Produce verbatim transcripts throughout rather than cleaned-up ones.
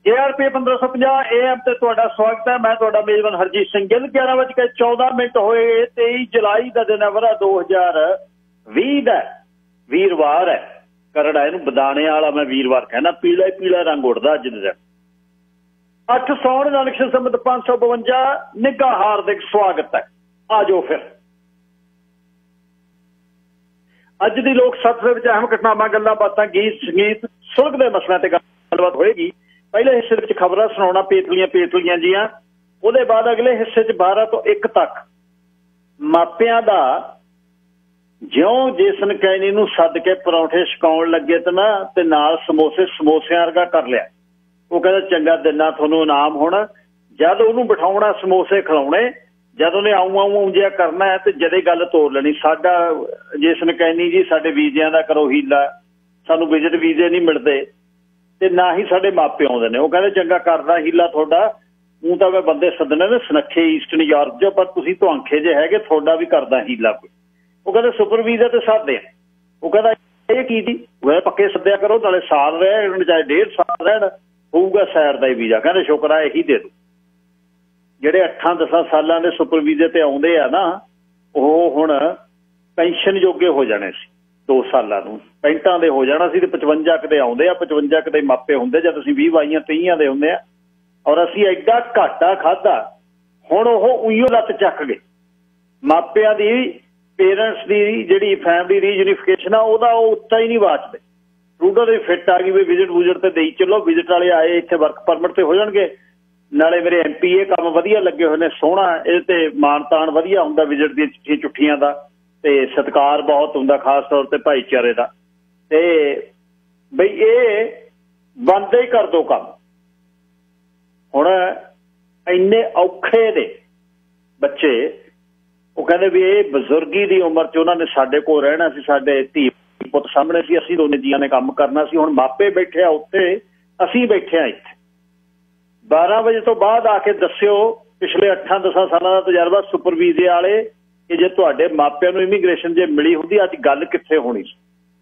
जे R P पंद्रह सौ पचास ए एम से तुहाडा स्वागत है। मैं तुहाडा मेजबान हरजीत सिंह गिल। ग्यारह बज के चौदह मिनट होए, तेईस जुलाई का दिन है, वरा दो हजार भी का वीरवार है। करड़ा इनू बदाने वाला मैं वीरवार कहना, पीला पीला रंग उड़दा अज दे दिन। अठ सौण नानक संमत पांच सौ बवंजा निघा हार्दिक स्वागत है। आ जाओ फिर अज दी लोक सत्ता विच अहम घटनावां, गल्लां बातां, गीत संगीत, सुलझ दे मसलिਆਂ ते गलबात होएगी। पहले हिस्से विच खबरां सुणाउणा पेतलियां पेतलियां जियां, ਉਹਦੇ बाद अगले हिस्से च बारह तो एक तक मापियां दा ज्यों जेसन कैनी नूं सद के परौंठे छकाउण लगे ते ना ते नाल समोसे समोसिਆਂ वर्गा कर लिया। वो कहता चंगा दिना थोनू इनाम होना। जद उन्होंने बिठाउणा समोसे खिलाउणे, जद उन्हें आऊँ आऊँ ऊंजिया करना है तो जदे गल तोड़ लेनी। साडा जिसन कहनी जी साडे वीजियां दा करो हीला, सानू विजिट वीजे नहीं मिलते ते ना ही साडे मापे आउंदे ने। वो कहते चंगा करदा हीला थोड़ा, ऊँ तां मैं बंदे सदने ने सनखे ईस्टर्न यूरोप जो, पर तुसीं धौंखे जे हैगे, थोड़ा भी करदा हीला कोई। वो कहते सुपर वीजे ते सादे। वो कहता ये की जी, वह पक्के सद्या करो, नाले साल रहे चाहे डेढ़ साल रहण, होऊगा सैर का ही वीजा। कहते शुक्र है यही दे दो। ਜਿਹੜੇ अठां दसां सालां ਦੇ सुपर वीजे ते आउंदे आ ना, ਉਹ ਹੁਣ ਪੈਨਸ਼ਨ ਜੋਗੇ ਹੋ ਜਾਣੇ ਸੀ। दो ਸਾਲਾਂ ਨੂੰ ਪੈਂਟਾਂ ਦੇ ਹੋ ਜਾਣਾ ਸੀ ਤੇ पचवंजा ਕਿਤੇ ਆਉਂਦੇ ਆ, पचवंजा ਕਿਤੇ ਮਾਪੇ ਹੁੰਦੇ ਜਦ ਅਸੀਂ ਵੀਹ ਬਾਈਆਂ ਤੀਹਾਂ ਦੇ ਹੁੰਦੇ ਆ। ਔਰ ਅਸੀਂ ਐਡਾ ਘਾਟਾ ਖਾਦਾ, ਹੁਣ ਉਹ ਉਈਓ ਲੱਤ ਚੱਕ ਗਏ। ਮਾਪਿਆਂ ਦੀ ਪੇਰੈਂਟਸ ਦੀ ਜਿਹੜੀ ਫੈਮਿਲੀ ਰੀਯੂਨੀਫਿਕੇਸ਼ਨ ਆ, ਉਹਦਾ ਉਹ ਉੱਤਾ ਹੀ ਨਹੀਂ ਵਾਚਦੇ। ਟਰੂਡੋ ਦੀ ਫਿੱਟ ਆ ਗਈ ਵੀ ਵਿਜਿਟ ਵੂਜਟ ਤੇ ਦੇਈ ਚਲੋ, ਵਿਜਿਟ ਵਾਲੇ ਆਏ ਇੱਥੇ ਵਰਕ ਪਰਮਿਟ ਤੇ ਹੋ ਜਾਣਗੇ। ਨਾਲੇ ਮੇਰੇ ਐਮ ਪੀ ਇਹ ਕੰਮ ਵਧੀਆ ਲੱਗੇ ਹੋਏ ਨੇ, ਸੋਹਣਾ ਇਹ ਤੇ ਮਾਣ ਤਾਣ ਵਧੀਆ ਹੁੰਦਾ ਵਿਜਿਟ ਦੀਆਂ ਚਿੱਠੀਆਂ ਚੁੱਠੀਆਂ ਦਾ, ਤੇ ਸਤਿਕਾਰ ਬਹੁਤ ਹੁੰਦਾ ਖਾਸ ਤੌਰ ਤੇ ਭਾਈਚਾਰੇ ਦਾ। ਤੇ ਬਈ ਇਹ ਬੰਦ ਹੀ ਕਰ ਦੋ ਕੰਮ। ਹੁਣ ਇੰਨੇ ਔਖੇ ਨੇ ਬੱਚੇ, ਉਹ ਕਹਿੰਦੇ ਵੀ ਇਹ ਬਜ਼ੁਰਗੀ ਦੀ ਉਮਰ 'ਚ ਉਹਨਾਂ ਨੇ ਸਾਡੇ ਕੋਲ ਰਹਿਣਾ ਸੀ, ਸਾਡੇ ਧੀ ਪੁੱਤ ਸਾਹਮਣੇ ਸੀ, ਅਸੀਂ ਦੋਨੇ ਜੀਆਂ ਨੇ ਕੰਮ ਕਰਨਾ ਸੀ। ਹੁਣ ਮਾਪੇ ਬੈਠੇ ਆ ਉੱਥੇ, ਅਸੀਂ ਬੈਠੇ ਆ ਇੱਥੇ। बारह बजे तो बाद आके दस्यो पिछले अठां दसां सालां दा तजर्बा सुपर वीजे वाले, कि जे तुहाडे मापिਆਂ ਨੂੰ इमीग्रेशन जे मिली हुंदी अज गल कित्थे होनी सी।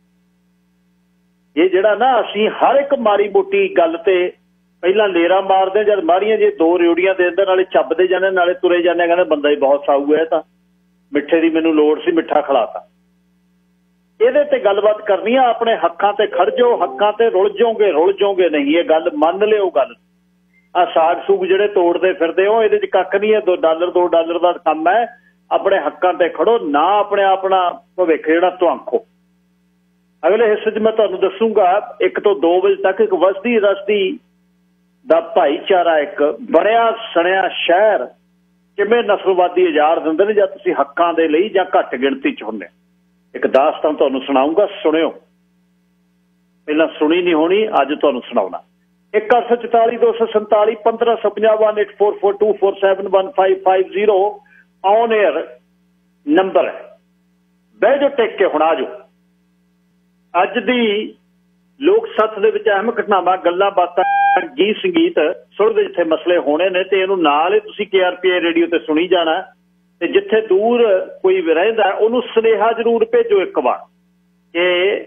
ये जिहड़ा ना असीं हर एक माड़ी मोटी गल ते पहलां लेरा मारदे, जद माड़ियां जे दो रेवड़ियां दे दिंदे, नाले ਚੱਬਦੇ जाने नाले तुरे जाने, कहंदे बंदा ही बहुत साऊ है, तां मिठे दी मैनूं लोड़ सी, मिठा खिलाता। ਇਹਦੇ ਤੇ ਗੱਲਬਾਤ ਕਰਨੀ ਆ, ਆਪਣੇ ਹੱਕਾਂ ਤੇ ਖੜ ਜਾਓ, ਹੱਕਾਂ ਤੇ ਰੁਲ ਜਾਓਗੇ ਰੁਲ ਜਾਓਗੇ ਨਹੀਂ, ਇਹ ਗੱਲ ਮੰਨ ਲਿਓ। ਗੱਲ ਆ ਸਾਗ ਸੂਗ ਜਿਹੜੇ ਤੋੜਦੇ ਫਿਰਦੇ ਹੋ, ਇਹਦੇ 'ਚ ਕੱਖ ਨਹੀਂ ਹੈ। ਦੋ ਡਾਲਰ ਦੋ ਡਾਲਰ ਦਾ ਕੰਮ ਹੈ। ਆਪਣੇ ਹੱਕਾਂ ਤੇ ਖੜੋ, ਨਾ ਆਪਣੇ ਆਪਣਾ ਭਵਿੱਖ ਜਿਹੜਾ ਧੁਆਂਖੋ। ਅਗਲੇ ਹਿੱਸੇ 'ਚ ਮੈਂ ਤੁਹਾਨੂੰ ਦੱਸੂਗਾ ਇੱਕ ਤੋਂ ਦੋ ਵਜੇ ਤੱਕ ਇੱਕ ਵਸਦੀ ਰਸਦੀ ਦਾ ਭਾਈਚਾਰਾ, ਇੱਕ ਬਣਿਆ ਸਣਿਆ ਸ਼ਹਿਰ ਕਿਵੇਂ ਨਸਲਵਾਦੀ ਉਜਾੜ ਦਿੰਦੇ ਨੇ ਜਦ ਤੁਸੀਂ ਹੱਕਾਂ ਦੇ ਲਈ ਜਾਂ ਘੱਟ ਗਿਣਤੀ 'ਚ ਹੁੰਦੇ। ਇੱਕ ਦਾਸਤਾਨ ਤੁਹਾਨੂੰ ਸੁਣਾਊਂਗਾ, ਸੁਣਿਓ। ਪਹਿਲਾਂ ਸੁਣੀ ਨਹੀਂ ਹੋਣੀ, ਅੱਜ ਤੁਹਾਨੂੰ ਸੁਣਾਉਣਾ। एक अठ सौ चौताली दो सौ संताली पंद्रह सौ पंजाह one eight four four two four seven one five five zero on air number है। बह जो टेक के हुण आ जाओ। अज दी लोक सत्थ दे विच अहम घटनावां, गल्लां बातां, गीत संगीत, सुलझदे जिथे मसले होने ने, ते इहनूं नाल ही तुसीं के आर पी रेडियो ते सुनी जाना। ते जिथे दूर कोई रहिंदा उहनूं सुनेहा जरूर भेजो एक वार कि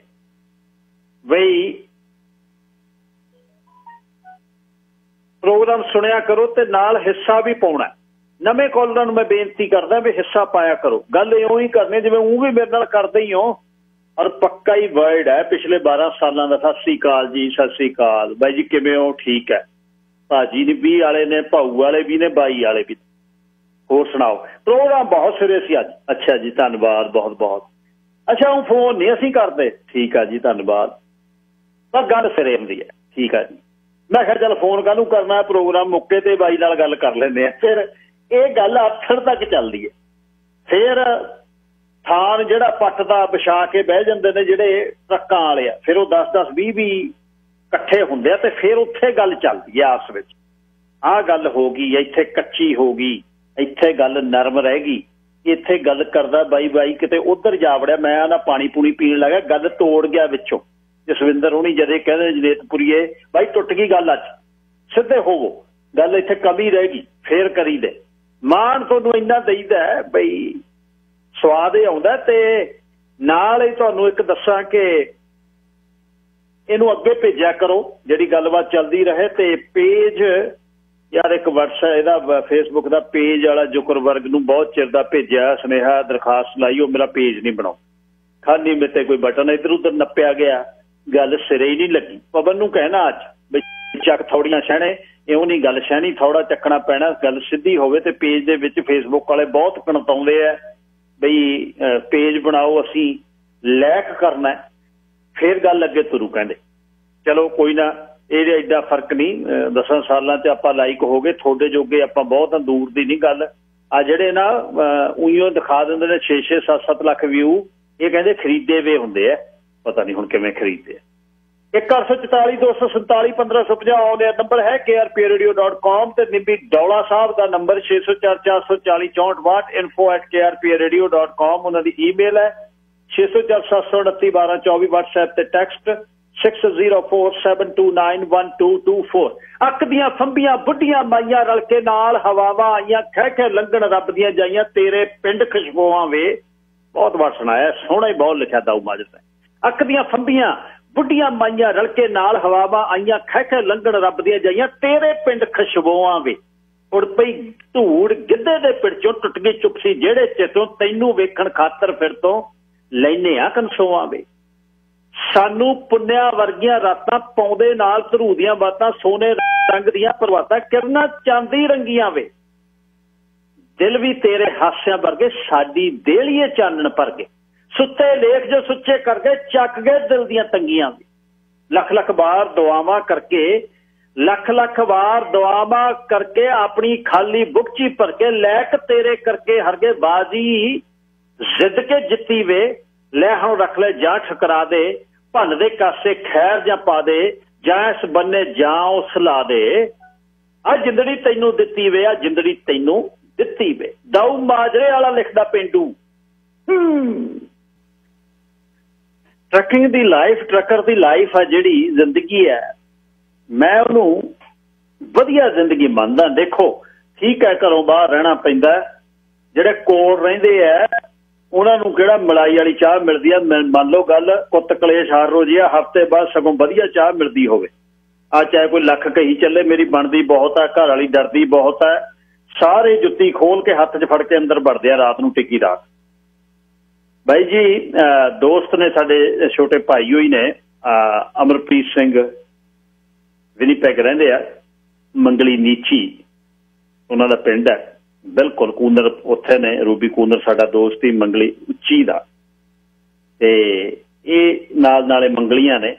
बई प्रोग्राम सुनिया करो ते नाल हिस्सा भी पाउणा। नवें कॉलरां नूं मैं बेनती करदा भी हिस्सा पाया करो। गल इउं ही करनी जिवें ऊँ भी मेरे नाल करदे ही हो, और पक्का ही वर्ड है पिछले बारह सालां दा। सत श्री अकाल जी, सत श्री अकाल बाई जी, किवें हो? ठीक है। भाजी ने भी वाले ने, भाऊ वाले भी ने, बाई वाले भी। होर सुणाओ? प्रोग्राम बहुत सिरे सी अज। अच्छा जी, धन्नवाद बहुत बहुत। अच्छा हूँ फोन नहीं असीं करदे, ठीक है जी, धन्नवाद। पर गल सिरे हुंदी है, ठीक है जी। मैं कहा चल फोन काहनूं करना, प्रोग्राम मुक्के ते बाई नाल गल कर लैंदे आ। फिर ये गल आखण तक चलदी है। फिर थान जिहड़ा पट्ट दा विछा के बह जांदे ने जिहड़े ट्रक्कां वाले आ, फिर वो दस दस बीह बीह इकट्ठे हुंदे आ, ते फिर उत्थे गल चलदी है आपस विच। आह गल हो गई, इत्थे कच्ची हो गई, इत्थे गल नरम रह गई, इत्थे गल करदा बाई बाई किते उधर जा वड़िया, मैं ना पानी पूनी पीण लगा, गल तोड़ गया विचों। जसविंदर होनी जदे कहते जनेतपुरीए भाई टुट गई गल, अच सीधे होवो, गल इत्थे कमी रह गई, फिर करी दे। मान तुहानूं इन्ना दईदा है बई स्वाद ही आउंदा। ते नाल ही तुहानूं एक दस्सां कि ਇਹਨੂੰ ਅੱਗੇ ਭੇਜਿਆ ਕਰੋ, ਜਿਹੜੀ ਗੱਲਬਾਤ ਚੱਲਦੀ ਰਹੇ। ਤੇ ਪੇਜ ਯਾਰ ਇੱਕ ਵਟਸਐਪ ਇਹਦਾ ਫੇਸਬੁੱਕ ਦਾ ਪੇਜ ਵਾਲਾ ਜ਼ੁਕਰਬਰਗ ਨੂੰ ਬਹੁਤ ਚਿਰ ਦਾ ਭੇਜਿਆ ਸੁਨੇਹਾ, ਦਰਖਾਸਤ ਲਾਈ, ਉਹ ਮੇਰਾ ਪੇਜ ਨਹੀਂ ਬਣਾਓ। ਖਾਲੀ ਮੇਤੇ ਕੋਈ ਬਟਨ ਇੱਧਰ ਉੱਧਰ ਨੱਪਿਆ ਗਿਆ, ਗੱਲ ਸਿਰੇ ਹੀ ਨਹੀਂ ਲੱਗੀ। ਪਵਨ ਨੂੰ ਕਹਿਣਾ ਅੱਜ ਬਈ ਚੱਕ ਥੋੜੀਆਂ ਸਹਿਣੇ, ਇਉਂ ਨਹੀਂ ਗੱਲ ਸਹਿਣੀ, ਥੋੜਾ ਚੱਕਣਾ ਪੈਣਾ, ਗੱਲ ਸਿੱਧੀ ਹੋਵੇ। ਤੇ ਪੇਜ ਦੇ ਵਿੱਚ ਫੇਸਬੁੱਕ ਵਾਲੇ ਬਹੁਤ ਕਣਤਾਉਂਦੇ ਆ ਬਈ ਪੇਜ ਬਣਾਓ, ਅਸੀਂ ਲਾਇਕ ਕਰਨਾ, ਫਿਰ ਗੱਲ ਅੱਗੇ ਤੁਰੂ ਕਹਿੰਦੇ। ਚਲੋ ਕੋਈ ਨਾ, ਇਹ ਐਡਾ ਫਰਕ ਨਹੀਂ, ਦਸਾਂ ਸਾਲਾਂ 'ਚ ਆਪਾਂ ਲਾਈਕ ਹੋ ਗਏ, ਤੁਹਾਡੇ ਜੋਗੇ ਆਪਾਂ ਬਹੁਤ ਦੂਰ ਦੀ ਨਹੀਂ ਗੱਲ। ਆ ਜਿਹੜੇ ਨਾ ਉਈਓ ਦਿਖਾ ਦਿੰਦੇ ਨੇ ਛੇ ਛੇ ਸੱਤ ਸੱਤ ਲੱਖ ਵਿਊ, ਇਹ ਕਹਿੰਦੇ ਖਰੀਦੇ ਵੇ ਹੁੰਦੇ ਆ, ਪਤਾ ਨਹੀਂ ਹੁਣ ਕਿਵੇਂ ਖਰੀਦਦੇ ਆ। ਇੱਕ ਅੱਠ ਸੌ ਚੁਤਾਲੀ ਦੋ ਸੌ ਸੰਤਾਲੀ ਪੰਦਰਾਂ ਸੌ ਪੰਜਾਹ ਆਉਂਦੇ ਨੰਬਰ ਹੈ K R P radio dot com. ਤੇ ਨਿੰਬੀ ਡੌਲਾ ਸਾਹਿਬ ਦਾ ਨੰਬਰ ਛੇ ਸੌ ਚਾਰ ਚਾਰ ਸੌ ਚਾਲੀ ਚੌਂਹਠ ਬਾਹਠ info at K R P radio dot com. ਉਹਨਾਂ ਦੀ ਈਮੇਲ ਹੈ ਛੇ ਸੌ ਚਾਰ ਸੱਤ ਸੌ ਉਨੱਤੀ ਬਾਰਾਂ ਚੌਵੀ। ਵਟਸਐਪ ਤੇ text six zero four seven two nine one two two four. ਅੱਕ ਦੀਆਂ ਫੰਬੀਆਂ ਬੁੱਢੀਆਂ ਮਾਈਆਂ ਰਲ ਕੇ ਨਾਲ ਹਵਾਵਾਂ ਆਈਆਂ, ਖਹਿ ਖਹਿ ਲੰਘਣ ਰੱਬ ਦੀਆਂ ਜਾਈਆਂ, ਤੇਰੇ ਪਿੰਡ ਖੁਸ਼ਬੂਆਂ ਵੇ। ਬਹੁਤ ਵਾਰ ਸੁਣਾਇਆ, ਸੋਹਣਾ ਹੀ ਬਹੁਤ ਲਿਖਿਆ ਦਾਊ ਮਾਜਦ ਨੇ। ਅੱਕ ਦੀਆਂ ਫੰਬੀਆਂ ਬੁੱਢੀਆਂ ਮਾਈਆਂ ਰਲ ਕੇ ਨਾਲ ਹਵਾਵਾਂ ਆਈਆਂ, ਖਹਿ ਖਹਿ ਲੰਘਣ ਰੱਬ ਦੀਆਂ ਜਾਈਆਂ, ਤੇਰੇ ਪਿੰਡ ਖੁਸ਼ਬੂਆਂ ਵੇ। ਉੜ ਪਈ ਧੂੜ ਗਿੱਧੇ ਦੇ ਪਿੰਡ ਚੋਂ, ਟੁੱਟ ਗਈ ਚੁੱਪ ਸੀ ਜਿਹੜੇ ਚਿੱਤੋਂ, ਤੈਨੂੰ ਵੇਖਣ ਖਾਤਰ ਫਿਰ ਤੋਂ ਲੈਨੇ ਆ ਕਨਸੋਆਂ ਵੇ। ਸਾਨੂੰ ਪੁੰਨਿਆ ਵਰਗੀਆਂ ਰਾਤਾਂ ਪਾਉਂਦੇ ਨਾਲ ਧਰੂ ਦੀਆਂ ਬਾਤਾਂ, ਸੋਨੇ ਰੰਗ ਦੀਆਂ ਪ੍ਰਵਾਤਾਂ, ਕਿਰਨਾਂ ਚਾਂਦੀ ਰੰਗੀਆਂ ਵੇ। ਦਿਲ ਵੀ ਤੇਰੇ ਹਾਸਿਆਂ ਵਰਗੇ, ਸਾਡੀ ਦੇਲੀਏ ਚਾਨਣ ਭਰ ਗਏ, ਸੁੱਤੇ ਲੇਖ ਜੋ ਸੁੱਚੇ ਕਰ ਗਏ, ਚੱਕ ਗਏ ਦਿਲ ਦੀਆਂ ਤੰਗੀਆਂ ਵੀ। ਲੱਖ ਲੱਖ ਵਾਰ ਦੁਆਵਾਂ ਕਰਕੇ, ਲੱਖ ਲੱਖ ਵਾਰ ਦੁਆਵਾਂ ਕਰਕੇ, ਆਪਣੀ ਖਾਲੀ ਬੁਕਚੀ ਭਰ ਕੇ, ਲੈਕ ਤੇਰੇ ਕਰਕੇ ਹਰਗੇ ਬਾਜੀ ਜ਼ਿੱਦ ਕੇ ਜਿੱਤੀ ਵੇ। ਲੈ ਹੁਣ ਰੱਖ ਲੈ ਜਾਂ ਠਕਰਾ ਦੇ, ਭੰਨ ਦੇ ਕਾਸੇ ਖੈਰ ਜਾਂ ਪਾ ਦੇ, ਜਾਂ ਇਸ ਬੰਨੇ ਜਾਂ ਉਸ ਲਾ ਦੇ। ਆ ਜਿੰਦੜੀ ਤੈਨੂੰ ਦਿੱਤੀ ਵੇ, ਆ ਜਿੰਦੜੀ ਤੈਨੂੰ ਦਿੱਤੀ ਵੇ। ਦਾਊ ਮਾਜਰੇ ਵਾਲਾ ਲਿਖਦਾ ਪੇਂਡੂ। ਟਰੱਕਿੰਗ ਦੀ ਲਾਈਫ, ਟਰੱਕਰ ਦੀ ਲਾਈਫ ਆ ਜਿਹੜੀ ਜ਼ਿੰਦਗੀ ਹੈ, ਮੈਂ ਉਹਨੂੰ ਵਧੀਆ ਜ਼ਿੰਦਗੀ ਮੰਨਦਾ। ਦੇਖੋ ਠੀਕ ਹੈ, ਘਰੋਂ ਬਾਹਰ ਰਹਿਣਾ ਪੈਂਦਾ, ਜਿਹੜੇ ਕੋਲ ਰਹਿੰਦੇ ਆ ਉਹਨਾਂ ਨੂੰ ਕਿਹੜਾ ਮਲਾਈ ਵਾਲੀ ਚਾਹ ਮਿਲਦੀ ਆ। ਮੰਨ ਲਓ ਗੱਲ ਕੁੱਤ ਕਲੇਸ਼ ਹਰ ਰੋਜ਼ ਆ, ਹਫ਼ਤੇ ਬਾਅਦ ਸਗੋਂ ਵਧੀਆ ਚਾਹ ਮਿਲਦੀ ਹੋਵੇ। ਆ ਚਾਹੇ ਕੋਈ ਲੱਖ ਕਹੀ ਚੱਲੇ ਮੇਰੀ ਬਣਦੀ ਬਹੁਤ ਆ, ਘਰ ਵਾਲੀ ਡਰਦੀ ਬਹੁਤ ਹੈ, ਸਾਰੇ ਜੁੱਤੀ ਖੋਲ ਕੇ ਹੱਥ 'ਚ ਫੜ ਕੇ ਅੰਦਰ ਵੜਦੇ ਆ ਰਾਤ ਨੂੰ, ਟਿੱਕੀ ਰਾਤ। ਬਾਈ ਜੀ ਦੋਸਤ ਨੇ ਸਾਡੇ, ਛੋਟੇ ਭਾਈ ਹੋਈ ਨੇ, ਅਮਰਪ੍ਰੀਤ ਸਿੰਘ ਵਿਨੀਪੈਗ ਰਹਿੰਦੇ ਆ, ਮੰਗਲੀ ਨੀਚੀ ਉਹਨਾਂ ਦਾ ਪਿੰਡ ਹੈ, ਬਿਲਕੁਲ ਕੂਨਰ ਉੱਥੇ ਨੇ। ਰੂਬੀ ਕੂਨਰ ਸਾਡਾ ਦੋਸਤ ਹੀ ਮੰਗਲੀ ਉੱਚੀ ਦਾ, ਤੇ ਇਹ ਨਾਲ ਨਾਲੇ ਮੰਗਲੀਆਂ ਨੇ।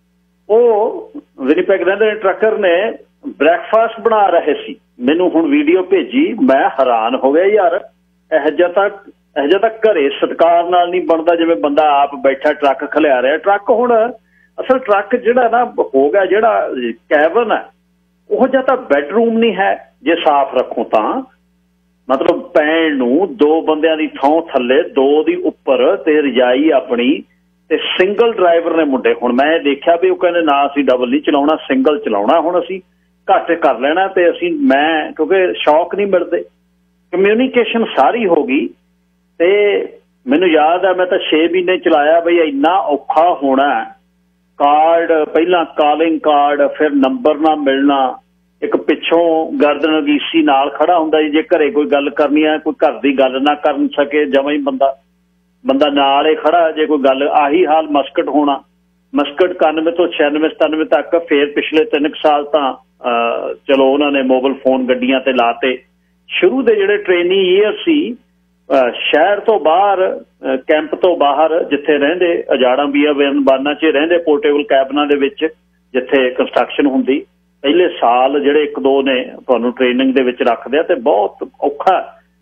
ਉਹ ਵਿਨੀਪੈਗ ਰਹਿੰਦੇ ਨੇ, ਟਰੱਕਰ ਨੇ, ਬ੍ਰੇਕਫਾਸਟ ਬਣਾ ਰਹੇ ਸੀ, ਮੈਨੂੰ ਹੁਣ ਵੀਡੀਓ ਭੇਜੀ, ਮੈਂ ਹੈਰਾਨ ਹੋ ਗਿਆ ਯਾਰ, ਇਹੋ ਜਿਹਾ ਤਾਂ ਇਹੋ ਜਿਹਾ ਤਾਂ ਘਰੇ ਸਤਿਕਾਰ ਨਾਲ ਨਹੀਂ ਬਣਦਾ, ਜਿਵੇਂ ਬੰਦਾ ਆਪ ਬੈਠਾ ਟਰੱਕ ਖਲਿਆ ਰਿਹਾ। ਟਰੱਕ ਹੁਣ ਅਸਲ ਟਰੱਕ ਜਿਹੜਾ ਨਾ ਹੋ ਗਿਆ, ਜਿਹੜਾ ਕੈਬਨ ਹੈ, ਉਹ ਜਿਹਾ ਤਾਂ ਬੈਡਰੂਮ ਨਹੀਂ ਹੈ ਜੇ ਸਾਫ਼ ਰੱਖੋ ਤਾਂ। ਮਤਲਬ ਪੈਣ ਨੂੰ ਦੋ ਬੰਦਿਆਂ ਦੀ ਥਾਂ ਥੱਲੇ, ਦੋ ਦੀ ਉੱਪਰ, ਤੇ ਰਜਾਈ ਆਪਣੀ, ਤੇ ਸਿੰਗਲ ਡਰਾਈਵਰ ਨੇ ਮੁੰਡੇ। ਹੁਣ ਮੈਂ ਦੇਖਿਆ ਵੀ ਉਹ ਕਹਿੰਦੇ ਨਾ ਅਸੀਂ ਡਬਲ ਨਹੀਂ ਚਲਾਉਣਾ, ਸਿੰਗਲ ਚਲਾਉਣਾ, ਹੁਣ ਅਸੀਂ ਘੱਟ ਕਰ ਲੈਣਾ। ਤੇ ਅਸੀਂ ਮੈਂ ਕਿਉਂਕਿ ਸ਼ੌਕ ਨਹੀਂ ਮਿਲਦੇ, ਕਮਿਊਨੀਕੇਸ਼ਨ ਸਾਰੀ ਹੋ ਗਈ। ਤੇ ਮੈਨੂੰ ਯਾਦ ਆ ਮੈਂ ਤਾਂ ਛੇ ਮਹੀਨੇ ਚਲਾਇਆ ਬਈ, ਇੰਨਾ ਔਖਾ ਹੋਣਾ। ਕਾਰਡ ਪਹਿਲਾਂ ਕਾਲਿੰਗ ਕਾਰਡ, ਫਿਰ ਨੰਬਰ ਨਾ ਮਿਲਣਾ, ਇੱਕ ਪਿੱਛੋਂ ਗਰਦਨ ਗੀਸੀ ਨਾਲ ਖੜਾ ਹੁੰਦਾ ਜੀ, ਜੇ ਘਰੇ ਕੋਈ ਗੱਲ ਕਰਨੀ ਹੈ, ਕੋਈ ਘਰ ਦੀ ਗੱਲ ਨਾ ਕਰ ਸਕੇ, ਜਮਾਂ ਹੀ ਬੰਦਾ ਬੰਦਾ ਨਾਲ ਹੀ ਖੜਾ ਜੇ ਕੋਈ ਗੱਲ। ਆਹੀ ਹਾਲ ਮਸਕਟ ਹੋਣਾ, ਮਸਕਟ ਇਕਾਨਵੇਂ ਤੋਂ ਛਿਆਨਵੇਂ ਸਤਾਨਵੇਂ ਤੱਕ। ਫਿਰ ਪਿਛਲੇ ਤਿੰਨ ਕੁ ਸਾਲ ਤਾਂ ਚਲੋ ਉਹਨਾਂ ਨੇ ਮੋਬਾਈਲ ਫੋਨ ਗੱਡੀਆਂ ਤੇ ਲਾਤੇ। ਸ਼ੁਰੂ ਦੇ ਜਿਹੜੇ ਟ੍ਰੇਨੀ ਈਅਰ ਸੀ, ਸ਼ਹਿਰ ਤੋਂ ਬਾਹਰ, ਕੈਂਪ ਤੋਂ ਬਾਹਰ ਜਿੱਥੇ ਰਹਿੰਦੇ, ਅਜਾੜਾ ਬੀਆਬਾਨਾਂ 'ਚ ਰਹਿੰਦੇ, ਪੋਰਟੇਬਲ ਕੈਬਨਾਂ ਦੇ ਵਿੱਚ ਜਿੱਥੇ ਕੰਸਟਰਕਸ਼ਨ ਹੁੰਦੀ। ਪਹਿਲੇ ਸਾਲ ਜਿਹੜੇ ਇੱਕ ਦੋ ਨੇ ਤੁਹਾਨੂੰ ਟ੍ਰੇਨਿੰਗ ਦੇ ਵਿੱਚ ਰੱਖਦੇ ਆ, ਤੇ ਬਹੁਤ ਔਖਾ।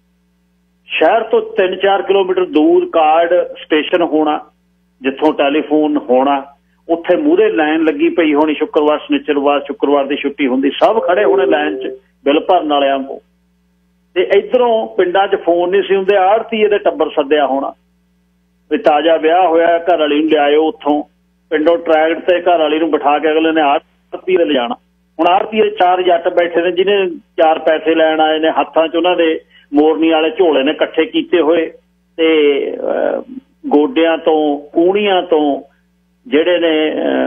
ਸ਼ਹਿਰ ਤੋਂ ਤਿੰਨ ਚਾਰ ਕਿਲੋਮੀਟਰ ਦੂਰ ਕਾਰਡ ਸਟੇਸ਼ਨ ਹੋਣਾ, ਜਿੱਥੋਂ ਟੈਲੀਫੋਨ ਹੋਣਾ, ਉੱਥੇ ਮੂਹਰੇ ਲਾਈਨ ਲੱਗੀ ਪਈ ਹੋਣੀ, ਸ਼ੁੱਕਰਵਾਰ ਸ਼ਨੀਚਰਵਾਰ ਸ਼ੁੱਕਰਵਾਰ ਦੀ ਛੁੱਟੀ ਹੁੰਦੀ, ਸਭ ਖੜੇ ਹੋਣੇ ਲਾਈਨ 'ਚ ਬਿੱਲ ਭਰਨ ਵਾਲਿਆਂ ਕੋਲ। ਤੇ ਇੱਧਰੋਂ ਪਿੰਡਾਂ 'ਚ ਫੋਨ ਨਹੀਂ ਸੀ ਹੁੰਦੇ, ਆੜਤੀਏ ਦੇ ਟੱਬਰ ਸੱਦਿਆ ਹੋਣਾ ਵੀ ਤਾਜ਼ਾ ਵਿਆਹ ਹੋਇਆ, ਘਰ ਵਾਲੀ ਨੂੰ ਲਿਆਇਓ ਉੱਥੋਂ ਪਿੰਡੋਂ ਟਰੈਕਟ ਤੇ, ਘਰ ਵਾਲੀ ਨੂੰ ਬਿਠਾ ਕੇ ਅਗਲੇ ਨੇ ਆੜਤੀ ਦੇ ਲਿਜਾਣਾ। ਹੁਣ ਆੜਤੀਏ ਚਾਰ ਜੱਟ ਬੈਠੇ ਨੇ, ਜਿਹਨੇ ਚਾਰ ਪੈਸੇ ਲੈਣ ਆਏ ਨੇ, ਹੱਥਾਂ 'ਚ ਉਹਨਾਂ ਦੇ ਮੋਰਨੀ ਵਾਲੇ ਝੋਲੇ ਨੇ ਇਕੱਠੇ ਕੀਤੇ ਹੋਏ, ਤੇ ਗੋਡਿਆਂ ਤੋਂ ਕੂਣੀਆਂ ਤੋਂ ਜਿਹੜੇ ਨੇ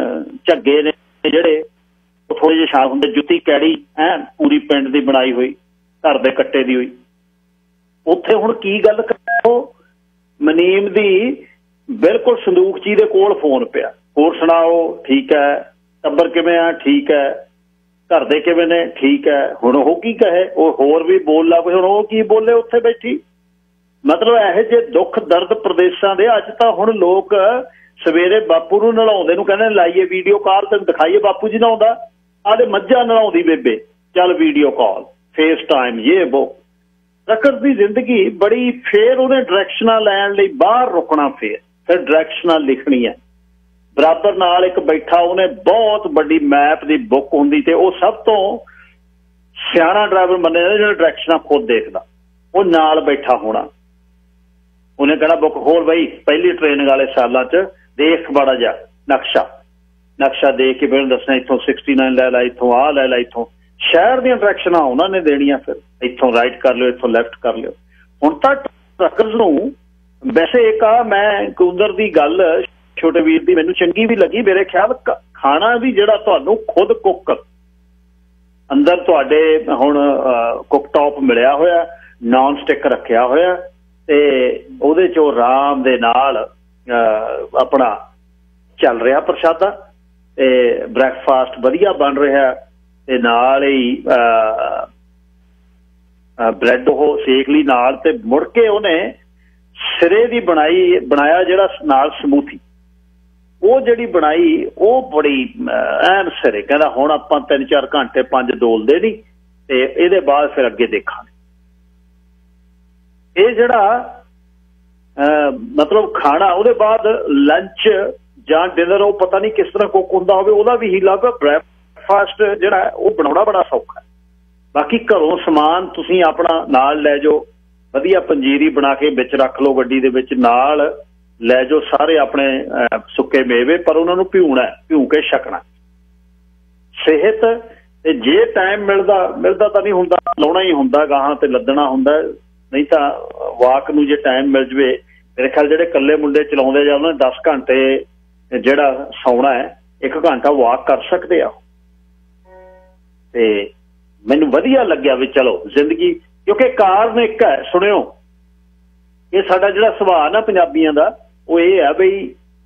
झग्गे ने ਜਿਹੜੇ थोड़े ਜਿਹੇ ਸ਼ਾਨ ਹੁੰਦੇ, ਜੁੱਤੀ कैड़ी ਐਨ पूरी पिंड ਦੀ बनाई हुई, घर ਦੇ ਕੱਟੇ ਦੀ ਹੋਈ। ਉੱਥੇ ਹੁਣ ਕੀ ਗੱਲ ਕਰੋ, ਮਨੀਮ ਦੀ बिल्कुल संदूकची दे कोल फोन पिया, होर सुनाओ ठीक है, टब्बर किवें आ ठीक है, घर दे किवें ने ठीक है। हुण ओह की कहे, ओह होर भी बोल ला, हुण ओह की बोले उत्थे बैठी। मतलब इहो जे दुख दर्द प्रदेशां दे अज तां हुण लोक सवेरे बापू नूं नलाउंदे नूं कहंदे लाइए वीडियो कॉल, तैनूं दिखाइए बापू जी नहाउंदा, आदे मੱਝਾਂ नलाउंदी बेबे, चल वीडियो कॉल फेस टाइम ये वो। रकड़ दी जिंदगी बड़ी, फिर उहने डायरैक्शनां लैण लई बाहर रुकना, फिर फिर डायरैक्शनां लिखनी है। बराबर नाल एक बैठा, उन्हें बहुत बड़ी मैप की बुक होंदी, ते वो सब तो सियाणा ड्राइवर मन्ने जो डायरैक्शनां खुद देखदा, वो नाल बैठा होना। उन्हें कहना बुक खोल बई, पहली ट्रेनिंग वाले सालां च देख बड़ा जा नक्शा, नक्शा देख के फिर दसना इत्थों सिक्सटी नाइन लै ला, इत्थों आ लै ला, इत्थों शहर दी डायरैक्शनां उन्होंने देनियां, फिर इत्थों राइट कर लियो, इत्थों लैफ्ट कर लियो। हुण तां ट्रकर्स नूं वैसे एक आ मैं कुंदर दी गल छोटे वीर दी मैनूं चंगी भी लगी, मेरे ख्याल खाना भी जिहड़ा तुहानूं खुद कुक अंदर तुहाडे हुण कुक टॉप मिलिया होया, नॉन स्टिक रखिया होया, ते उहदे चों आराम दे नाल अपना चल रहा प्रशादा, ते ब्रैकफास्ट वधिया बन रहा, ते नाल ही ब्रैड ओह सेक ली नाल, ते मुड़ के उहने सिरे दी बनाई बनाया जिहड़ा नाल समूथी, वो जिहड़ी बनाई वो बड़ी ऐन सिरे, कहंदा हुण आपां तीन चार घंटे पंज डोलदे नहीं, ते इहदे बाद फिर अगे देखांगे। ये जिहड़ा मतलब खाना, उहदे बाद लंच जां डिनर, वो पता नहीं किस तरह कुक हुंदा होवे, उहदा भी हीला। ब्रैकफास्ट जिहड़ा वो बनाउणा बड़ा सौखा है। बाकी घरों समान तुसीं अपना नाल लै जाओ, वधिया पंजीरी बना के विच रख लो, गड्डी दे विच नाल लै जाओ सारे अपने सुक्के मेवे, पर उन्हां नूं भिऊणा, भिऊ के छकना। सेहत ते जे टाइम मिलदा मिलदा तां नहीं हुंदा, लाउणा ही हुंदा गाहां ते लद्दणा हुंदा, नहीं तां वाक नूं जे टाइम मिल जवे, मेरे ख्याल जिहड़े कल्ले मुंडे चलाउंदे जां उन्हां ने दस घंटे जिहड़ा सौणा है, एक घंटा वाक कर सकदे आ। ते मैनूं वधिया लग्गिया भी चलो जिंदगी, क्योंकि कारण एक है, सुनियो, ये साडा जिहड़ा सुभाਅ ना पंजाबियां दा, वो ये है बई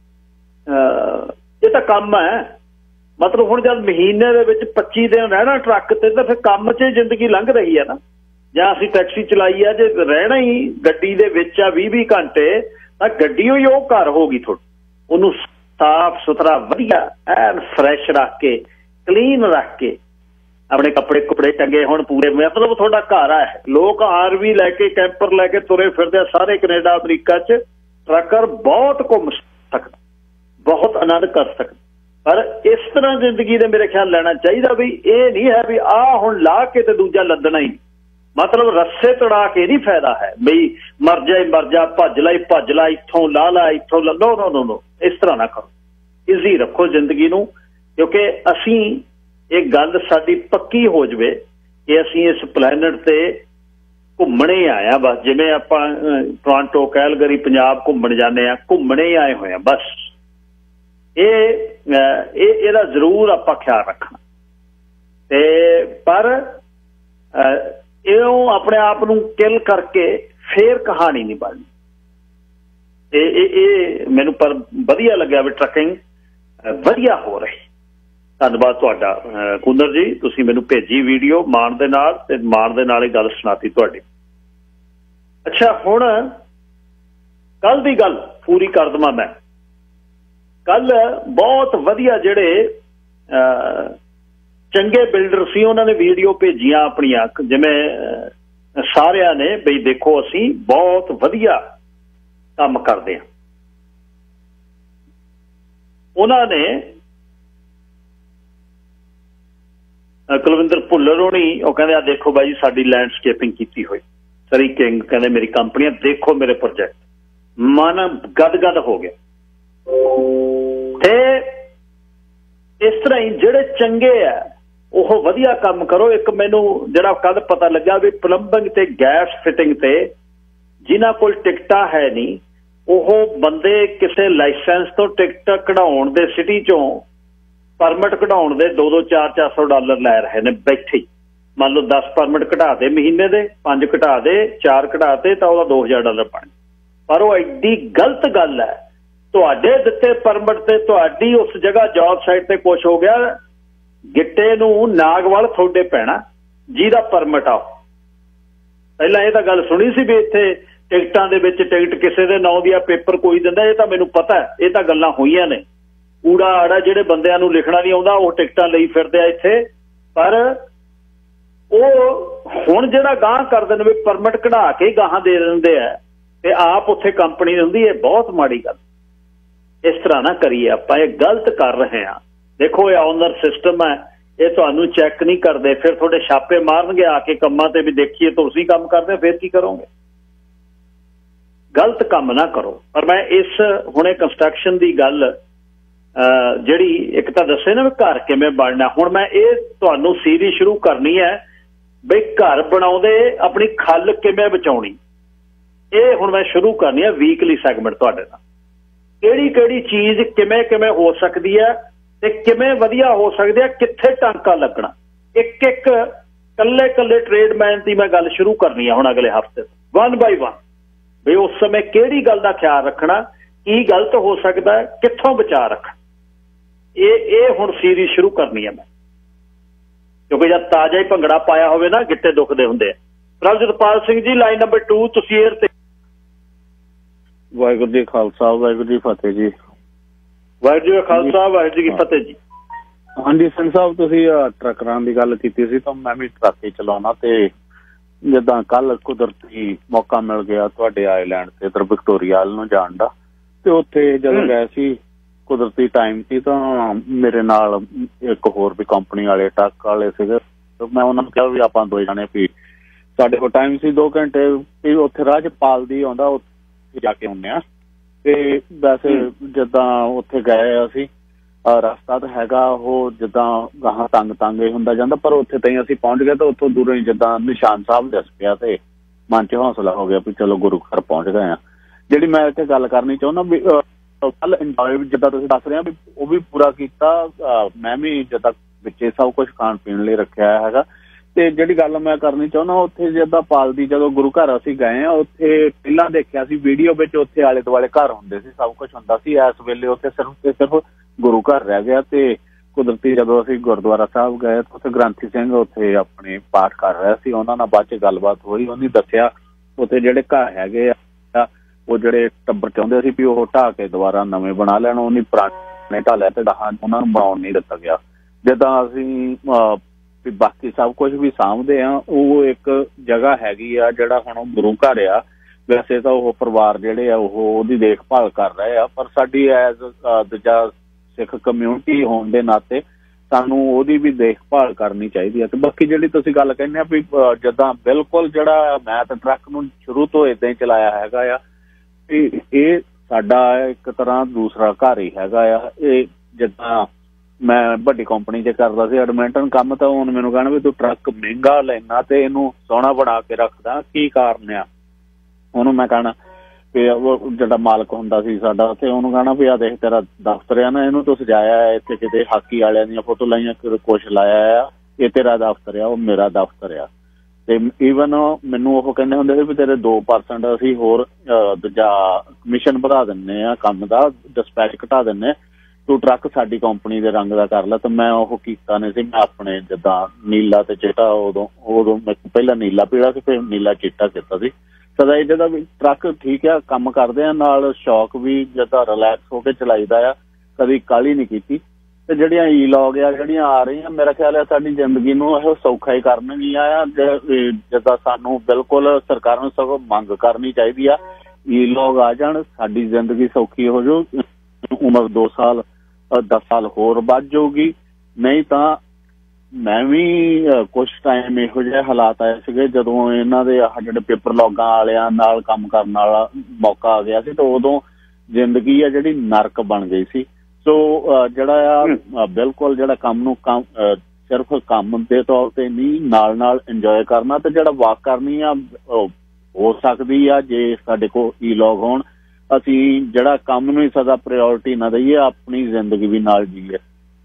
ये तां काम है। मतलब हुण जद महीने दे विच पच्ची दिन रहना ट्रक ते, तां फिर काम च जिंदगी लंघ रही है ना, जां असीं टैक्सी चलाई है, जे रहना ही गड्डी दे विच आ बीह बीह घंटे, तां गड्डी ही वो घर होगी थोड़ी, उहनूं साफ सुथरा वधिया ऐन फ्रैश रख के, क्लीन रख के, अपने कपड़े कुपड़े टंगे होण पूरे, मतलब थोड़ा घर है। लोग आरवी लैके कैंपर लैके तुरे फिरदे सारे कनेडा अमरीका च, ट्रकर बहुत घूम सकदा, बहुत आनंद कर सकदा, पर इस तरह जिंदगी दे मेरे ख्याल लेना चाहिए भी। ये नहीं है भी आ हुण ला के ते दूजा लद्दना ही, मतलब रस्से तड़ा के नहीं फायदा है बई मर जाए मर जा, भज ला भज ला, इत्थों ला ला इत्थों ला, नो नो नो नो, इस तरह ना करो, इजी रखो जिंदगी नूं। क्योंकि असीं एक गल साडी पक्की हो जाए कि असीं इस प्लैनट ते घूमने आए, बस जिवें आपां टोरंटो कैलगरी पंजाब घूमण जाने आ, घूमने ही आए हुए हैं बस। ये इहदा जरूर आपां ख्याल रखना, ते पर इहनूं अपने आप नूं किल करके फिर कहानी नहीं बननी। ये मैनूं पर वधिया लग्या भी ट्रकिंग वधिया हो रही। धन्यवाद तुहाडा कुंदर जी, तुसीं मैनूं भेजी वीडियो माण दे नाल, ते माण दे नाल ही गल सुणाती तुहाडी। अच्छा हुण कल दी गल पूरी कर दवां मैं। कल बहुत वधिया जिहड़े चंगे बिल्डर सी, उन्होंने वीडियो भेजियां अपनियां, जिवें सारियां ने बई देखो असीं बहुत वधिया काम करदे हां। उन्होंने कुलविंदर भुल्लर होनी वो कहते आ देखो भाई साडी लैंडस्केपिंग की हुई, सरी किंग कहते मेरी कंपनी, देखो मेरे प्रोजेक्ट, मन गदगद हो गया। ते इस तरह ही जिहड़े चंगे आ वो वधिया काम करो। एक मैनू जिहड़ा कल पता लगा भी प्लंबिंग ते गैस फिटिंग ते जिन्हां कोल टिकटा है नहीं, वो बंदे किसी लाइसेंस तो टिकट कढाउण दे सिटी चों परमिट कढाउण दे दो दो चार चार सौ डॉलर लै रहे ने बैठे ही। मान लो दस परमिट घटा दे महीने दे, पांच घटा दे, चार घटा दे तो वह दो हज़ार डॉलर पाने। पर वो एड्डी गलत गल है, तुहाडे दिते परमिट ते तुहाडी उस जगह जॉब साइट ते कुछ हो गया, गिट्टे नूं नागवाल थोड़े पैना जिहदा परमिट आ। पहला ये तां गल सुनी सी भी इत्थे टिकटां दे विच टिकट किसी दे नां दी पेपर कोई दिंदा, ये तां मैनूं पता है, ये तां गल्लां होईयां ने। ऊड़ा आड़ा जिहड़े बंदिआं नूं लिखना नहीं आउंदा वो टिकटां लई फिरदे आ इत्थे। पर ਉਹ ਹੁਣ ਜਿਹੜਾ ਗਾਂਹ ਕਰਦੇ ਨੇ ਵੀ ਪਰਮਿਟ ਕਢਾ ਕੇ ਗਾਹਾਂ ਦੇ ਦਿੰਦੇ ਆ ਤੇ ਆਪ ਉੱਥੇ ਕੰਪਨੀ ਹੁੰਦੀ ਹੈ, ਬਹੁਤ ਮਾੜੀ ਗੱਲ। ਇਸ ਤਰ੍ਹਾਂ ਨਾ ਕਰੀਏ, ਆਪਾਂ ਇਹ ਗਲਤ ਕਰ ਰਹੇ ਹਾਂ। ਦੇਖੋ ਇਹ ਆਨਰ ਸਿਸਟਮ ਹੈ, ਇਹ ਤੁਹਾਨੂੰ ਚੈੱਕ ਨਹੀਂ ਕਰਦੇ, ਫਿਰ ਤੁਹਾਡੇ ਛਾਪੇ ਮਾਰਨਗੇ ਆ ਕੇ ਕੰਮਾਂ ਤੇ ਵੀ ਦੇਖੀਏ ਤੁਸੀਂ ਕੰਮ ਕਰਦੇ ਫਿਰ ਕੀ ਕਰੋਗੇ। ਗਲਤ ਕੰਮ ਨਾ ਕਰੋ। ਪਰ ਮੈਂ ਇਸ ਹੁਣੇ ਕੰਸਟਰਕਸ਼ਨ ਦੀ ਗੱਲ ਜਿਹੜੀ ਇੱਕ ਤਾਂ ਦੱਸੇ ਨਾ ਵੀ ਘਰ ਕਿਵੇਂ ਬਣਨਾ, ਹੁਣ ਮੈਂ ਇਹ ਤੁਹਾਨੂੰ ਸੀਰੀਜ਼ ਸ਼ੁਰੂ ਕਰਨੀ ਹੈ ਬਈ ਘਰ ਬਣਾਉਂਦੇ ਆਪਣੀ ਖੱਲ ਕਿਵੇਂ ਬਚਾਉਣੀ, ਇਹ ਹੁਣ ਮੈਂ ਸ਼ੁਰੂ ਕਰਨੀ ਹੈ ਵੀਕਲੀ ਸੈਗਮੈਂਟ ਤੁਹਾਡੇ ਨਾਲ। ਕਿਹੜੀ ਕਿਹੜੀ ਚੀਜ਼ ਕਿਵੇਂ ਕਿਵੇਂ ਹੋ ਸਕਦੀ ਹੈ ਤੇ ਕਿਵੇਂ ਵਧੀਆ ਹੋ ਸਕਦੀ ਹੈ, ਕਿੱਥੇ ਟਾਂਕਾ ਲੱਗਣਾ, ਇੱਕ ਇੱਕ ਕੱਲੇ ਕੱਲੇ ਟ੍ਰੇਡਮੈਨ ਦੀ ਮੈਂ ਗੱਲ ਸ਼ੁਰੂ ਕਰਨੀ ਹੈ ਹੁਣ ਅਗਲੇ ਹਫ਼ਤੇ ਵਨ ਬਾਈ ਵਨ। ਵੀ ਉਸ ਸਮੇਂ ਕਿਹੜੀ ਗੱਲ ਦਾ ਖਿਆਲ ਰੱਖਣਾ, ਕੀ ਗਲਤ ਹੋ ਸਕਦਾ ਹੈ, ਕਿੱਥੋਂ ਬਚਾ ਰੱਖਣਾ, ਇਹ ਇਹ ਹੁਣ ਸੀਰੀਜ਼ ਸ਼ੁਰੂ ਕਰਨੀ ਹੈ ਮੈਂ, ਕਿਉਂਕਿ ਜਦ ਤਾਜ਼ਾ ਹੀ ਭੰਗੜਾ ਪਾਇਆ ਹੋਵੇ ਨਾ ਗਿੱਟੇ ਦੁਖਦੇ ਹੁੰਦੇ ਆ। Prabhjotpal Singh ji line number two, ਤੁਸੀਂ ਏਅਰ ਤੇ। ਵਾਹਿਗੁਰੂ ਜੀ ਖਾਲਸਾ, ਵਾਹਿਗੁਰੂ ਜੀ ਫਤਿਹ ਜੀ। ਵਾਹਿਗੁਰੂ ਜੀ ਖਾਲਸਾ, ਵਾਹਿਗੁਰੂ ਜੀ ਫਤਿਹ ਜੀ। ਹਾਂਜੀ ਸਿੰਘ ਸਾਹਿਬ, ਤੁਸੀਂ ਟਰੱਕਰਾਂ ਦੀ ਗੱਲ ਕੀਤੀ ਸੀ ਤਾਂ ਮੈਂ ਵੀ ਟਰੱਕ ਹੀ ਚਲਾਉਣਾ, ਤੇ ਜਿੱਦਾਂ ਕੱਲ ਕੁਦਰਤੀ ਮੌਕਾ ਮਿਲ ਗਿਆ ਤੁਹਾਡੇ ਆਈਲੈਂਡ ਤੇ ਇੱਧਰ ਵਿਕਟੋਰੀਆ ਵੱਲ ਨੂੰ ਜਾਣ ਦਾ, ਤੇ ਉੱਥੇ ਜਦੋਂ ਗਏ ਸੀ ਕੁਦਰਤੀ ਟਾਈਮ ਸੀ ਤਾਂ ਮੇਰੇ ਨਾਲ ਇੱਕ ਹੋਰ ਵੀ ਕੰਪਨੀ ਵਾਲੇ ਟਰੱਕ ਵਾਲੇ ਸੀਗੇ। ਮੈਂ ਉਹਨਾਂ ਨੂੰ ਕਿਹਾ ਵੀ ਆਪਾਂ ਦੋ ਜਣੇ ਵੀ ਸਾਡੇ ਕੋਲ ਟਾਈਮ ਸੀ ਦੋ ਘੰਟੇ ਵੀ ਉੱਥੇ ਰਾਹ 'ਚ ਪਾਲਦੀ ਆਉਂਦਾ, ਉੱਥੇ ਜਾ ਕੇ ਆਉਂਦੇ ਹਾਂ। ਤੇ ਵੈਸੇ ਜਿੱਦਾਂ ਉੱਥੇ ਗਏ ਅਸੀਂ, ਰਸਤਾ ਤਾਂ ਹੈਗਾ ਉਹ ਜਿੱਦਾਂ ਗਾਹਾਂ ਤੰਗ ਤੰਗ ਹੀ ਹੁੰਦਾ ਜਾਂਦਾ, ਪਰ ਉੱਥੇ ਤਾਈਂ ਅਸੀਂ ਪਹੁੰਚ ਗਏ ਤਾਂ ਉੱਥੋਂ ਦੂਰੋਂ ਹੀ ਜਿੱਦਾਂ ਨਿਸ਼ਾਨ ਸਾਹਿਬ ਦਿਸ ਪਿਆ ਤੇ ਮਨ 'ਚ ਹੌਸਲਾ ਹੋ ਗਿਆ ਵੀ ਚਲੋ ਗੁਰੂ ਘਰ ਪਹੁੰਚ ਗਏ ਹਾਂ। ਜਿਹੜੀ ਮੈਂ ਇੱਥੇ ਗੱਲ ਕਰਨੀ ਚਾਹੁੰਦਾ ਵੀ ਕੱਲ ਇੰਜੋਏ ਜਿੱਦਾਂ ਤੁਸੀਂ ਦੱਸ ਰਹੇ ਹੋ ਵੀ ਉਹ ਵੀ ਪੂਰਾ ਕੀਤਾ, ਮੈਂ ਵੀ ਜਿੱਦਾਂ ਵਿੱਚ ਸਭ ਕੁਛ ਖਾਣ ਪੀਣ ਲਈ ਰੱਖਿਆ ਹੈਗਾ। ਤੇ ਜਿਹੜੀ ਗੱਲ ਮੈਂ ਕਰਨੀ ਚਾਹੁੰਦਾ, ਉੱਥੇ ਜਿੱਦਾਂ ਪਾਲਦੀ ਜਦੋਂ ਗੁਰੂ ਘਰ ਅਸੀਂ ਗਏ ਹਾਂ, ਉੱਥੇ ਪਹਿਲਾਂ ਦੇਖਿਆ ਸੀ ਵੀਡੀਓ ਵਿੱਚ ਉੱਥੇ ਆਲੇ ਦੁਆਲੇ ਘਰ ਹੁੰਦੇ ਸੀ, ਸਭ ਕੁਛ ਹੁੰਦਾ ਸੀ। ਇਸ ਵੇਲੇ ਉੱਥੇ ਸਿਰਫ ਤੇ ਸਿਰਫ ਗੁਰੂ ਘਰ ਰਹਿ ਗਿਆ। ਤੇ ਕੁਦਰਤੀ ਜਦੋਂ ਅਸੀਂ ਗੁਰਦੁਆਰਾ ਸਾਹਿਬ ਗਏ ਉੱਥੇ ਗ੍ਰੰਥੀ ਸਿੰਘ ਉੱਥੇ ਆਪਣੇ ਪਾਠ ਕਰ ਰਿਹਾ ਸੀ, ਉਹਨਾਂ ਨਾਲ ਬਾਅਦ 'ਚ ਗੱਲਬਾਤ ਹੋਈ। ਉਹਨੇ ਦੱਸਿਆ ਉੱਥੇ ਜਿਹੜੇ ਘਰ ਹੈਗੇ ਆ ਉਹ ਜਿਹੜੇ ਟੱਬਰ ਚਾਹੁੰਦੇ ਸੀ ਵੀ ਉਹ ਢਾਹ ਕੇ ਦੁਬਾਰਾ ਨਵੇਂ ਬਣਾ ਲੈਣ, ਉਹਨੇ ਪੁਰਾਣੇ ਢਾਹ ਲਿਆ ਤੇ ਡਾਹਾਂ ਉਹਨਾਂ ਨੂੰ ਬਣਾਉਣ ਨਹੀਂ ਦਿੱਤਾ ਗਿਆ। ਜਿੱਦਾਂ ਅਸੀਂ ਵੀ ਬਾਕੀ ਸਭ ਕੁਛ ਵੀ ਸਾਂਭਦੇ ਆ, ਉਹ ਇੱਕ ਜਗ੍ਹਾ ਹੈਗੀ ਆ ਜਿਹੜਾ ਹੁਣ ਗੁਰੂ ਘਰ ਆ। ਵੈਸੇ ਤਾਂ ਉਹ ਪਰਿਵਾਰ ਜਿਹੜੇ ਆ ਉਹ ਉਹਦੀ ਦੇਖਭਾਲ ਕਰ ਰਹੇ ਆ, ਪਰ ਸਾਡੀ ਐਜ਼ ਦੂਜਾ ਸਿੱਖ ਕਮਿਊਨਿਟੀ ਹੋਣ ਦੇ ਨਾਤੇ ਸਾਨੂੰ ਉਹਦੀ ਵੀ ਦੇਖਭਾਲ ਕਰਨੀ ਚਾਹੀਦੀ ਹੈ। ਤੇ ਬਾਕੀ ਜਿਹੜੀ ਤੁਸੀਂ ਗੱਲ ਕਹਿੰਦੇ ਆ ਵੀ ਜਿੱਦਾਂ ਬਿਲਕੁਲ ਜਿਹੜਾ ਮੈਂ ਤਾਂ ਟਰੱਕ ਨੂੰ ਸ਼ੁਰੂ ਤੋਂ ਏਦਾਂ ਹੀ ਚਲਾਇਆ ਹੈਗਾ ਆ, ਇਹ ਸਾਡਾ ਇੱਕ ਤਰ੍ਹਾਂ ਦੂਸਰਾ ਘਰ ਹੀ ਹੈਗਾ ਆ। ਇਹ ਜਿੱਦਾਂ ਮੈਂ ਵੱਡੀ ਕੰਪਨੀ 'ਚ ਕਰਦਾ ਸੀ ਐਡਮਿੰਟਨ ਕੰਮ, ਤਾਂ ਹੁਣ ਮੈਨੂੰ ਕਹਿਣਾ ਵੀ ਤੂੰ ਟਰੱਕ ਮਹਿੰਗਾ ਲੈਣਾ ਤੇ ਇਹਨੂੰ ਸੋਹਣਾ ਬਣਾ ਕੇ ਰੱਖਦਾ, ਕੀ ਕਾਰਨ ਆ? ਉਹਨੂੰ ਮੈਂ ਕਹਿਣਾ ਵੀ ਉਹ ਜਿਹੜਾ ਮਾਲਕ ਹੁੰਦਾ ਸੀ ਸਾਡਾ, ਤੇ ਉਹਨੂੰ ਕਹਿਣਾ ਵੀ ਆ ਦੇਖ ਤੇਰਾ ਦਫ਼ਤਰ ਆ ਨਾ, ਇਹਨੂੰ ਤੂੰ ਸਜਾਇਆ ਇੱਥੇ ਕਿਤੇ ਹਾਕੀ ਵਾਲਿਆਂ ਦੀਆਂ ਫੋਟੋ ਲਾਈਆਂ, ਕੁਛ ਲਾਇਆ ਆ, ਇਹ ਤੇਰਾ ਦਫ਼ਤਰ ਆ, ਉਹ ਮੇਰਾ ਦਫ਼ਤਰ ਆ। ਤੇ ਈਵਨ ਮੈਨੂੰ ਉਹ ਕਹਿੰਦੇ ਹੁੰਦੇ ਸੀ ਵੀ ਤੇਰੇ ਦੋ ਪਰਸੈਂਟ ਅਸੀਂ ਹੋਰ ਦੂਜਾ ਕਮਿਸ਼ਨ ਵਧਾ ਦਿੰਦੇ ਆ, ਕੰਮ ਦਾ ਡਿਸਪੈਚ ਘਟਾ ਦਿੰਦੇ, ਤੂੰ ਟਰੱਕ ਸਾਡੀ ਕੰਪਨੀ ਦੇ ਰੰਗ ਦਾ ਕਰ ਲੈ। ਤਾਂ ਮੈਂ ਉਹ ਕੀਤਾ ਨਹੀਂ ਸੀ, ਮੈਂ ਆਪਣੇ ਜਿੱਦਾਂ ਨੀਲਾ ਤੇ ਚਿੱਟਾ, ਉਦੋਂ ਉਦੋਂ ਮੈਂ ਪਹਿਲਾਂ ਨੀਲਾ ਪੀਲਾ ਸੀ ਫਿਰ ਨੀਲਾ ਚਿੱਟਾ ਕੀਤਾ ਸੀ ਸਦਾ। ਇਹ ਜਿਹਦਾ ਵੀ ਟਰੱਕ ਠੀਕ ਆ, ਕੰਮ ਕਰਦੇ ਆ, ਨਾਲ ਸ਼ੌਕ ਵੀ ਜਿੱਦਾਂ ਰਿਲੈਕਸ ਹੋ ਕੇ ਚਲਾਈਦਾ ਆ, ਕਦੀ ਕਾਹਲੀ ਨਹੀਂ ਕੀਤੀ। ਤੇ ਜਿਹੜੀਆਂ ਈ ਲੌਗ ਆ ਜਿਹੜੀਆਂ ਆ ਰਹੀਆਂ, ਮੇਰਾ ਖਿਆਲ ਹੈ ਸਾਡੀ ਜ਼ਿੰਦਗੀ ਨੂੰ ਇਹ ਸੌਖਾ ਹੀ ਕਰਨਗੀਆਂ ਆ। ਜਿੱਦਾਂ ਸਾਨੂੰ ਬਿਲਕੁਲ ਸਰਕਾਰ ਨੂੰ ਸਗੋਂ ਮੰਗ ਕਰਨੀ ਚਾਹੀਦੀ ਆ, ਈ ਲੌਗ ਆ ਜਾਣ, ਸਾਡੀ ਜ਼ਿੰਦਗੀ ਸੌਖੀ ਹੋ ਜਾਊ, ਉਮਰ ਦੋ ਸਾਲ ਦਸ ਸਾਲ ਹੋਰ ਵੱਧ ਜਾਊਗੀ। ਨਹੀਂ ਤਾਂ ਮੈਂ ਵੀ ਕੁਛ ਟਾਈਮ ਇਹੋ ਜਿਹੇ ਹਾਲਾਤ ਆਏ ਸੀਗੇ ਜਦੋਂ ਇਹਨਾਂ ਦੇ ਆਹ ਜਿਹੜੇ ਪੇਪਰ ਲੌਗਾਂ ਵਾਲਿਆਂ ਨਾਲ ਕੰਮ ਕਰਨ ਵਾਲਾ ਮੌਕਾ ਆ ਗਿਆ ਸੀ, ਤਾਂ ਉਦੋਂ ਜ਼ਿੰਦਗੀ ਆ ਜਿਹੜੀ ਨਰਕ ਬਣ ਗਈ ਸੀ। ਸੋ ਜਿਹੜਾ ਆ ਬਿਲਕੁਲ ਜਿਹੜਾ ਕੰਮ ਨੂੰ ਕੰਮ ਸਿਰਫ ਕੰਮ ਦੇ ਤੌਰ ਤੇ ਨਹੀਂ, ਨਾਲ ਨਾਲ ਇੰਜੋਏ ਕਰਨਾ ਤੇ ਜਿਹੜਾ ਵਾਕ ਕਰਨੀ ਆ ਹੋ ਸਕਦੀ ਆ ਜੇ ਸਾਡੇ ਕੋਲ ਈ ਲੌਗ ਹੋਣ। ਅਸੀਂ ਜਿਹੜਾ ਕੰਮ ਨੂੰ ਹੀ ਸਦਾ ਪ੍ਰਾਇਓਰਟੀ ਨਾ ਦਈਏ, ਆਪਣੀ ਜ਼ਿੰਦਗੀ ਵੀ ਨਾਲ ਜੀਏ।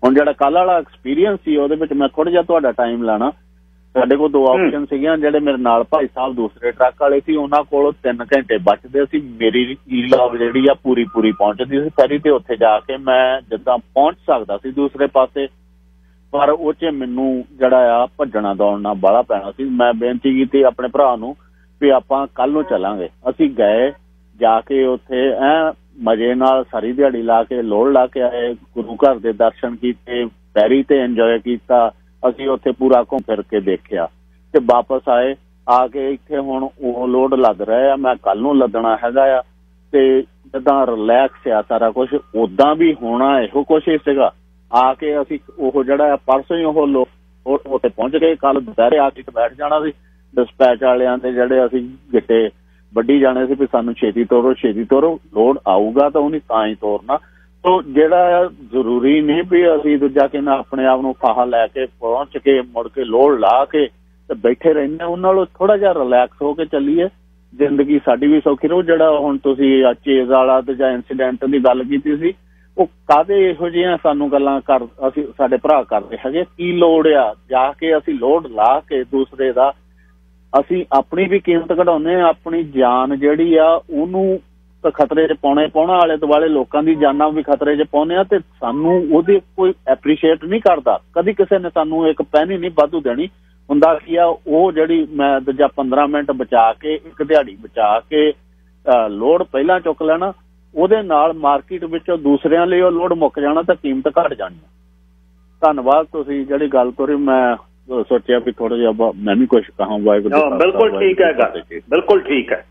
ਹੁਣ ਜਿਹੜਾ ਕੱਲ੍ਹ ਵਾਲਾ ਐਕਸਪੀਰੀਅੰਸ ਸੀ ਉਹਦੇ ਵਿੱਚ ਮੈਂ ਥੋੜ੍ਹਾ ਜਿਹਾ ਤੁਹਾਡਾ ਟਾਈਮ ਲੈਣਾ। ਸਾਡੇ ਕੋਲ ਦੋ ਆਪਸ਼ਨ ਸੀਗੀਆਂ। ਜਿਹੜੇ ਮੇਰੇ ਨਾਲ ਭਾਈ ਸਾਹਿਬ ਦੂਸਰੇ ਟਰੱਕ ਵਾਲੇ ਸੀ ਉਹਨਾਂ ਕੋਲ ਤਿੰਨ ਘੰਟੇ ਬਚਦੇ ਸੀ। ਮੇਰੀ ਈ ਲੌਗ ਜਿਹੜੀ ਆ ਪੂਰੀ ਪੂਰੀ ਪਹੁੰਚਦੀ ਸੀ ਫੈਰੀ ਤੇ। ਉੱਥੇ ਜਾ ਕੇ ਮੈਂ ਜਿੱਦਾਂ ਪਹੁੰਚ ਸਕਦਾ ਸੀ ਦੂਸਰੇ ਪਾਸੇ, ਪਰ ਉਹ 'ਚ ਮੈਨੂੰ ਜਿਹੜਾ ਆ ਭੱਜਣਾ ਦੌੜਨਾ ਬਾਹਲਾ ਪੈਣਾ ਸੀ। ਮੈਂ ਬੇਨਤੀ ਕੀਤੀ ਆਪਣੇ ਭਰਾ ਨੂੰ ਵੀ ਆਪਾਂ ਕੱਲ੍ਹ ਨੂੰ ਚੱਲਾਂਗੇ। ਅਸੀਂ ਗਏ, ਜਾ ਕੇ ਉੱਥੇ ਐਂ ਮਜ਼ੇ ਨਾਲ ਸਾਰੀ ਦਿਹਾੜੀ ਲਾ ਕੇ ਲੋੜ ਲਾ ਕੇ ਆਏ, ਗੁਰੂ ਘਰ ਦੇ ਦਰਸ਼ਨ ਕੀਤੇ, ਫੈਰੀ ਤੇ ਇੰਜੋਏ ਕੀਤਾ। ਅਸੀਂ ਉੱਥੇ ਪੂਰਾ ਘੁੰਮ ਫਿਰ ਕੇ ਦੇਖਿਆ ਤੇ ਵਾਪਸ ਆਏ। ਆ ਕੇ ਇੱਥੇ ਹੁਣ ਉਹ ਲੋਡ ਲੱਦ ਰਹੇ ਆ, ਮੈਂ ਕੱਲ੍ਹ ਨੂੰ ਲੱਦਣਾ ਹੈਗਾ ਆ। ਤੇ ਜਿੱਦਾਂ ਰਿਲੈਕਸ ਆ ਸਾਰਾ ਕੁਛ, ਉੱਦਾਂ ਵੀ ਹੋਣਾ ਇਹੋ ਕੁਛ ਹੀ ਸੀਗਾ। ਆ ਕੇ ਅਸੀਂ ਉਹ ਜਿਹੜਾ ਆ ਪਰਸੋਂ ਹੀ ਉਹ ਲੋ ਉੱਥੇ ਪਹੁੰਚ ਗਏ। ਕੱਲ੍ਹ ਦੁਪਹਿਰੇ ਆ ਕੇ ਬੈਠ ਜਾਣਾ ਸੀ। ਡਿਸਪੈਚ ਵਾਲਿਆਂ ਦੇ ਜਿਹੜੇ ਅਸੀਂ ਗਿੱਟੇ ਵੱਢੀ ਜਾਣੇ ਸੀ ਵੀ ਸਾਨੂੰ ਛੇਤੀ ਤੋਰੋ ਛੇਤੀ ਤੋਰੋ, ਲੋਡ ਆਊਗਾ ਤਾਂ ਉਹਨੇ ਤਾਂ ਹੀ ਤੋਰਨਾ। ਸੋ ਜਿਹੜਾ ਜ਼ਰੂਰੀ ਨਹੀਂ ਵੀ ਅਸੀਂ ਦੂਜਾ ਕਿ ਨਾ ਆਪਣੇ ਆਪ ਨੂੰ ਫਾਹਾ ਲੈ ਕੇ ਪਹੁੰਚ ਕੇ ਮੁੜ ਕੇ ਲੋਡ ਲਾ ਕੇ ਤੇ ਬੈਠੇ ਰਹਿੰਦੇ। ਉਹਨਾਂ ਨਾਲੋਂ ਥੋੜ੍ਹਾ ਜਿਹਾ ਰਿਲੈਕਸ ਹੋ ਕੇ ਚੱਲੀਏ, ਜ਼ਿੰਦਗੀ ਸਾਡੀ ਵੀ ਸੌਖੀ ਰਹੂ। ਜਿਹੜਾ ਹੁਣ ਤੁਸੀਂ ਚੇਜ਼ ਵਾਲਾ ਤੇ ਜਾਂ ਇੰਸੀਡੈਂਟ ਦੀ ਗੱਲ ਕੀਤੀ ਸੀ, ਉਹ ਕਾਹਦੇ ਇਹੋ ਜਿਹੀਆਂ ਸਾਨੂੰ ਗੱਲਾਂ ਕਰ ਅਸੀਂ ਸਾਡੇ ਭਰਾ ਕਰਦੇ ਹੈਗੇ। ਕੀ ਲੋੜ ਆ ਜਾ ਕੇ ਅਸੀਂ ਲੋਡ ਲਾ ਕੇ ਦੂਸਰੇ ਦਾ, ਅਸੀਂ ਆਪਣੀ ਵੀ ਕੀਮਤ ਘਟਾਉਂਦੇ ਹਾਂ। ਆਪਣੀ ਜਾਨ ਜਿਹੜੀ ਆ ਉਹਨੂੰ ਖਤਰੇ 'ਚ ਪਾਉਣੇ ਪਾਉਣਾ, ਆਲੇ ਦੁਆਲੇ ਲੋਕਾਂ ਦੀ ਜਾਨਾਂ ਵੀ ਖਤਰੇ 'ਚ ਪਾਉਂਦੇ ਆ ਤੇ ਸਾਨੂੰ ਉਹਦੀ ਕੋਈ ਐਪਰੀਸ਼ੀਏਟ ਨਹੀਂ ਕਰਦਾ। ਕਦੀ ਕਿਸੇ ਨੇ ਸਾਨੂੰ ਇੱਕ ਪੈਨੀ ਨਹੀਂ ਵਾਧੂ ਦੇਣੀ। ਹੁੰਦਾ ਕੀ ਆ, ਉਹ ਜਿਹੜੀ ਮੈਂ ਦੂਜਾ ਪੰਦਰਾਂ ਮਿੰਟ ਬਚਾ ਕੇ ਇੱਕ ਦਿਹਾੜੀ ਬਚਾ ਕੇ ਲੋਡ ਪਹਿਲਾਂ ਚੁੱਕ ਲੈਣਾ, ਉਹਦੇ ਨਾਲ ਮਾਰਕੀਟ ਵਿੱਚੋਂ ਦੂਸਰਿਆਂ ਲਈ ਉਹ ਲੋਡ ਮੁੱਕ ਜਾਣਾ ਤਾਂ ਕੀਮਤ ਘਟ ਜਾਣੀ। ਧੰਨਵਾਦ। ਤੁਸੀਂ ਜਿਹੜੀ ਗੱਲ ਕਰੀ ਮੈਂ ਸੋਚਿਆ ਵੀ ਥੋੜਾ ਜਿਹਾ ਮੈਂ ਵੀ ਕੁਛ ਕਹਾਂ। ਵਾਹਿਗੁਰੂ। ਬਿਲਕੁਲ ਠੀਕ ਹੈ ਗੱਲ, ਬਿਲਕੁਲ ਠੀਕ ਹੈ,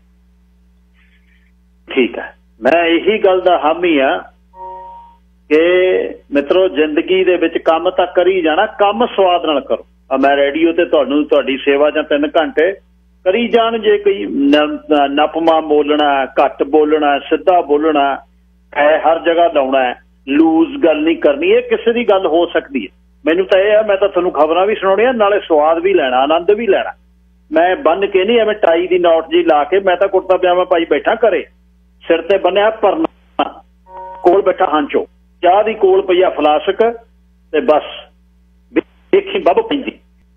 ਠੀਕ ਹੈ। ਮੈਂ ਇਹੀ ਗੱਲ ਦਾ ਹਾਮੀ ਆ ਕਿ ਮਿੱਤਰੋ ਜ਼ਿੰਦਗੀ ਦੇ ਵਿੱਚ ਕੰਮ ਤਾਂ ਕਰੀ ਜਾਣਾ, ਕੰਮ ਸਵਾਦ ਨਾਲ ਕਰੋ। ਮੈਂ ਰੇਡੀਓ ਤੇ ਤੁਹਾਨੂੰ ਤੁਹਾਡੀ ਸੇਵਾ ਜਾਂ ਤਿੰਨ ਘੰਟੇ ਕਰੀ ਜਾਣ। ਜੇ ਕੋਈ ਨਪਮਾ ਬੋਲਣਾ, ਘੱਟ ਬੋਲਣਾ, ਸਿੱਧਾ ਬੋਲਣਾ ਹੈ, ਹਰ ਜਗ੍ਹਾ ਲਾਉਣਾ, ਲੂਜ਼ ਗੱਲ ਨਹੀਂ ਕਰਨੀ, ਇਹ ਕਿਸੇ ਦੀ ਗੱਲ ਹੋ ਸਕਦੀ ਹੈ। ਮੈਨੂੰ ਤਾਂ ਇਹ ਆ, ਮੈਂ ਤਾਂ ਤੁਹਾਨੂੰ ਖਬਰਾਂ ਵੀ ਸੁਣਾਉਣੀਆਂ ਨਾਲੇ ਸਵਾਦ ਵੀ ਲੈਣਾ, ਆਨੰਦ ਵੀ ਲੈਣਾ। ਮੈਂ ਬੰਨ ਕੇ ਨਹੀਂ ਐਵੇਂ ਟਾਈ ਦੀ ਨੋਟ ਜੀ ਲਾ ਕੇ, ਮੈਂ ਤਾਂ ਕੁੜਤਾ ਪਜਾਮਾ ਪਾਈ ਬੈਠਾ ਘਰੇ, ਸਿਰ ਤੇ ਬੰਨਿਆ ਪਰਨਾ, ਕੋਲ ਬੈਠਾ ਹਾਂਚੋ, ਚਾਹ ਦੀ ਕੋਲ ਪਈਆ ਫਲਾਸਕ ਤੇ ਬਸ ਦੇਖੀ ਬੱਬ ਪੈਂਦੀ।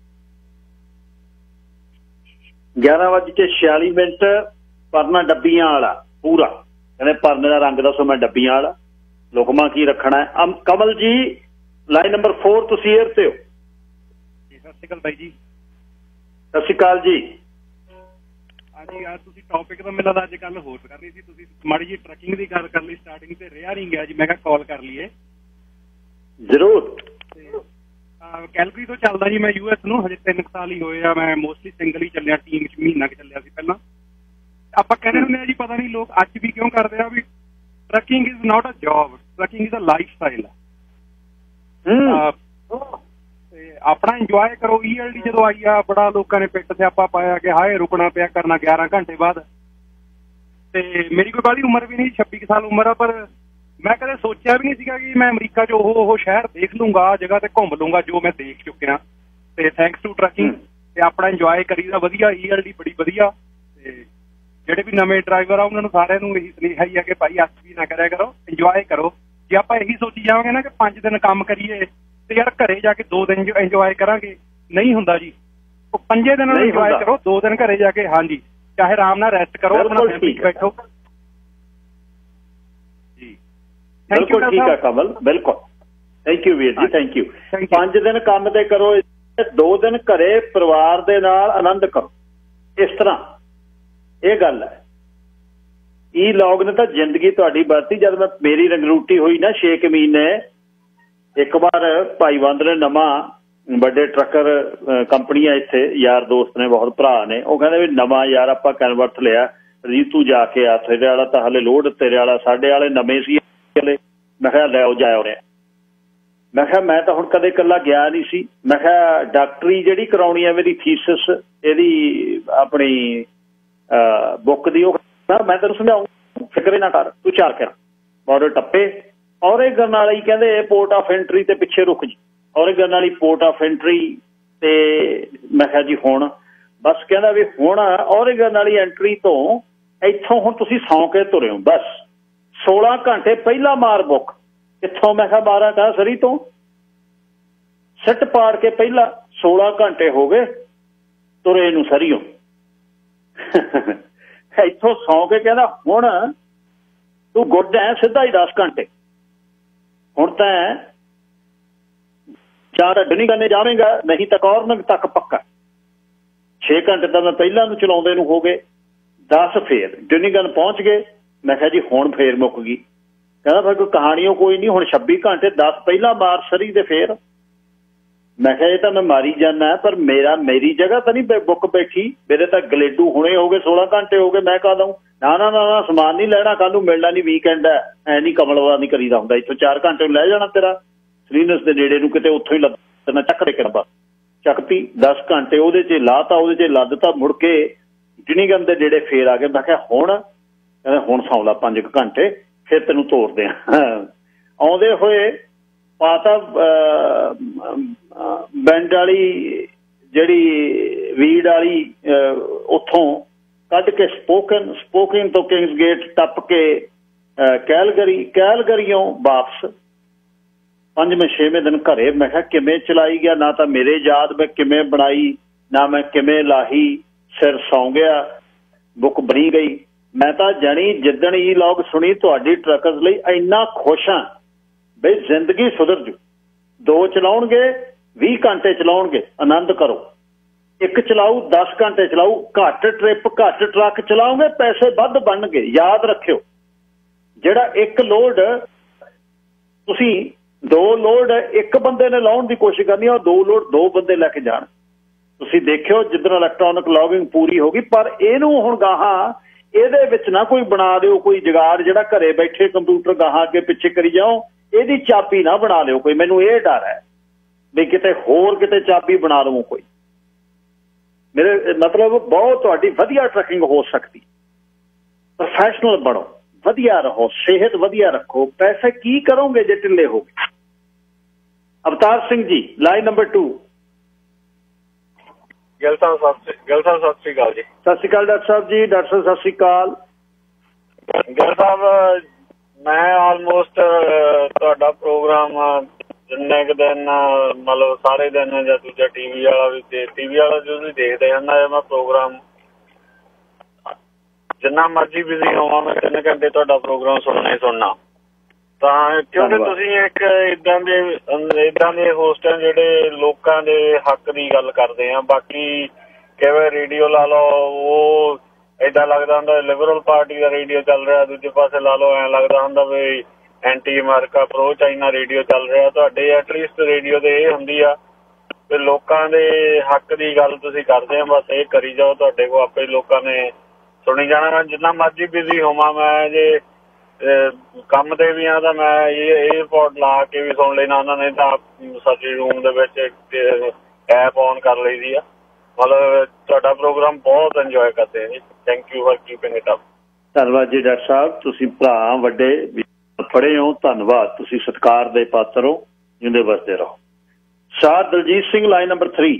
ਗਿਆਰਾਂ ਵਜੇ ਤੇ ਛਿਆਲੀ ਮਿੰਟ ਪਰਨਾ ਡੱਬੀਆਂ ਵਾਲਾ ਪੂਰਾ, ਕਹਿੰਦੇ ਪਰਨੇ ਦਾ ਰੰਗ ਦੱਸੋ, ਮੈਂ ਡੱਬੀਆਂ ਵਾਲਾ। ਲੁਕਮਾ ਕੀ ਰੱਖਣਾ ਹੈ? Kamal ji line number four, ਤੁਸੀਂ ਏਅਰ ਤੇ ਹੋ। ਸਤਿ ਸ਼੍ਰੀ ਅਕਾਲ ਬਾਈ ਜੀ। ਸਤਿ ਸ਼੍ਰੀ ਅਕਾਲ ਜੀ। ਹਾਂਜੀ ਯਾਰ, ਤੁਸੀਂ ਟੌਪਿਕ ਤਾਂ ਮੈਨੂੰ ਅੱਜ ਕੱਲ੍ਹ ਹੋਰ ਕਰਨੀ ਸੀ। ਤੁਸੀਂ ਮਾੜੀ ਜਿਹੀ ਟਰੱਕਿੰਗ ਦੀ ਗੱਲ ਕਰ ਲਈ ਸਟਾਰਟਿੰਗ ਤੇ, ਰਿਹਾ ਨਹੀਂ ਗਿਆ ਜੀ। ਮੈਂ ਕਿਹਾ ਕਾਲ ਕਰ ਲਈਏ। ਜ਼ਰੂਰ। ਕੈਲਗਰੀ ਤੋਂ ਚੱਲਦਾ ਜੀ ਮੈਂ ਯੂ ਐਸ ਨੂੰ, ਹਜੇ ਤਿੰਨ ਸਾਲ ਹੀ ਹੋਏ ਆ। ਮੈਂ ਮੋਸਟਲੀ ਸਿੰਗਲ ਹੀ ਚੱਲਿਆ, ਟੀਮ 'ਚ ਮਹੀਨਾ ਕੁ ਚੱਲਿਆ ਸੀ ਪਹਿਲਾਂ। ਆਪਾਂ ਕਹਿੰਦੇ ਹੁੰਦੇ ਆ ਜੀ, ਪਤਾ ਨਹੀਂ ਲੋਕ ਅੱਜ ਵੀ ਕਿਉਂ ਕਰਦੇ ਆ ਵੀ trucking is not a job, trucking is a lifestyle ਆ। ਤੇ ਆਪਣਾ ਇੰਜੋਏ ਕਰੋ। ਈ ਐਲ ਡੀ ਜਦੋਂ ਆਈ ਆ, ਬੜਾ ਲੋਕਾਂ ਨੇ ਪਿੱਟ ਸਿਆਪਾ ਪਾਇਆ ਕਿ ਹਾਏ ਰੁਕਣਾ ਪਿਆ ਕਰਨਾ ਗਿਆਰਾਂ ਘੰਟੇ ਬਾਅਦ। ਤੇ ਮੇਰੀ ਕੋਈ ਬਾਹਲੀ ਉਮਰ ਵੀ ਨਹੀਂ, ਛੱਬੀ ਕੁ ਸਾਲ ਉਮਰ ਆ, ਪਰ ਮੈਂ ਕਦੇ ਸੋਚਿਆ ਵੀ ਨਹੀਂ ਸੀਗਾ ਕਿ ਮੈਂ ਅਮਰੀਕਾ 'ਚ ਉਹ ਉਹ ਸ਼ਹਿਰ ਦੇਖ ਲੂੰਗਾ, ਜਗ੍ਹਾ ਤੇ ਘੁੰਮ ਲੂੰਗਾ ਜੋ ਮੈਂ ਦੇਖ ਚੁੱਕਿਆ। ਤੇ ਥੈਂਕਸ ਟੂ ਟਰੱਕਿੰਗ ਤੇ ਆਪਣਾ ਇੰਜੋਏ ਕਰੀਦਾ ਵਧੀਆ। ਈ ਐਲ ਡੀ ਬੜੀ ਵਧੀਆ। ਤੇ ਜਿਹੜੇ ਵੀ ਨਵੇਂ ਡਰਾਈਵਰ ਆ ਉਹਨਾਂ ਨੂੰ ਸਾਰਿਆਂ ਨੂੰ ਇਹੀ ਸੁਨੇਹਾ ਹੀ ਆ ਕਿ ਭਾਈ ਅੱਛ ਵੀ ਨਾ ਕਰਿਆ ਕਰੋ, ਇੰਜੋਏ ਕਰੋ। ਜੇ ਆਪਾਂ ਇਹੀ ਸੋਚੀ ਜਾਵਾਂਗੇ ਨਾ ਕਿ ਪੰਜ ਦਿਨ ਕੰਮ ਕਰੀਏ ਤੇ ਯਾਰ ਘਰੇ ਜਾ ਕੇ ਦੋ ਦਿਨ ਇੰਜੋਏ ਕਰਾਂਗੇ, ਨਹੀਂ ਹੁੰਦਾ ਜੀ। ਉਹ ਪੰਜੇ ਦਿਨ ਇੰਜੋਏ ਕਰੋ, ਦੋ ਦਿਨ ਘਰੇ ਜਾ ਕੇ ਹਾਂਜੀ ਚਾਹੇ ਆਰਾਮ ਨਾਲ ਰੈਸਟ ਕਰੋ, ਆਪਣਾ ਫੈਮਿਲੀ 'ਚ ਬੈਠੋ ਜੀ। ਬਿਲਕੁਲ ਠੀਕ ਹੈ ਕਮਲ, ਬਿਲਕੁਲ। ਥੈਂਕ ਯੂ ਵੀਰ ਜੀ, ਥੈਂਕ ਯੂ। ਪੰਜ ਦਿਨ ਕੰਮ ਤੇ ਕਰੋ, ਦੋ ਦਿਨ ਘਰੇ ਪਰਿਵਾਰ ਦੇ ਨਾਲ ਆਨੰਦ ਕਰੋ। ਇਸ ਤਰ੍ਹਾਂ ਇਹ ਗੱਲ ਹੈ। ਈ ਲੌਗ ਨੇ ਤਾਂ ਜ਼ਿੰਦਗੀ ਤੁਹਾਡੀ ਵਰਤੀ। ਜਦ ਮੈਂ ਮੇਰੀ ਰੰਗਰੂਟੀ ਹੋਈ ਨਾ ਛੇ ਕੁ ਮਹੀਨੇ, ਇੱਕ ਵਾਰ ਭਾਈ ਬੰਦ ਨੇ ਨਵਾਂ ਵੱਡੇ ਟਰੱਕਰ ਕੰਪਨੀਆਂ ਇੱਥੇ ਯਾਰ ਦੋਸਤ ਨੇ, ਬਹੁਤ ਭਰਾ ਨੇ, ਉਹ ਕਹਿੰਦੇ ਵੀ ਨਵਾਂ ਯਾਰ ਆਪਾਂ ਕਨਵਰਟ ਲਿਆ, ਰੀਤੂ ਜਾ ਕੇ ਆ, ਤੇਰੇ ਵਾਲਾ ਤਾਂ ਹਾਲੇ ਲੋਡ, ਤੇਰੇ ਵਾਲਾ ਸਾਡੇ ਵਾਲੇ ਨਵੇਂ ਸੀ। ਮੈਂ ਕਿਹਾ ਲੈ ਆਓ ਜਾ ਆਉਣੇ। ਮੈਂ ਕਿਹਾ ਮੈਂ ਤਾਂ ਹੁਣ ਕਦੇ ਇਕੱਲਾ ਗਿਆ ਨਹੀਂ ਸੀ। ਮੈਂ ਕਿਹਾ ਡਾਕਟਰੀ ਜਿਹੜੀ ਕਰਾਉਣੀ ਹੈ ਮੇਰੀ ਥੀਸਿਸ ਇਹਦੀ ਆਪਣੀ ਬੁੱਕ ਦੀ, ਉਹ ਮੈਂ ਤੈਨੂੰ ਸਮਝਾਊਂ, ਫਿਕਰੇ ਨਾ ਕਰ, ਤੂੰ ਚਾਰ ਕਰ ਬਾਰਡਰ ਟੱਪੇ। ਔਰੇਗਨ ਵਾਲੀ ਕਹਿੰਦੇ ਪੋਰਟ ਆਫ ਐਂਟਰੀ ਤੇ ਪਿੱਛੇ ਰੁਕ ਜੀ, ਔਰੇਗਨ ਵਾਲੀ ਪੋਰਟ ਆਫ ਐਂਟਰੀ ਤੇ ਮੈਂ ਕਿਹਾ ਜੀ ਹੁਣ ਬਸ। ਕਹਿੰਦਾ ਵੀ ਹੁਣ ਔਰੇਗਨ ਵਾਲੀ ਐਂਟਰੀ ਤੋਂ ਇੱਥੋਂ ਹੁਣ ਤੁਸੀਂ ਸੌਂ ਕੇ ਤੁਰੇ ਹੋ, ਬਸ ਸੋਲਾਂ ਘੰਟੇ ਪਹਿਲਾਂ ਮਾਰ ਬੁੱਕ। ਕਿੱਥੋਂ? ਮੈਂ ਕਿਹਾ ਬਾਰਾਂ ਕਾ ਸਰੀ ਤੋਂ। ਸਿੱਟ ਪਾੜ ਕੇ ਪਹਿਲਾਂ सोलह घंटे हो गए तुरे नूं सरियों इत्थों सौ के कहना हुण तू गुड है सीधा ही दस घंटे हुण तां चार डनी करने जावेंगा नहीं तो कॉर्नर तक पक्का छे घंटे तो मैं पहला नूं चलाउंदे नूं हो गए दस फेर डनीगन पहुंच गए मैं कहा जी हुण फेर मुक गई कहना फिर कोई कहानियों कोई नहीं हुण छब्बी घंटे दस पहला मार सरी दे फेर मैं कहा ये तो मैं मारी जाना पर मेरा मेरी जगह तो नहीं बुक बैठी मेरे तो गलेडू हुणे हो गए सोलह घंटे हो गए मैं कह दूँ ना ना ना ना समान नहीं लैना कल नूं मिलना नहीं वीकेंड है ऐ नहीं कमलवा नहीं करीदा हुंदा इत्थों चार घंटे लै जाना तेरा सलीनस के नेड़े नूं किते उत्थों ही लद्दना चक दे करबा चकती दस घंटे उहदे च लाता उहदे च लद्दता मुड़ के जिनीगन दे नेड़े फेर आ गए मैं कहा हुण कहंदा हुण सौं ला पांच घंटे फिर तैनूं तोड़दे आ आउंदे होए पाता बैंड वाली जिहड़ी वीड वाली उत्थों कढ के स्पोकन स्पोकन तो किंग्स गेट टप के कैलगरी कैलगरीओं वापस पंजवें छेवें दिन घरे मैं कहा किवें चलाई गया ना तो मेरे याद मैं किवें बनाई ना मैं किवें लाही सिर सौ गया बुक बनी गई मैं तो जानी जिदण ई लॉग सुनी तुहाडी ट्रकर्स लई इन्ना खुश हाँ बई जिंदगी सुधर जू दो चलाउणगे भी घंटे चलाउणगे आनंद करो एक चलाऊ दस घंटे चलाऊ घट ट्रिप घट ट्रक चलाओगे पैसे वध बनणगे याद रखियो जिहड़ा एक लोड तुसीं दो लोड एक बंदे ने लाउण दी कोशिश करनी और दो लोड दो बंदे लैके जाण तुसीं देखियो जिद्दण इलैक्ट्रॉनिक लॉगिंग पूरी होगी पर इहनूं हुण गाहां इहदे विच ना कोई बना दिओ कोई जुगाड़ जिहड़ा घरे बैठे कंप्यूटर गाहां अगे पिछे करी जाओ ਇਹਦੀ ਚਾਬੀ ना बना लिओ कोई मैनू ये डर है भी किते होर किते चाबी बना लवो कोई मेरे मतलब बहुत तुहाडी वधिया ट्रैकिंग हो सकती प्रोफैशनल बनो वधिया रहो सेहत वधिया रखो पैसे की करोगे जे ढिले हो गए Avtar Singh ji line number two Gill Sahib Gill Sahib ਸਤਿ ਸ਼੍ਰੀ ਅਕਾਲ ਜੀ ਸਤਿ ਸ਼੍ਰੀ ਅਕਾਲ ਡਾਕਟਰ ਸਾਹਿਬ ਜੀ ਡਾਕਟਰ ਸਾਹਿਬ ਸਤਿ ਸ਼੍ਰੀ ਅਕਾਲ ਗਿੱਲ ਸਾਹਿਬ मैं आलमोस्ट ਤੁਹਾਡਾ प्रोग्राम जिन्ने क दिन मतलब सारे दिन ਜਾਂ ਦੂਜਾ टीवी वाला भी टीवी वाला जो भी देखते हैं ना मैं प्रोग्राम जिन्ना मर्जी बिजी होवां मैं तीन घंटे ਤੁਹਾਡਾ प्रोग्राम सुनना ही सुनना ਤਾਂ ਕਿਉਂਕਿ ਤੁਸੀਂ ਇੱਕ ਇਦਾਂ ਦੇ ਇਦਾਂ ਦੇ ਹੋਸਟ ਆ ਜਿਹੜੇ ਲੋਕਾਂ ਦੇ ਹੱਕ ਦੀ ਗੱਲ ਕਰਦੇ ਆ ਬਾਕੀ ਕਿਵੇਂ ਰੇਡੀਓ ਲਾ ਲਓ ਉਹ इदा लगता होंगे लिबरल पार्टी का रेडियो चल रहा दूजे पास ला लो ऐ लगता होंगे भी anti America pro China radio चल रहा तो एटलीस्ट रेडियो तो यह होंगी आ लोगों के हक की गल तुसीं करते हैं बस ये करी जाओ तुहाडे को आपे लोगों ने सुनी जाना मैं जिन्ना मर्जी बिजी होवां मैं जे काम ते भी हाँ तो मैं ये एयरपोर्ट ला के भी सुन लेना उन्होंने तो सर्जरी रूम दे विच ऐप ऑन कर ली दी आ मतलब तुहाडा प्रोग्राम बहुत इंजॉय करते हैं thank you for keeping it up धन्यवाद जी डॉक्टर साहब तुसीं भरा वड्डे फड़े हो धन्यवाद तुसीं सत्कार दे पात्र हो जिंदे बसते रहो Shah Daljit Singh line number three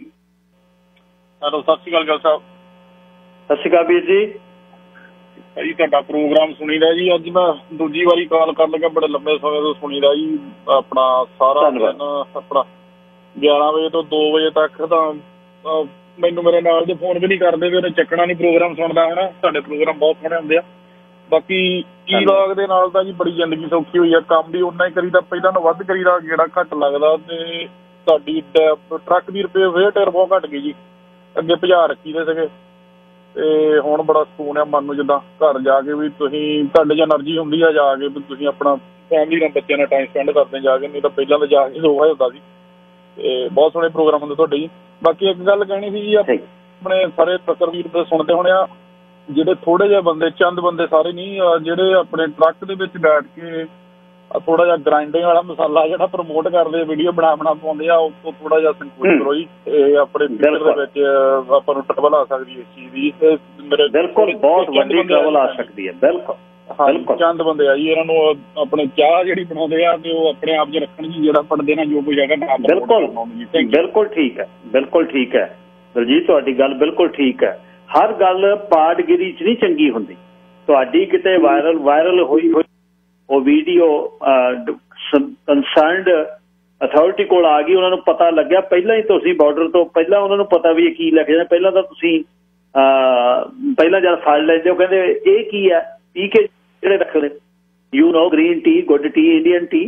hello सत श्री अकाल गिल साहब सत श्री अकाल वीर जी जी तुहाडा प्रोग्राम सुनीदा जी अज मैं दूजी वारी कॉल कर लगा बड़े लंबे समय तो सुनीदा जी अपना सारा दिन अपना ग्यारह बजे तो दो बजे तक तो ਮੈਨੂੰ ਮੇਰੇ ਨਾਲ ਦੇ ਫੋਨ ਵੀ ਨਹੀਂ ਕਰਦੇ ਵੀ ਉਹਨੇ ਚੱਕਣਾ ਨਹੀਂ ਪ੍ਰੋਗਰਾਮ ਸੁਣਦਾ ਹੋਣਾ ਤੁਹਾਡੇ ਪ੍ਰੋਗਰਾਮ ਬਹੁਤ ਸੋਹਣੇ ਹੁੰਦੇ ਆ ਬਾਕੀ ਕੀ ਲਾਗ ਦੇ ਨਾਲ ਤਾਂ ਜੀ ਬੜੀ ਜ਼ਿੰਦਗੀ ਸੌਖੀ ਹੋਈ ਆ ਕੰਮ ਵੀ ਓਨਾ ਹੀ ਕਰੀਦਾ ਪਹਿਲਾਂ ਨਾਲੋਂ ਵੱਧ ਕਰੀਦਾ ਜਿਹੜਾ ਘੱਟ ਲੱਗਦਾ ਤੇ ਸਾਡੀ ਟਰੱਕ ਦੀ ਰੁਪਏ ਫੇਰ ਟਾਇਰ ਬਹੁਤ ਘੱਟ ਗਈ ਜੀ ਅੱਗੇ ਭਜਾ ਰੱਖੀ ਦੇ ਸੀਗੇ ਤੇ ਹੁਣ ਬੜਾ ਸਕੂਨ ਆ ਮਨ ਨੂੰ ਜਿੱਦਾਂ ਘਰ ਜਾ ਕੇ ਵੀ ਤੁਸੀਂ ਤੁਹਾਡੇ 'ਚ ਐਨਰਜੀ ਹੁੰਦੀ ਆ ਜਾ ਕੇ ਵੀ ਤੁਸੀਂ ਆਪਣਾ ਫੈਮਿਲੀ ਨਾਲ ਬੱਚਿਆਂ ਨਾਲ ਟਾਈਮ ਸਪੈਂਡ ਕਰਦੇ ਜਾ ਕੇ ਨਹੀਂ ਤਾਂ ਪਹਿਲਾਂ ਤਾਂ ਜਾ ਕੇ ਰੋਹਾ ਹੁੰਦਾ ਸੀ ਤੇ ਬਹੁਤ ਸੋਹਣੇ ਪ੍ਰੋਗਰਾਮ ਹੁੰਦੇ ਤੁਹਾਡੇ ਜੀ ਬਾਕੀ ਇੱਕ ਗੱਲ ਕਹਿਣੀ ਸੀ ਜੀ ਆਪਣੇ ਸਾਰੇ ਟਰੱਕਰ ਵੀਰ ਦੇ ਸੁਣਦੇ ਹੋਣੇ ਆ ਜਿਹੜੇ ਥੋੜੇ ਜਿਹੇ ਬੰਦੇ ਚੰਦ ਬੰਦੇ ਸਾਰੇ ਨਹੀਂ ਜਿਹੜੇ ਆਪਣੇ ਟਰੱਕ ਦੇ ਵਿੱਚ ਬੈਠ ਕੇ ਥੋੜਾ ਜਿਹਾ ਗ੍ਰਾਈਂਡਿੰਗ ਵਾਲਾ ਮਸਾਲਾ ਜਿਹੜਾ ਪ੍ਰਮੋਟ ਕਰਦੇ ਵੀਡੀਓ ਬਣਾ ਬਣਾ ਪਾਉਂਦੇ ਆ ਉਸ ਤੋਂ ਥੋੜਾ ਜਿਹਾ ਸੰਕੋਚ ਕਰੋ ਜੀ ਇਹ ਆਪਣੇ ਫਿਊਚਰ ਦੇ ਵਿੱਚ ਆਪਾਂ ਨੂੰ ਟਰਬਲ ਆ ਸਕਦੀ ਇਸ ਚੀਜ਼ ਦੀ ਮੇਰੇ ਬਿਲਕੁਲ ਬਹੁਤ ਵੱਡੀ ਟਰਬਲ ਆ ਸਕਦੀ ਹੈ ਬਿਲਕੁਲ ਬਿਲਕੁਲ ਚੰਦ ਬੰਦੇ ਆ ਜੀ ਇਹਨਾਂ ਨੂੰ ਆਪਣੇ ਚਾਹ ਜਿਹੜੀ ਬਣਾਉਂਦੇ ਆ ਤੇ ਉਹ ਆਪਣੇ ਆਪ 'ਚ ਰੱਖਣ ਜੀ ਜਿਹੜਾ ਪੜਦੇ ਨਾ ਜੋ ਕੁਝ ਹੈਗਾ ਬਿਲਕੁਲ ਬਿਲਕੁਲ ਠੀਕ ਹੈ ਬਿਲਕੁਲ ਠੀਕ ਹੈ ਦਲਜੀਤ ਤੁਹਾਡੀ ਗੱਲ ਬਿਲਕੁਲ ਠੀਕ ਹੈ ਹਰ ਗੱਲ ਪਾਟਗਿਰੀ 'ਚ ਨਹੀਂ ਚੰਗੀ ਹੁੰਦੀ ਤੁਹਾਡੀ ਕਿਤੇ ਵਾਇਰਲ ਵਾਇਰਲ ਹੋਈ ਹੋਈ ਉਹ ਵੀਡੀਓ ਕੰਸਰਨਡ ਅਥਾਰਟੀ ਕੋਲ ਆ ਗਈ, ਉਹਨਾਂ ਨੂੰ ਪਤਾ ਲੱਗਿਆ ਪਹਿਲਾਂ ਹੀ, ਤੁਸੀਂ ਬਾਰਡਰ ਤੋਂ ਪਹਿਲਾਂ ਉਹਨਾਂ ਨੂੰ ਪਤਾ ਵੀ ਇਹ ਕੀ ਲੈ ਕੇ ਜਾਣਾ। ਪਹਿਲਾਂ ਤਾਂ ਤੁਸੀਂ ਪਹਿਲਾਂ ਜਦ ਫੜ ਲੈਂਦੇ ਹੋ ਕਹਿੰਦੇ ਇਹ ਕੀ ਹੈ, ਪੀ ਕੇ ਜਿਹੜੇ ਰੱਖਦੇ, you know green tea, good tea, Indian tea.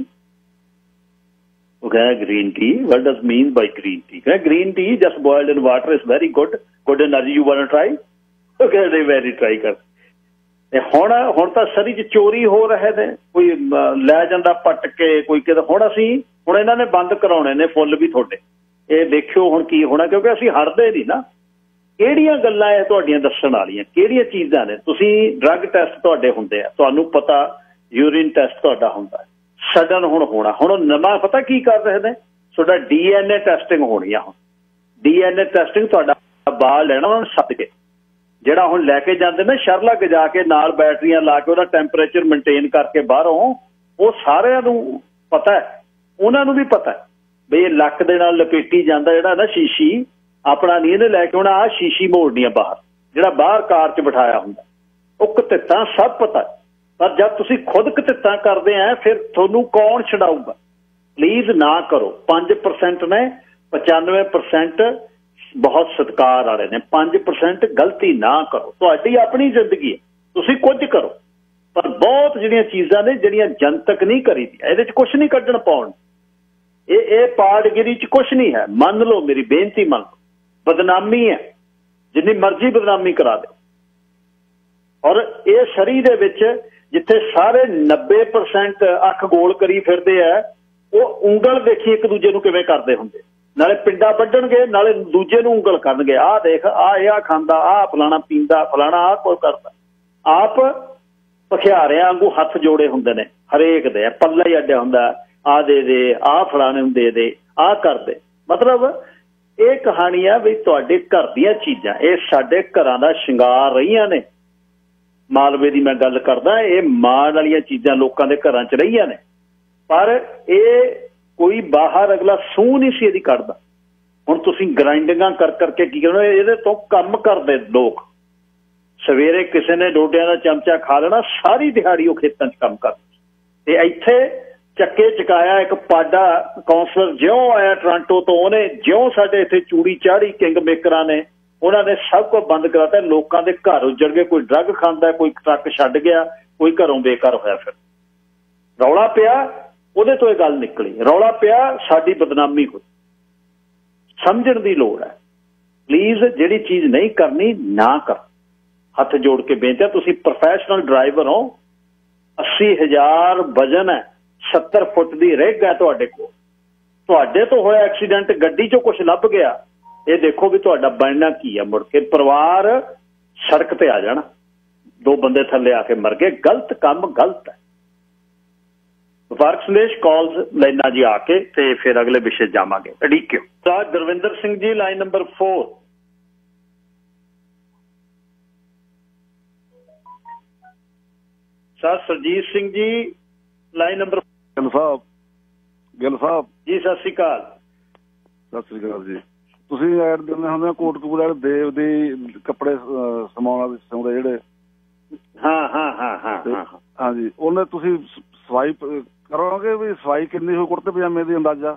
ਉਹ ਕਹਿੰਦਾ green tea, what does mean by green tea? ਕਹਿੰਦਾ green tea just boiled in water is very good, good energy, you want try? ਉਹ ਕਹਿੰਦੇ ਵੈਰੀ ਟਰਾਈ ਕਰ। ਤੇ ਹੁਣ ਹੁਣ ਤਾਂ ਸਰੀ 'ਚ ਚੋਰੀ ਹੋ ਰਹੇ ਨੇ, ਕੋਈ ਲੈ ਜਾਂਦਾ ਪੱਟ ਕੇ, ਕੋਈ ਕਿਤੇ। ਹੁਣ ਅਸੀਂ ਹੁਣ ਇਹਨਾਂ ਨੇ ਬੰਦ ਕਰਾਉਣੇ ਨੇ ਫੁੱਲ ਵੀ ਤੁਹਾਡੇ, ਇਹ ਦੇਖਿਓ ਹੁਣ ਕੀ ਹੋਣਾ, ਕਿਉਂਕਿ ਅਸੀਂ ਹਟਦੇ ਨਹੀਂ ਨਾ। ਕਿਹੜੀਆਂ ਗੱਲਾਂ ਇਹ ਤੁਹਾਡੀਆਂ ਦੱਸਣ ਵਾਲੀਆਂ, ਕਿਹੜੀਆਂ ਚੀਜ਼ਾਂ ਨੇ? ਤੁਸੀਂ ਡਰੱਗ ਟੈਸਟ ਤੁਹਾਡੇ ਹੁੰਦੇ ਆ, ਤੁਹਾਨੂੰ ਪਤਾ, ਯੂਰਿਨ ਟੈਸਟ ਤੁਹਾਡਾ ਹੁੰਦਾ, ਸਡਨ ਹੁਣ ਹੋਣਾ। ਹੁਣ ਨਵਾਂ ਪਤਾ ਕੀ ਕਰ ਰਹੇ ਨੇ, ਤੁਹਾਡਾ ਡੀ ਐਨ ਏ ਟੈਸਟਿੰਗ ਹੋਣੀ ਆ। ਹੁਣ ਡੀ ਐਨ ਏ ਟੈਸਟਿੰਗ, ਤੁਹਾਡਾ ਬਾਲ ਲੈਣਾ ਉਹਨਾਂ ਨੂੰ ਸੱਦ ਕੇ, ਜਿਹੜਾ ਹੁਣ ਲੈ ਕੇ ਜਾਂਦੇ ਨੇ ਸ਼ਰਲਾ ਗਜਾ ਕੇ ਨਾਲ ਬੈਟਰੀਆਂ ਲਾ ਕੇ ਉਹਦਾ ਟੈਂਪਰੇਚਰ ਮੇਨਟੇਨ ਕਰਕੇ ਬਾਹਰੋਂ, ਉਹ ਸਾਰਿਆਂ ਨੂੰ ਪਤਾ ਹੈ, ਉਹਨਾਂ ਨੂੰ ਵੀ ਪਤਾ ਵੀ ਇਹ ਲੱਕ ਦੇ ਨਾਲ ਲਪੇਟੀ ਜਾਂਦਾ ਜਿਹੜਾ ਨਾ ਸ਼ੀਸ਼ੀ, ਆਪਣਾ ਨਹੀਂ ਇਹਨੇ ਲੈ ਕੇ ਆਉਣਾ, ਆਹ ਸ਼ੀਸ਼ੀ ਮੋੜਨੀ ਆ ਬਾਹਰ, ਜਿਹੜਾ ਬਾਹਰ ਕਾਰ 'ਚ ਬਿਠਾਇਆ ਹੁੰਦਾ। ਉਹ ਕਤਿੱਤਾਂ ਸਭ ਪਤਾ, ਪਰ ਜਦ ਤੁਸੀਂ ਖੁਦ ਕਤਿੱਤਾਂ ਕਰਦੇ ਆ ਫਿਰ ਤੁਹਾਨੂੰ ਕੌਣ ਛਡਾਊਗਾ? ਪਲੀਜ਼ ਨਾ ਕਰੋ। ਪੰਜ ਪਰਸੈਂਟ ਨੇ, ਪਚਾਨਵੇਂ ਪਰਸੈਂਟ ਬਹੁਤ ਸਤਿਕਾਰ ਵਾਲੇ ਨੇ, ਪੰਜ ਪਰਸੈਂਟ ਗਲਤੀ ਨਾ ਕਰੋ। ਤੁਹਾਡੀ ਆਪਣੀ ਜ਼ਿੰਦਗੀ ਹੈ, ਤੁਸੀਂ ਕੁਝ ਕਰੋ, ਪਰ ਬਹੁਤ ਜਿਹੜੀਆਂ ਚੀਜ਼ਾਂ ਨੇ ਜਿਹੜੀਆਂ ਜਨਤਕ ਨਹੀਂ ਕਰੀ ਦੀਆਂ, ਇਹਦੇ 'ਚ ਕੁਛ ਨਹੀਂ ਕੱਢਣ ਪਾਉਣ। ਇਹ ਇਹ ਪਾੜਗਿਰੀ 'ਚ ਕੁਛ ਨਹੀਂ ਹੈ, ਮੰਨ ਲਓ ਮੇਰੀ ਬੇਨਤੀ ਮੰਨ ਲਓ। ਬਦਨਾਮੀ ਹੈ, ਜਿੰਨੀ ਮਰਜ਼ੀ ਬਦਨਾਮੀ ਕਰਾ ਦੇ। ਔਰ ਇਹ ਸਰੀ ਦੇ ਵਿੱਚ ਜਿੱਥੇ ਸਾਰੇ ਨੱਬੇ ਪਰਸੈਂਟ ਅੱਖ ਗੋਲ ਕਰੀ ਫਿਰਦੇ ਆ, ਉਹ ਉਂਗਲ ਦੇਖੀ ਇੱਕ ਦੂਜੇ ਨੂੰ ਕਿਵੇਂ ਕਰਦੇ ਹੁੰਦੇ, ਨਾਲੇ ਪਿੰਡਾ ਵੱਢਣਗੇ ਨਾਲੇ ਦੂਜੇ ਨੂੰ ਉਂਗਲ ਕਰਨਗੇ, ਆਹ ਦੇਖ, ਆਹ ਇਹ ਆ ਖਾਂਦਾ, ਆਹ ਫਲਾਣਾ ਪੀਂਦਾ, ਫਲਾਣਾ ਆਹ ਕੋਈ ਕਰਦਾ। ਆਪ ਭਖਿਆਰਿਆਂ ਵਾਂਗੂ ਹੱਥ ਜੋੜੇ ਹੁੰਦੇ ਨੇ ਹਰੇਕ ਦੇ, ਪੱਲਾ ਹੀ ਅੱਡਿਆ ਹੁੰਦਾ, ਆਹ ਦੇ ਦੇ, ਆਹ ਫਲਾਣੇ ਨੂੰ ਦੇ ਦੇ, ਆਹ ਕਰਦੇ। ਮਤਲਬ ਇਹ ਕਹਾਣੀ ਆ ਵੀ ਤੁਹਾਡੇ ਘਰ ਦੀਆਂ ਚੀਜ਼ਾਂ, ਇਹ ਸਾਡੇ ਘਰਾਂ ਦਾ ਸ਼ਿੰਗਾਰ ਰਹੀਆਂ ਨੇ। ਮਾਲਵੇ ਦੀ ਮੈਂ ਗੱਲ ਕਰਦਾ, ਇਹ ਮਾਣ ਵਾਲੀਆਂ ਚੀਜ਼ਾਂ ਲੋਕਾਂ ਦੇ ਘਰਾਂ 'ਚ ਰਹੀਆਂ ਨੇ, ਪਰ ਇਹ ਕੋਈ ਬਾਹਰ ਅਗਲਾ ਸੂਹ ਨਹੀਂ ਸੀ ਇਹਦੀ ਕੱਢਦਾ। ਹੁਣ ਤੁਸੀਂ ਗ੍ਰਾਈਂਡਿੰਗਾਂ ਕਰ ਕਰਕੇ ਕੀ ਕਰਨਾ, ਇਹਦੇ ਤੋਂ ਕੰਮ ਕਰਦੇ ਲੋਕ। ਸਵੇਰੇ ਕਿਸੇ ਨੇ ਡੋਡਿਆਂ ਦਾ ਚਮਚਾ ਖਾ ਲੈਣਾ, ਸਾਰੀ ਦਿਹਾੜੀ ਉਹ ਖੇਤਾਂ 'ਚ ਕੰਮ ਕਰਦਾ। ਤੇ ਇੱਥੇ ਚੱਕੇ ਚਕਾਇਆ ਇੱਕ ਪਾਡਾ ਕੌਂਸਲਰ ਜਿਉਂ ਆਇਆ ਟੋਰਾਂਟੋ ਤੋਂ, ਉਹਨੇ ਜਿਉਂ ਸਾਡੇ ਇੱਥੇ ਚੂੜੀ ਚਾੜੀ ਕਿੰਗ ਮੇਕਰਾਂ ਨੇ, ਉਹਨਾਂ ਨੇ ਸਭ ਕੁਝ ਬੰਦ ਕਰਾਤਾ। ਲੋਕਾਂ ਦੇ ਘਰ ਉੱਜੜ ਗਏ, ਕੋਈ ਡਰੱਗ ਖਾਂਦਾ, ਕੋਈ ਟਰੱਕ ਛੱਡ ਗਿਆ, ਕੋਈ ਘਰੋਂ ਬੇਘਰ ਹੋਇਆ। ਫਿਰ ਰੌਲਾ ਪਿਆ, ਉਹਦੇ ਤੋਂ ਇਹ ਗੱਲ ਨਿਕਲੀ, ਰੌਲਾ ਪਿਆ, ਸਾਡੀ ਬਦਨਾਮੀ ਹੋਈ। ਸਮਝਣ ਦੀ ਲੋੜ ਹੈ। ਪਲੀਜ਼ ਜਿਹੜੀ ਚੀਜ਼ ਨਹੀਂ ਕਰਨੀ ਨਾ ਕਰ। ਹੱਥ ਜੋੜ ਕੇ ਬੇਨਤੀ ਹੈ, ਤੁਸੀਂ ਪ੍ਰੋਫੈਸ਼ਨਲ ਡਰਾਈਵਰ ਹੋ, ਅੱਸੀ ਹਜ਼ਾਰ ਵਜਨ ਹੈ, ਸੱਤਰ ਫੁੱਟ ਦੀ ਰਿਗ ਹੈ ਤੁਹਾਡੇ ਕੋਲ, ਤੁਹਾਡੇ ਤੋਂ ਹੋਇਆ ਐਕਸੀਡੈਂਟ, ਗੱਡੀ 'ਚੋਂ ਕੁਛ ਲੱਭ ਗਿਆ, ਇਹ ਦੇਖੋ ਵੀ ਤੁਹਾਡਾ ਬਣਨਾ ਕੀ ਹੈ। ਮੁੜ ਕੇ ਪਰਿਵਾਰ ਸੜਕ ਤੇ ਆ ਜਾਣਾ, ਦੋ ਬੰਦੇ ਥੱਲੇ ਆ ਕੇ ਮਰ ਗਏ। ਗਲਤ ਕੰਮ ਗਲਤ ਹੈ। ਵਪਾਰਕ ਸੰਦੇਸ਼ ਕਾਲਸ ਲੈਣਾ ਜੀ ਆ ਕੇ, ਤੇ ਫਿਰ ਅਗਲੇ ਵਿਸ਼ੇ ਜਾਵਾਂਗੇ। ਅੜੀਕਿਓ। Sir Gurwinder Singh ji, line number four. Sir Surjit Singh ji, line number. Gill Sahib, Gill Sahib ji ਸਤਿ ਸ਼੍ਰੀ ਅਕਾਲ। ਸਤਿ ਸ਼੍ਰੀ ਅਕਾਲ ਜੀ। ਤੁਸੀਂ ਐਡ ਦਿੰਦੇ ਹੁੰਦੇ ਕੋਟਕਪੂਰੇ ਵਾਲੇ ਦੇਵ ਦੀ ਕੱਪੜੇ ਸਮਾਉਣ ਵਾਲੇ ਸਿਉਂਦੇ ਜਿਹੜੇ। ਹਾਂ ਹਾਂ ਹਾਂ ਹਾਂ ਹਾਂਜੀ, ਉਹਨੇ ਤੁਸੀਂ ਸਵਾਈ ਕਰੋਗੇ ਵੀ ਸਵਾਈ ਕਿੰਨੀ ਹੋਈ ਕੁੜਤੇ ਪਜਾਮੇ ਦੀ ਅੰਦਾਜ਼ਾ?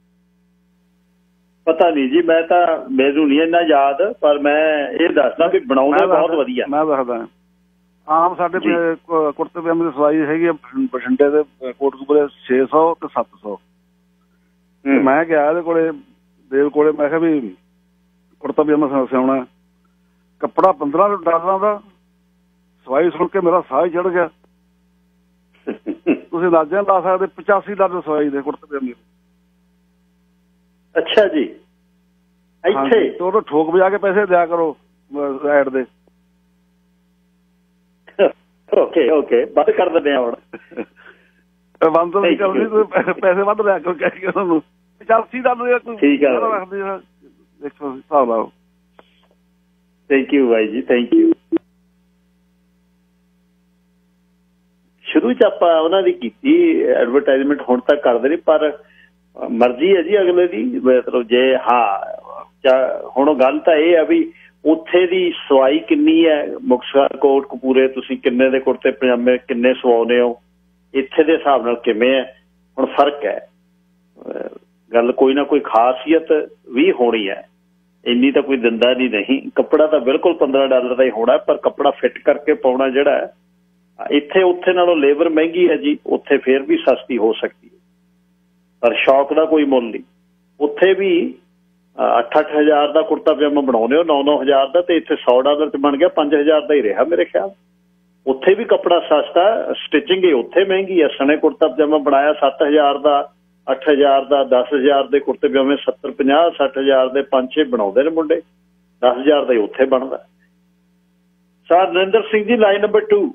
ਪਤਾ ਨਹੀਂ ਜੀ, ਮੈਂ ਤਾਂ ਮੈਨੂੰ ਨਹੀਂ ਇੰਨਾ ਯਾਦ, ਪਰ ਮੈਂ ਇਹ ਦੱਸਦਾ ਵੀ ਬਣਾਉਂਦੇ ਬਹੁਤ ਵਧੀਆ। ਮੈਂ ਦੱਸਦਾ, ਆਮ ਸਾਡੇ ਕੁੜਤੇ ਪਜਾਮੇ ਦੀ ਸਵਾਈ ਹੈਗੀ ਆ ਬਠਿੰਡੇ ਦੇ ਕੋਟਕਪੂਰੇ ਛੇ ਸੌ ਤੇ ਸੱਤ ਸੌ। ਮੈਂ ਗਿਆ ਇਹਦੇ ਕੋਲੇ, ਦੇਵ ਕੋਲੇ, ਮੈਂ ਕਿਹਾ ਵੀ ਕੁੜਤਾ ਪਜਾਮਾ ਸਿਉਣਾ, ਕੱਪੜਾ ਪੰਦਰਾਂ ਡਾਲਰਾਂ ਦਾ, ਸਵਾਈ ਸੁਣ ਕੇ ਮੇਰਾ ਸਾਹ ਹੀ ਚੜ ਗਿਆ। ਤੁਸੀਂ ਅੰਦਾਜ਼ਾ ਲਾ ਸਕਦੇ, ਪਚਾਸੀ ਡਾਲਰ ਸਵਾਈ ਦੇ ਕੁੜਤੇ ਪਜਾਮੇ। ਅੱਛਾ ਜੀ, ਇੱਥੇ ਤੇ ਉਹ ਠੋਕ ਵਜਾ ਕੇ ਪੈਸੇ ਦਿਆ ਕਰੋ ਐਡ ਦੇ। ਓਕੇ ਓਕੇ, ਬੰਦ ਕਰ ਦਿੰਦੇ ਆ ਹੁਣ। ਬੰਦ ਨਹੀਂ ਕਰਨੀ, ਪੈਸੇ ਵੱਧ ਲਿਆ ਕਰੋ ਕਹਿ ਕੇ ਉਹਨਾਂ ਨੂੰ। ਪਚਾਸੀ ਡਾਲਰ ਠੀਕ ਆ, ਰੱਖਦੇ ਆ, ਦੇਖੋ ਹਿਸਾਬ ਲਾਓ। ਥੈਂਕ ਯੂ ਬਾਈ ਜੀ, ਥੈਂਕ ਯੂ। ਸ਼ੁਰੂ 'ਚ ਆਪਾਂ ਉਹਨਾਂ ਦੀ ਕੀਤੀ ਐਡਵਰਟਾਈਜ਼ਮੈਂਟ, ਹੁਣ ਤੱਕ ਕਰਦੇ ਨਹੀਂ, ਪਰ ਮਰਜ਼ੀ ਹੈ ਜੀ ਅਗਲੇ ਦੀ। ਮਤਲਬ ਜੇ ਹਾਂ, ਹੁਣ ਗੱਲ ਤਾਂ ਇਹ ਆ ਵੀ ਉੱਥੇ ਦੀ ਸਵਾਈ ਕਿੰਨੀ ਹੈ, ਮੁਕਤਸਰ ਕੋਟਕਪੂਰੇ ਤੁਸੀਂ ਕਿੰਨੇ ਦੇ ਕੁੜਤੇ ਪਜਾਮੇ ਕਿੰਨੇ ਸਵਾਉਂਦੇ ਹੋ, ਇੱਥੇ ਦੇ ਹਿਸਾਬ ਨਾਲ ਕਿਵੇਂ ਹੈ, ਹੁਣ ਫਰਕ ਹੈ। ਗੱਲ ਕੋਈ ਨਾ ਕੋਈ ਖਾਸੀਅਤ ਵੀ ਹੋਣੀ ਹੈ, ਇੰਨੀ ਤਾਂ ਕੋਈ ਦਿੰਦਾ ਨਹੀਂ। ਨਹੀਂ, ਕੱਪੜਾ ਤਾਂ ਬਿਲਕੁਲ ਪੰਦਰਾਂ ਡਾਲਰ ਦਾ ਹੀ ਹੋਣਾ, ਪਰ ਕੱਪੜਾ ਫਿੱਟ ਕਰਕੇ ਪਾਉਣਾ ਜਿਹੜਾ ਹੈ, ਇੱਥੇ ਉੱਥੇ ਨਾਲੋਂ ਲੇਬਰ ਮਹਿੰਗੀ ਹੈ ਜੀ, ਉੱਥੇ ਫੇਰ ਵੀ ਸਸਤੀ ਹੋ ਸਕਦੀ ਹੈ, ਪਰ ਸ਼ੌਕ ਦਾ ਕੋਈ ਮੁੱਲ ਨਹੀਂ। ਉੱਥੇ ਵੀ ਅੱਠ ਅੱਠ ਹਜ਼ਾਰ ਦਾ ਕੁੜਤਾ ਪਜਾਮਾ ਬਣਾਉਂਦੇ ਹੋ, ਨੌ ਨੌ ਹਜ਼ਾਰ ਦਾ, ਤੇ ਇੱਥੇ ਸੌ ਡਾਲਰ 'ਚ ਬਣ ਗਿਆ ਪੰਜ ਹਜ਼ਾਰ ਦਾ ਹੀ ਰਿਹਾ ਮੇਰੇ ਖਿਆਲ। ਉੱਥੇ ਵੀ ਕੱਪੜਾ ਸਸਤਾ, ਸਟਿਚਿੰਗ ਹੀ ਉੱਥੇ ਮਹਿੰਗੀ ਹੈ। ਸਣੇ ਕੁੜਤਾ ਪਜਾਮਾ ਬਣਾਇਆ ਸੱਤ ਹਜ਼ਾਰ ਦਾ, ਅੱਠ ਹਜ਼ਾਰ ਦਾ, ਦਸ ਹਜ਼ਾਰ ਦੇ ਕੁੜਤੇ ਪਜਾਮੇ ਸੱਤਰ ਪੰਜਾਹ ਸੱਠ ਹਜ਼ਾਰ ਦੇ ਪੰਜ ਛੇ ਬਣਾਉਂਦੇ ਨੇ ਮੁੰਡੇ, ਦਸ ਹਜ਼ਾਰ ਦਾ ਹੀ ਉੱਥੇ ਬਣਦਾ। Sir Narendra Singh ji, line number to.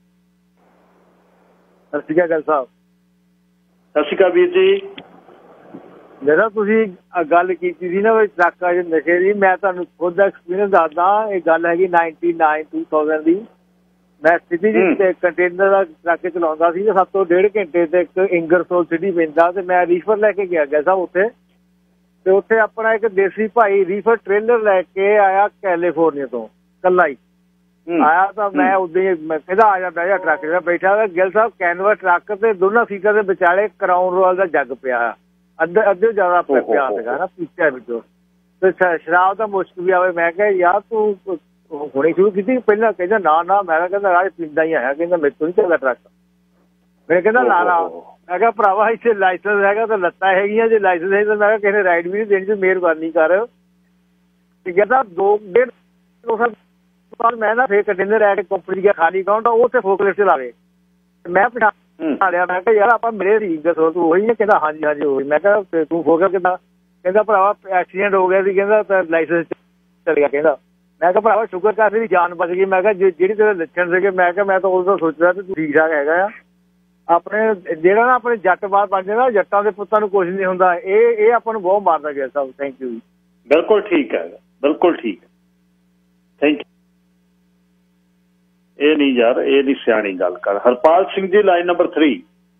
ਸਤਿ ਸ਼੍ਰੀ ਅਕਾਲ ਸਾਹਿਬ। ਸਤਿ ਸ਼੍ਰੀ ਅਕਾਲ ਵੀਰ ਜੀ। ਜਿਹੜਾ ਤੁਸੀਂ ਗੱਲ ਕੀਤੀ ਸੀ ਨਾ ਵੀ ਟਰੱਕਾਂ 'ਚ ਨਸ਼ੇ ਦੀ, ਮੈਂ ਤੁਹਾਨੂੰ ਖੁਦ ਦਾ ਐਕਸਪੀਰੀਅੰਸ ਦੱਸਦਾ। ਇਹ ਗੱਲ ਹੈਗੀ ਨਾਈਨਟੀ ਨਾਈਨ ਟੂ ਥਾਊਜ਼ੈਂਡ ਦੀ। ਮੈਂ ਸਿਟੀ ਦੀ ਕੰਟੇਨਰ ਦਾ ਟਰੱਕ ਚਲਾਉਂਦਾ ਸੀ, ਸੱਤ ਤੋਂ ਡੇਢ ਘੰਟੇ ਤੇ ਇੱਕ ਇੰਗਰਸੋਲ ਸਿਟੀ ਪੈਂਦਾ, ਤੇ ਮੈਂ ਰੀਫਰ ਲੈ ਕੇ ਗਿਆ ਗਿਆ ਸਾਹਿਬ ਉੱਥੇ। ਤੇ ਉੱਥੇ ਆਪਣਾ ਇੱਕ ਦੇਸੀ ਭਾਈ ਰੀਫਰ ਟ੍ਰੇਲਰ ਲੈ ਕੇ ਆਇਆ ਕੈਲੀਫੋਰਨੀਆ ਤੋਂ, ਇਕੱਲਾ ਹੀ ਆਇਆ। ਤਾਂ ਮੈਂ ਉਦੋਂ ਹੀ ਕਹਿੰਦਾ ਆ ਜਾ ਬਹਿ ਜਾ ਟਰੱਕ ਜਿਹੜਾ ਬੈਠਾ ਹੋਇਆ। ਗਿੱਲ ਸਾਹਿਬ ਕੈਨਵਸ ਟਰੱਕ ਤੇ ਦੋਨਾਂ ਸੀਟਾਂ ਦੇ ਵਿਚਾਲੇ ਕਰਾਊਨ ਰੋਇਲ ਦਾ ਜੱਗ ਪਿਆ, ਅੱਧੇ ਅੱਧੇ ਜ਼ਿਆਦਾ ਪਿਆ ਸੀਗਾ ਨਾ ਪੀਚਾ ਵਿੱਚੋਂ, ਤੇ ਸ਼ਰਾਬ ਦਾ ਮੁਸ਼ਕ ਵੀ ਆਵੇ। ਮੈਂ ਕਿਹਾ ਯਾਰ ਤੂੰ ਹੁਣੇ ਸ਼ੁਰੂ ਕੀਤੀ ਪਹਿਲਾਂ? ਕਹਿੰਦਾ ਨਾ ਨਾ, ਮੈਂ ਕਹਿੰਦਾ ਰਾਜ ਪੀਂਦਾ ਹੀ ਆਇਆ, ਕਹਿੰਦਾ ਮੇਰੇ ਤੋਂ ਨਹੀਂ ਚੱਲਦਾ ਟਰੱਕ। ਮੈਂ ਕਹਿੰਦਾ ਲਾ ਲਾ। ਮੈਂ ਕਿਹਾ ਭਰਾਵਾ ਇੱਥੇ ਲਾਇਸੈਂਸ ਹੈਗਾ ਤਾਂ ਲੱਤਾਂ ਹੈਗੀਆਂ, ਜੇ ਲਾਇਸੈਂਸ ਹੈ ਤਾਂ ਮੈਂ ਕਿਹਾ ਕਿਸੇ ਨੇ ਰਾਈਡ ਵੀ ਨਹੀਂ ਦੇਣੀ, ਸੀ ਮਿਹਰਬਾਨੀ ਕਰ। ਤੇ ਕਹਿੰਦਾ ਦੋ ਡੇਢ ਦੋ ਸਾਲ ਬਾਅਦ ਮੈਂ ਨਾ ਫੇਰ ਕੰਟੇਨਰ ਲੈ ਕੇ ਕੰਪਨੀ ਦਾ ਖਾਲੀ ਕਾਊਂਟ ਉਹ ਉੱਥੇ ਫੋਕਲਿਫਟ ਚਲਾਵੇ। ਮੈਂ ਪਛਾਣ ਲਿਆ, ਮੈਂ ਕਿਹਾ ਯਾਰ ਆਪਾਂ ਮੇਰੇ ਠੀਕ ਦੱਸੋ ਤੂੰ ਉਹੀ ਹੈ? ਕਹਿੰਦਾ ਹਾਂਜੀ ਹਾਂਜੀ ਉਹੀ। ਮੈਂ ਕਿਹਾ ਤੂੰ ਫੋਕਲ ਕਿੱਦਾਂ? ਕਹਿੰਦਾ ਭਰਾਵਾ ਐਕਸੀਡੈਂਟ ਹੋ ਗਿਆ ਸੀ, ਕਹਿੰਦਾ ਤਾਂ ਲਾਇਸੈਂਸ ਚੱਲ ਗਿਆ। ਕਹਿੰਦਾ ਮੈਂ ਕਿਹਾ ਭਰਾਵਾ ਸ਼ੁਕਰ ਕਰ ਤੇਰੀ ਜਾਨ ਬਚ ਗਈ। ਮੈਂ ਕਿਹਾ ਜਿਹੜੀ ਤੇਰੇ ਲੱਛਣ ਸੀਗੇ, ਮੈਂ ਕਿਹਾ ਮੈਂ ਤਾਂ ਉਦੋਂ ਸੋਚਦਾ ਤੂੰ ਠੀਕ ਠਾਕ ਹੈਗਾ ਆ। ਆਪਣੇ ਜਿਹੜਾ ਨਾ ਆਪਣੇ ਜੱਟ ਬਾਹਰ ਬਣ ਜਾਂਦਾ, ਜੱਟਾਂ ਦੇ ਪੁੱਤਾਂ ਨੂੰ ਕੁਛ ਨਹੀਂ ਹੁੰਦਾ। ਇਹ ਇਹ ਆਪਾਂ ਨੂੰ ਬਹੁਤ ਮਾਰਦਾ ਗਿਆ ਸਾਹਿਬ। ਥੈਂਕ ਯੂ ਜੀ। ਬਿਲਕੁਲ ਠੀਕ ਹੈ, ਬਿਲਕੁਲ ਠੀਕ, ਥੈਂਕ ਯੂ। ਇਹ ਨਹੀਂ ਯਾਰ, ਇਹ ਨਹੀਂ ਸਿਆਣੀ ਗੱਲ ਕਰ। Harpal Singh ji, line number three.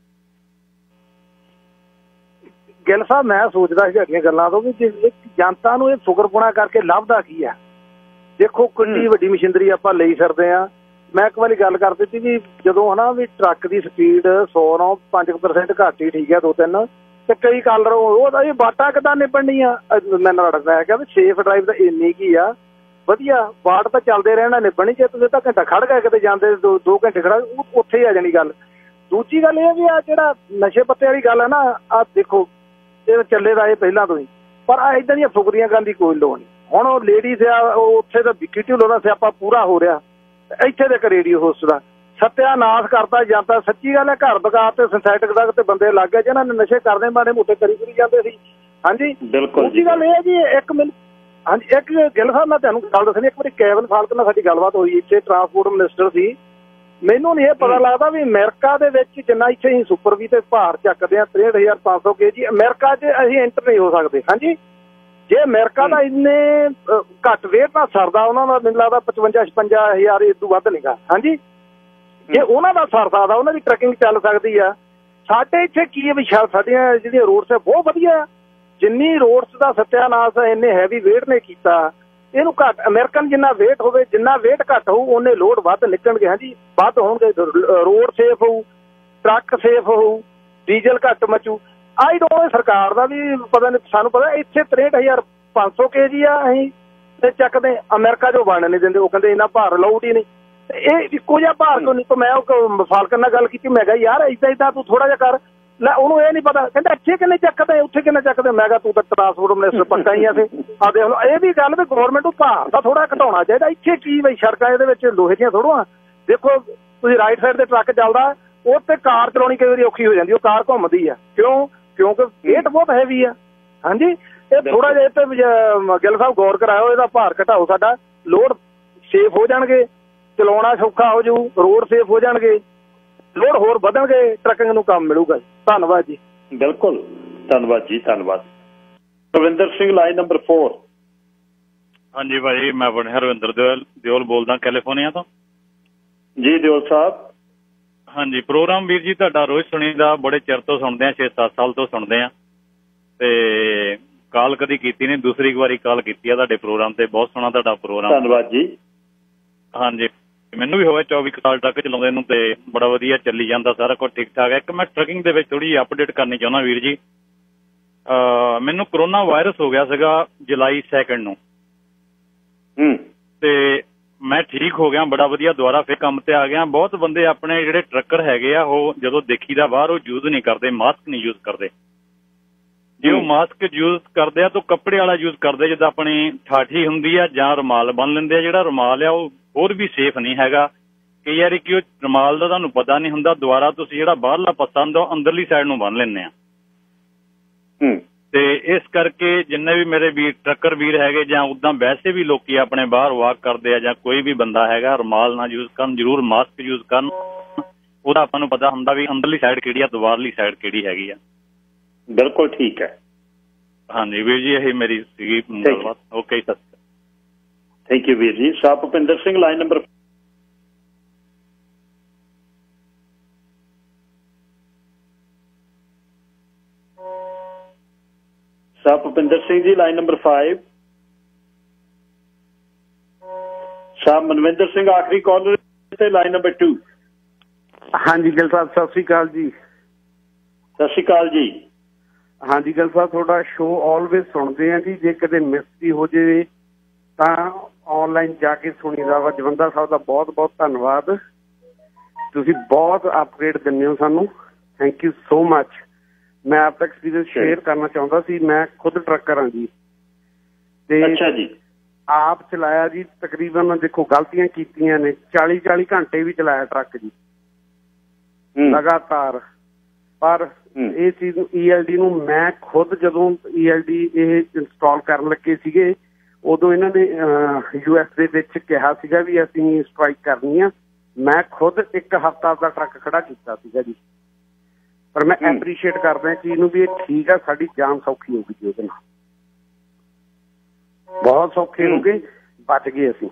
Gill Sahib, ਮੈਂ ਸੋਚਦਾ ਸੀ ਤੁਹਾਡੀਆਂ ਗੱਲਾਂ ਤੋਂ ਵੀ ਜਨਤਾ ਨੂੰ ਇਹ ਫੁਕਰਪੁਣਾ ਕਰਕੇ ਲੱਭਦਾ ਕੀ ਆ? ਦੇਖੋ ਕਿੰਨੀ ਵੱਡੀ ਮਸ਼ੀਨਰੀ ਆਪਾਂ ਲਈ ਫਿਰਦੇ ਆ। ਮੈਂ ਇੱਕ ਵਾਰੀ ਗੱਲ ਕਰ ਦਿੱਤੀ ਵੀ ਜਦੋਂ ਹਨਾ ਵੀ ਟਰੱਕ ਦੀ ਸਪੀਡ ਸੌ ਨੌ ਪੰਜ ਪਰਸੈਂਟ ਘੱਟ ਹੀ ਠੀਕ ਹੈ, ਦੋ ਤਿੰਨ ਤੇ ਕਈ ਕਾਲਰ ਉਹਦਾ ਇਹ ਬਾਟਾ ਕਿੱਦਾਂ ਨਿਭਣੀਆਂ? ਮੈਂ ਲੜਦਾ ਹੈਗਾ ਵੀ ਸੇਫ ਡਰਾਈਵ ਤਾਂ ਇੰਨੀ ਕੀ ਆ ਵਧੀਆ, ਬਾਟ ਤਾਂ ਚੱਲਦੇ ਰਹਿਣਾ ਨਿਭਣੀ। ਜੇ ਤੁਸੀਂ ਤਾਂ ਘੰਟਾ ਖੜ ਗਿਆ ਕਿਤੇ ਜਾਂਦੇ ਦੋ ਦੋ ਘੰਟੇ ਖੜਾ, ਉੱਥੇ ਹੀ ਆ ਜਾਣੀ ਗੱਲ। ਦੂਜੀ ਗੱਲ ਇਹ ਵੀ ਆ ਜਿਹੜਾ ਨਸ਼ੇ ਪੱਤੇ ਵਾਲੀ ਗੱਲ ਹੈ ਨਾ, ਆਹ ਦੇਖੋ ਇਹ ਚੱਲੇ ਦਾ ਇਹ ਪਹਿਲਾਂ ਤੋਂ ਹੀ, ਪਰ ਆ ਇੱਦਾਂ ਦੀਆਂ ਫੁਕਰੀਆਂ ਕਰਨ ਦੀ ਕੋਈ ਲੋੜ ਨਹੀਂ। ਹੁਣ ਉਹ ਲੇਡੀਜ਼ ਆ, ਉਹ ਉੱਥੇ ਤਾਂ ਵਿੱਕੀ ਢਿੱਲੋਂ ਦਾ ਸਿਆਪਾ ਪੂਰਾ ਹੋ ਰਿਹਾ, ਇੱਥੇ ਦੇ ਰੇਡੀਓ ਹੋਸਟ ਦਾ ਸਤਿਆਨਾਸ਼ ਕਰਦਾ ਜਾਂਦਾ। ਸੱਚੀ ਗੱਲ ਹੈ, ਘਰ ਬਕਾਰ ਤੇ ਸਿੰਥੈਟਿਕ ਦਾ ਤੇ ਬੰਦੇ ਲੱਗ ਗਏ ਜਿਹਨਾਂ ਨੇ ਨਸ਼ੇ ਕਰਦੇ ਮਾੜੇ ਮੋਟੇ ਕਰੀ ਕਰੀ ਜਾਂਦੇ ਸੀ। ਹਾਂਜੀ ਬਿਲਕੁਲ। ਦੂਜੀ ਗੱਲ ਇਹ ਜੀ ਇੱਕ ਮਿੰਟ, ਹਾਂਜੀ ਇੱਕ ਗਿੱਲ ਸਾਹਿਬ ਮੈਂ ਤੁਹਾਨੂੰ ਗੱਲ ਦੱਸਣੀ। ਇੱਕ ਵਾਰੀ ਕੈਵਨ ਫਾਲਕ ਨਾਲ ਸਾਡੀ ਗੱਲਬਾਤ ਹੋਈ, ਇੱਥੇ ਟਰਾਂਸਪੋਰਟ ਮਿਨਿਸਟਰ ਸੀ। ਮੈਨੂੰ ਨਹੀਂ ਇਹ ਪਤਾ ਲੱਗਦਾ ਵੀ ਅਮਰੀਕਾ ਦੇ ਵਿੱਚ ਜਿੰਨਾ ਇੱਥੇ ਅਸੀਂ ਸੁਪਰ ਵੀ ਤੇ ਭਾਰ ਚੱਕਦੇ ਹਾਂ ਤਰੇਹਠ ਹਜ਼ਾਰ ਪੰਜ ਸੌ ਕੇ ਜੀ, ਅਮਰੀਕਾ 'ਚ ਅਸੀਂ ਐਂਟਰ ਨਹੀਂ ਹੋ ਸਕਦੇ। ਹਾਂਜੀ, ਜੇ ਅਮਰੀਕਾ ਦਾ ਇੰਨੇ ਘੱਟ ਵੇਟ ਨਾਲ ਸਰਦਾ ਉਹਨਾਂ ਦਾ, ਮੈਨੂੰ ਲੱਗਦਾ ਪਚਵੰਜਾ ਛਪੰਜਾ ਹਜ਼ਾਰ ਇਸ ਤੋਂ ਵੱਧ ਨਹੀਂਗਾ। ਹਾਂਜੀ, ਜੇ ਉਹਨਾਂ ਦਾ ਸਰ ਸਕਦਾ, ਉਹਨਾਂ ਦੀ ਟਰੈਕਿੰਗ ਚੱਲ ਸਕਦੀ ਆ। ਸਾਡੇ ਇੱਥੇ ਕੀ ਵਿਸ਼ਾ, ਸਾਡੀਆਂ ਜਿਹੜੀਆਂ ਰੋਡਸ ਆ ਬਹੁਤ ਵਧੀਆ। ਜਿੰਨੀ ਰੋਡਸ ਦਾ ਸਤਿਆਨਾਸ਼ ਇੰਨੇ ਹੈਵੀ ਵੇਟ ਨੇ ਕੀਤਾ, ਇਹਨੂੰ ਘੱਟ ਅਮਰੀਕਨ ਜਿੰਨਾ ਵੇਟ ਹੋਵੇ, ਜਿੰਨਾ ਵੇਟ ਘੱਟ ਹੋਊ ਉਹਨੇ ਲੋਡ ਵੱਧ ਨਿਕਲਣਗੇ। ਹਾਂਜੀ, ਵੱਧ ਹੋਣਗੇ, ਰੋਡ ਸੇਫ ਹੋਊ, ਟਰੱਕ ਸੇਫ ਹੋਊ, ਡੀਜ਼ਲ ਘੱਟ ਮਚੂ। ਆਈ ਡੋਂਟ ਸਰਕਾਰ ਦਾ ਵੀ ਪਤਾ ਨਹੀਂ, ਸਾਨੂੰ ਪਤਾ ਇੱਥੇ ਤਰੇਹਠ ਹਜ਼ਾਰ ਪੰਜ ਸੌ ਕੇ ਜੀ ਆ ਅਸੀਂ ਤੇ ਚੱਕਦੇ। ਅਮਰੀਕਾ ਚੋਂ ਬਣ ਨਹੀਂ ਦਿੰਦੇ, ਉਹ ਕਹਿੰਦੇ ਇੰਨਾ ਭਾਰ ਅਲਾਊਡ ਹੀ ਨਹੀਂ। ਇਹ ਇੱਕੋ ਜਿਹਾ ਭਾਰ ਕਿਉਂ ਨਹੀਂ? ਤਾਂ ਮੈਂ ਉਹ ਫਾਲਕਨ ਨਾਲ ਗੱਲ ਕੀਤੀ, ਮੈਂ ਕਿਹਾ ਯਾਰ ਏਦਾਂ ਏਦਾਂ ਤੂੰ ਥੋੜਾ ਜਿਹਾ ਕਰ ਲੈ। ਉਹਨੂੰ ਇਹ ਨਹੀਂ ਪਤਾ, ਕਹਿੰਦਾ ਇੱਥੇ ਕਿੰਨੇ ਚੱਕਦੇ, ਉੱਥੇ ਕਿੰਨੇ ਚੱਕਦੇ। ਮੈਂ ਕਿਹਾ ਤੂੰ ਤਾਂ ਟਰਾਂਸਪੋਰਟ ਮਿਨਿਸਟਰ ਪੱਕਾ ਹੀ ਆ ਤੇ ਆ ਦੇਖ ਲਓ। ਇਹ ਵੀ ਗੱਲ ਵੀ ਗੌਰਮੈਂਟ ਨੂੰ ਭਾਰ ਦਾ ਥੋੜਾ ਘਟਾਉਣਾ ਚਾਹੀਦਾ। ਇੱਥੇ ਕੀ ਬਈ ਸੜਕਾਂ ਇਹਦੇ ਵਿੱਚ ਲੋਹੇ ਦੀਆਂ ਥੋੜ੍ਹਾ। ਦੇਖੋ ਤੁਸੀਂ ਰਾਈਟ ਸਾਈਡ ਤੇ ਟਰੱਕ ਚੱਲਦਾ, ਉਹ ਤੇ ਕਾਰ ਚਲਾਉਣੀ ਕਈ ਵਾਰੀ ਔਖੀ ਹੋ ਜਾਂਦੀ, ਉਹ ਕਾਰ ਘੁੰਮਦੀ ਆ। ਕਿਉਂ? ਕਿਉਂਕਿ ਵੇਟ ਬਹੁਤ ਹੈਵੀ ਆ। ਹਾਂਜੀ, ਇਹ ਥੋੜਾ ਜਿਹਾ ਤੇ ਗਿੱਲ ਸਾਹਿਬ ਗੌਰ ਕਰਾਇਓ, ਇਹਦਾ ਭਾਰ ਘਟਾਓ, ਸਾਡਾ ਲੋਡ ਸੇਫ ਹੋ ਜਾਣਗੇ, ਚਲਾਉਣਾ ਸੌਖਾ ਹੋ ਜਾਊ, ਰੋਡ ਸੇਫ ਹੋ ਜਾਣਗੇ, ਲੋਡ ਹੋਰ ਵਧਣਗੇ, ਟਰੱਕਿੰਗ ਨੂੰ ਕੰਮ ਮਿਲੂਗਾ। ਧੰਨਵਾਦ ਜੀ। ਬਿਲਕੁਲ, ਧੰਨਵਾਦ ਜੀ, ਧੰਨਵਾਦ। Ravinder Singh, line number four. ਹਾਂਜੀ ਭਾਜੀ, ਮੈਂ ਆਪਣੇ ਹਰਵਿੰਦਰ ਦਿਓਲ ਦਿਓਲ ਬੋਲਦਾ ਕੈਲੀਫੋਰਨੀਆ ਤੋਂ। ਜੀ ਦਿਓਲ ਸਾਹਿਬ। ਹਾਂਜੀ, ਪ੍ਰੋਗਰਾਮ ਵੀਰ ਜੀ ਤੁਹਾਡਾ ਰੋਜ਼ ਸੁਣੀਦਾ, ਬੜੇ ਚਿਰ ਤੋਂ ਸੁਣਦੇ ਆ, ਛੇ ਸੱਤ ਸਾਲ ਤੋਂ ਸੁਣਦੇ ਆ ਤੇ ਕਾਲ ਕਦੀ ਕੀਤੀ ਨਹੀਂ, ਦੂਸਰੀ ਵਾਰੀ ਕਾਲ ਕੀਤੀ ਆ ਤੁਹਾਡੇ ਪ੍ਰੋਗਰਾਮ ਤੇ। ਬਹੁਤ ਸੋਹਣਾ ਤੁਹਾਡਾ ਪ੍ਰੋਗਰਾਮ, ਧੰਨਵਾਦ ਜੀ। ਹਾਂਜੀ, ਮੈਨੂੰ ਵੀ ਹੋਵੇ ਚੌਵੀ ਸਾਲ ਤੱਕ ਚਲਾਉਂਦੇ ਨੂੰ ਤੇ ਬੜਾ ਵਧੀਆ ਚੱਲੀ ਜਾਂਦਾ, ਸਾਰਾ ਕੁਝ ਠੀਕ ਠਾਕ ਹੈ। ਇੱਕ ਮੈਂ ਟਰੱਕਿੰਗ ਦੇ ਵਿੱਚ ਥੋੜੀ ਜਿਹੀ ਅਪਡੇਟ ਕਰਨੀ ਚਾਹੁੰਦਾ ਵੀਰ ਜੀ। ਮੈਨੂੰ ਕਰੋਨਾ ਵਾਇਰਸ ਹੋ ਗਿਆ ਸੀਗਾ ਜੁਲਾਈ ਸੈਕਿੰਡ ਨੂੰ ਤੇ ਮੈਂ ਠੀਕ ਹੋ ਗਿਆ ਬੜਾ ਵਧੀਆ, ਦੁਬਾਰਾ ਫਿਰ ਕੰਮ ਤੇ ਆ ਗਿਆ। ਬਹੁਤ ਬੰਦੇ ਆਪਣੇ ਜਿਹੜੇ ਟਰੱਕਰ ਹੈਗੇ ਆ ਉਹ ਜਦੋਂ ਦੇਖੀਦਾ ਬਾਹਰ ਉਹ ਯੂਜ਼ ਨਹੀਂ ਕਰਦੇ, ਮਾਸਕ ਨਹੀਂ ਯੂਜ਼ ਕਰਦੇ। ਜੇ ਉਹ ਮਾਸਕ ਯੂਜ਼ ਕਰਦੇ ਆ ਤਾਂ ਕੱਪੜੇ ਵਾਲਾ ਯੂਜ਼ ਕਰਦੇ, ਜਿੱਦਾਂ ਆਪਣੀ ਠਾਠੀ ਹੁੰਦੀ ਆ ਜਾਂ ਰੁਮਾਲ ਬੰਨ ਲੈਂਦੇ ਆ। ਜਿਹੜਾ ਰੁਮਾਲ ਆ ਉਹ ਹੋਰ ਵੀ ਸੇਫ ਨਹੀਂ ਹੈਗਾ। ਕਈ ਵਾਰੀ ਕਿ ਉਹ ਰੁਮਾਲ ਦਾ ਤੁਹਾਨੂੰ ਪਤਾ ਨਹੀਂ ਹੁੰਦਾ, ਦੁਬਾਰਾ ਤੁਸੀਂ ਜਿਹੜਾ ਬਾਹਰਲਾ ਪੱਤਾ ਹੁੰਦਾ ਉਹ ਅੰਦਰਲੀ ਸਾਈਡ ਨੂੰ ਬੰਨ ਲੈਂਦੇ ਆ। ਤੇ ਇਸ ਕਰਕੇ ਜਿੰਨੇ ਵੀ ਮੇਰੇ ਵੀਰ ਟਰੱਕਰ ਵੀਰ ਹੈਗੇ ਜਾਂ ਉੱਦਾਂ ਵੈਸੇ ਵੀ ਲੋਕੀ ਆਪਣੇ ਬਾਹਰ ਵਾਕ ਕਰਦੇ ਆ ਜਾਂ ਕੋਈ ਵੀ ਬੰਦਾ ਹੈਗਾ, ਰੁਮਾਲ ਨਾ ਯੂਜ਼ ਕਰਨ, ਜ਼ਰੂਰ ਮਾਸਕ ਯੂਜ਼ ਕਰਨ। ਉਹਦਾ ਆਪਾਂ ਨੂੰ ਪਤਾ ਹੁੰਦਾ ਵੀ ਅੰਦਰਲੀ ਸਾਈਡ ਕਿਹੜੀ ਆ, ਦੁਬਾਰਲੀ ਸਾਈਡ ਕਿਹੜੀ ਹੈਗੀ ਆ। ਬਿਲਕੁਲ ਠੀਕ ਹੈ। ਹਾਂਜੀ ਵੀਰ ਜੀ, ਇਹੀ ਮੇਰੀ ਸੀਗੀ ਗੱਲਬਾਤ। ਓਕੇ, ਸਤਿ ਸ਼੍ਰੀ ਅਕਾਲ। ਥੈਂਕ ਯੂ ਵੀਰ ਜੀ। ਸਾਹ ਭੁਪਿੰਦਰ ਸਿੰਘ ਲਾਈਨ ਨੰਬਰ ਸਾਹ Bhupinder Singh ji line number five. ਸਾਹ ਮਨਵਿੰਦਰ ਸਿੰਘ ਆਖਰੀ ਕਾਲਰ ਤੇ ਲਾਈਨ ਨੰਬਰ ਟੂ। ਹਾਂਜੀ ਗਿੱਲ ਸਾਹਿਬ ਸਤਿ ਸ੍ਰੀ ਅਕਾਲ ਜੀ। ਸਤਿ ਸ਼੍ਰੀ ਅਕਾਲ ਜੀ। ਹਾਂਜੀ ਗਿੱਲ ਸਾਹਿਬ ਤੁਹਾਡਾ ਸ਼ੋਅ ਆਲਵੇਜ਼ ਸੁਣਦੇ ਆ ਜੀ, ਜੇ ਕਦੇ ਮਿਸ ਵੀ ਹੋ ਜਾਵੇ ਤਾਂ ਆਨਲਾਈਨ ਜਾ ਕੇ ਸੁਣੀਦਾ ਵਾ। ਜਵੰਦਾ ਸਾਹਿਬ ਦਾ ਬਹੁਤ ਬਹੁਤ ਧੰਨਵਾਦ, ਤੁਸੀਂ ਬਹੁਤ ਅਪਡੇਟ ਦਿੰਦੇ ਹੋ ਸਾਨੂੰ, ਥੈਂਕ ਯੂ ਸੋ ਮਚ। ਮੈਂ ਆਪਦਾ ਐਕਸਪੀਰੀਅੰਸ ਸ਼ੇਅਰ ਕਰਨਾ ਚਾਹੁੰਦਾ ਸੀ। ਮੈਂ ਖੁਦ ਟਰੱਕਰ ਹਾਂ ਜੀ ਤੇ ਅੱਛਾ ਜੀ ਆਪ ਚਲਾਇਆ ਜੀ, ਤਕਰੀਬਨ ਦੇਖੋ ਗਲਤੀਆਂ ਕੀਤੀਆਂ ਨੇ, ਚਾਲੀ ਚਾਲੀ ਘੰਟੇ ਵੀ ਚਲਾਇਆ ਟਰੱਕ ਜੀ ਲਗਾਤਾਰ। ਪਰ ਇਹ ਚੀਜ਼ ਨੂੰ ਈ ਐਲ ਡੀ ਨੂੰ ਮੈਂ ਖੁਦ ਜਦੋਂ ਈ ਐਲ ਡੀ ਇਹ ਇੰਸਟਾਲ ਕਰਨ ਲੱਗੇ ਸੀਗੇ ਉਦੋਂ ਇਹਨਾਂ ਨੇ ਯੂ ਐਸ ਦੇ ਵਿੱਚ ਕਿਹਾ ਸੀਗਾ ਵੀ ਅਸੀਂ ਸਟ੍ਰਾਈਕ ਕਰਨੀ ਆ। ਮੈਂ ਖੁਦ ਇੱਕ ਹਫ਼ਤਾ ਦਾ ਟਰੱਕ ਖੜਾ ਕੀਤਾ ਸੀਗਾ ਜੀ। ਪਰ ਮੈਂ ਐਪਰੀਸ਼ੀਏਟ ਕਰਦਾ ਚੀਜ਼ ਨੂੰ ਵੀ ਇਹ ਠੀਕ ਆ, ਸਾਡੀ ਜਾਨ ਸੌਖੀ ਹੋ ਗਈ ਜੀ ਉਹਦੇ ਨਾਲ, ਬਹੁਤ ਸੌਖੇ ਹੋ ਗਏ, ਬਚ ਗਏ ਅਸੀਂ।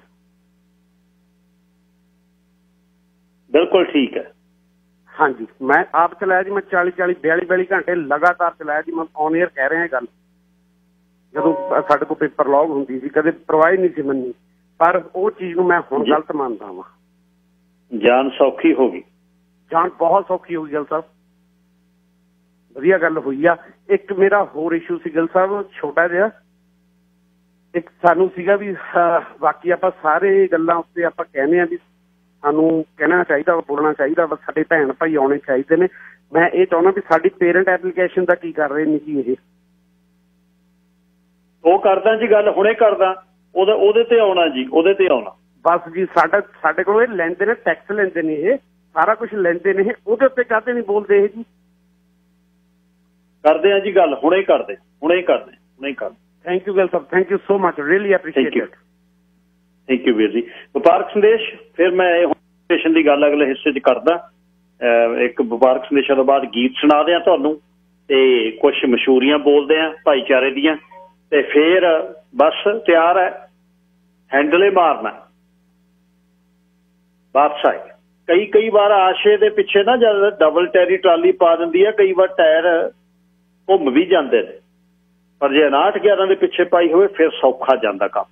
ਬਿਲਕੁਲ ਠੀਕ ਹੈ। ਹਾਂਜੀ ਮੈਂ ਆਪ ਚਲਾਇਆ ਜੀ, ਮੈਂ ਚਾਲੀ ਚਾਲੀ ਬਿਆਲੀ ਬਿਆਲੀ ਘੰਟੇ ਲਗਾਤਾਰ ਚਲਾਇਆ ਜੀ। ਮੈਂ ਔਨ ਏਅਰ ਕਹਿ ਰਿਹਾ ਗੱਲ, ਜਦੋਂ ਸਾਡੇ ਕੋਲ ਪੇਪਰ ਲੌਗ ਹੁੰਦੀ ਸੀ ਕਦੇ ਪਰਵਾਹ ਨਹੀਂ ਸੀ ਮੰਨੀ, ਪਰ ਉਹ ਚੀਜ਼ ਨੂੰ ਮੈਂ ਹੁਣ ਗਲਤ ਮੰਨਦਾ ਵਾਂ। ਜਾਨ ਸੌਖੀ ਹੋ ਗਈ, ਜਾਨ ਬਹੁਤ ਸੌਖੀ ਹੋ ਗਈ ਗਿੱਲ ਸਾਹਿਬ, ਵਧੀਆ ਗੱਲ ਹੋਈ ਆ। ਇੱਕ ਮੇਰਾ ਹੋਰ ਇਸ਼ੂ ਸੀ ਗਿੱਲ ਸਾਹਿਬ ਛੋਟਾ ਜਿਹਾ, ਇੱਕ ਸਾਨੂੰ ਸੀਗਾ ਵੀ ਬਾਕੀ ਆਪਾਂ ਸਾਰੇ ਗੱਲਾਂ ਉੱਤੇ ਆਪਾਂ ਕਹਿੰਦੇ ਆ ਵੀ ਸਾਨੂੰ ਕਹਿਣਾ ਚਾਹੀਦਾ ਵਾ, ਬੋਲਣਾ ਚਾਹੀਦਾ ਵਾ, ਸਾਡੇ ਭੈਣ ਭਾਈ ਆਉਣੇ ਚਾਹੀਦੇ ਨੇ। ਮੈਂ ਇਹ ਚਾਹੁੰਦਾ ਵੀ ਸਾਡੀ ਪੇਰੈਂਟ ਐਪਲੀਕੇਸ਼ਨ ਦਾ ਕੀ ਕਰ ਰਹੇ ਨੇ ਜੀ ਇਹ? ਉਹ ਕਰਦਾ ਜੀ ਗੱਲ, ਹੁਣੇ ਕਰਦਾ, ਉਹਦਾ ਉਹਦੇ ਤੇ ਆਉਣਾ ਜੀ, ਉਹਦੇ ਤੇ ਆਉਣਾ ਬਸ ਜੀ। ਸਾਡਾ ਸਾਡੇ ਕੋਲ ਇਹ ਲੈਂਦੇ ਨੇ, ਟੈਕਸ ਲੈਂਦੇ ਨੇ, ਇਹ ਸਾਰਾ ਕੁਛ ਲੈਂਦੇ ਨੇ, ਉਹਦੇ ਉੱਤੇ ਕਾਹਤੇ ਨਹੀਂ ਬੋਲਦੇ ਇਹ ਜੀ? ਕਰਦੇ ਆ ਜੀ ਗੱਲ, ਹੁਣੇ ਕਰਦੇ, ਹੁਣੇ ਕਰਦੇ, ਹੁਣੇ ਕਰਦੇ। Thank you Gill Sahib, thank you so much, really appreciate it. Thank you ਵੀਰ ਜੀ। ਵਪਾਰਕ ਸੰਦੇਸ਼, ਫਿਰ ਮੈਂ ਇਹ ਸਟੇਸ਼ਨ ਦੀ ਗੱਲ ਅਗਲੇ ਹਿੱਸੇ 'ਚ ਕਰਦਾ। ਇੱਕ ਵਪਾਰਕ ਸੰਦੇਸ਼ਾਂ ਤੋਂ ਬਾਅਦ ਗੀਤ ਸੁਣਾ ਦਿਆਂ ਤੁਹਾਨੂੰ ਤੇ ਕੁਛ ਮਸ਼ਹੂਰੀਆਂ ਬੋਲਦੇ ਆ ਭਾਈਚਾਰੇ ਦੀਆਂ, ਤੇ ਫਿਰ ਬਸ ਤਿਆਰ ਹੈ, ਹੈਂਡਲੇ ਮਾਰਨਾ ਵਾਪਸ ਆਏ। ਕਈ ਕਈ ਵਾਰ ਆਸ਼ੇ ਦੇ ਪਿੱਛੇ ਨਾ ਜਦ ਡਬਲ ਟੈਰੀ ਟਰਾਲੀ ਪਾ ਦਿੰਦੀ ਹੈ, ਕਈ ਵਾਰ ਟਾਇਰ ਘੁੰਮ ਵੀ ਜਾਂਦੇ ਨੇ, ਪਰ ਜੇ ਉਨਾਹਠ ਗਿਆਰਾਂ ਦੇ ਪਿੱਛੇ ਪਾਈ ਹੋਵੇ ਫਿਰ ਸੌਖਾ ਜਾਂਦਾ ਕੰਮ।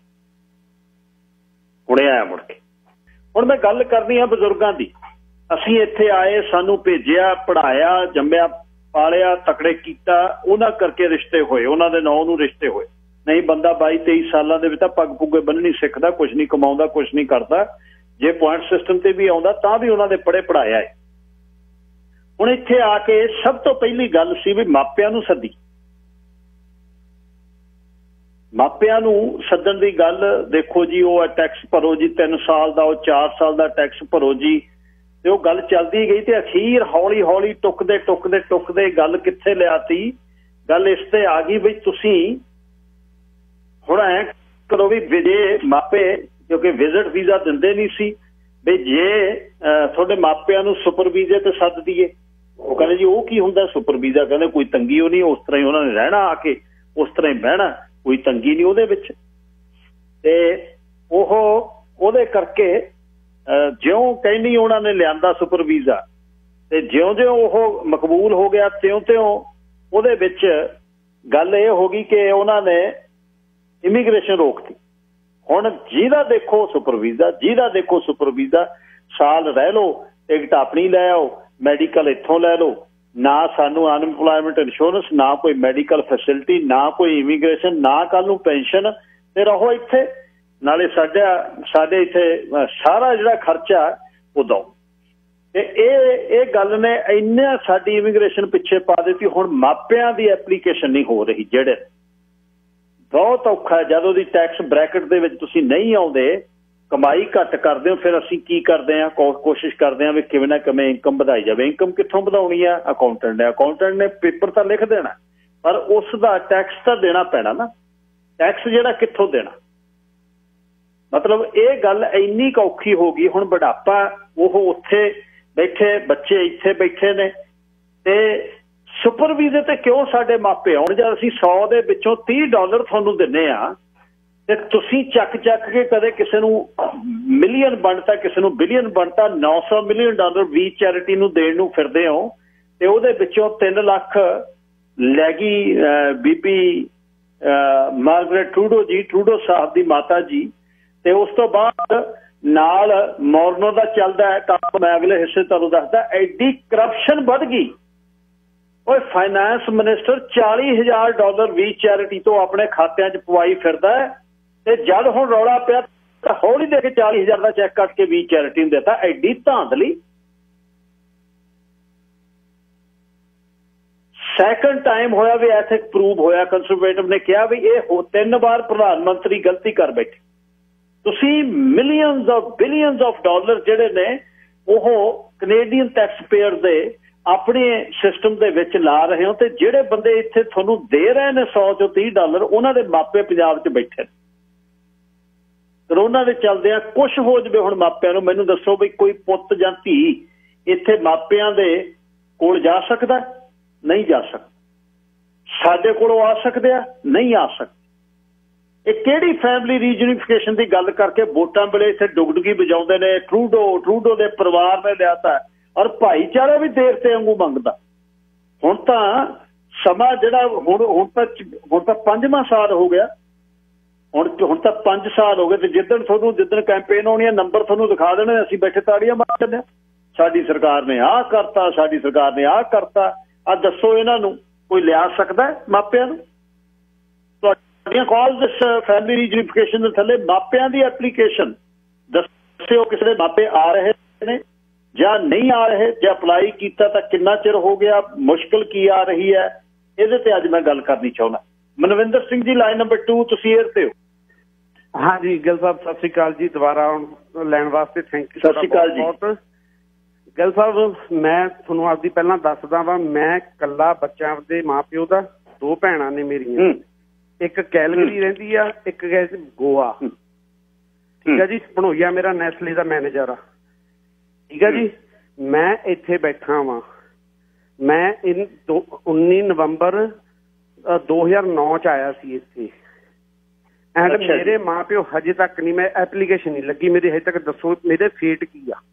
ਹੁਣੇ ਆਇਆ ਮੁੜ ਕੇ। ਹੁਣ ਮੈਂ ਗੱਲ ਕਰਨੀ ਆ ਬਜ਼ੁਰਗਾਂ ਦੀ। ਅਸੀਂ ਇੱਥੇ ਆਏ, ਸਾਨੂੰ ਭੇਜਿਆ, ਪੜ੍ਹਾਇਆ, ਜੰਮਿਆ, ਪਾਲਿਆ, ਤਕੜੇ ਕੀਤਾ, ਉਹਨਾਂ ਕਰਕੇ ਰਿਸ਼ਤੇ ਹੋਏ, ਉਹਨਾਂ ਦੇ ਨਾਂ ਨੂੰ ਰਿਸ਼ਤੇ ਹੋਏ। ਨਹੀਂ ਬੰਦਾ ਬਾਈ ਤੇਈ ਸਾਲਾਂ ਦੇ ਵਿੱਚ ਤਾਂ ਪੱਗ ਪੁੱਗੇ ਬੰਨਣੀ ਸਿੱਖਦਾ, ਕੁਛ ਨਹੀਂ ਕਮਾਉਂਦਾ, ਕੁਛ ਨਹੀਂ ਕਰਦਾ। ਜੇ ਪੁਆਇੰਟ ਸਿਸਟਮ ਤੇ ਵੀ ਆਉਂਦਾ ਤਾਂ ਵੀ ਉਹਨਾਂ ਦੇ ਪੜ੍ਹੇ ਪੜ੍ਹਾਇਆ ਹੈ। ਹੁਣ ਇੱਥੇ ਆ ਕੇ ਸਭ ਤੋਂ ਪਹਿਲੀ ਗੱਲ ਸੀ ਵੀ ਮਾਪਿਆਂ ਨੂੰ ਸੱਦੀ। ਮਾਪਿਆਂ ਨੂੰ ਸੱਦਣ ਦੀ ਗੱਲ ਦੇਖੋ ਜੀ, ਉਹ ਟੈਕਸ ਭਰੋ ਜੀ ਤਿੰਨ ਸਾਲ ਦਾ, ਉਹ ਚਾਰ ਸਾਲ ਦਾ ਟੈਕਸ ਭਰੋ ਜੀ, ਤੇ ਉਹ ਗੱਲ ਚੱਲਦੀ ਗਈ ਤੇ ਅਖੀਰ ਹੌਲੀ ਹੌਲੀ ਟੁੱਕਦੇ ਟੁੱਕਦੇ ਟੁੱਕਦੇ ਗੱਲ ਕਿੱਥੇ ਲਿਆਤੀ? ਗੱਲ ਇਸ ਤੇ ਆ ਗਈ ਵੀ ਤੁਸੀਂ ਹੁਣ ਐ ਕਰੋ ਵੀ ਜੇ ਮਾਪੇ, ਕਿਉਂਕਿ ਵਿਜ਼ਿਟ ਵੀਜ਼ਾ ਦਿੰਦੇ ਨਹੀਂ ਸੀ, ਵੀ ਜੇ ਤੁਹਾਡੇ ਮਾਪਿਆਂ ਨੂੰ ਸੁਪਰ ਵੀਜ਼ੇ ਤੇ ਸੱਦ ਦਈਏ। ਉਹ ਕਹਿੰਦੇ ਜੀ ਉਹ ਕੀ ਹੁੰਦਾ ਸੁਪਰ ਵੀਜ਼ਾ? ਕਹਿੰਦੇ ਕੋਈ ਤੰਗੀ ਉਹ ਨਹੀਂ, ਉਸ ਤਰ੍ਹਾਂ ਹੀ ਉਹਨਾਂ ਨੇ ਰਹਿਣਾ, ਆ ਕੇ ਉਸ ਤਰ੍ਹਾਂ ਹੀ ਬਹਿਣਾ, ਕੋਈ ਤੰਗੀ ਨਹੀਂ ਉਹਦੇ ਵਿੱਚ। ਤੇ ਉਹ ਉਹਦੇ ਕਰਕੇ ਜਿਉਂ ਕਹਿੰਦੀ ਉਹਨਾਂ ਨੇ ਲਿਆਂਦਾ ਸੁਪਰ ਵੀਜ਼ਾ, ਤੇ ਜਿਉਂ ਜਿਉਂ ਉਹ ਮਕਬੂਲ ਹੋ ਗਿਆ ਤਿਉਂ ਤਿਉਂ ਉਹਦੇ ਵਿੱਚ ਗੱਲ ਇਹ ਹੋ ਗਈ ਕਿ ਉਹਨਾਂ ਨੇ ਇਮੀਗ੍ਰੇਸ਼ਨ ਰੋਕਤੀ। ਹੁਣ ਜਿਹਦਾ ਦੇਖੋ ਸੁਪਰ ਵੀਜ਼ਾ, ਜਿਹਦਾ ਦੇਖੋ ਸੁਪਰ ਵੀਜ਼ਾ, ਸਾਲ ਰਹਿ ਲਓ, ਟਿਕਟ ਆਪਣੀ ਲੈ ਆਓ, ਮੈਡੀਕਲ ਇੱਥੋਂ ਲੈ ਲਓ, ਨਾ ਸਾਨੂੰ ਅਨਐਮਪਲੋਇਮੈਂਟ ਇੰਸ਼ੋਰੈਂਸ, ਨਾ ਕੋਈ ਮੈਡੀਕਲ ਫੈਸਿਲਿਟੀ, ਨਾ ਕੋਈ ਇਮੀਗ੍ਰੇਸ਼ਨ, ਨਾ ਕੱਲ ਨੂੰ ਪੈਨਸ਼ਨ, ਤੇ ਰਹੋ ਇੱਥੇ। ਨਾਲੇ ਸਾਡਾ ਸਾਡੇ ਇੱਥੇ ਸਾਰਾ ਜਿਹੜਾ ਖਰਚਾ ਉਹ ਦੋ। ਤੇ ਇਹ ਇਹ ਗੱਲ ਨੇ ਇੰਨਾ ਸਾਡੀ ਇਮੀਗ੍ਰੇਸ਼ਨ ਪਿੱਛੇ ਪਾ ਦਿੱਤੀ। ਹੁਣ ਮਾਪਿਆਂ ਦੀ ਐਪਲੀਕੇਸ਼ਨ ਨਹੀਂ ਹੋ ਰਹੀ, ਜਿਹੜੇ ਬਹੁਤ ਔਖਾ। ਜਦੋਂ ਦੀ ਟੈਕਸ ਬ੍ਰੈਕਟ ਦੇ ਵਿੱਚ ਤੁਸੀਂ ਨਹੀਂ ਆਉਂਦੇ, ਕਮਾਈ ਘੱਟ ਕਰਦੇ ਹੋ, ਫਿਰ ਅਸੀਂ ਕੀ ਕਰਦੇ ਹਾਂ, ਕੋਸ਼ਿਸ਼ ਕਰਦੇ ਹਾਂ ਵੀ ਕਿਵੇਂ ਨਾ ਕਿਵੇਂ ਇਨਕਮ ਵਧਾਈ ਜਾਵੇ। ਇਨਕਮ ਕਿੱਥੋਂ ਵਧਾਉਣੀ ਆ? ਅਕਾਊਂਟੈਂਟ ਨੇ ਅਕਾਊਂਟੈਂਟ ਨੇ ਪੇਪਰ ਤਾਂ ਲਿਖ ਦੇਣਾ, ਪਰ ਉਸ ਦਾ ਟੈਕਸ ਤਾਂ ਦੇਣਾ ਪੈਣਾ ਨਾ। ਟੈਕਸ ਜਿਹੜਾ ਕਿੱਥੋਂ ਦੇਣਾ? ਮਤਲਬ ਇਹ ਗੱਲ ਇੰਨੀ ਕੁ ਔਖੀ ਹੋ ਗਈ। ਹੁਣ ਬੁਢਾਪਾ, ਉਹ ਉੱਥੇ ਬੈਠੇ, ਬੱਚੇ ਇੱਥੇ ਬੈਠੇ ਨੇ, ਤੇ ਸੁਪਰ ਵੀਜ਼ੇ ਤੇ ਕਿਉਂ ਸਾਡੇ ਮਾਪੇ ਆਉਣ? ਜਦ ਅਸੀਂ ਸੌ ਦੇ ਵਿੱਚੋਂ ਤੀਹ ਡਾਲਰ ਤੁਹਾਨੂੰ ਦਿੰਦੇ ਆ, ਤੇ ਤੁਸੀਂ ਚੱਕ ਚੱਕ ਕੇ ਕਦੇ ਕਿਸੇ ਨੂੰ ਮਿਲੀਅਨ ਬਣਤਾ, ਕਿਸੇ ਨੂੰ ਬਿਲੀਅਨ ਬਣਤਾ, ਨੌ ਸੌ ਮਿਲੀਅਨ ਡਾਲਰ ਵੀ ਚੈਰਿਟੀ ਨੂੰ ਦੇਣ ਨੂੰ ਫਿਰਦੇ ਹੋ। ਤੇ ਉਹਦੇ ਵਿੱਚੋਂ ਤਿੰਨ ਲੱਖ ਲੈ ਗਈ ਬੀਬੀ Margaret Trudeau ji, Trudeau Sahib ਦੀ ਮਾਤਾ ਜੀ। ਤੇ ਉਸ ਤੋਂ ਬਾਅਦ ਨਾਲ ਮੋਰਨੋ ਦਾ ਚੱਲਦਾ ਹੈ ਕੰਮ। ਮੈਂ ਅਗਲੇ ਹਿੱਸੇ ਤੁਹਾਨੂੰ ਦੱਸਦਾ, ਐਡੀ ਕਰਪਸ਼ਨ ਵੱਧ ਗਈ। ਉਹ ਫਾਈਨੈਂਸ ਮਿਨਿਸਟਰ ਚਾਲੀ ਹਜ਼ਾਰ ਡਾਲਰ ਵੀ ਚੈਰਿਟੀ ਤੋਂ ਆਪਣੇ ਖਾਤਿਆਂ 'ਚ ਪਵਾਈ ਫਿਰਦਾ ਹੈ, ਤੇ ਜਦ ਹੁਣ ਰੌਲਾ ਪਿਆ ਤਾਂ ਹੌਲੀ ਦੇ ਕੇ ਚਾਲੀ ਹਜ਼ਾਰ ਦਾ ਚੈੱਕ ਕੱਟ ਕੇ ਵੀ ਚੈਰਿਟੀ ਨੂੰ ਦਿੱਤਾ। ਐਡੀ ਧਾਂਦਲੀ। ਸੈਕੰਡ ਟਾਈਮ ਹੋਇਆ ਵੀ ਐਥਿਕ ਪ੍ਰੂਵ ਹੋਇਆ, ਕੰਜ਼ਰਵੇਟਿਵ ਨੇ ਕਿਹਾ ਵੀ ਇਹ ਤਿੰਨ ਵਾਰ ਪ੍ਰਧਾਨ ਮੰਤਰੀ ਗਲਤੀ ਕਰ ਬੈਠੇ। ਤੁਸੀਂ millions of billions of dollar ਜਿਹੜੇ ਨੇ ਉਹ ਕੈਨੇਡੀਅਨ ਟੈਕਸ ਪੇਅਰ ਦੇ ਆਪਣੇ ਸਿਸਟਮ ਦੇ ਵਿੱਚ ਲਾ ਰਹੇ ਹੋ, ਤੇ ਜਿਹੜੇ ਬੰਦੇ ਇੱਥੇ ਤੁਹਾਨੂੰ ਦੇ ਰਹੇ ਨੇ ਸੌ ਚੋਂ ਤੀਹ ਡਾਲਰ, ਉਹਨਾਂ ਦੇ ਮਾਪੇ ਪੰਜਾਬ 'ਚ ਬੈਠੇ ਨੇ। ਕਰੋਨਾ ਦੇ ਚੱਲਦਿਆਂ ਕੁਛ ਹੋ ਜਾਵੇ ਹੁਣ ਮਾਪਿਆਂ ਨੂੰ, ਮੈਨੂੰ ਦੱਸੋ ਵੀ ਕੋਈ ਪੁੱਤ ਜਾਂ ਧੀ ਇੱਥੇ ਮਾਪਿਆਂ ਦੇ ਕੋਲ ਜਾ ਸਕਦਾ? ਨਹੀਂ ਜਾ ਸਕਦਾ। ਸਾਡੇ ਕੋਲੋਂ ਆ ਸਕਦੇ ਆ? ਨਹੀਂ ਆ ਸਕਦੇ। ਇਹ ਕਿਹੜੀ ਫੈਮਿਲੀ ਰੀਜੂਨੀਫਿਕੇਸ਼ਨ ਦੀ ਗੱਲ ਕਰਕੇ ਵੋਟਾਂ ਵੇਲੇ ਇੱਥੇ ਡੁਗਡੁਗੀ ਵਜਾਉਂਦੇ ਨੇ। ਟਰੂਡੋ ਟਰੂਡੋ ਦੇ ਪਰਿਵਾਰ ਨੇ ਲਿਆਤਾ, ਔਰ ਭਾਈਚਾਰਾ ਵੀ ਦੇਵਤੇ ਵਾਂਗੂ ਮੰਗਦਾ। ਹੁਣ ਤਾਂ ਸਮਾਂ ਜਿਹੜਾ ਹੁਣ ਹੁਣ ਤਾਂ ਹੁਣ ਤਾਂ ਪੰਜਵਾਂ ਸਾਲ ਹੋ ਗਿਆ। ਹੁਣ ਹੁਣ ਤਾਂ ਪੰਜ ਸਾਲ ਹੋ ਗਏ, ਤੇ ਜਿੱਦਣ ਤੁਹਾਨੂੰ ਜਿੱਦਣ ਕੈਂਪੇਨ ਹੋਣੀ ਹੈ, ਨੰਬਰ ਤੁਹਾਨੂੰ ਦਿਖਾ ਦੇਣੇ, ਅਸੀਂ ਬੈਠੇ ਤਾੜੀਆਂ ਮਾਰ ਦਿੰਦੇ ਹਾਂ। ਸਾਡੀ ਸਰਕਾਰ ਨੇ ਆਹ ਕਰਤਾ, ਸਾਡੀ ਸਰਕਾਰ ਨੇ ਆਹ ਕਰਤਾ। ਆ ਦੱਸੋ ਇਹਨਾਂ ਨੂੰ ਕੋਈ ਲਿਆ ਸਕਦਾ ਮਾਪਿਆਂ ਨੂੰ? ਤੁਹਾਡੀਆਂ ਕਾਲਸ ਇਸ ਫੈਮਿਲੀ ਰੀਜੂਨੀਫਿਕੇਸ਼ਨ ਦੇ ਥੱਲੇ ਮਾਪਿਆਂ ਦੀ ਐਪਲੀਕੇਸ਼ਨ ਦੱਸਿਓ, ਕਿਸੇ ਦੇ ਮਾਪੇ ਆ ਰਹੇ ਨੇ ਜਾਂ ਨਹੀਂ ਆ ਰਹੇ, ਜੇ ਅਪਲਾਈ ਕੀਤਾ ਤਾਂ ਕਿੰਨਾ ਚਿਰ ਹੋ ਗਿਆ, ਮੁਸ਼ਕਿਲ ਕੀ ਆ ਰਹੀ ਹੈ, ਇਹਦੇ ਤੇ ਅੱਜ ਮੈਂ ਗੱਲ ਕਰਨੀ ਚਾਹੁੰਦਾ। Manvinder Singh ji, line number two, ਤੁਸੀਂ ਏਅਰ ਤੇ ਹੋ। ਹਾਂਜੀ ਗਿੱਲ ਸਾਹਿਬ, ਸਤਿ ਸ਼੍ਰੀ ਅਕਾਲ ਜੀ। ਦੁਬਾਰਾ ਲੈਣ ਵਾਸਤੇ ਥੈਂਕ ਯੂ। ਸਤਿ ਸ਼੍ਰੀ ਅਕਾਲ ਜੀ। ਗਿੱਲ ਸਾਹਿਬ, ਮੈਂ ਤੁਹਾਨੂੰ ਆਪਦੀ ਪਹਿਲਾਂ ਦੱਸਦਾ ਵਾ, ਮੈਂ ਇਕੱਲਾ ਬੱਚਾ ਦੇ ਮਾਂ ਪਿਓ ਦਾ। ਦੋ ਭੈਣਾਂ ਨੇ ਮੇਰੀਆਂ, ਇੱਕ ਕੈਲਗਰੀ ਰਹਿੰਦੀ ਆ, ਇੱਕ ਗਏ ਸੀ ਗੋਆ। ਠੀਕ ਆ ਜੀ। ਭਣੋਈਆ ਮੇਰਾ ਨੈਸਲੇ ਦਾ ਮੈਨੇਜਰ ਆ। ਠੀਕ ਆ ਜੀ। ਮੈਂ ਇੱਥੇ ਬੈਠਾ ਵਾਂ। ਮੈਂ ਇਨ ਉੱਨੀ ਨਵੰਬਰ ਦੋ ਹਜ਼ਾਰ ਨੌ ਚ ਆਇਆ ਸੀ ਇੱਥੇ, ਐਂਡ ਮੇਰੇ ਮਾਂ ਪਿਓ ਹਜੇ ਤੱਕ ਨਹੀਂ, ਮੈਂ ਐਪਲੀਕੇਸ਼ਨ ਨਹੀਂ ਲੱਗੀ ਮੇਰੀ ਹਜੇ ਤੱਕ। ਦੱਸੋ ਮੇਰੇ ਫੇਟ ਕੀ ਆ?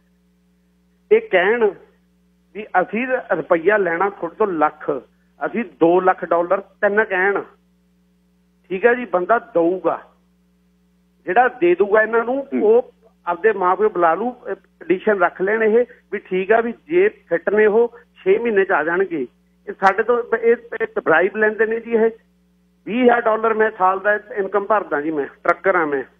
ਇਹ ਕਹਿਣ ਵੀ ਅਸੀਂ ਰੁਪਈਆ ਲੈਣਾ ਤੁਹਾਡੇ ਤੋਂ ਲੱਖ, ਅਸੀਂ ਦੋ ਲੱਖ ਡਾਲਰ ਤਿੰਨ ਕਹਿਣ। ਠੀਕ ਹੈ ਜੀ। ਬੰਦਾ ਦਊਗਾ, ਜਿਹੜਾ ਦੇ ਦੂਗਾ ਇਹਨਾਂ ਨੂੰ, ਉਹ ਆਪਦੇ ਮਾਂ ਪਿਓ ਬੁਲਾ ਲੂ, ਪਟੀਸ਼ਨ ਰੱਖ ਲੈਣ ਇਹ ਵੀ ਠੀਕ ਆ ਵੀ ਜੇ ਫਿੱਟ ਨੇ ਉਹ ਛੇ ਮਹੀਨੇ ਚ ਆ ਜਾਣਗੇ। ਇਹ ਸਾਡੇ ਤੋਂ ਇਹ ਬਰਾਈਬ ਲੈਂਦੇ ਨੇ ਜੀ। ਇਹ ਵੀਹ ਹਜ਼ਾਰ ਡਾਲਰ ਮੈਂ ਸਾਲ ਦਾ ਇਨਕਮ ਭਰਦਾ ਜੀ, ਮੈਂ ਟਰੱਕਰ ਆ ਮੈਂ।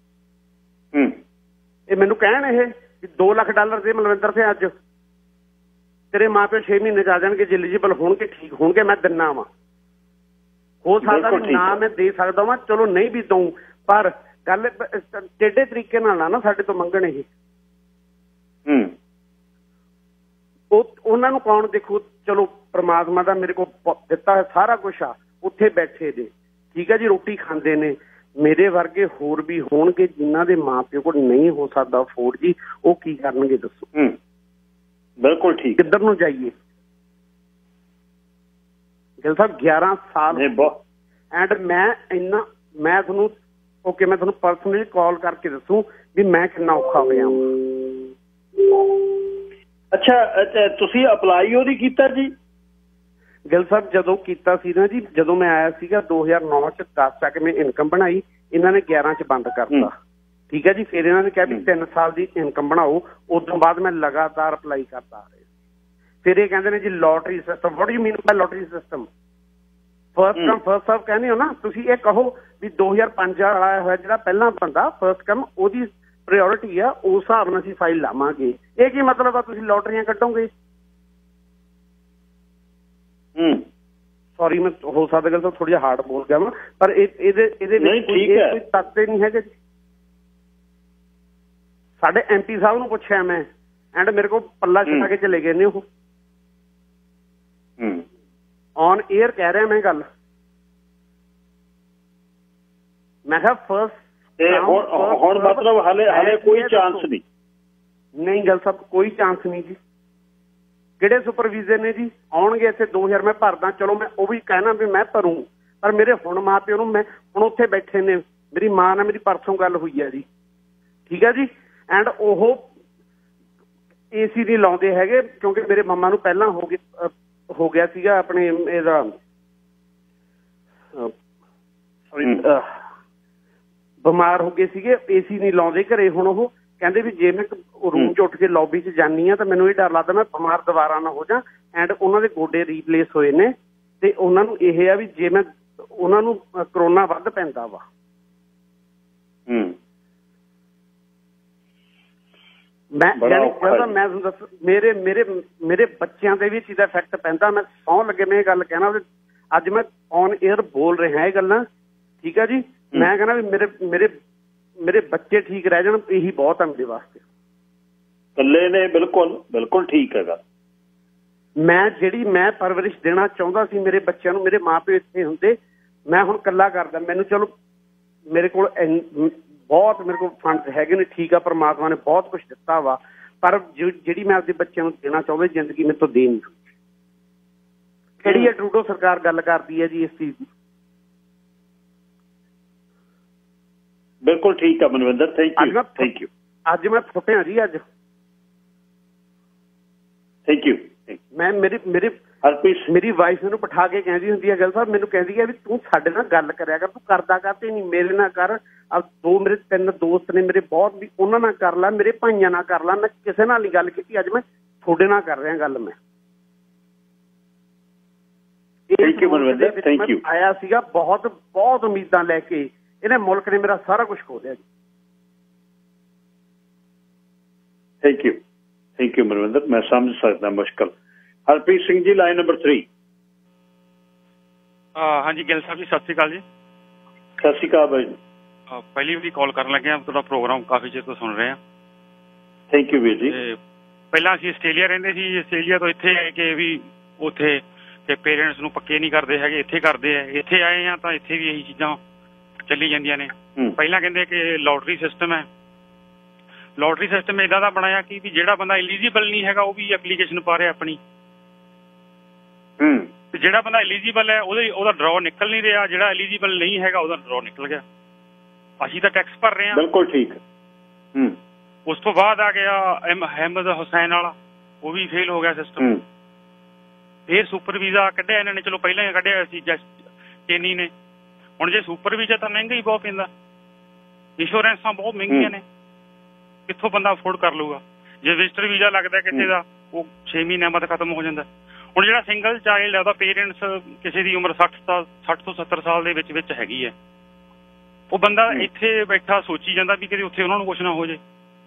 ਇਹ ਮੈਨੂੰ ਕਹਿਣ ਇਹ ਵੀ ਦੋ ਲੱਖ ਡਾਲਰ ਦੇ ਮਲਵਿੰਦਰ ਸਿੰਘ ਅੱਜ ਤੇਰੇ ਮਾਂ ਪਿਓ ਛੇ ਮਹੀਨੇ ਚ ਆ ਜਾਣਗੇ, ਜੇ ਐਲੀਜੀਬਲ ਹੋਣਗੇ ਠੀਕ ਹੋਣਗੇ, ਮੈਂ ਦਿੰਨਾ ਵਾ। ਹੋ ਸਕਦਾ ਵੀ ਨਾ ਮੈਂ ਦੇ ਸਕਦਾ ਵਾਂ, ਚਲੋ ਨਹੀਂ ਵੀ ਦਊਂ, ਪਰ ਗੱਲ ਟੇਢੇ ਤਰੀਕੇ ਨਾਲ ਨਾ ਨਾ ਸਾਡੇ ਤੋਂ ਮੰਗਣ ਇਹ। ਉਹ ਉਹਨਾਂ ਨੂੰ ਕੌਣ ਦੇਖੂ? ਚਲੋ ਪ੍ਰਮਾਤਮਾ ਦਾ ਮੇਰੇ ਕੋਲ ਦਿੱਤਾ ਹੋਇਆ ਸਾਰਾ ਕੁਛ ਆ, ਉੱਥੇ ਬੈਠੇ ਨੇ। ਠੀਕ ਹੈ ਜੀ। ਰੋਟੀ ਖਾਂਦੇ ਨੇ। ਮੇਰੇ ਵਰਗੇ ਹੋਰ ਵੀ ਹੋਣਗੇ ਜਿਨ੍ਹਾਂ ਦੇ ਮਾਂ ਪਿਓ ਕੋਲ ਨਹੀਂ ਹੋ ਸਕਦਾ ਅਫੋਰਡ ਜੀ, ਉਹ ਕੀ ਕਰਨਗੇ ਦੱਸੋ? ਬਿਲਕੁਲ ਠੀਕ। ਕਿੱਧਰ ਨੂੰ ਜਾਈਏ? ਗਿੱਲ ਸਾਹਿਬ ਗਿਆਰਾਂ ਸਾਲ ਐਂਡ ਮੈਂ ਇੰਨਾ, ਮੈਂ ਤੁਹਾਨੂੰ ਓਕੇ ਮੈਂ ਤੁਹਾਨੂੰ ਪਰਸਨਲੀ ਕਾਲ ਕਰਕੇ ਦੱਸੂ ਵੀ ਮੈਂ ਕਿੰਨਾ ਔਖਾ ਹੋਇਆ। ਅੱਛਾ, ਤੁਸੀਂ ਅਪਲਾਈ ਉਹਦੀ ਕੀਤਾ ਜੀ? ਗਿੱਲ ਸਾਹਿਬ ਜਦੋਂ ਕੀਤਾ ਸੀ ਨਾ ਜੀ, ਜਦੋਂ ਮੈਂ ਆਇਆ ਸੀਗਾ ਦੋ ਹਜ਼ਾਰ ਨੌ ਚ ਦਸ ਤੱਕ ਮੈਂ ਇਨਕਮ ਬਣਾਈ, ਇਹਨਾਂ ਨੇ ਗਿਆਰਾਂ ਚ ਬੰਦ ਕਰਤਾ। ਠੀਕ ਹੈ ਜੀ। ਫਿਰ ਇਹਨਾਂ ਨੇ ਕਿਹਾ ਵੀ ਤਿੰਨ ਸਾਲ ਦੀ ਇਨਕਮ ਬਣਾਓ। ਉਸ ਤੋਂ ਬਾਅਦ ਮੈਂ ਲਗਾਤਾਰ ਅਪਲਾਈ ਕਰਦਾ ਆ ਰਿਹਾ। ਫਿਰ ਇਹ ਕਹਿੰਦੇ ਨੇ ਜੀ lottery system. What you mean by lottery system? First come first serve ਕਹਿੰਦੇ ਹੋ ਨਾ ਤੁਸੀਂ। ਇਹ ਕਹੋ ਵੀ ਦੋ ਹਜ਼ਾਰ ਪੰਜ ਵਾਲਾ ਆਇਆ ਹੋਇਆ ਜਿਹੜਾ ਪਹਿਲਾਂ ਬੰਦਾ ਫਰਸਟ ਕਮ ਉਹਦੀ ਪ੍ਰਾਇਓਰਟੀ ਆ, ਉਸ ਹਿਸਾਬ ਨਾਲ ਅਸੀਂ ਫਾਈਲ ਲਾਵਾਂਗੇ। ਇਹ ਕੀ ਮਤਲਬ ਆ ਤੁਸੀਂ ਲੋਟਰੀਆਂ ਕੱਢੋਗੇ? ਹੂੰ ਸੌਰੀ ਮੈਂ ਹੋ ਸਕਦਾ ਗੱਲ ਤਾਂ ਥੋੜੀ ਜਿਹਾ ਹਾਰਡ ਬੋਲ ਗਿਆ ਵਾ, ਪਰ ਇਹਦੇ ਇਹਦੇ ਵਿੱਚ ਕੋਈ ਤੱਤ ਨਹੀਂ ਹੈਗੇ। ਸਾਡੇ ਐਮ ਪੀ ਸਾਹਿਬ ਨੂੰ ਪੁੱਛਿਆ ਮੈਂ ਐਂਡ ਮੇਰੇ ਕੋਲ ਪੱਲਾ ਛੱਡ ਕੇ ਚਲੇ ਗਏ ਨੇ ਉਹ। ਔਨ ਏਅਰ ਕਹਿ ਰਿਹਾ ਮੈਂ ਗੱਲ। ਮੈਂ ਕਿਹਾ ਫਸਟ ਹੁਣ ਮਤਲਬ ਹਾਲੇ ਹਾਲੇ ਕੋਈ ਚਾਂਸ ਨਹੀਂ? ਨਹੀਂ ਗੱਲ ਸਾਹਿਬ ਕੋਈ ਚਾਂਸ ਨਹੀਂ ਜੀ। ਕਿਹੜੇ ਸੁਪਰਵਾਈਜ਼ਰ ਨੇ ਜੀ? ਆਉਣਗੇ ਇੱਥੇ ਦੋ ਹਜ਼ਾਰ ਮੈਂ ਭਰਦਾ, ਚਲੋ ਮੈਂ ਉਹ ਵੀ ਕਹਿਣਾ ਵੀ ਮੈਂ ਭਰੂ, ਪਰ ਮੇਰੇ ਹੁਣ ਮਾਂ ਪਿਓ ਨੂੰ, ਮੈਂ ਹੁਣ ਉੱਥੇ ਬੈਠੇ ਨੇ, ਮੇਰੀ ਮਾਂ ਨਾਲ ਮੇਰੀ ਪਰਸੋਂ ਗੱਲ ਹੋਈ ਹੈ ਜੀ, ਠੀਕ ਹੈ ਜੀ। ਐਂਡ ਉਹ ਏ ਸੀ ਨਹੀਂ ਲਾਉਂਦੇ ਹੈਗੇ ਕਿਉਂਕਿ ਮੇਰੇ ਮੰਮਾ ਨੂੰ ਪਹਿਲਾਂ ਹੋ ਗਿਆ ਹੋ ਗਿਆ ਸੀਗਾ ਆਪਣੇ ਇਹਦਾ ਸੌਰੀ ਬਿਮਾਰ ਹੋ ਗਏ ਸੀਗੇ, ਏ ਸੀ ਨਹੀਂ ਲਾਉਂਦੇ ਘਰੇ। ਹੁਣ ਉਹ ਕਹਿੰਦੇ ਵੀ ਜੇ ਮੈਂ ਰੂਮ 'ਚ ਉੱਠ ਕੇ ਲੌਬੀ 'ਚ ਜਾਂਦੀ ਹਾਂ ਤਾਂ ਮੈਨੂੰ ਇਹ ਡਰ ਲੱਗਦਾ ਮੈਂ ਬਿਮਾਰ ਦੁਬਾਰਾ ਨਾ ਹੋ ਜਾ। ਐਂਡ ਉਹਨਾਂ ਦੇ ਗੋਡੇ ਰੀਪਲੇਸ ਹੋਏ ਨੇ ਤੇ ਉਹਨਾਂ ਨੂੰ ਇਹ ਆ ਵੀ ਜੇ ਮੈਂ ਉਹਨਾਂ ਨੂੰ ਕਰੋਨਾ ਵੱਧ ਪੈਂਦਾ ਵਾ। ਮੈਂ ਯਾਨੀ ਕਹਿੰਦਾ ਮੈਂ ਤੁਹਾਨੂੰ ਦੱਸ ਮੇਰੇ ਮੇਰੇ ਮੇਰੇ ਬੱਚਿਆਂ ਦੇ ਵੀ ਇਸ ਦਾ ਇਫੈਕਟ ਪੈਂਦਾ। ਮੈਂ ਸਹੁੰ ਲੱਗੇ ਮੈਂ ਇਹ ਗੱਲ ਕਹਿਣਾ ਅੱਜ ਮੈਂ ਔਨ ਏਅਰ ਬੋਲ ਰਿਹਾ ਇਹ ਗੱਲਾਂ, ਠੀਕ ਆ ਜੀ। ਮੈਂ ਕਹਿੰਦਾ ਵੀ ਮੇਰੇ ਮੇਰੇ ਮੇਰੇ ਬੱਚੇ ਠੀਕ ਰਹਿ ਜਾਣ ਇਹੀ ਬਹੁਤ ਹੈ ਮੇਰੇ ਵਾਸਤੇ। ਇਕੱਲੇ ਨੇ ਬਿਲਕੁਲ ਬਿਲਕੁਲ ਠੀਕ ਹੈਗਾ। ਮੈਂ ਜਿਹੜੀ ਮੈਂ ਪਰਵਰਿਸ਼ ਦੇਣਾ ਚਾਹੁੰਦਾ ਸੀ ਮੇਰੇ ਬੱਚਿਆਂ ਨੂੰ, ਮੇਰੇ ਮਾਂ ਪਿਓ ਇੱਥੇ ਹੁੰਦੇ, ਮੈਂ ਹੁਣ ਇਕੱਲਾ ਕਰਦਾ। ਮੈਨੂੰ ਚਲੋ ਮੇਰੇ ਕੋਲ ਬਹੁਤ ਮੇਰੇ ਕੋਲ ਫੰਡਸ ਹੈਗੇ ਨੇ, ਠੀਕ ਆ, ਪਰਮਾਤਮਾ ਨੇ ਬਹੁਤ ਕੁਛ ਦਿੱਤਾ ਵਾ, ਪਰ ਜਿਹੜੀ ਮੈਂ ਆਪਣੇ ਬੱਚਿਆਂ ਨੂੰ ਦੇਣਾ ਚਾਹੁੰਦਾ ਜ਼ਿੰਦਗੀ ਮੇਰੇ ਤੋਂ ਦੇ ਨਹੀਂ। ਕਿਹੜੀ ਹੈ ਟਰੂਡੋ ਸਰਕਾਰ ਗੱਲ ਕਰਦੀ ਹੈ ਜੀ ਇਸ ਚੀਜ਼ ਦੀ? ਬਿਲਕੁਲ ਠੀਕ ਆ Manvinder, thank you thank you. ਅੱਜ ਮੈਂ ਫੁੱਟਿਆ ਜੀ, ਅੱਜ ਥੈਂਕ ਯੂ। ਮੈਂ ਮੇਰੀ ਮੇਰੀ ਮੇਰੀ ਵਾਈਫ ਮੈਨੂੰ ਬਿਠਾ ਕੇ ਕਹਿੰਦੀ ਹੁੰਦੀ ਹੈ ਗੱਲ ਸਾਹਿਬ, ਮੈਨੂੰ ਕਹਿੰਦੀ ਹੈ ਵੀ ਤੂੰ ਸਾਡੇ ਨਾਲ ਗੱਲ ਕਰਿਆ ਕਰ, ਤੂੰ ਕਰਦਾ ਕਰਦੇ ਨਹੀਂ, ਮੇਰੇ ਨਾਲ ਕਰ। ਦੋ ਮੇਰੇ ਤਿੰਨ ਦੋਸਤ ਨੇ ਮੇਰੇ ਬਹੁਤ, ਵੀ ਉਹਨਾਂ ਨਾਲ ਕਰ ਲੈ, ਮੇਰੇ ਭਾਈਆਂ ਨਾਲ ਕਰ ਲੈ, ਮੈਂ ਕਿਸੇ ਨਾਲ ਨਹੀਂ ਗੱਲ ਕੀਤੀ, ਅੱਜ ਮੈਂ ਤੁਹਾਡੇ ਨਾਲ ਕਰ ਰਿਹਾ ਗੱਲ। ਮੈਂ ਆਇਆ ਸੀਗਾ ਬਹੁਤ ਬਹੁਤ ਉਮੀਦਾਂ ਲੈ ਕੇ, ਇਹਨੇ ਮੁਲਕ ਨੇ ਮੇਰਾ ਸਾਰਾ ਕੁਛ ਖੋ ਲਿਆ ਜੀ। Thank you thank you Manvinder, ਮੈਂ ਸਮਝ ਸਕਦਾ ਮੁਸ਼ਕਲ। Harpreet Singh ji line number three. ਹਾਂਜੀ ਗਿੱਲ ਸਾਹਿਬ ਜੀ ਸਤਿ ਸ਼੍ਰੀ ਅਕਾਲ ਜੀ। ਸਤਿ ਸ਼੍ਰੀ ਅਕਾਲ ਬਾਈ। ਪਹਿਲੀ ਵਾਰੀ ਕਾਲ ਕਰਨ ਲੱਗੇ ਹਾਂ, ਤੁਹਾਡਾ ਪ੍ਰੋਗਰਾਮ ਕਾਫੀ ਚਿਰ ਤੋਂ ਸੁਣ ਰਹੇ ਹਾਂ। ਥੈਂਕ ਯੂ ਵੀਰ ਜੀ। ਪਹਿਲਾਂ ਅਸੀਂ ਆਸਟ੍ਰੇਲੀਆ ਰਹਿੰਦੇ ਸੀ, ਆਸਟ੍ਰੇਲੀਆ ਤੋਂ ਇੱਥੇ ਆਏ ਕਿ ਵੀ ਉੱਥੇ ਕਿ ਪੇਰੈਂਟਸ ਨੂੰ ਪੱਕੇ ਨਹੀਂ ਕਰਦੇ ਹੈਗੇ, ਇੱਥੇ ਕਰਦੇ ਆ। ਇੱਥੇ ਆਏ ਆ ਤਾਂ ਇੱਥੇ ਵੀ ਇਹੀ ਚੀਜ਼ਾਂ ਚੱਲੀ ਜਾਂਦੀਆਂ ਨੇ। ਪਹਿਲਾਂ ਕਹਿੰਦੇ ਕਿ ਲੋਟਰੀ ਸਿਸਟਮ ਹੈ, ਲੋਟਰੀ ਸਿਸਟਮ ਇੱਦਾਂ ਦਾ ਬਣਾਇਆ ਕਿ ਵੀ ਜਿਹੜਾ ਬੰਦਾ ਐਲੀਜੀਬਲ ਨਹੀਂ ਹੈਗਾ ਉਹ ਵੀ ਐਪਲੀਕੇਸ਼ਨ ਪਾ ਰਿਹਾ ਆਪਣੀ, ਤੇ ਜਿਹੜਾ ਬੰਦਾ ਐਲੀਜੀਬਲ ਹੈ ਉਹਦੇ ਉਹਦਾ ਡਰਾਅ ਨਿਕਲ ਨਹੀਂ ਰਿਹਾ, ਜਿਹੜਾ ਐਲੀਜੀਬਲ ਨਹੀਂ ਹੈਗਾ ਉਹਦਾ ਡਰਾਅ ਨਿਕਲ ਗਿਆ। ਅਸੀਂ ਤਾਂ ਟੈਕਸ ਭਰ ਰਹੇ ਹਾਂ। ਬਿਲਕੁਲ ਠੀਕ। ਉਸ ਤੋਂ ਬਾਅਦ ਆ ਗਿਆ ਅਹਿਮਦ ਹੁਸੈਨ ਵਾਲਾ, ਉਹ ਵੀ ਫੇਲ ਹੋ ਗਿਆ ਸਿਸਟਮ। ਫਿਰ ਸੁਪਰ ਵੀਜ਼ਾ ਕੱਢਿਆ ਇਹਨਾਂ ਨੇ, ਚਲੋ ਪਹਿਲਾਂ ਹੀ ਕੱਢਿਆ ਸੀ ਚੇਨੀ ਨੇ। ਹੁਣ ਜੇ ਸੁਪਰ ਵੀਜ਼ਾ ਤਾਂ ਮਹਿੰਗਾ ਹੀ ਬਹੁਤ ਪੈਂਦਾ, ਇੰਸ਼ੋਰੈਂਸਾਂ ਬਹੁਤ ਮਹਿੰਗੀਆਂ ਨੇ, ਕਿੱਥੋਂ ਬੰਦਾ ਅਫੋਰਡ ਕਰ ਲੂਗਾ। ਜੇ ਵਿਜ਼ਟਰ ਵੀਜ਼ਾ ਲੱਗਦਾ ਕਿਸੇ ਦਾ ਉਹ ਛੇ ਮਹੀਨਿਆਂ ਬਾਅਦ ਖਤਮ ਹੋ ਜਾਂਦਾ। ਹੁਣ ਜਿਹੜਾ ਸਿੰਗਲ ਚਾਈਲਡ ਹੈ ਉਹਦਾ ਪੇਰੈਂਟਸ ਕਿਸੇ ਦੀ ਉਮਰ ਸੱਠ ਸਾਲ ਸੱਠ ਤੋਂ ਸੱਤਰ ਸਾਲ ਦੇ ਵਿੱਚ ਵਿੱਚ ਹੈਗੀ ਹੈ, ਉਹ ਬੰਦਾ ਇੱਥੇ ਬੈਠਾ ਸੋਚੀ ਜਾਂਦਾ ਵੀ ਕਿਤੇ ਉੱਥੇ ਉਹਨਾਂ ਨੂੰ ਕੁਛ ਨਾ ਹੋ ਜੇ।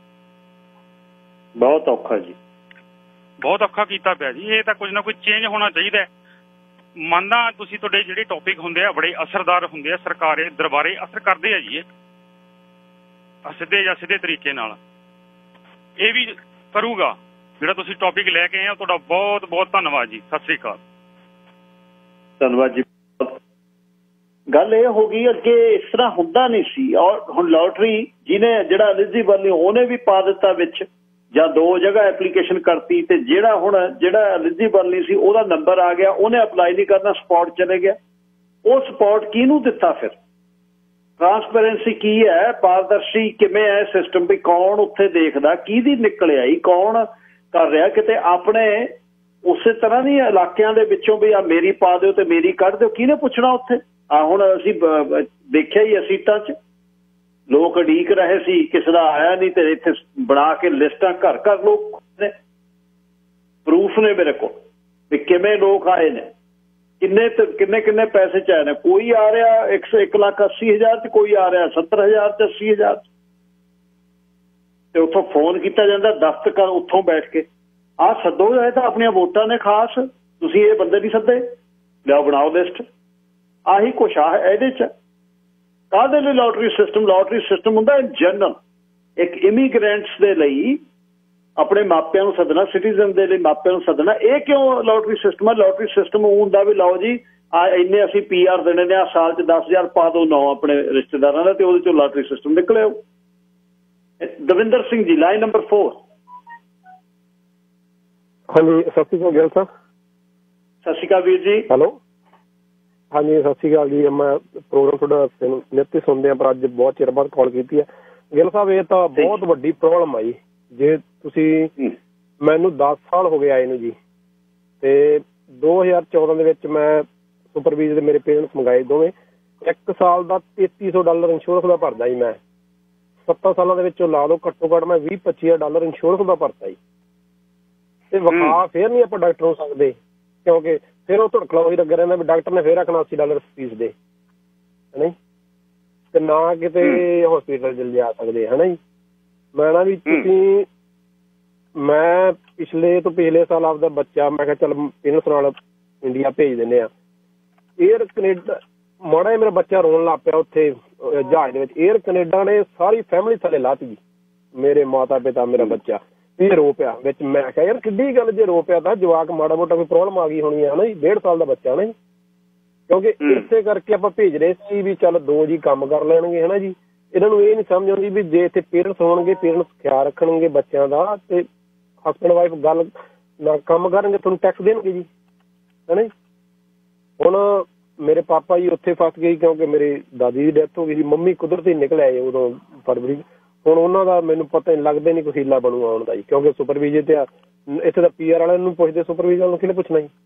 ਬਹੁਤ ਔਖਾ ਜੀ, ਬਹੁਤ ਔਖਾ ਕੀਤਾ ਪਿਆ ਜੀ। ਇਹ ਤਾਂ ਕੁਝ ਨਾ ਕੁਝ ਚੇਂਜ ਹੋਣਾ ਚਾਹੀਦਾ। ਮੰਨਦਾ ਤੁਸੀਂ ਤੁਹਾਡੇ ਜਿਹੜੇ ਟੌਪਿਕ ਹੁੰਦੇ ਆ ਬੜੇ ਅਸਰਦਾਰ ਹੁੰਦੇ ਆ, ਸਰਕਾਰੇ ਦਰਬਾਰੇ ਅਸਰ ਕਰਦੇ ਆ ਜੀ, ਇਹ ਸਿੱਧੇ ਜਾਂ ਸਿੱਧੇ ਤਰੀਕੇ ਨਾਲ ਇਹ ਵੀ ਕਰੂਗਾ। ਜਿਹੜਾ ਤੁਸੀਂ ਟੌਪਿਕ ਲੈ ਕੇ ਆਏ ਹੋ ਤੁਹਾਡਾ ਬਹੁਤ ਬਹੁਤ ਧੰਨਵਾਦ ਜੀ। ਸਤਿ ਸ੍ਰੀ ਅਕਾਲ। ਧੰਨਵਾਦ ਜੀ। ਗੱਲ ਇਹ ਹੋ ਗਈ ਅੱਗੇ ਇਸ ਤਰ੍ਹਾਂ ਹੁੰਦਾ ਨਹੀਂ ਸੀ, ਔਰ ਹੁਣ ਲੋਟਰੀ ਜਿਹਨੇ ਜਿਹੜਾ ਐਲੀਜੀਬਲ ਨਹੀਂ ਉਹਨੇ ਵੀ ਪਾ ਦਿੱਤਾ ਵਿੱਚ, ਜਾਂ ਦੋ ਜਗ੍ਹਾ ਐਪਲੀਕੇਸ਼ਨ ਕਰਤੀ, ਤੇ ਜਿਹੜਾ ਹੁਣ ਜਿਹੜਾ ਐਲੀਜੀਬਲ ਨਹੀਂ ਸੀ ਉਹਦਾ ਨੰਬਰ ਆ ਗਿਆ, ਉਹਨੇ ਅਪਲਾਈ ਨਹੀਂ ਕਰਨਾ, ਸਪੌਟ ਚਲੇ ਗਿਆ। ਉਹ ਸਪੌਟ ਕਿਹਨੂੰ ਦਿੱਤਾ? ਫਿਰ ਟਰਾਂਸਪੇਰੈਂਸੀ ਕੀ ਹੈ, ਪਾਰਦਰਸ਼ੀ ਕਿਵੇਂ ਹੈ ਸਿਸਟਮ, ਵੀ ਕੌਣ ਉੱਥੇ ਦੇਖਦਾ, ਕਿਹਦੀ ਨਿਕਲ ਆਈ, ਕੌਣ ਕਰ ਰਿਹਾ। ਕਿਤੇ ਆਪਣੇ ਉਸੇ ਤਰ੍ਹਾਂ ਦੀ ਇਲਾਕਿਆਂ ਦੇ ਵਿੱਚੋਂ ਵੀ ਆ ਮੇਰੀ ਪਾ ਦਿਓ ਤੇ ਮੇਰੀ ਕੱਢ ਦਿਓ, ਕਿਹਨੇ ਪੁੱਛਣਾ ਉੱਥੇ? ਆ ਹੁਣ ਅਸੀਂ ਦੇਖਿਆ ਹੀ ਸੀਟਾਂ 'ਚ ਲੋਕ ਉਡੀਕ ਰਹੇ ਸੀ, ਕਿਸੇ ਦਾ ਆਇਆ ਨਹੀਂ, ਤੇ ਇੱਥੇ ਬਣਾ ਕੇ ਲਿਸਟਾਂ ਘਰ ਘਰ ਲੋਕ ਨੇ। ਪ੍ਰੂਫ ਨੇ ਮੇਰੇ ਕੋਲ ਵੀ ਕਿਵੇਂ ਲੋਕ ਆਏ ਨੇ, ਕਿੰਨੇ ਕਿੰਨੇ ਕਿੰਨੇ ਪੈਸੇ ਚ ਆਏ ਨੇ। ਕੋਈ ਆ ਰਿਹਾ ਇੱਕ ਸੌ ਇੱਕ ਲੱਖ ਅੱਸੀ ਹਜ਼ਾਰ ਚ, ਕੋਈ ਆ ਰਿਹਾ ਸੱਤਰ ਹਜ਼ਾਰ ਚ, ਅੱਸੀ ਹਜ਼ਾਰ ਚ, ਤੇ ਉੱਥੋਂ ਫੋਨ ਕੀਤਾ ਜਾਂਦਾ ਦਸਤਖਤ ਉੱਥੋਂ ਬੈਠ ਕੇ, ਆਹ ਸੱਦੋ ਇਹ ਤਾਂ ਆਪਣੀਆਂ ਵੋਟਾਂ ਨੇ ਖਾਸ, ਤੁਸੀਂ ਇਹ ਬੰਦੇ ਨਹੀਂ ਸੱਦੇ, ਲਿਆਓ ਬਣਾਓ ਲਿਸਟ। ਆਹੀ ਕੁਛ ਆ ਇਹਦੇ ਚ। ਕਾਹਦੇ ਲਈ ਲੋਟਰੀ ਸਿਸਟਮ? ਲੋਟਰੀ ਸਿਸਟਮ ਹੁੰਦਾ ਜਨਰਲ, ਇੱਕ ਇਮੀਗ੍ਰੈਂਟਸ ਦੇ ਲਈ ਆਪਣੇ ਮਾਪਿਆਂ ਨੂੰ ਸੱਦਣਾ, ਸਿਟੀਜ਼ਨ ਦੇ ਲਈ ਮਾਪਿਆਂ ਨੂੰ ਸੱਦਣਾ। ਇਹ ਕਿਉਂ ਲੋਟਰੀ ਸਿਸਟਮ ਹੈ? ਲੋਟਰੀ ਸਿਸਟਮ ਹੁੰਦਾ ਵੀ ਲਓ ਜੀ ਆ ਇੰਨੇ ਅਸੀਂ ਪੀ ਆਰ ਦੇਣੇ ਨੇ, ਆ ਸਾਲ ਚ ਦਸ ਹਜ਼ਾਰ ਪਾ ਦਿਓ ਨੌ ਆਪਣੇ ਰਿਸ਼ਤੇਦਾਰਾਂ ਦਾ, ਤੇ ਉਹਦੇ ਚੋਂ ਲੋਟਰੀ ਸਿਸਟਮ ਨਿਕਲਿਓ। Davinder Singh ji, line number four. ਹਾਂਜੀ, ਸਤਿ ਸ਼੍ਰੀ ਅਕਾਲ ਗਿੱਲ ਸਾਹਿਬ। ਸਤਿ ਸ਼੍ਰੀ ਅਕਾਲ ਵੀਰ ਜੀ। ਹੈਲੋ, ਹਾਂਜੀ ਸਤਿ ਸ਼੍ਰੀ ਅਕਾਲ ਜੀ। ਮੈਂ ਪ੍ਰੋਗਰਾਮ ਤੁਹਾਡਾ ਨਿੱਤ ਹੀ ਸੁਣਦੇ ਹਾਂ, ਪਰ ਅੱਜ ਬਹੁਤ ਚਿਰ ਬਾਅਦ ਕਾਲ ਕੀਤੀ ਹੈ। ਗਿੱਲ ਸਾਹਿਬ, ਇਹ ਤਾਂ ਬਹੁਤ ਵੱਡੀ ਪ੍ਰੋਬਲਮ ਆ ਜੀ। ਜੇ ਤੁਸੀਂ, ਮੈਨੂੰ ਦਸ ਸਾਲ ਹੋ ਗਏ ਆਏ ਨੂੰ ਜੀ, ਤੇ ਦੋ ਹਜ਼ਾਰ ਚੌਦਾਂ ਦੇ ਵਿੱਚ ਮੈਂ ਸੁਪਰਵੀਜ਼ ਦੇ ਮੇਰੇ ਪੇਰੈਂਟਸ ਮੰਗਾਏ ਦੋਵੇਂ, ਇੱਕ ਸਾਲ ਦਾ ਤੇਤੀ ਸੌ ਡਾਲਰ ਇੰਸ਼ੋਰੈਂਸ ਦਾ ਭਰਦਾ ਜੀ। ਮੈਂ ਸੱਤਾਂ ਸਾਲਾਂ ਦੇ ਵਿੱਚੋਂ ਲਾ ਲਓ ਘੱਟੋ ਘੱਟ ਮੈਂ ਵੀਹ ਪੱਚੀ ਹਜ਼ਾਰ ਡਾਲਰ ਇੰਸ਼ੋਰੈਂਸ ਦਾ ਭਰਤਾ ਜੀ। ਤੇ ਵਿਖਾ ਫਿਰ ਨਹੀਂ ਆਪਾਂ ਡਾਕਟਰ ਹੋ ਸਕਦੇ, ਕਿਉਂਕਿ ਫਿਰ ਉਹ ਧੜਕਲਾ ਉਹੀ ਲੱਗਾ ਰਹਿੰਦਾ ਵੀ ਡਾਕਟਰ ਨੇ ਫਿਰ ਰੱਖਣਾ ਅੱਸੀ ਡਾਲਰ ਫੀਸ ਦੇ, ਹੈ ਨਾ, ਤੇ ਨਾ ਕਿਤੇ ਹੋਸਪੀਟਲ ਚ ਜਾ ਸਕਦੇ, ਹੈ ਨਾ ਜੀ। ਮੈਂ ਨਾ ਵੀ ਤੁਸੀਂ, ਮੈਂ ਪਿਛਲੇ ਤੋਂ ਪਿਛਲੇ ਸਾਲ ਆਪਦਾ ਬੱਚਾ ਮੈਂ ਕਿਹਾ ਚੱਲ ਪੇਰੈਂਟਸ ਨਾਲ ਇੰਡੀਆ ਭੇਜ ਦਿੰਦੇ ਆ। ਏਅਰ ਕਨੇਡਾ, ਮਾੜਾ ਜਿਹਾ ਮੇਰਾ ਬੱਚਾ ਰੋਣ ਲੱਗ ਪਿਆ ਉੱਥੇ ਜਹਾਜ਼ ਦੇ ਵਿੱਚ। ਏਅਰ ਕਨੇਡਾ ਨੇ ਸਾਰੀ ਫੈਮਿਲੀ ਥੱਲੇ ਲਾਤੀ ਜੀ, ਮੇਰੇ ਮਾਤਾ ਪਿਤਾ, ਮੇਰਾ ਬੱਚਾ, ਇਹ ਰੋ ਪਿਆ ਵਿੱਚ। ਮੈਂ ਕਿਹਾ ਯਾਰ ਕਿੱਡੀ ਗੱਲ, ਜੇ ਰੋ ਪਿਆ ਤਾਂ ਜਵਾਕ ਮਾੜਾ ਮੋਟਾ ਕੋਈ ਪ੍ਰੋਬਲਮ ਆ ਗਈ ਹੋਣੀ ਹੈ ਨਾ ਜੀ, ਡੇਢ ਸਾਲ ਦਾ ਬੱਚਾ ਨਾ ਜੀ। ਕਿਉਂਕਿ ਇਸੇ ਕਰਕੇ ਆਪਾਂ ਭੇਜ ਰਹੇ ਸੀ ਵੀ ਚੱਲ ਦੋ ਜੀ ਕੰਮ ਕਰ ਲੈਣਗੇ, ਹੈ ਨਾ ਜੀ। ਇਹਨਾਂ ਨੂੰ ਇਹ ਨਹੀਂ ਸਮਝ ਆਉਂਦੀ ਵੀ ਜੇ ਇੱਥੇ ਪੇਰੈਂਟਸ ਹੋਣਗੇ, ਪੇਰੈਂਟਸ ਖਿਆਲ ਰੱਖਣਗੇ ਬੱਚਿਆਂ ਦਾ, ਤੇ ਹਸਬੈਂਡ ਵਾਈਫ ਗੱਲ ਨਾ ਕੰਮ ਕਰਨਗੇ, ਤੁਹਾਨੂੰ ਟੈਕਸ ਦੇਣਗੇ ਜੀ, ਹੈ ਨਾ ਜੀ। ਹੁਣ ਮੇਰੇ ਪਾਪਾ ਜੀ ਉੱਥੇ ਫਸ ਗਏ ਕਿਉਂਕਿ ਮੇਰੀ ਦਾਦੀ ਦੀ ਡੈਥ ਹੋ ਗਈ ਸੀ। ਮੰਮੀ ਕੁਦਰਤੀ ਨਿਕਲ ਆਏ ਉਦੋਂ ਫਰਵਰੀ। ਹੁਣ ਉਹਨਾਂ ਦਾ ਮੈਨੂੰ ਪਤਾ ਨਹੀਂ ਲੱਗਦਾ, ਨਹੀਂ ਕੋਈ ਹੀਲਾ ਬਣੂ ਆਉਣ ਦਾ ਜੀ, ਕਿਉਂਕਿ ਸੁਪਰਵੀਜ਼ਰ ਤੇ ਇੱਥੇ ਦਾ ਪੀ ਆਰ ਵਾਲਿਆਂ ਨੂੰ ਪੁੱਛਦੇ, ਸੁਪਰਵੀਜ਼ਰ ਵਾਲਿਆਂ ਨੂੰ ਕਿਹਨੇ ਪੁੱਛਣਾ ਜੀ।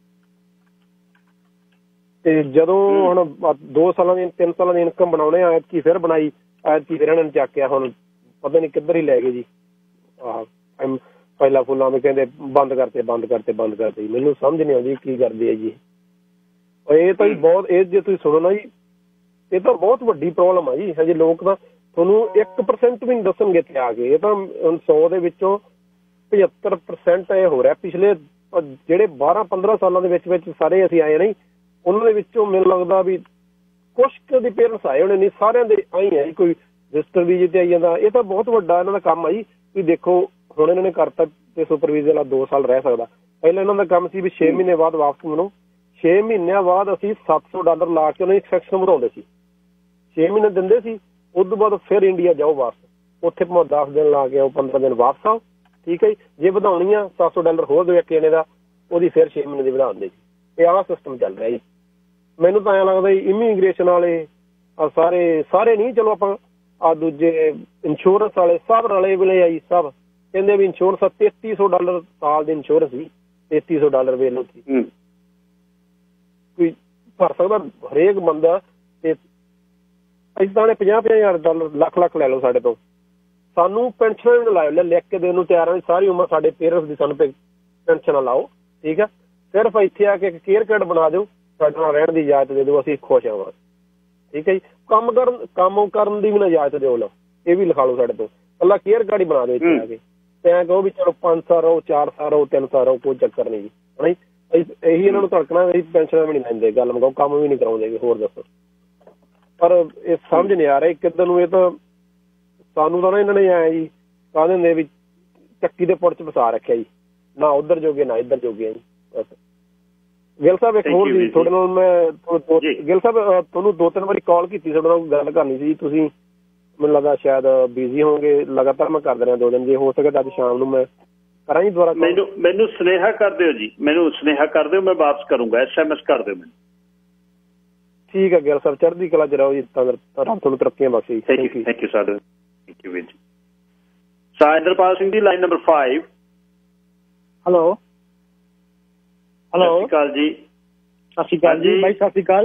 ਤੇ ਜਦੋਂ ਹੁਣ ਦੋ ਸਾਲਾਂ ਦੀ ਤਿੰਨ ਸਾਲਾਂ ਦੀ ਇਨਕਮ ਬਣਾਉਣੇ ਆ, ਐਤਕੀ ਫਿਰ ਬਣਾਈ, ਐਤਕੀ ਫਿਰ ਇਹਨਾਂ ਨੇ ਚੱਕਿਆ, ਹੁਣ ਪਤਾ ਨਹੀਂ ਕਿੱਧਰ ਹੀ ਲੈ ਗਏ ਜੀ। ਆਹ ਪਹਿਲਾਂ ਫੁੱਲਾਂ ਵੀ ਕਹਿੰਦੇ ਬੰਦ ਕਰਤੇ ਬੰਦ ਕਰਤੇ ਬੰਦ ਕਰਤੇ ਜੀ, ਮੈਨੂੰ ਸਮਝ ਨਹੀਂ ਆਉਂਦੀ ਕੀ ਕਰਦੇ ਆ ਜੀ। ਇਹ ਤਾਂ ਜੀ ਬਹੁਤ, ਇਹ ਜੇ ਤੁਸੀਂ ਸੁਣੋ ਨਾ ਜੀ, ਇਹ ਤਾਂ ਬਹੁਤ ਵੱਡੀ ਪ੍ਰੋਬਲਮ ਆ ਜੀ। ਹਜੇ ਲੋਕ ਤਾਂ ਤੁਹਾਨੂੰ ਇੱਕ ਪਰਸੈਂਟ ਵੀ ਨਹੀਂ ਦੱਸਣਗੇ ਇੱਥੇ ਆ ਕੇ। ਇਹ ਤਾਂ ਹੁਣ ਸੌ ਦੇ ਵਿੱਚੋਂ ਪਝੱਤਰ ਪਰਸੈਂਟ ਇਹ ਹੋ ਰਿਹਾ। ਪਿਛਲੇ ਜਿਹੜੇ ਬਾਰਾਂ ਪੰਦਰਾਂ ਸਾਲਾਂ ਦੇ ਵਿੱਚ ਵਿੱਚ ਸਾਰੇ ਅਸੀਂ ਆਏ ਨਹੀਂ, ਉਹਨਾਂ ਦੇ ਵਿੱਚੋਂ ਮੈਨੂੰ ਲੱਗਦਾ ਵੀ ਕੁਛ ਕੁ ਦੇ ਪੇਰੈਂਟਸ ਆਏ ਹੋਣੇ, ਨਹੀਂ ਸਾਰਿਆਂ ਦੇ ਆਈ ਹੈ ਜੀ। ਕੋਈ ਰਜਿਸਟਰ ਵੀਜ਼ੇ ਤੇ ਆਈ ਜਾਂਦਾ। ਇਹ ਤਾਂ ਬਹੁਤ ਵੱਡਾ ਇਹਨਾਂ ਦਾ ਕੰਮ ਆ ਜੀ। ਤੁਸੀਂ ਦੇਖੋ ਹੁਣ ਇਹਨਾਂ ਨੇ ਕਰਤਾ ਤੇ ਸੁਪਰਵੀਜ਼ਰ ਵਾਲਾ ਦੋ ਸਾਲ ਰਹਿ ਸਕਦਾ। ਪਹਿਲਾਂ ਇਹਨਾਂ ਦਾ ਕੰਮ ਸੀ ਵੀ ਛੇ ਮਹੀਨੇ ਬਾਅਦ ਵਾਪਸ ਮਿਲੋ। ਛੇ ਮਹੀਨਿਆਂ ਬਾਅਦ ਅਸੀਂ ਸੱਤ ਸੌ ਡਾਲਰ ਲਾ ਕੇ ਉਹਨਾਂ ਦੀ ਸੈਕਸ਼ਨ ਵਧਾਉਂਦੇ ਸੀ। ਛੇ ਮਹੀਨੇ ਦਿੰਦੇ ਸੀ, ਉਸ ਤੋਂ ਬਾਅਦ ਫਿਰ ਇੰਡੀਆ ਜਾਓ ਵਾਪਸ, ਉੱਥੇ ਭਾਵੇਂ ਦਸ ਦਿਨ ਲਾ ਕੇ ਆਓ, ਪੰਦਰਾਂ ਦਿਨ ਵਾਪਸ ਆਓ, ਠੀਕ ਹੈ ਜੀ। ਜੇ ਵਧਾਉਣੀ ਆ ਸੱਤ ਸੌ ਡਾਲਰ ਹੋਰ ਦਿਓ ਇੱਕ ਜਣੇ ਦਾ, ਉਹਦੀ ਫਿਰ ਛੇ ਮਹੀਨੇ ਦੀ ਵਧਾ ਦਿੰਦੇ ਜੀ। ਇਹ ਆਹ ਸਿਸਟਮ ਚੱਲ ਰਿਹਾ ਜੀ। ਮੈਨੂੰ ਤਾਂ ਐਂ ਲੱਗਦਾ ਜੀ ਇਮੀਗ੍ਰੇਸ਼ਨ ਵਾਲੇ ਆ ਸਾਰੇ ਸਾਰੇ ਨਹੀਂ, ਚਲੋ ਆਪਾਂ ਆ ਦੂਜੇ ਇੰਸ਼ੋਰੈਂਸ ਵਾਲੇ ਸਭ ਰਲੇ ਵੇਲੇ ਆਈ, ਸਭ ਕਹਿੰਦੇ ਵੀ ਇੰਸ਼ੋਰੈਂਸ ਤੇਤੀ ਸੌ ਡਾਲਰ ਸਾਲ ਦੀ ਇੰਸ਼ੋਰੈਂਸ ਸੀ, ਤੇਤੀ ਸੌ ਡਾਲਰ ਵੇਲ ਉੱਥੇ ਕੋਈ ਭਰ ਸਕਦਾ ਹਰੇਕ ਬੰਦਾ। ਤੇ ਅਸੀਂ ਤਾਂ ਨੇ ਪੰਜਾਹ ਪੰਜਾਹ ਹਜ਼ਾਰ ਡਾਲਰ ਲੱਖ ਲੱਖ ਲੈ ਲਓ ਸਾਡੇ ਤੋਂ, ਸਾਨੂੰ ਪੈਨਸ਼ਨਾਂ ਵੀ ਲਾਇਓ, ਲੈ ਲਿਖ ਕੇ ਦੇਣ ਨੂੰ ਤਿਆਰ ਆ ਵੀ ਸਾਰੀ ਉਮਰ ਸਾਡੇ ਪੇਰੈਂਟਸ ਦੀ ਸਾਨੂੰ ਪੈਨਸ਼ਨਾਂ ਲਾਓ, ਠੀਕ ਆ। ਸਿਰਫ ਇੱਥੇ ਆ ਕੇ ਇੱਕ ਕੇਅਰ ਕਾਰਡ ਬਣਾ ਦਿਓ, ਸਾਡੇ ਨਾਲ ਰਹਿਣ ਦੀ ਇਜਾਜ਼ਤ ਦੇ ਦਿਓ, ਅਸੀਂ ਖੁਸ਼ ਆਵਾਂਗੇ, ਠੀਕ ਹੈ ਜੀ। ਕੰਮ ਕਰਨ ਕੰਮ ਕਰਨ ਦੀ ਵੀ ਨਾ ਇਜਾਜ਼ਤ ਦਿਓ, ਲਓ ਇਹ ਵੀ ਲਿਖਾ ਲਓ ਸਾਡੇ ਤੋਂ, ਇਕੱਲਾ ਕੇਅਰ ਕਾਰਡ ਹੀ ਬਣਾ ਦਿਓ ਇੱਥੇ ਆ ਕੇ। ਤੇ ਐਂ ਕਹੋ ਵੀ ਚਲੋ ਪੰਜ ਸਾਲ ਰਹੋ, ਚਾਰ ਸਾਲ ਰਹੋ, ਤਿੰਨ ਸਾਲ ਰਹੋ, ਕੋਈ ਚੱਕਰ ਨਹੀਂ ਜੀ, ਨਹੀਂ ਇਹੀ ਇਹਨਾਂ ਨੂੰ ਧੜਕਣਾ। ਅਸੀਂ ਪੈਨਸ਼ਨਾਂ ਵੀ ਨਹੀਂ ਲੈਂਦੇ, ਗੱਲ ਮਗਾਓ, ਕੰਮ ਵੀ ਨਹੀਂ ਕਰਾਉਂਦੇ, ਹੋਰ ਦੱਸੋ। ਪਰ ਇਹ ਸਮਝ ਨਹੀਂ ਆ ਰਿਹਾ ਕਿੱਧਰ ਨੂੰ। ਇਹ ਤਾਂ ਸਾਨੂੰ ਤਾਂ ਨਾ ਇਹਨਾਂ ਨੇ ਐਂ ਜੀ ਕਹਿ ਦਿੰਦੇ ਵੀ ਚੱਕੀ ਦੇ ਪੁੱਟ 'ਚ ਫਸਾ ਰੱਖਿਆ ਜੀ, ਨਾ ਉੱਧਰ ਜੋਗੇ ਨਾ ਇੱਧਰ ਜੋਗੇ ਜੀ। ਬਸ ਗਿੱਲ ਸਾਹਿਬ ਇੱਕ ਹੋਰ ਜੀ ਤੁਹਾਡੇ ਨਾਲ ਮੈਂ, ਗਿੱਲ ਸਾਹਿਬ ਤੁਹਾਨੂੰ ਦੋ ਤਿੰਨ ਵਾਰੀ ਕਾਲ ਕੀਤੀ, ਤੁਹਾਡੇ ਨਾਲ ਗੱਲ ਕਰਨੀ ਸੀ। ਤੁਸੀਂ ਮੈਨੂੰ ਲੱਗਾ ਸ਼ਾਇਦ ਬਿਜ਼ੀ ਹੋਵੋਗੇ, ਲਗਾਤਾਰ ਮੈਂ ਕਰਦਾ ਰਿਹਾ ਦੋ ਦਿਨ, ਜੇ ਹੋ ਸਕੇ ਤਾਂ ਅੱਜ ਸ਼ਾਮ ਨੂੰ ਮੈਂ ਕਰਾਂ ਜੀ ਦੁਬਾਰਾ। ਮੈਨੂੰ ਮੈਨੂੰ ਸੁਨੇਹਾ ਕਰ ਦਿਓ ਜੀ, ਮੈਨੂੰ ਸੁਨੇਹਾ ਕਰ ਦਿਓ, ਮੈਂ ਵਾਪਸ ਕਰੂੰਗਾ, ਐਸ ਐਮ ਐਸ ਕਰ ਦਿਓ ਮੈਨੂੰ। ਠੀਕ ਹੈ ਗਿੱਲ ਸਾਹਿਬ, ਚੜ੍ਹਦੀ ਕਲਾ 'ਚ ਰਹੋ ਜੀ, ਰੱਬ ਤੁਹਾਨੂੰ ਤਰੱਕੀਆਂ ਬਖਸ਼ੇ ਜੀ। Thank you thank you sir, thank you ਵੀਰ ਜੀ। Saindarpal Singh ji, line number five. Hello hello, ਸਤਿ ਸ਼੍ਰੀ ਅਕਾਲ ਜੀ। ਸਤਿ ਸ਼੍ਰੀ ਅਕਾਲ ਜੀ ਬਾਈ, ਸਤਿ ਸ਼੍ਰੀ ਅਕਾਲ।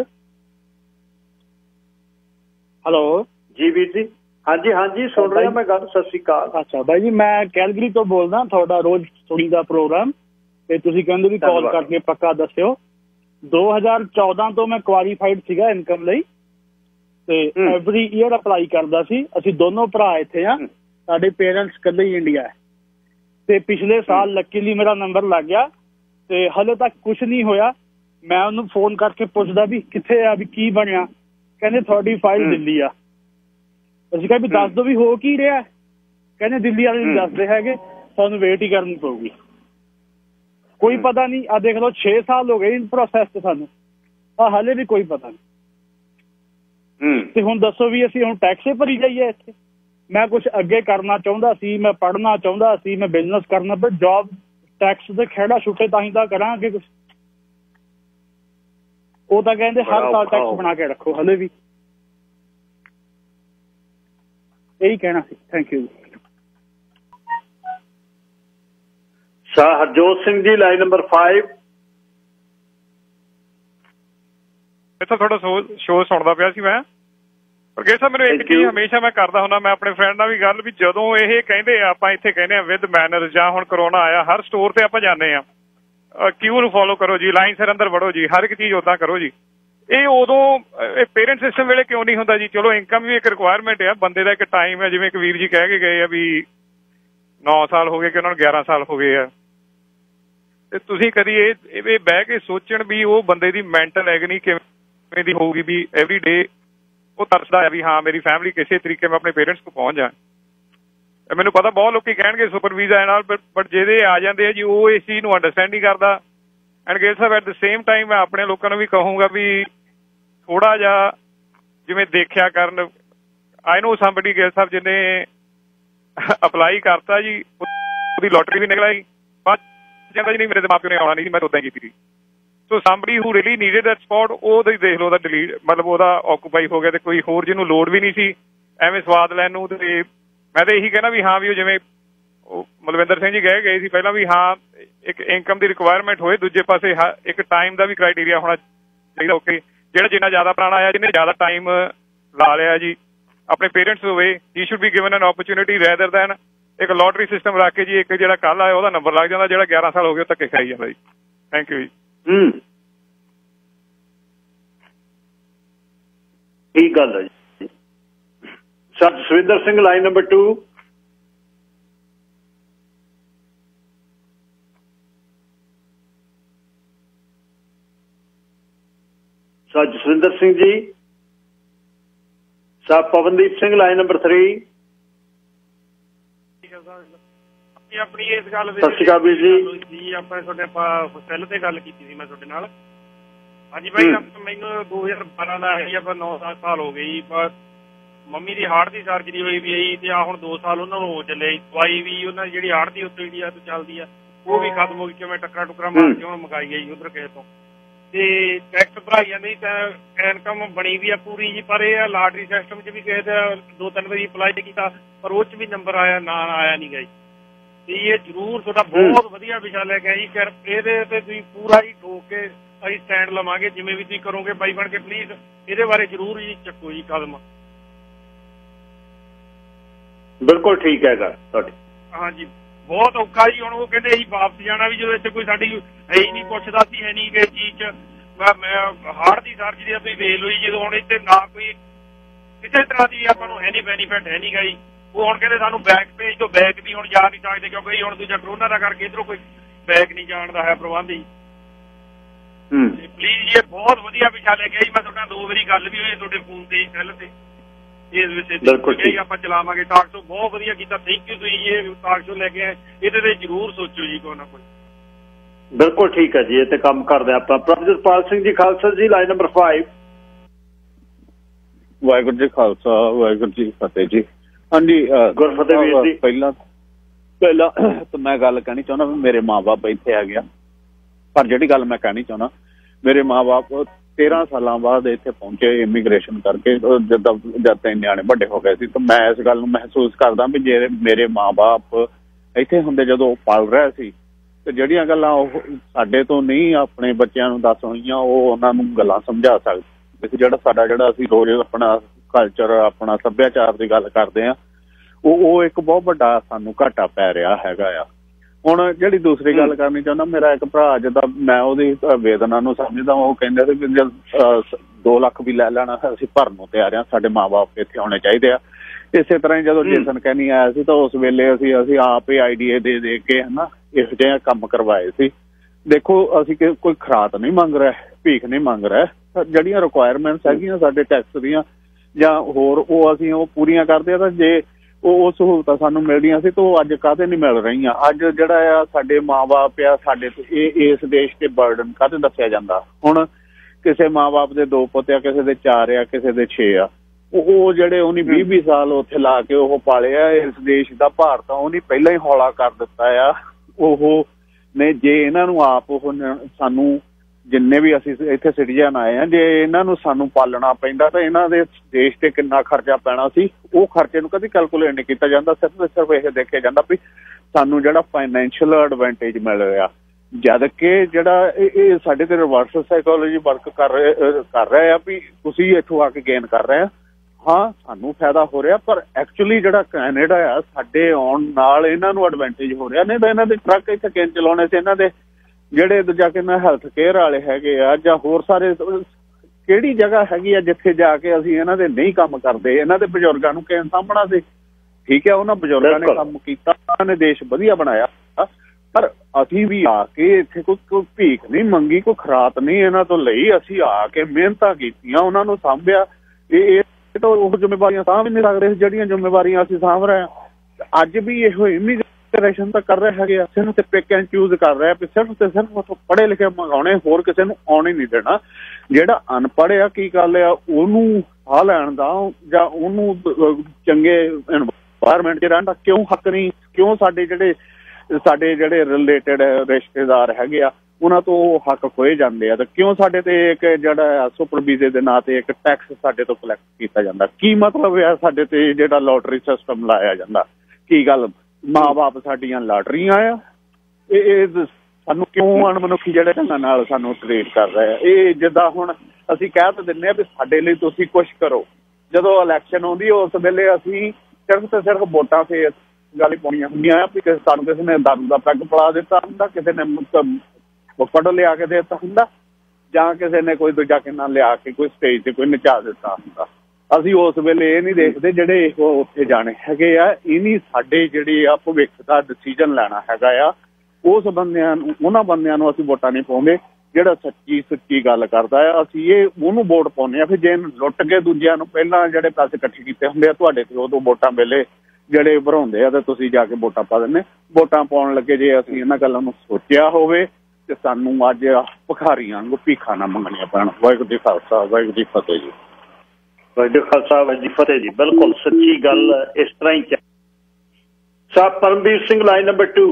ਹੈਲੋ ਜੀ ਵੀਰ ਜੀ, ਹਾਂਜੀ ਹਾਂਜੀ ਸੁਣ ਰਿਹਾ ਮੈਂ ਗੱਲ, ਸਤਿ ਸ਼੍ਰੀ ਅਕਾਲ। ਅੱਛਾ ਬਾਈ ਜੀ, ਮੈਂ ਕੈਲਗਰੀ ਤੋਂ ਬੋਲਦਾ, ਤੁਹਾਡਾ ਰੋਜ਼ ਸੁਣੀ ਦਾ ਪ੍ਰੋਗਰਾਮ। ਤੇ ਤੁਸੀਂ ਕਹਿੰਦੇ ਵੀ ਕਾਲ ਕਰਕੇ ਪੱਕਾ ਦੱਸਿਓ। ਦੋ ਹਜ਼ਾਰ ਚੌਦਾਂ ਤੋਂ ਮੈਂ ਕੁਆਲੀਫਾਈਡ ਸੀਗਾ ਇਨਕਮ ਲਈ ਤੇ ਐਵਰੀ ਈਅਰ ਅਪਲਾਈ ਕਰਦਾ ਸੀ। ਅਸੀਂ ਦੋਨੋਂ ਭਰਾ ਇੱਥੇ ਆ, ਸਾਡੇ ਪੇਰੈਂਟਸ ਇਕੱਲੇ ਹੀ ਇੰਡੀਆ ਹੈ। ਤੇ ਪਿਛਲੇ ਸਾਲ ਲੱਕੀਲੀ ਮੇਰਾ ਨੰਬਰ ਲੱਗ ਗਿਆ ਤੇ ਹਲੇ ਤੱਕ ਕੁਛ ਨਹੀਂ ਹੋਇਆ। ਮੈਂ ਉਹਨੂੰ ਫੋਨ ਕਰਕੇ ਪੁੱਛਦਾ ਵੀ ਕਿੱਥੇ ਆ, ਵੀ ਕੀ ਬਣਿਆ। ਕਹਿੰਦੇ ਤੁਹਾਡੀ ਫਾਈਲ ਦਿੱਲੀ ਆ। ਅਸੀਂ ਕਿਹਾ ਵੀ ਦੱਸ ਦੋ ਵੀ ਹੋ ਕੀ ਰਿਹਾ। ਕਹਿੰਦੇ ਦਿੱਲੀ ਵਾਲੇ ਨਹੀਂ ਦੱਸਦੇ ਹੈਗੇ, ਤੁਹਾਨੂੰ ਵੇਟ ਹੀ ਕਰਨੀ ਪਊਗੀ। ਕੋਈ ਪਤਾ ਨਹੀਂ। ਆ ਦੇਖ ਲਓ ਛੇ ਸਾਲ ਹੋ ਗਏ ਪ੍ਰੋਸੈਸ ਤੇ ਸਾਨੂੰ, ਆ ਹਾਲੇ ਵੀ ਕੋਈ ਪਤਾ ਨਹੀਂ। ਤੇ ਹੁਣ ਦੱਸੋ ਵੀ ਅਸੀਂ ਹੁਣ ਟੈਕਸੇ ਭਰੀ ਜਾਈਏ ਇੱਥੇ। ਮੈਂ ਕੁਛ ਅੱਗੇ ਕਰਨਾ ਚਾਹੁੰਦਾ ਸੀ, ਮੈਂ ਪੜ੍ਹਨਾ ਚਾਹੁੰਦਾ ਸੀ, ਮੈਂ ਬਿਜ਼ਨਸ ਕਰਨਾ, ਪਰ ਜੋਬ ਟੈਕਸ ਦੇ ਖਹਿੜਾ ਛੁੱਟੇ ਤਾਂ ਹੀ ਤਾਂ ਕਰਾਂਗੇ ਕੁਛ। ਉਹ ਤਾਂ ਕਹਿੰਦੇ ਹਰ ਸਾਲ ਟੈਕਸ ਬਣਾ ਕੇ ਰੱਖੋ। ਹਲੇ ਵੀ ਇਹੀ ਕਹਿਣਾ ਸੀ। Thank you. Shah Harjot Singh ji, line number five. ਇੱਥੇ ਤੁਹਾਡਾ ਸ਼ੋਅ ਸੁਣਦਾ ਪਿਆ ਸੀ ਮੈਂ। ਪਰ ਗੇ ਸਾਹਿਬ ਮੈਨੂੰ ਇੱਕ ਚੀਜ਼ ਹਮੇਸ਼ਾ ਮੈਂ ਕਰਦਾ ਹੁੰਦਾ, ਮੈਂ ਆਪਣੇ ਫਰੈਂਡ ਨਾਲ ਵੀ ਗੱਲ, ਵੀ ਜਦੋਂ ਇਹ ਕਹਿੰਦੇ ਆ ਆਪਾਂ ਇੱਥੇ ਕਹਿੰਦੇ ਆ ਵਿਦ ਮੈਨਰ, ਜਾਂ ਹੁਣ ਕਰੋਨਾ ਆਇਆ ਹਰ ਸਟੋਰ ਤੇ ਆਪਾਂ ਜਾਂਦੇ ਆ ਕਿਊ ਨੂੰ ਫੋਲੋ ਕਰੋ ਜੀ, ਲਾਈਨ ਸਿਰ ਅੰਦਰ ਵੜੋ ਜੀ, ਹਰ ਇੱਕ ਚੀਜ਼ ਉੱਦਾਂ ਕਰੋ ਜੀ। ਇਹ ਉਦੋਂ ਇਹ ਪੇਰੈਂਟ ਸਿਸਟਮ ਵੇਲੇ ਕਿਉਂ ਨਹੀਂ ਹੁੰਦਾ ਜੀ? ਚਲੋ ਇਨਕਮ ਵੀ ਇੱਕ ਰਿਕੁਆਇਰਮੈਂਟ ਆ, ਬੰਦੇ ਦਾ ਇੱਕ ਟਾਈਮ ਹੈ। ਜਿਵੇਂ ਇੱਕ ਵੀਰ ਜੀ ਕਹਿ ਕੇ ਗਏ ਆ ਵੀ ਨੌ ਸਾਲ ਹੋ ਗਏ ਕਿ ਉਹਨਾਂ ਨੂੰ ਗਿਆਰਾਂ ਸਾਲ ਹੋ ਗਏ ਆ। ਤੇ ਤੁਸੀਂ ਕਦੀ ਇਹ ਇਹ ਬਹਿ ਕੇ ਸੋਚਣ ਵੀ ਉਹ ਬੰਦੇ ਦੀ ਮੈਂਟਲ ਐਗਨੀ ਕਿਵੇਂ ਦੀ ਹੋਊਗੀ, ਵੀ ਐਵਰੀ ਡੇ ਉਹ ਤਰਸਦਾ ਹੈ ਵੀ ਹਾਂ ਮੇਰੀ ਫੈਮਿਲੀ ਕਿਸੇ ਤਰੀਕੇ ਮੈਂ ਆਪਣੇ ਪੇਰੈਂਟਸ ਕੋਲ ਪਹੁੰਚ ਜਾ। ਮੈਨੂੰ ਪਤਾ ਬਹੁਤ ਲੋਕੀ ਕਹਿਣਗੇ ਸੁਪਰ ਵੀਜ਼ਾ ਨਾਲ, ਬਟ ਜਿਹਦੇ ਆ ਜਾਂਦੇ ਆ ਜੀ ਉਹ ਇਸ ਚੀਜ਼ ਨੂੰ ਅੰਡਰਸਟੈਂਡ ਨਹੀਂ ਕਰਦਾ। And Gill Sahib at the same time ਮੈਂ ਆਪਣੇ ਲੋਕਾਂ ਨੂੰ ਵੀ ਕਹੂੰਗਾ ਵੀ ਥੋੜ੍ਹਾ ਜਿਹਾ ਜਿਵੇਂ ਦੇਖਿਆ ਕਰਨ। ਆਈ ਨੋ ਸਮਬਡੀ ਗਿਲ ਸਾਹਿਬ ਜਿਹਨੇ ਅਪਲਾਈ ਕਰਤਾ ਜੀ, ਉਹਦੀ ਲੋਟਰੀ ਵੀ ਨਿਕਲ ਆਈ, ਬਾਅਦ ਕਹਿੰਦਾ ਜੀ ਨਹੀਂ ਮੇਰੇ ਮਾਂ ਪਿਓ ਨੇ ਆਉਣਾ ਨਹੀਂ ਸੀ, ਮੈਂ ਉੱਦਾਂ ਹੀ ਕੀਤੀ ਸੀ। So somebody who really needed that spot, ਉਹਦਾ ਹੀ ਦੇਖ ਲਓ ਉਹਦਾ ਡਿਲੀਟ, ਮਤਲਬ ਉਹਦਾ ਆਕੂਪਾਈ ਹੋ ਗਿਆ ਤੇ ਕੋਈ ਹੋਰ ਜਿਹਨੂੰ ਲੋੜ ਵੀ ਨਹੀਂ ਸੀ ਐਵੇਂ ਸਵਾਦ ਲੈਣ ਨੂੰ। ਤੇ ਮੈਂ ਤਾਂ ਇਹੀ ਕਹਿਣਾ ਵੀ ਹਾਂ ਵੀ ਉਹ ਜਿਵੇਂ ਉਹ ਮਲਵਿੰਦਰ ਸਿੰਘ ਜੀ ਕਹਿ ਗਏ ਸੀ ਪਹਿਲਾਂ ਵੀ ਹਾਂ ਇੱਕ ਇਨਕਮ ਦੀ ਰਿਕੁਆਇਰਮੈਂਟ ਹੋਏ, ਦੂਜੇ ਪਾਸੇ ਇੱਕ ਟਾਈਮ ਦਾ ਵੀ ਕ੍ਰਾਈਟੇਰੀਆ ਹੋਣਾ ਚਾਹੀਦਾ। ਓਕੇ, ਜਿਹੜਾ ਜਿੰਨਾ ਜ਼ਿਆਦਾ ਪੁਰਾਣਾ ਆਇਆ, ਜਿਹਨੇ ਜ਼ਿਆਦਾ ਟਾਈਮ ਲਾ ਲਿਆ ਜੀ ਆਪਣੇ ਪੇਰੈਂਟਸ ਹੋਵੇ, he should be given an opportunity rather than ਇੱਕ ਲੋਟਰੀ ਸਿਸਟਮ ਰੱਖ ਕੇ ਜੀ ਇੱਕ ਜਿਹੜਾ ਕੱਲ੍ਹ ਆਇਆ ਉਹਦਾ ਨੰਬਰ ਲੱਗ ਜਾਂਦਾ, ਜਿਹੜਾ ਗਿਆਰਾਂ ਸਾਲ ਹੋ ਗਏ ਉਹ ਧੱਕੇ ਖਾਈ ਜਾਂਦਾ ਜੀ। ਥੈਂਕ ਯੂ ਜੀ। ਠੀਕ ਗੱਲ ਹੈ ਜੀ। Sir Jaswinder Singh, line number two. Sir Jaswinder Singh ji. Sir Pavandeep Singh, line number three. ਆਪਣੀ ਇਸ ਗੱਲ ਸਤਿ ਸ਼੍ਰੀ ਅਕਾਲ ਵੀਰ ਜੀ। ਆਪਾਂ ਤੁਹਾਡੇ ਪਹਿਲ ਤੇ ਗੱਲ ਕੀਤੀ ਸੀ ਮੈਂ ਤੁਹਾਡੇ ਨਾਲ। ਹਾਂਜੀ ਭਾਈ, ਮੈਨੂੰ ਦੋ ਹਜ਼ਾਰ ਬਾਰਾਂ ਦਾ ਹੈ, ਆਪਾਂ ਨੌ ਦਸ ਸਾਲ ਹੋ ਗਏ ਜੀ। ਮੰਮੀ ਦੀ ਹਾਰਟ ਦੀ ਸਰਜਰੀ ਹੋਈ ਵੀ ਆਈ ਤੇ ਆ ਹੁਣ ਦੋ ਸਾਲ ਉਹਨਾਂ ਨੂੰ ਹੋ ਚੱਲੇ। ਦਵਾਈ ਵੀ ਉਹਨਾਂ ਦੀ ਜਿਹੜੀ ਹਾਰਟ ਦੀ ਉੱਤੇ ਇੰਡੀਆ ਤੋਂ ਚੱਲਦੀ ਆ ਉਹ ਵੀ ਖਤਮ ਹੋ ਗਈ, ਕਿਵੇਂ ਟੱਕਰਾ ਟੁਕਰਾ ਮਾਰ ਕੇ ਹੁਣ ਮੰਗਾਈ ਗਈ ਉਧਰ ਕਿਸੇ ਤੋਂ। ਤੇ ਟੈਕਸ ਭਰਾਈ ਜਾਂਦੇ ਤਾਂ ਇਨਕਮ ਬਣੀ ਵੀ ਆ ਪੂਰੀ ਜੀ, ਪਰ ਇਹ ਲਾਟਰੀ ਸਿਸਟਮ 'ਚ ਵੀ ਕਿਸੇ ਦਾ ਦੋ ਤਿੰਨ ਵਾਰੀ ਅਪਲਾਈ ਕੀਤਾ ਪਰ ਉਹ 'ਚ ਵੀ ਨੰਬਰ ਆਇਆ ਨਾ ਆਇਆ ਨਹੀਂ ਗਾ ਜੀ। ਤੇ ਇਹ ਜ਼ਰੂਰ ਤੁਹਾਡਾ ਬਹੁਤ ਵਧੀਆ ਵਿਸ਼ਾ ਲੈ ਕੇ ਜੀ। ਫਿਰ ਇਹਦੇ ਤੇ ਤੁਸੀਂ ਪੂਰਾ ਹੀ ਠੋਕ ਕੇ ਅਸੀਂ ਸਟੈਂਡ ਲਵਾਂਗੇ, ਜਿਵੇਂ ਵੀ ਤੁਸੀਂ ਕਰੋਗੇ ਬਾਈ ਬਣ ਕੇ ਪਲੀਜ਼ ਇਹਦੇ ਬਾਰੇ ਜ਼ਰੂਰ ਜੀ ਚੱਕੋ ਜੀ ਕਦਮ। ਬਿਲਕੁਲ ਠੀਕ ਹੈਗਾ ਤੁਹਾਡੀ। ਹਾਂਜੀ, ਬਹੁਤ ਔਖਾ ਜੀ। ਹੁਣ ਉਹ ਕਹਿੰਦੇ ਅਸੀਂ ਵਾਪਸ ਜਾਣਾ ਵੀ ਜਦੋਂ ਇੱਥੇ ਕੋਈ ਸਾਡੀ ਹੈ ਹੀ ਨਹੀਂ, ਪੁੱਛਦਾ ਸੀ ਹੈ ਨਹੀਂ ਕਿਸੇ ਚੀਜ਼ 'ਚ। ਮੈਂ ਹਾਰਟ ਦੀ ਸਰਜਰੀ ਦਾ ਤੁਸੀਂ ਵੇਖ ਲਓ ਜੀ, ਜਦੋਂ ਹੁਣ ਇੱਥੇ ਨਾ ਕੋਈ ਕਿਸੇ ਤਰ੍ਹਾਂ ਦੀ ਆਪਾਂ ਨੂੰ ਹੈ ਨਹੀਂ ਬੈਨੀਫਿਟ ਹੈ ਨਹੀਂ ਗਾ ਜੀ। ਉਹ ਹੁਣ ਕਹਿੰਦੇ ਸਾਨੂੰ ਬੈਕ ਪੇਜ ਤੋਂ ਬੈਕ ਵੀ ਹੁਣ ਜਾ ਨਹੀਂ ਸਕਦੇ, ਕਿਉਂਕਿ ਹੁਣ ਦੂਜਾ ਕਰੋਨਾ ਦਾ ਕਰਕੇ ਇੱਧਰੋਂ ਕੋਈ ਬੈਕ ਨਹੀਂ ਜਾਣ ਦਾ ਹੈ ਪ੍ਰਬੰਧ ਜੀ। ਪਲੀਜ਼ ਇਹ ਬਹੁਤ ਵਧੀਆ ਵਿਸ਼ਾ ਲੈ ਕੇ ਜੀ। ਮੈਂ ਤੁਹਾਡਾ ਦੋ ਵਾਰੀ ਗੱਲ ਵੀ ਹੋਈ ਤੁਹਾਡੇ ਫੋਨ ਤੇ ਕੱਲ ਤੇ ਇਸ ਵਿਸ਼ੇ ਤੇ ਆਪਾਂ ਚਲਾਵਾਂਗੇ ਟਾਕ ਸ਼ੋ। ਬਹੁਤ ਵਧੀਆ ਕੀਤਾ, ਥੈਂਕ ਯੂ। ਤੁਸੀਂ ਇਹ ਟਾਕ ਸ਼ੋ ਲੈ ਕੇ ਆਏ, ਇਹਦੇ ਤੇ ਜ਼ਰੂਰ ਸੋਚੋ ਜੀ ਕੋਈ ਨਾ ਕੋਈ। ਬਿਲਕੁਲ ਠੀਕ ਹੈ ਜੀ, ਇਹ ਤੇ ਕੰਮ ਕਰਦੇ ਆਪਾਂ। ਪ੍ਰਭਜੋਤਪਾਲ ਸਿੰਘ ਜੀ ਖਾਲਸਾ ਜੀ, line number five. Waheguru ji Khalsa, Waheguru ji ਫਤਿਹ ਜੀ। ਹਾਂਜੀ ਗੁਰਫਤਿਹ ਵੀਰ ਜੀ। ਪਹਿਲਾਂ ਪਹਿਲਾਂ ਤਾਂ ਮੈਂ ਗੱਲ ਕਹਿਣੀ ਚਾਹੁੰਦਾ ਵੀ ਮੇਰੇ ਮਾਂ ਬਾਪ ਇੱਥੇ ਆ ਗਿਆ, ਪਰ ਜਿਹੜੀ ਗੱਲ ਮੈਂ ਕਹਿਣੀ ਚਾਹੁੰਦਾ, ਮੇਰੇ ਮਾਂ ਬਾਪ ਤੇਰਾਂ ਸਾਲਾਂ ਬਾਅਦ ਇੱਥੇ ਪਹੁੰਚੇ ਇਮੀਗ੍ਰੇਸ਼ਨ ਕਰਕੇ। ਜਿੱਦਾਂ ਜਦ ਤੱਕ ਨਿਆਣੇ ਵੱਡੇ ਹੋ ਗਏ ਸੀ ਤਾਂ ਮੈਂ ਇਸ ਗੱਲ ਨੂੰ ਮਹਿਸੂਸ ਕਰਦਾ ਵੀ ਜੇ ਮੇਰੇ ਮਾਂ ਬਾਪ ਇੱਥੇ ਹੁੰਦੇ ਜਦੋਂ ਉਹ ਪਲ ਰਹੇ ਸੀ ਤੇ ਜਿਹੜੀਆਂ ਗੱਲਾਂ ਉਹ ਸਾਡੇ ਤੋਂ ਨਹੀਂ ਆਪਣੇ ਬੱਚਿਆਂ ਨੂੰ ਦੱਸ ਹੋਈਆਂ ਉਹ ਉਹਨਾਂ ਨੂੰ ਗੱਲਾਂ ਸਮਝਾ ਸਕਦੇ। ਜਿਹੜਾ ਸਾਡਾ ਜਿਹੜਾ ਅਸੀਂ ਰੋਜ਼ ਆਪਣਾ ਕਲਚਰ ਆਪਣਾ ਸੱਭਿਆਚਾਰ ਦੀ ਗੱਲ ਕਰਦੇ ਹਾਂ, ਉਹ ਉਹ ਇੱਕ ਬਹੁਤ ਵੱਡਾ ਸਾਨੂੰ ਘਾਟਾ ਪੈ ਰਿਹਾ ਹੈਗਾ ਆ। ਹੁਣ ਜਿਹੜੀ ਦੂਸਰੀ ਗੱਲ ਕਰਨੀ ਚਾਹੁੰਦਾ, ਮੇਰਾ ਇੱਕ ਭਰਾ ਜਿੱਦਾਂ ਮੈਂ ਉਹਦੀ ਵੇਦਨਾ ਨੂੰ ਸਮਝਦਾ, ਉਹ ਕਹਿੰਦੇ ਸੀ ਵੀ ਜਦ ਦੋ ਲੱਖ ਵੀ ਲੈ ਲੈਣਾ ਅਸੀਂ ਭਰਨ ਨੂੰ ਤਿਆਰ ਹਾਂ, ਸਾਡੇ ਮਾਂ ਬਾਪ ਇੱਥੇ ਆਉਣੇ ਚਾਹੀਦੇ ਆ। ਇਸੇ ਤਰ੍ਹਾਂ ਹੀ ਜਦੋਂ ਜੇਸਨ ਕੈਨੀ ਆਇਆ ਸੀ ਤਾਂ ਉਸ ਵੇਲੇ ਅਸੀਂ ਅਸੀਂ ਆਪ ਹੀ ਆਈਡੀਏ ਦੇ ਦੇ ਕੇ ਹੈ ਨਾ ਇਹੋ ਜਿਹੇ ਕੰਮ ਕਰਵਾਏ ਸੀ। ਦੇਖੋ ਅਸੀਂ ਕੋਈ ਖਰਾਤ ਨਹੀਂ ਮੰਗ ਰਿਹਾ, ਭੀਖ ਨਹੀਂ ਮੰਗ ਰਿਹਾ, ਜਿਹੜੀਆਂ ਰਿਕੁਆਇਰਮੈਂਟਸ ਹੈਗੀਆਂ ਸਾਡੇ ਟੈਕਸ ਦੀਆਂ ਜਾਂ ਹੋਰ ਉਹ ਅਸੀਂ ਉਹ ਪੂਰੀਆਂ ਕਰਦੇ ਆ। ਤਾਂ ਜੇ ਉਹ ਸਹੂਲਤਾਂ ਸਾਨੂੰ ਮਿਲਦੀਆਂ ਸੀ ਤਾਂ ਉਹ ਅੱਜ ਕਾਹਦੇ ਨਹੀਂ ਮਿਲ ਰਹੀਆਂ। ਅੱਜ ਜਿਹੜਾ ਆ ਸਾਡੇ ਮਾਂ ਬਾਪ ਆ ਸਾਡੇ ਇਹ ਇਸ ਦੇਸ਼ ਤੇ ਬਰਡਨ ਕਾਹਦੇ ਦੱਸਿਆ ਜਾਂਦਾ। ਹੁਣ ਕਿਸੇ ਮਾਂ ਬਾਪ ਦੇ ਦੋ ਪੁੱਤ ਆ, ਕਿਸੇ ਦੇ ਚਾਰ ਆ, ਕਿਸੇ ਦੇ ਛੇ ਆ, ਉਹ ਜਿਹੜੇ ਉਹਨੇ ਵੀਹ ਵੀਹ ਸਾਲ ਉੱਥੇ ਲਾ ਕੇ ਉਹ ਪਾਲਿਆ ਇਸ ਦੇਸ਼ ਦਾ ਭਾਰ ਤਾਂ ਉਹਨੇ ਪਹਿਲਾਂ ਹੀ ਹੌਲਾ ਕਰ ਦਿੱਤਾ ਆ। ਉਹ ਨੇ ਜੇ ਇਹਨਾਂ ਨੂੰ ਆਪ ਉਹ ਸਾਨੂੰ ਜਿੰਨੇ ਵੀ ਅਸੀਂ ਇੱਥੇ ਸਿਟੀਜ਼ਨ ਆਏ ਹਾਂ, ਜੇ ਇਹਨਾਂ ਨੂੰ ਸਾਨੂੰ ਪਾਲਣਾ ਪੈਂਦਾ ਤਾਂ ਇਹਨਾਂ ਦੇ ਦੇਸ਼ ਤੇ ਕਿੰਨਾ ਖਰਚਾ ਪੈਣਾ ਸੀ, ਉਹ ਖਰਚੇ ਨੂੰ ਕਦੇ ਕੈਲਕੂਲੇਟ ਨਹੀਂ ਕੀਤਾ ਜਾਂਦਾ। ਸਿਰਫ ਸਿਰਫ ਇਹ ਦੇਖਿਆ ਜਾਂਦਾ ਵੀ ਸਾਨੂੰ ਜਿਹੜਾ ਫਾਈਨੈਂਸ਼ੀਅਲ ਐਡਵਾਂਟੇਜ ਮਿਲ ਰਿਹਾ, ਜਦ ਕਿ ਜਿਹੜਾ ਇਹ ਸਾਡੇ ਤੇ ਰਿਵਰਸ ਸਾਈਕੋਲੋਜੀ ਵਰਕ ਕਰ ਰਹੇ ਕਰ ਰਿਹਾ ਆ ਵੀ ਤੁਸੀਂ ਇੱਥੋਂ ਆ ਕੇ ਗੇਨ ਕਰ ਰਹੇ ਆ, ਹਾਂ ਸਾਨੂੰ ਫਾਇਦਾ ਹੋ ਰਿਹਾ, ਪਰ ਐਕਚੁਅਲੀ ਜਿਹੜਾ ਕੈਨੇਡਾ ਆ ਸਾਡੇ ਆਉਣ ਨਾਲ ਇਹਨਾਂ ਨੂੰ ਐਡਵਾਂਟੇਜ ਹੋ ਰਿਹਾ। ਨਹੀਂ ਤਾਂ ਇਹਨਾਂ ਦੇ ਟਰੱਕ ਇੱਥੇ ਕਿੰਨ ਚਲਾਉਣੇ ਸੀ, ਇਹਨਾਂ ਦੇ ਜਿਹੜੇ ਦੂਜਾ ਕਿ ਨਾ ਹੈਲਥ ਕੇਅਰ ਵਾਲੇ ਹੈਗੇ ਆ ਜਾਂ ਹੋਰ ਸਾਰੇ ਕਿਹੜੀ ਜਗ੍ਹਾ ਹੈਗੀ ਆ ਜਿੱਥੇ ਜਾ ਕੇ ਅਸੀਂ ਇਹਨਾਂ ਦੇ ਨਹੀਂ ਕੰਮ ਕਰਦੇ। ਇਹਨਾਂ ਦੇ ਬਜ਼ੁਰਗਾਂ ਨੂੰ ਕਿਵੇਂ ਸਾਂਭਣਾ ਸੀ, ਠੀਕ ਹੈ ਉਹਨਾਂ ਬਜ਼ੁਰਗਾਂ ਨੇ ਕੰਮ ਕੀਤਾ, ਉਹਨਾਂ ਨੇ ਦੇਸ਼ ਵਧੀਆ ਬਣਾਇਆ, ਪਰ ਅਸੀਂ ਵੀ ਆ ਕੇ ਇੱਥੇ ਕੋਈ ਕੋਈ ਭੀਖ ਨਹੀਂ ਮੰਗੀ, ਕੋਈ ਖਰਾਤ ਨਹੀਂ ਇਹਨਾਂ ਤੋਂ ਲਈ, ਅਸੀਂ ਆ ਕੇ ਮਿਹਨਤਾਂ ਕੀਤੀਆਂ, ਉਹਨਾਂ ਨੂੰ ਸਾਂਭਿਆ। ਇਹ ਤਾਂ ਉਹ ਜ਼ਿੰਮੇਵਾਰੀਆਂ ਸਾਂਭ ਨਹੀਂ ਸਕਦੇ ਜਿਹੜੀਆਂ ਜ਼ਿੰਮੇਵਾਰੀਆਂ ਅਸੀਂ ਸਾਂਭ ਰਹੇ ਹਾਂ। ਅੱਜ ਵੀ ਇਹੋ ਇਮੀਗ੍ਰੇਸ਼ਨ ਤਾਂ ਕਰ ਰਹੇ ਹੈਗੇ ਆ, ਸਿਰਫ ਤੇ ਪਿਕ ਐਂਡ ਚੂਜ਼ ਕਰ ਰਿਹਾ ਵੀ ਸਿਰਫ ਤੇ ਸਿਰਫ ਉੱਥੋਂ ਪੜ੍ਹੇ ਲਿਖੇ ਮੰਗਾਉਣੇ, ਹੋਰ ਕਿਸੇ ਨੂੰ ਆਉਣ ਹੀ ਨਹੀਂ ਦੇਣਾ। ਜਿਹੜਾ ਅਨਪੜ੍ਹ ਆ ਕੀ ਗੱਲ ਆ ਉਹਨੂੰ ਸਾਹ ਲੈਣ ਦਾ ਜਾਂ ਉਹਨੂੰ ਚੰਗੇ ਇਨਵਾਇਰਮੈਂਟ 'ਚ ਰਹਿਣ ਦਾ ਕਿਉਂ ਹੱਕ ਨਹੀਂ? ਕਿਉਂ ਸਾਡੇ ਜਿਹੜੇ ਸਾਡੇ ਜਿਹੜੇ ਰਿਲੇਟਡ ਰਿਸ਼ਤੇਦਾਰ ਹੈਗੇ ਆ ਉਹਨਾਂ ਤੋਂ ਹੱਕ ਖੋਏ ਜਾਂਦੇ ਆ? ਤਾਂ ਕਿਉਂ ਸਾਡੇ ਤੇ ਇੱਕ ਜਿਹੜਾ ਸੁਪਰ ਵੀਜ਼ੇ ਦੇ ਨਾਂ ਤੇ ਇੱਕ ਟੈਕਸ ਸਾਡੇ ਤੋਂ ਕਲੈਕਟ ਕੀਤਾ ਜਾਂਦਾ? ਕੀ ਮਤਲਬ ਆ ਸਾਡੇ ਤੇ ਜਿਹੜਾ ਲੋਟਰੀ ਸਿਸਟਮ ਲਾਇਆ ਜਾਂਦਾ? ਕੀ ਗੱਲ ਮਾਂ ਬਾਪ ਸਾਡੀਆਂ ਲਾਟਰੀਆਂ ਆ? ਇਹ ਸਾਨੂੰ ਕਿਉਂ ਅਣਮਨੁੱਖੀ ਜਿਹੜੇ ਢੰਗਾਂ ਨਾਲ ਸਾਨੂੰ ਟਰੀਟ ਕਰ ਰਹੇ ਆ? ਇਹ ਜਿੱਦਾਂ ਹੁਣ ਅਸੀਂ ਕਹਿ ਤਾਂ ਦਿੰਦੇ ਆ ਵੀ ਸਾਡੇ ਲਈ ਤੁਸੀਂ ਕੁਛ ਕਰੋ, ਜਦੋਂ ਇਲੈਕਸ਼ਨ ਆਉਂਦੀ ਉਸ ਵੇਲੇ ਅਸੀਂ ਸਿਰਫ ਤੇ ਸਿਰਫ ਵੋਟਾਂ ਫੇਰ ਗੱਲ ਹੀ ਪਾਉਣੀਆਂ ਹੁੰਦੀਆਂ ਆ ਵੀ ਸਾਨੂੰ ਕਿਸੇ ਨੇ ਦਾਰੂ ਦਾ ਪੈਗ ਪਿਲਾ ਦਿੱਤਾ ਹੁੰਦਾ, ਕਿਸੇ ਨੇ ਫੋਟੋ ਲਿਆ ਕੇ ਦੇ ਦਿੱਤਾ ਹੁੰਦਾ, ਜਾਂ ਕਿਸੇ ਨੇ ਕੋਈ ਦੂਜਾ ਕਿੰਨਾ ਲਿਆ ਕੇ ਕੋਈ ਸਟੇਜ ਤੇ ਕੋਈ ਨਚਾ ਦਿੱਤਾ ਹੁੰਦਾ। ਅਸੀਂ ਉਸ ਵੇਲੇ ਇਹ ਨਹੀਂ ਦੇਖਦੇ ਜਿਹੜੇ ਉਹ ਉੱਥੇ ਜਾਣੇ ਹੈਗੇ ਆ, ਇਹ ਨਹੀਂ ਸਾਡੇ ਜਿਹੜੇ ਆ ਭਵਿੱਖ ਦਾ ਡਿਸੀਜਨ ਲੈਣਾ ਹੈਗਾ ਆ। ਉਸ ਬੰਦਿਆਂ ਨੂੰ ਉਹਨਾਂ ਬੰਦਿਆਂ ਨੂੰ ਅਸੀਂ ਵੋਟਾਂ ਨਹੀਂ ਪਾਉਂਦੇ ਜਿਹੜਾ ਸੱਚੀ ਸੁੱਚੀ ਗੱਲ ਕਰਦਾ ਆ, ਅਸੀਂ ਇਹ ਉਹਨੂੰ ਵੋਟ ਪਾਉਂਦੇ ਆ। ਫਿਰ ਜੇ ਲੁੱਟ ਕੇ ਦੂਜਿਆਂ ਨੂੰ ਪਹਿਲਾਂ ਜਿਹੜੇ ਪੈਸੇ ਇਕੱਠੇ ਕੀਤੇ ਹੁੰਦੇ ਆ ਤੁਹਾਡੇ ਤੇ ਉਦੋਂ ਵੋਟਾਂ ਵੇਲੇ ਜਿਹੜੇ ਭਰਾਉਂਦੇ ਆ ਤਾਂ ਤੁਸੀਂ ਜਾ ਕੇ ਵੋਟਾਂ ਪਾ ਦਿੰਦੇ। ਵੋਟਾਂ ਪਾਉਣ ਲੱਗੇ ਜੇ ਅਸੀਂ ਇਹਨਾਂ ਗੱਲਾਂ ਨੂੰ ਸੋਚਿਆ ਹੋਵੇ ਤੇ ਸਾਨੂੰ ਅੱਜ ਭਿਖਾਰੀਆਂ ਨੂੰ ਭੀਖਾ ਨਾ ਮੰਗਣੀਆਂ ਪੈਣ। ਵਾਹਿਗੁਰੂ ਜੀ ਖਾਲਸਾ, ਵਾਹਿਗੁਰੂ ਜੀ ਫਤਿਹ ਜੀ। ਵਾਹਿਗੁਰੂ ਖਾਲਸਾ, ਵਾਹਿਗੁਰੂ ਜੀ ਫਤਿਹ ਜੀ। ਬਿਲਕੁਲ ਸੱਚੀ ਗੱਲ ਇਸ ਤਰ੍ਹਾਂ ਹੀ ਸਾਹਿਬ। Paramvir Singh line number two.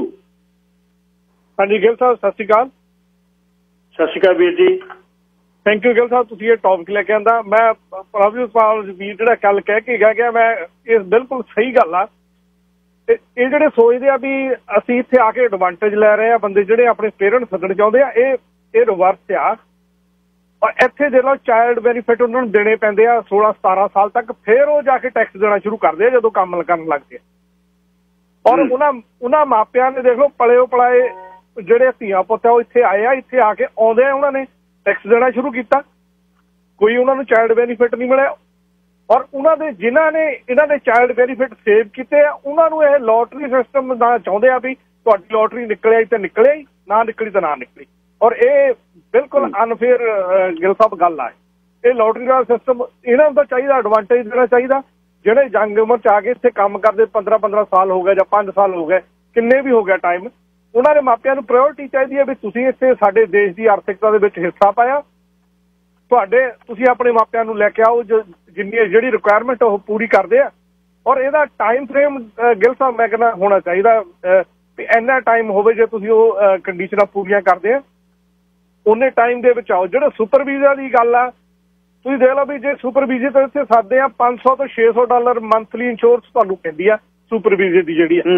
ਹਾਂਜੀ ਗਿੱਲ ਸਾਹਿਬ ਸਤਿ ਸ਼੍ਰੀ ਅਕਾਲ। ਸਤਿ ਸ਼੍ਰੀ ਅਕਾਲ ਵੀਰ ਜੀ। ਥੈਂਕ ਯੂ ਗਿੱਲ ਸਾਹਿਬ, ਤੁਸੀਂ ਇਹ ਟੌਪਿਕ ਲੈ ਕੇ ਆਂਦਾ। ਮੈਂ ਪ੍ਰਭਜੋਤ ਵੀਰ ਜਿਹੜਾ ਕੱਲ ਕਹਿ ਕੇ ਗਿਆ ਗਿਆ ਮੈਂ ਇਹ ਬਿਲਕੁਲ ਸਹੀ ਗੱਲ ਆ। ਤੇ ਇਹ ਜਿਹੜੇ ਸੋਚਦੇ ਆ ਵੀ ਅਸੀਂ ਇੱਥੇ ਆ ਕੇ ਐਡਵਾਂਟੇਜ ਲੈ ਰਹੇ ਆ ਬੰਦੇ ਜਿਹੜੇ ਆਪਣੇ ਪੇਰੈਂਟਸ ਸੱਦਣ ਚਾਹੁੰਦੇ ਆ, ਇਹ ਇਹ ਰਿਵਰਸ ਆ। ਔਰ ਇੱਥੇ ਦੇ ਲਓ ਚਾਈਲਡ ਬੈਨੀਫਿਟ ਉਹਨਾਂ ਨੂੰ ਦੇਣੇ ਪੈਂਦੇ ਆ ਸੋਲਾਂ ਸਤਾਰਾਂ ਸਾਲ ਤੱਕ, ਫਿਰ ਉਹ ਜਾ ਕੇ ਟੈਕਸ ਦੇਣਾ ਸ਼ੁਰੂ ਕਰਦੇ ਆ ਜਦੋਂ ਕੰਮ ਕਰਨ ਲੱਗਦੇ ਆ। ਔਰ ਉਹਨਾਂ ਉਹਨਾਂ ਮਾਪਿਆਂ ਨੇ ਦੇਖ ਲਓ ਪਲਿਓ ਪਲਾਏ ਜਿਹੜੇ ਧੀਆਂ ਪੁੱਤ ਆ ਉਹ ਇੱਥੇ ਆਏ ਆ, ਇੱਥੇ ਆ ਕੇ ਆਉਂਦੇ ਆ ਉਹਨਾਂ ਨੇ ਟੈਕਸ ਦੇਣਾ ਸ਼ੁਰੂ ਕੀਤਾ, ਕੋਈ ਉਹਨਾਂ ਨੂੰ ਚਾਈਲਡ ਬੈਨੀਫਿਟ ਨਹੀਂ ਮਿਲਿਆ। ਔਰ ਉਹਨਾਂ ਦੇ ਜਿਨ੍ਹਾਂ ਨੇ ਇਹਨਾਂ ਦੇ ਚਾਈਲਡ ਬੈਨੀਫਿਟ ਸੇਵ ਕੀਤੇ ਆ ਉਹਨਾਂ ਨੂੰ ਇਹ ਲੋਟਰੀ ਸਿਸਟਮ ਦਾ ਚਾਹੁੰਦੇ ਆ ਵੀ ਤੁਹਾਡੀ ਲੋਟਰੀ ਨਿਕਲਿਆ ਤੇ ਨਿਕਲਿਆ ਹੀ, ਨਾ ਨਿਕਲੀ ਤਾਂ ਨਾ ਨਿਕਲੀ। ਔਰ ਇਹ ਬਿਲਕੁਲ ਅਨਫੇਅਰ ਗਿੱਲ ਸਾਹਿਬ ਗੱਲ ਆ। ਇਹ ਲੋਟਰੀ ਦਾ ਸਿਸਟਮ ਇਹਨਾਂ ਨੂੰ ਤਾਂ ਚਾਹੀਦਾ ਐਡਵਾਂਟੇਜ ਦੇਣਾ ਚਾਹੀਦਾ। ਜਿਹੜੇ ਯੰਗ ਉਮਰ 'ਚ ਆ ਕੇ ਇੱਥੇ ਕੰਮ ਕਰਦੇ ਪੰਦਰਾਂ ਪੰਦਰਾਂ ਸਾਲ ਹੋ ਗਏ ਜਾਂ ਪੰਜ ਸਾਲ ਹੋ ਗਏ, ਕਿੰਨੇ ਵੀ ਹੋ ਗਿਆ ਟਾਈਮ, ਉਹਨਾਂ ਦੇ ਮਾਪਿਆਂ ਨੂੰ ਪ੍ਰਾਇਓਰਟੀ ਚਾਹੀਦੀ ਹੈ ਵੀ ਤੁਸੀਂ ਇੱਥੇ ਸਾਡੇ ਦੇਸ਼ ਦੀ ਆਰਥਿਕਤਾ ਦੇ ਵਿੱਚ ਹਿੱਸਾ ਪਾਇਆ, ਤੁਹਾਡੇ ਤੁਸੀਂ ਆਪਣੇ ਮਾਪਿਆਂ ਨੂੰ ਲੈ ਕੇ ਆਓ ਜੋ ਜਿੰਨੀ ਜਿਹੜੀ ਰਿਕੁਆਇਰਮੈਂਟ ਉਹ ਪੂਰੀ ਕਰਦੇ ਆ। ਔਰ ਇਹਦਾ ਟਾਈਮ ਫਰੇਮ ਗਿੱਲ ਸਾਹਿਬ ਮੈਂ ਕਹਿੰਦਾ ਹੋਣਾ ਚਾਹੀਦਾ ਵੀ ਇੰਨਾ ਟਾਈਮ ਹੋਵੇ ਜੇ ਤੁਸੀਂ ਉਹ ਕੰਡੀਸ਼ਨਾਂ ਪੂਰੀਆਂ ਕਰਦੇ ਆ ਉਹਨੇ ਟਾਈਮ ਦੇ ਵਿੱਚ ਆਓ। ਜਿਹੜੇ ਸੁਪਰ ਵੀਜ਼ਾ ਦੀ ਗੱਲ ਆ ਤੁਸੀਂ ਦੇਖ ਲਓ ਵੀ ਜੇ ਸੁਪਰ ਵੀਜ਼ੇ ਤੋਂ ਇੱਥੇ ਸਾਦੇ ਆ ਪੰਜ ਸੌ ਤੋਂ ਛੇ ਸੌ ਡਾਲਰ ਮੰਥਲੀ ਇੰਸ਼ੋਰੈਂਸ ਤੁਹਾਨੂੰ ਪੈਂਦੀ ਆ ਸੁਪਰ ਵੀਜ਼ੇ ਦੀ ਜਿਹੜੀ ਆ।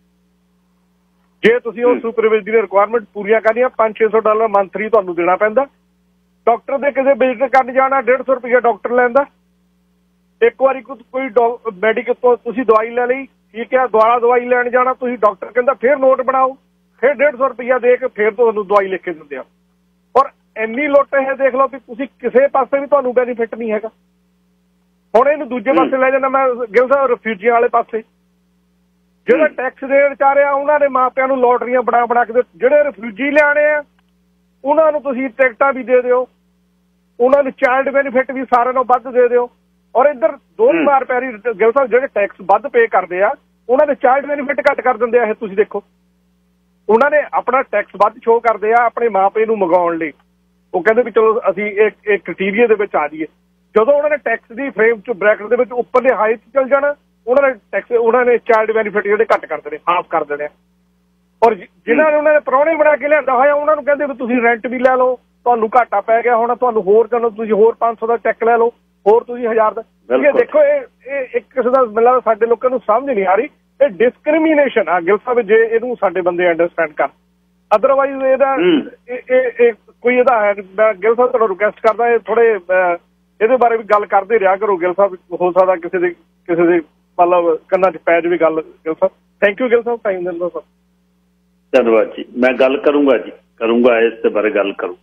ਜੇ ਤੁਸੀਂ ਉਹ ਸੁਪਰ ਵੀਜ਼ੇ ਦੀ ਰਿਕੁਆਇਰਮੈਂਟ ਪੂਰੀਆਂ ਕਰਨੀਆਂ ਪੰਜ ਛੇ ਸੌ ਡਾਲਰ ਮੰਥਲੀ ਤੁਹਾਨੂੰ ਦੇਣਾ ਪੈਂਦਾ। ਡਾਕਟਰ ਦੇ ਕਿਸੇ ਵਿਜ਼ਿਟ ਕਰਨ ਜਾਣਾ ਡੇਢ ਸੌ ਰੁਪਈਆ ਡਾਕਟਰ ਲੈਂਦਾ। ਇੱਕ ਵਾਰੀ ਕੋਈ ਮੈਡੀਕਲ ਤੋਂ ਤੁਸੀਂ ਦਵਾਈ ਲੈ ਲਈ, ਠੀਕ ਹੈ, ਦੁਬਾਰਾ ਦਵਾਈ ਲੈਣ ਜਾਣਾ ਤੁਸੀਂ ਡਾਕਟਰ ਕਹਿੰਦਾ ਫਿਰ ਨੋਟ ਬਣਾਓ, ਫਿਰ ਡੇਢ ਸੌ ਰੁਪਈਆ ਦੇ ਕੇ ਫਿਰ ਤੁਹਾਨੂੰ ਦਵਾਈ ਲਿਖ ਕੇ ਦਿੰਦੇ ਆ। ਔਰ ਇੰਨੀ ਲੁੱਟ ਇਹ ਦੇਖ ਲਓ ਵੀ ਤੁਸੀਂ ਕਿਸੇ ਪਾਸੇ ਵੀ ਤੁਹਾਨੂੰ ਬੈਨੀਫਿਟ ਨਹੀਂ ਹੈਗਾ। ਹੁਣ ਇਹਨੂੰ ਦੂਜੇ ਪਾਸੇ ਲੈ ਜਾਂਦਾ ਮੈਂ ਗਿੱਲ ਸਾਹਿਬ, ਰਿਫਿਊਜੀਆਂ ਵਾਲੇ ਪਾਸੇ ਜਿਹੜੇ ਟੈਕਸ ਦੇਣ ਚਾਹ ਰਿਹਾ ਉਹਨਾਂ ਦੇ ਮਾਪਿਆਂ ਨੂੰ ਲੋਟਰੀਆਂ ਬਣਾ ਬਣਾ ਕੇ, ਜਿਹੜੇ ਰਿਫਿਊਜੀ ਲਿਆਣੇ ਆ ਉਹਨਾਂ ਨੂੰ ਤੁਸੀਂ ਟਿਕਟਾਂ ਵੀ ਦੇ ਦਿਓ, ਉਹਨਾਂ ਨੂੰ ਚਾਈਲਡ ਬੈਨੀਫਿਟ ਵੀ ਸਾਰਿਆਂ ਨੂੰ ਵੱਧ ਦੇ ਦਿਓ। ਔਰ ਇੱਧਰ ਦੋ ਹੀ ਮਾਰ ਪੈ ਰਹੀ ਗਿੱਲ ਸਾਹਿਬ, ਜਿਹੜੇ ਟੈਕਸ ਵੱਧ ਪੇ ਕਰਦੇ ਆ ਉਹਨਾਂ ਦੇ ਚਾਈਲਡ ਬੈਨੀਫਿਟ ਘੱਟ ਕਰ ਦਿੰਦੇ ਆ। ਇਹ ਤੁਸੀਂ ਦੇਖੋ, ਉਹਨਾਂ ਨੇ ਆਪਣਾ ਟੈਕਸ ਵੱਧ ਸ਼ੋਅ ਕਰਦੇ ਆ ਆਪਣੇ ਮਾਂ ਪਿਓ ਨੂੰ ਮੰਗਾਉਣ ਲਈ। ਉਹ ਕਹਿੰਦੇ ਵੀ ਚਲੋ ਅਸੀਂ ਇੱਕ ਇੱਕ ਕ੍ਰਾਈਟੇਰੀਆ ਦੇ ਵਿੱਚ ਆ ਜਾਈਏ। ਜਦੋਂ ਉਹਨਾਂ ਨੇ ਟੈਕਸ ਦੀ ਫਰੇਮ ਚ ਬ੍ਰੈਕਟ ਦੇ ਵਿੱਚ ਉੱਪਰਲੇ ਹਾਈ ਚ ਚੱਲ ਜਾਣਾ, ਉਹਨਾਂ ਨੇ ਟੈਕਸ ਉਹਨਾਂ ਨੇ ਚਾਈਲਡ ਬੈਨੀਫਿਟ ਜਿਹੜੇ ਘੱਟ ਕਰ ਦੇਣੇ, ਹਾਫ ਕਰ ਦੇਣੇ। ਔਰ ਜਿਨ੍ਹਾਂ ਨੇ ਉਹਨਾਂ ਨੇ ਪ੍ਰਾਹੁਣੇ ਬਣਾ ਕੇ ਲਿਆਂਦਾ ਹੋਇਆ ਉਹਨਾਂ ਨੂੰ ਕਹਿੰਦੇ ਵੀ ਤੁਸੀਂ ਰੈਂਟ ਵੀ ਲੈ ਲਓ, ਤੁਹਾਨੂੰ ਘਾਟਾ ਪੈ ਗਿਆ ਹੋਣਾ, ਤੁਹਾਨੂੰ ਹੋਰ ਚਲੋ ਤੁਸੀਂ ਹੋਰ ਪੰਜ ਸੌ ਦਾ ਚੈੱਕ ਲੈ ਲਓ, ਹੋਰ ਤੁਸੀਂ ਹਜ਼ਾਰ ਦਾ। ਇਹ ਦੇਖੋ ਇਹ ਇਹ ਇੱਕ ਕਿਸੇ ਦਾ ਮਤਲਬ ਸਾਡੇ ਲੋਕਾਂ ਨੂੰ ਸਮਝ ਨਹੀਂ ਆ ਰਹੀ। ਇਹ ਡਿਸਕ੍ਰਿਮੀਨੇਸ਼ਨ ਆ ਗਿੱਲ ਸਾਹਿਬ, ਜੇ ਇਹਨੂੰ ਸਾਡੇ ਬੰਦੇ ਅੰਡਰਸਟੈਂਡ ਕਰ। ਅਦਰਵਾਈਜ਼ ਇਹਦਾ ਇਹ ਕੋਈ ਇਹਦਾ ਹੈ। ਮੈਂ ਗਿੱਲ ਸਾਹਿਬ ਤੁਹਾਨੂੰ ਰਿਕੁਐਸਟ ਕਰਦਾ ਇਹ ਥੋੜੇ ਇਹਦੇ ਬਾਰੇ ਵੀ ਗੱਲ ਕਰਦੇ ਰਿਹਾ ਕਰੋ ਗਿੱਲ ਸਾਹਿਬ। ਹੋ ਸਕਦਾ ਕਿਸੇ ਦੇ ਕਿਸੇ ਦੇ ਮਤਲਬ ਕੰਨਾਂ 'ਚ ਪੈ ਜਾਵੇ ਗੱਲ। Gill Sahib thank you Gill Sahib, time ਦਿੰਦਾ ਸਰ। ਧੰਨਵਾਦ ਜੀ, ਮੈਂ ਗੱਲ ਕਰੂੰਗਾ ਜੀ, ਕਰੂੰਗਾ ਇਸ ਦੇ ਬਾਰੇ ਗੱਲ ਕਰੂੰ।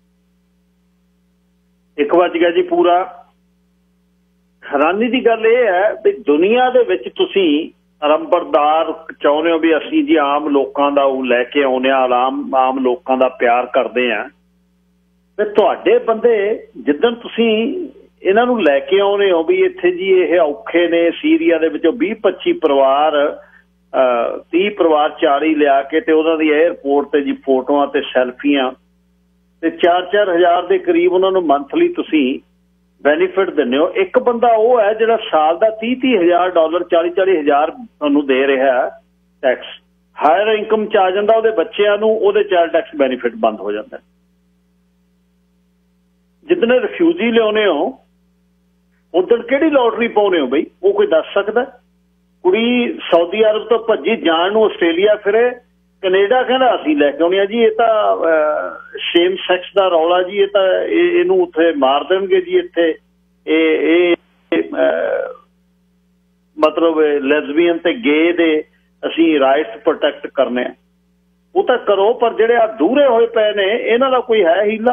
ਇੱਕ ਵੱਜ ਗਿਆ ਜੀ ਪੂਰਾ। ਹੈਰਾਨੀ ਦੀ ਗੱਲ ਇਹ ਹੈ ਵੀ ਦੁਨੀਆ ਦੇ ਵਿੱਚ ਤੁਸੀਂ ਅਰੰਬਰਦਾਰ ਚਾਹੁੰਦੇ ਹੋ ਵੀ ਅਸੀਂ ਜੀ ਆਮ ਲੋਕਾਂ ਦਾ ਉਹ ਲੈ ਕੇ ਆਉਂਦੇ ਹਾਂ, ਆਮ ਆਮ ਲੋਕਾਂ ਦਾ ਪਿਆਰ ਕਰਦੇ ਹਾਂ। ਤੇ ਤੁਹਾਡੇ ਬੰਦੇ ਜਿੱਦਣ ਤੁਸੀਂ ਇਹਨਾਂ ਨੂੰ ਲੈ ਕੇ ਆਉਂਦੇ ਹੋ ਵੀ ਇੱਥੇ ਜੀ ਇਹ ਔਖੇ ਨੇ, ਸੀਰੀਆ ਦੇ ਵਿੱਚੋਂ ਵੀਹ ਪੱਚੀ ਪਰਿਵਾਰ ਤੀਹ ਪਰਿਵਾਰ ਚਾਲੀ ਲਿਆ ਕੇ ਤੇ ਉਹਨਾਂ ਦੀ ਏਅਰਪੋਰਟ ਤੇ ਜੀ ਫੋਟੋਆਂ ਤੇ ਸੈਲਫੀਆਂ ਤੇ ਚਾਰ ਚਾਰ ਹਜ਼ਾਰ ਦੇ ਕਰੀਬ ਉਹਨਾਂ ਨੂੰ ਮੰਥਲੀ ਤੁਸੀਂ ਬੈਨੀਫਿਟ ਦਿੰਦੇ ਹੋ। ਇੱਕ ਬੰਦਾ ਉਹ ਹੈ ਜਿਹੜਾ ਸਾਲ ਦਾ ਤੀਹ ਤੀਹ ਹਜ਼ਾਰ ਡਾਲਰ ਚਾਲੀ ਚਾਲੀ ਹਜ਼ਾਰ ਤੁਹਾਨੂੰ ਦੇ ਰਿਹਾ ਟੈਕਸ। ਹਾਇਰ ਇਨਕਮ 'ਚ ਆ ਜਾਂਦਾ, ਉਹਦੇ ਬੱਚਿਆਂ ਨੂੰ ਉਹਦੇ ਚਾਈਲਡ ਟੈਕਸ ਬੈਨੀਫਿਟ ਬੰਦ ਹੋ ਜਾਂਦਾ। ਜਿੱਦਣੇ ਰਿਫਿਊਜੀ ਲਿਆਉਂਦੇ ਹੋ ਉਦੋਂ ਕਿਹੜੀ ਲੋਟਰੀ ਪਾਉਂਦੇ ਹੋ ਬਈ, ਉਹ ਕੋਈ ਦੱਸ ਸਕਦਾ? ਕੁੜੀ ਸਾਊਦੀ ਅਰਬ ਤੋਂ ਭੱਜੀ ਜਾਣ ਨੂੰ ਆਸਟ੍ਰੇਲੀਆ ਫਿਰੇ, ਕੈਨੇਡਾ ਕਹਿੰਦਾ ਅਸੀਂ ਲੈ ਕੇ ਆਉਣੇ ਆ ਜੀ, ਇਹ ਤਾਂ ਸੇਮ ਸੈਕਸ ਦਾ ਰੌਲਾ ਜੀ, ਇਹ ਤਾਂ ਇਹਨੂੰ ਉੱਥੇ ਮਾਰ ਦੇਣਗੇ ਜੀ, ਇੱਥੇ ਇਹ ਇਹ ਮਤਲਬ ਲੈਸਬੀਅਨ ਤੇ ਗੇ ਦੇ ਅਸੀਂ ਰਾਈਟਸ ਪ੍ਰੋਟੈਕਟ ਕਰਨੇ ਆ। ਉਹ ਤਾਂ ਕਰੋ, ਪਰ ਜਿਹੜੇ ਆ ਦੂਰੇ ਹੋਏ ਪਏ ਨੇ ਇਹਨਾਂ ਦਾ ਕੋਈ ਹੈ ਹੀਲਾ?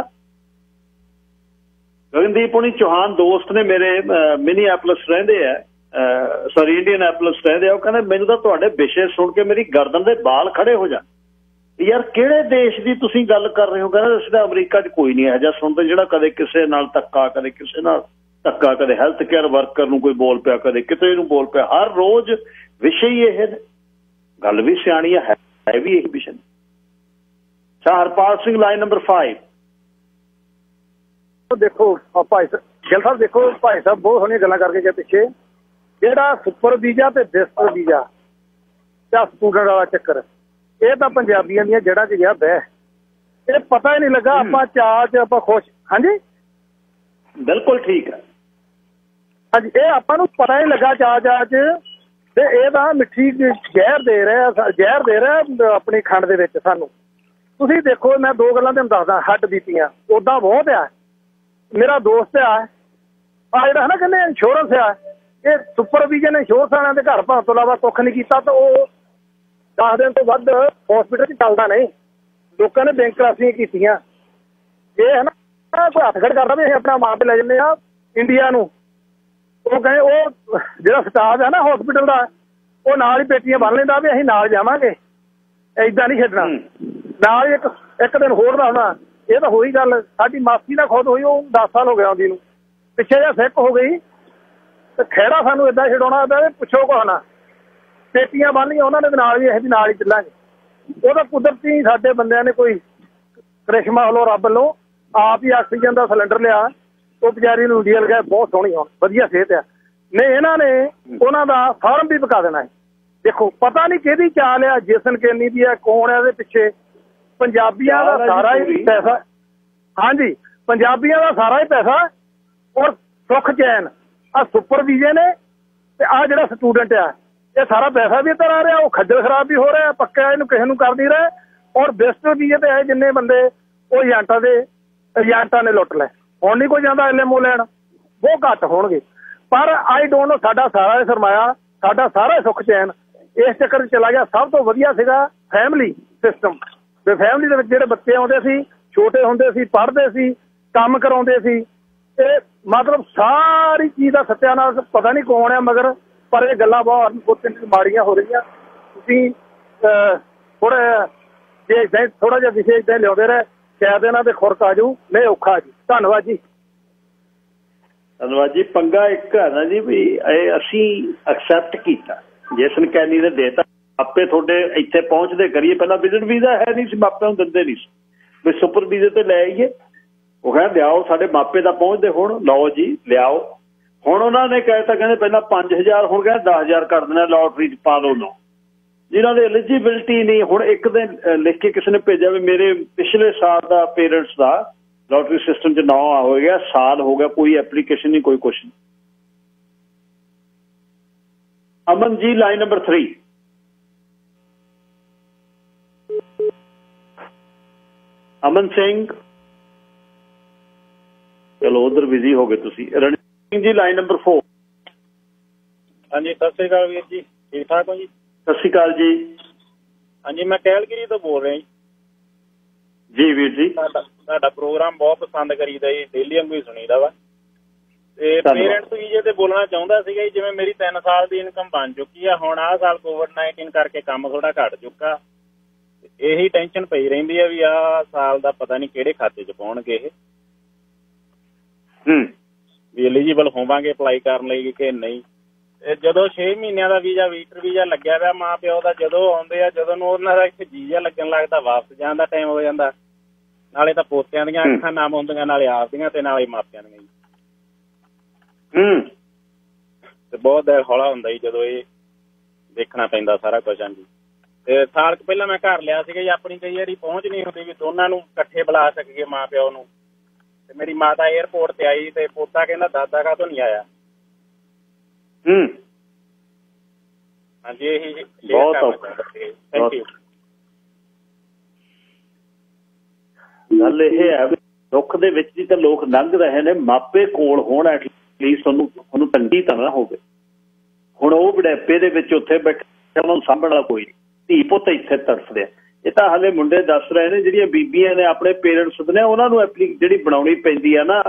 ਗਗਨਦੀਪ ਹੁਣੀ ਚੌਹਾਨ ਦੋਸਤ ਨੇ ਮੇਰੇ, ਮਿਨੀਐਪਲਸ ਰਹਿੰਦੇ ਆ, ਸੌਰੀ ਇੰਡੀਅਨਐਪਲਸ ਰਹਿੰਦੇ ਆ, ਉਹ ਕਹਿੰਦੇ ਮੈਨੂੰ ਤਾਂ ਤੁਹਾਡੇ ਵਿਸ਼ੇ ਸੁਣ ਕੇ ਮੇਰੀ ਗਰਦਨ ਦੇ ਬਾਲ ਖੜੇ ਹੋ ਜਾਣ। ਯਾਰ ਕਿਹੜੇ ਦੇਸ਼ ਦੀ ਤੁਸੀਂ ਗੱਲ ਕਰ ਰਹੇ ਹੋ? ਕਹਿੰਦੇ ਅਸੀਂ ਤਾਂ ਅਮਰੀਕਾ 'ਚ ਕੋਈ ਨਹੀਂ ਇਹੋ ਜਿਹਾ ਸੁਣਦੇ ਜਿਹੜਾ ਕਦੇ ਕਿਸੇ ਨਾਲ ਧੱਕਾ, ਕਦੇ ਕਿਸੇ ਨਾਲ ਧੱਕਾ, ਕਦੇ ਹੈਲਥ ਕੇਅਰ ਵਰਕਰ ਨੂੰ ਕੋਈ ਬੋਲ ਪਿਆ, ਕਦੇ ਕਿਤੇ ਨੂੰ ਬੋਲ ਪਿਆ। ਹਰ ਰੋਜ਼ ਵਿਸ਼ੇ ਹੀ ਇਹ ਨੇ। ਗੱਲ ਵੀ ਸਿਆਣੀ ਹੈ, ਹੈ ਵੀ ਇਹ ਵਿਸ਼ੇ। ਅੱਛਾ, ਹਰਪਾਲ ਸਿੰਘ ਲਾਈਨ ਨੰਬਰ ਪੰਜ। ਦੇਖੋ ਭਾਈ ਗਿੱਲ ਸਾਹਿਬ, ਦੇਖੋ ਭਾਈ ਸਾਹਿਬ ਬਹੁਤ ਸੋਹਣੀਆਂ ਗੱਲਾਂ ਕਰਕੇ ਗਏ ਪਿੱਛੇ। ਜਿਹੜਾ ਸੁਪਰ ਵੀਜ਼ਾ ਤੇ ਵਿਜ਼ਟਰ ਵੀਜ਼ਾ ਜਾਂ ਸਟੂਡੈਂਟ ਵਾਲਾ ਚੱਕਰ, ਇਹ ਤਾਂ ਪੰਜਾਬੀਆਂ ਦੀਆਂ ਜੜ੍ਹਾਂ 'ਚ ਗਿਆ ਬਹਿ। ਇਹ ਪਤਾ ਹੀ ਨਹੀਂ ਲੱਗਾ, ਆਪਾਂ ਚਾਅ 'ਚ ਆਪਾਂ ਖੁਸ਼। ਹਾਂਜੀ ਬਿਲਕੁਲ ਠੀਕ ਹੈ। ਹਾਂਜੀ, ਇਹ ਆਪਾਂ ਨੂੰ ਪਤਾ ਹੀ ਲੱਗਾ ਚਾਅ ਚਾਅ 'ਚ, ਤੇ ਇਹ ਤਾਂ ਮਿੱਠੀ ਜ਼ਹਿਰ ਦੇ ਰਿਹਾ, ਜ਼ਹਿਰ ਦੇ ਰਿਹਾ ਆਪਣੀ ਖੰਡ ਦੇ ਵਿੱਚ ਸਾਨੂੰ। ਤੁਸੀਂ ਦੇਖੋ, ਮੈਂ ਦੋ ਗੱਲਾਂ ਤੁਹਾਨੂੰ ਦੱਸਦਾ ਹੱਡ ਬੀਤੀਆਂ। ਉੱਦਾਂ ਬਹੁਤ ਆ। ਮੇਰਾ ਦੋਸਤ ਆ, ਆ ਜਿਹੜਾ ਹੈ ਨਾ ਕਹਿੰਦੇ ਇੰਸ਼ੋਰੈਂਸ ਆ, ਇਹ ਸੁਪਰ ਵੀਜ਼ਾ ਨੇ ਇੰਸ਼ੋਰੈਂਸ ਵਾਲਿਆਂ ਦੇ ਘਰ ਭਾਂ ਤੋਂ ਇਲਾਵਾ ਕੁੱਖ ਨਹੀਂ ਕੀਤਾ, ਤਾਂ ਉਹ ਦਸ ਦਿਨ ਤੋਂ ਵੱਧ ਹੌਸਪੀਟਲ 'ਚ ਚੱਲਦਾ ਨਹੀਂ। ਲੋਕਾਂ ਨੇ ਬੈਂਕ ਕਰਾਸੀਆਂ ਕੀਤੀਆਂ। ਇਹ ਹੈ ਨਾ ਕੋਈ ਹੱਥ ਖੜ ਕਰਦਾ ਵੀ ਅਸੀਂ ਆਪਣਾ ਮਾਂ ਪਿਓ ਲੈ ਜਾਂਦੇ ਆ ਇੰਡੀਆ ਨੂੰ। ਉਹ ਕਹੇ ਉਹ ਜਿਹੜਾ ਸਟਾਫ ਹੈ ਨਾ ਹੌਸਪੀਟਲ ਦਾ, ਉਹ ਨਾਲ ਹੀ ਪੇਟੀਆਂ ਬੰਨ ਲੈਂਦਾ ਵੀ ਅਸੀਂ ਨਾਲ ਜਾਵਾਂਗੇ, ਏਦਾਂ ਨਹੀਂ ਛੱਡਣਾ। ਨਾਲ ਹੀ ਇੱਕ ਇੱਕ ਦਿਨ ਹੋਰ ਦੱਸਣਾ, ਇਹ ਤਾਂ ਹੋਈ ਗੱਲ ਸਾਡੀ ਮਾਸੀ ਨਾਲ ਖੁਦ ਹੋਈ, ਉਹ ਦਸ ਸਾਲ ਹੋ ਗਿਆ ਆਉਂਦੀ ਨੂੰ, ਪਿੱਛੇ ਜਿਹਾ ਸਿੱਕ ਹੋ ਗਈ ਤੇ ਖਹਿੜਾ ਸਾਨੂੰ ਏਦਾਂ ਛਡਾਉਣਾ ਪਿਆ, ਪੁੱਛੋ ਕੁਛ ਨਾ। ਪੇਟੀਆਂ ਬੰਨ ਲਈਆਂ ਉਹਨਾਂ ਨੇ, ਨਾਲ ਹੀ ਅਸੀਂ ਨਾਲ ਹੀ ਚੱਲਾਂਗੇ। ਉਹ ਤਾਂ ਕੁਦਰਤੀ ਸਾਡੇ ਬੰਦਿਆਂ ਨੇ ਕੋਈ ਕ੍ਰਿਸ਼ਮਾ ਵੱਲੋਂ, ਰੱਬ ਵੱਲੋਂ ਆਪ ਹੀ ਆਕਸੀਜਨ ਦਾ ਸਿਲੰਡਰ ਲਿਆ। ਉਹ ਵਿਚਾਰੀ ਨੂੰ ਇੰਡੀਆ ਲਗਾਇਆ, ਬਹੁਤ ਸੋਹਣੀ ਹੁਣ ਵਧੀਆ ਸਿਹਤ ਆ। ਨਹੀਂ ਇਹਨਾਂ ਨੇ ਉਹਨਾਂ ਦਾ ਫਾਰਮ ਵੀ ਪਕਾ ਦੇਣਾ ਹੈ। ਦੇਖੋ ਪਤਾ ਨਹੀਂ ਕਿਹਦੀ ਚਾਲ ਆ, ਜੇਸਨ ਕੈਨੀ ਦੀ ਆ, ਕੌਣ ਆ ਇਹਦੇ ਪਿੱਛੇ। ਪੰਜਾਬੀਆਂ ਦਾ ਸਾਰਾ ਹੀ ਪੈਸਾ, ਹਾਂਜੀ ਪੰਜਾਬੀਆਂ ਦਾ ਸਾਰਾ ਹੀ ਪੈਸਾ ਔਰ ਸੁੱਖ ਚੈਨ ਆ ਸੁਪਰ ਵੀਜ਼ੇ ਨੇ, ਤੇ ਆਹ ਜਿਹੜਾ ਸਟੂਡੈਂਟ ਆ ਇਹ ਸਾਰਾ ਪੈਸਾ ਵੀ ਇੱਧਰ ਆ ਰਿਹਾ, ਉਹ ਖੱਜਲ ਖਰਾਬ ਵੀ ਹੋ ਰਿਹਾ, ਪੱਕਾ ਇਹਨੂੰ ਕਿਸੇ ਨੂੰ ਕਰ ਨਹੀਂ ਰਿਹਾ। ਔਰ ਵਿਜ਼ਟਰ ਵੀਜ਼ੇ ਤੇ ਆਏ ਜਿੰਨੇ ਬੰਦੇ, ਉਹ ਏਜੰਟਾਂ ਦੇ ਏਜੰਟਾਂ ਨੇ ਲੁੱਟ ਲੈ। ਹੁਣ ਨਹੀਂ ਕੋਈ ਜਾਂਦਾ ਐਲ ਐਮ ਓ ਲੈਣ, ਬਹੁਤ ਘੱਟ ਹੋਣਗੇ। ਪਰ ਆਈ ਡੋਂਟ ਨੋ, ਸਾਡਾ ਸਾਰਾ ਸਰਮਾਇਆ, ਸਾਡਾ ਸਾਰਾ ਸੁੱਖ ਚੈਨ ਇਸ ਚੱਕਰ 'ਚ ਚਲਾ ਗਿਆ। ਸਭ ਤੋਂ ਵਧੀਆ ਸੀਗਾ ਫੈਮਿਲੀ ਸਿਸਟਮ ਤੇ ਫੈਮਿਲੀ ਦੇ ਵਿੱਚ ਜਿਹੜੇ ਬੱਚੇ ਆਉਂਦੇ ਸੀ, ਛੋਟੇ ਹੁੰਦੇ ਸੀ, ਪੜ੍ਹਦੇ ਸੀ, ਕੰਮ ਕਰਾਉਂਦੇ ਸੀ, ਤੇ ਮਤਲਬ ਸਾਰੀ ਚੀਜ਼ ਦਾ ਸੱਤਿਆਨਾਸ਼ ਪਤਾ ਨਹੀਂ ਕੌਣ ਆ ਮਗਰ, ਪਰ ਇਹ ਗੱਲਾਂ ਬਹੁਤ ਮਾੜੀਆਂ ਹੋ ਰਹੀਆਂ। ਤੁਸੀਂ ਥੋੜਾ ਜੇ ਇੱਦਾਂ ਥੋੜਾ ਜਿਹਾ ਵਿਸ਼ੇ ਇੱਦਾਂ ਲਿਆਉਂਦੇ ਰਹੇ, ਸ਼ਾਇਦ ਇਹਨਾਂ ਦੇ ਖੁਰਕ ਆ ਜਾਊ, ਨਹੀਂ ਔਖਾ ਜੀ। ਧੰਨਵਾਦ ਜੀ। ਧੰਨਵਾਦ ਜੀ। ਪੰਗਾ ਇੱਕ ਹੈ ਨਾ ਜੀ ਵੀ ਇਹ ਅਸੀਂ ਐਕਸੈਪਟ ਕੀਤਾ, ਜੇਸਨ ਕੈਨੀ ਨੇ ਦੇਤਾ, ਆਪੇ ਤੁਹਾਡੇ ਇੱਥੇ ਪਹੁੰਚਦੇ ਕਰੀਏ। ਪਹਿਲਾਂ ਵਿਜ਼ਿਟ ਵੀਜ਼ਾ ਹੈ ਨਹੀਂ ਸੀ, ਮਾਪਿਆਂ ਨੂੰ ਦਿੰਦੇ ਨਹੀਂ ਸੀ, ਵੀ ਸੁਪਰ ਵੀਜ਼ੇ ਤੇ ਲੈ ਆਈਏ। ਉਹ ਕਹਿੰਦੇ ਲਿਆਓ, ਸਾਡੇ ਮਾਪੇ ਤਾਂ ਪਹੁੰਚਦੇ ਹੁਣ, ਲਓ ਜੀ ਲਿਆਓ। ਹੁਣ ਉਹਨਾਂ ਨੇ ਕਹਿ ਤਾ, ਕਹਿੰਦੇ ਪਹਿਲਾਂ ਪੰਜ ਹਜ਼ਾਰ ਹੁਣ ਕਹਿੰਦੇ ਦਸ ਹਜ਼ਾਰ ਕਰ ਦੇਣਾ, ਲੋਟਰੀ 'ਚ ਪਾ ਲਓ ਲਓ, ਜਿਨ੍ਹਾਂ ਦੀ ਐਲੀਜੀਬਿਲਿਟੀ ਨਹੀਂ। ਹੁਣ ਇੱਕ ਦਿਨ ਲਿਖ ਕੇ ਕਿਸੇ ਨੇ ਭੇਜਿਆ ਵੀ ਮੇਰੇ ਪਿਛਲੇ ਸਾਲ ਦਾ ਪੇਰੈਂਟਸ ਦਾ ਲੋਟਰੀ ਸਿਸਟਮ 'ਚ ਨਾਂ ਹੋ ਗਿਆ, ਸਾਲ ਹੋ ਗਿਆ, ਕੋਈ ਐਪਲੀਕੇਸ਼ਨ ਨਹੀਂ, ਕੋਈ ਕੁਛ ਨਹੀਂ। Aman ji line number three. Aman Singh, ਚਲੋ ਉਧਰ ਬਿਜ਼ੀ ਹੋ ਗਏ ਤੁਸੀਂ। Ranjit Singh ji line number four. ਹਾਂਜੀ ਸਤਿ ਸ੍ਰੀ ਅਕਾਲ ਵੀਰ ਜੀ, ਠੀਕ ਠਾਕ ਹੋ ਜੀ? ਸਤਿ ਸ਼੍ਰੀ ਅਕਾਲ ਜੀ। ਹਾਂਜੀ ਮੈਂ ਕੈਲਗਰੀ ਤੋਂ ਬੋਲ ਰਿਹਾ ਜੀ। ਜੀ ਵੀਰ ਜੀ, ਤੁਹਾਡਾ ਪ੍ਰੋਗਰਾਮ ਬਹੁਤ ਪਸੰਦ ਕਰੀਦਾ ਜੀ, ਡੇਲੀ ਵਾਂਗੂ ਹੀ ਸੁਣੀਦਾ ਵਾ। ਤੇ ਪੇਰੈਂਟਸ ਵੀਜ਼ੇ ਤੇ ਬੋਲਣਾ ਚਾਹੁੰਦਾ ਸੀਗਾ ਜੀ, ਜਿਵੇਂ ਮੇਰੀ ਤਿੰਨ ਸਾਲ ਦੀ ਇਨਕਮ ਬਣ ਚੁੱਕੀ ਆ, ਹੁਣ ਆਹ ਸਾਲ ਕੋਵਿਡ ਨਾਈਨਟੀਨ ਕਰਕੇ ਕੰਮ ਥੋੜਾ ਘੱਟ ਚੁੱਕਾ, ਇਹੀ ਟੈਨਸ਼ਨ ਪਈ ਰਹਿੰਦੀ ਆ ਵੀ ਆਹ ਸਾਲ ਦਾ ਪਤਾ ਨਹੀਂ ਕਿਹੜੇ ਖਾਤੇ 'ਚ ਪਾਉਣਗੇ ਇਹ, ਵੀ ਐਲੀਜੀਬਲ ਹੋਵਾਂਗੇ ਅਪਲਾਈ ਕਰਨ ਲਈ ਕਿ ਨਹੀਂ। ਜਦੋਂ ਛੇ ਮਹੀਨਿਆਂ ਦਾ ਵੀਜ਼ਾ ਵੀਟਰ ਵੀਜ਼ਾ ਲੱਗਿਆ ਪਿਆ ਮਾਂ ਪਿਓ ਦਾ, ਜਦੋਂ ਆਉਂਦੇ ਆ, ਜਦੋਂ ਨੂੰ ਉਹਨਾਂ ਦਾ ਇੱਥੇ ਜੀ ਜਿਹਾ ਲੱਗਣ ਲੱਗਦਾ, ਵਾਪਸ ਜਾਣ ਦਾ ਟਾਈਮ ਹੋ ਜਾਂਦਾ। ਨਾਲੇ ਤਾਂ ਪੋਤਿਆਂ ਦੀਆਂ ਅੱਖਾਂ ਨਾਮ ਹੁੰਦੀਆਂ, ਨਾਲੇ ਆਪ ਦੀਆਂ ਤੇ ਨਾਲੇ ਮਾਪਿਆਂ ਦੀਆਂ ਜੀ। ਤੇ ਬਹੁਤ ਦਿਲ ਹੌਲਾ ਹੁੰਦਾ ਜੀ ਜਦੋਂ ਇਹ ਦੇਖਣਾ ਪੈਂਦਾ ਸਾਰਾ ਕੁਛ। ਹਾਂਜੀ ਤੇ ਸਾਲ ਕੁ ਪਹਿਲਾਂ ਮੈਂ ਘਰ ਲਿਆ ਸੀਗਾ ਜੀ ਆਪਣੀ, ਕਈ ਵਾਰੀ ਪਹੁੰਚ ਨਹੀਂ ਹੁੰਦੀ ਵੀ ਦੋਨਾਂ ਨੂੰ ਇਕੱਠੇ ਬੁਲਾ ਸਕੀਏ ਮਾਂ ਪਿਓ ਨੂੰ। ਤੇ ਮੇਰੀ ਮਾਤਾ ਏਅਰਪੋਰਟ ਤੇ ਆਈ ਤੇ ਪੋਤਾ ਕਹਿੰਦਾ ਦਾਦਾ ਕਾਹਤੋਂ ਨਹੀਂ ਆਇਆ। ਹੂੰ ਹਾਂਜੀ ਇਹੀ ਬਹੁਤ ਔਖਾ। Thank you. ਗੱਲ ਇਹ ਹੈ ਵੀ ਦੁੱਖ ਦੇ ਵਿੱਚ ਵੀ ਤਾਂ ਲੋਕ ਲੰਘ ਰਹੇ ਨੇ, ਮਾਪੇ ਕੋਲ ਹੋਣ ਐਟਲੀਸਟ ਤੁਹਾਨੂੰ ਤੁਹਾਨੂੰ ਤੰਗੀ ਤਾਂ ਨਾ ਹੋਵੇ। ਹੁਣ ਉਹ ਬੁਢਾਪੇ ਦੇ ਵਿੱਚ ਉੱਥੇ ਬੈਠੇ, ਉਹਨਾਂ ਨੂੰ ਸਾਂਭਣ ਵਾਲਾ ਕੋਈ ਨਹੀਂ, ਧੀ ਪੁੱਤ ਇੱਥੇ ਤੜਫਦੇ ਆ। ਇਹ ਤਾਂ ਹਾਲੇ ਮੁੰਡੇ ਦੱਸ ਰਹੇ ਨੇ, ਜਿਹੜੀਆਂ ਬੀਬੀਆਂ ਨੇ ਆਪਣੇ ਪੇਰੈਂਟਸ ਨੇ ਉਹਨਾਂ ਨੂੰ ਐਪਲੀ ਜਿਹੜੀ ਬਣਾਉਣੀ ਪੈਂਦੀ ਆ ਨਾ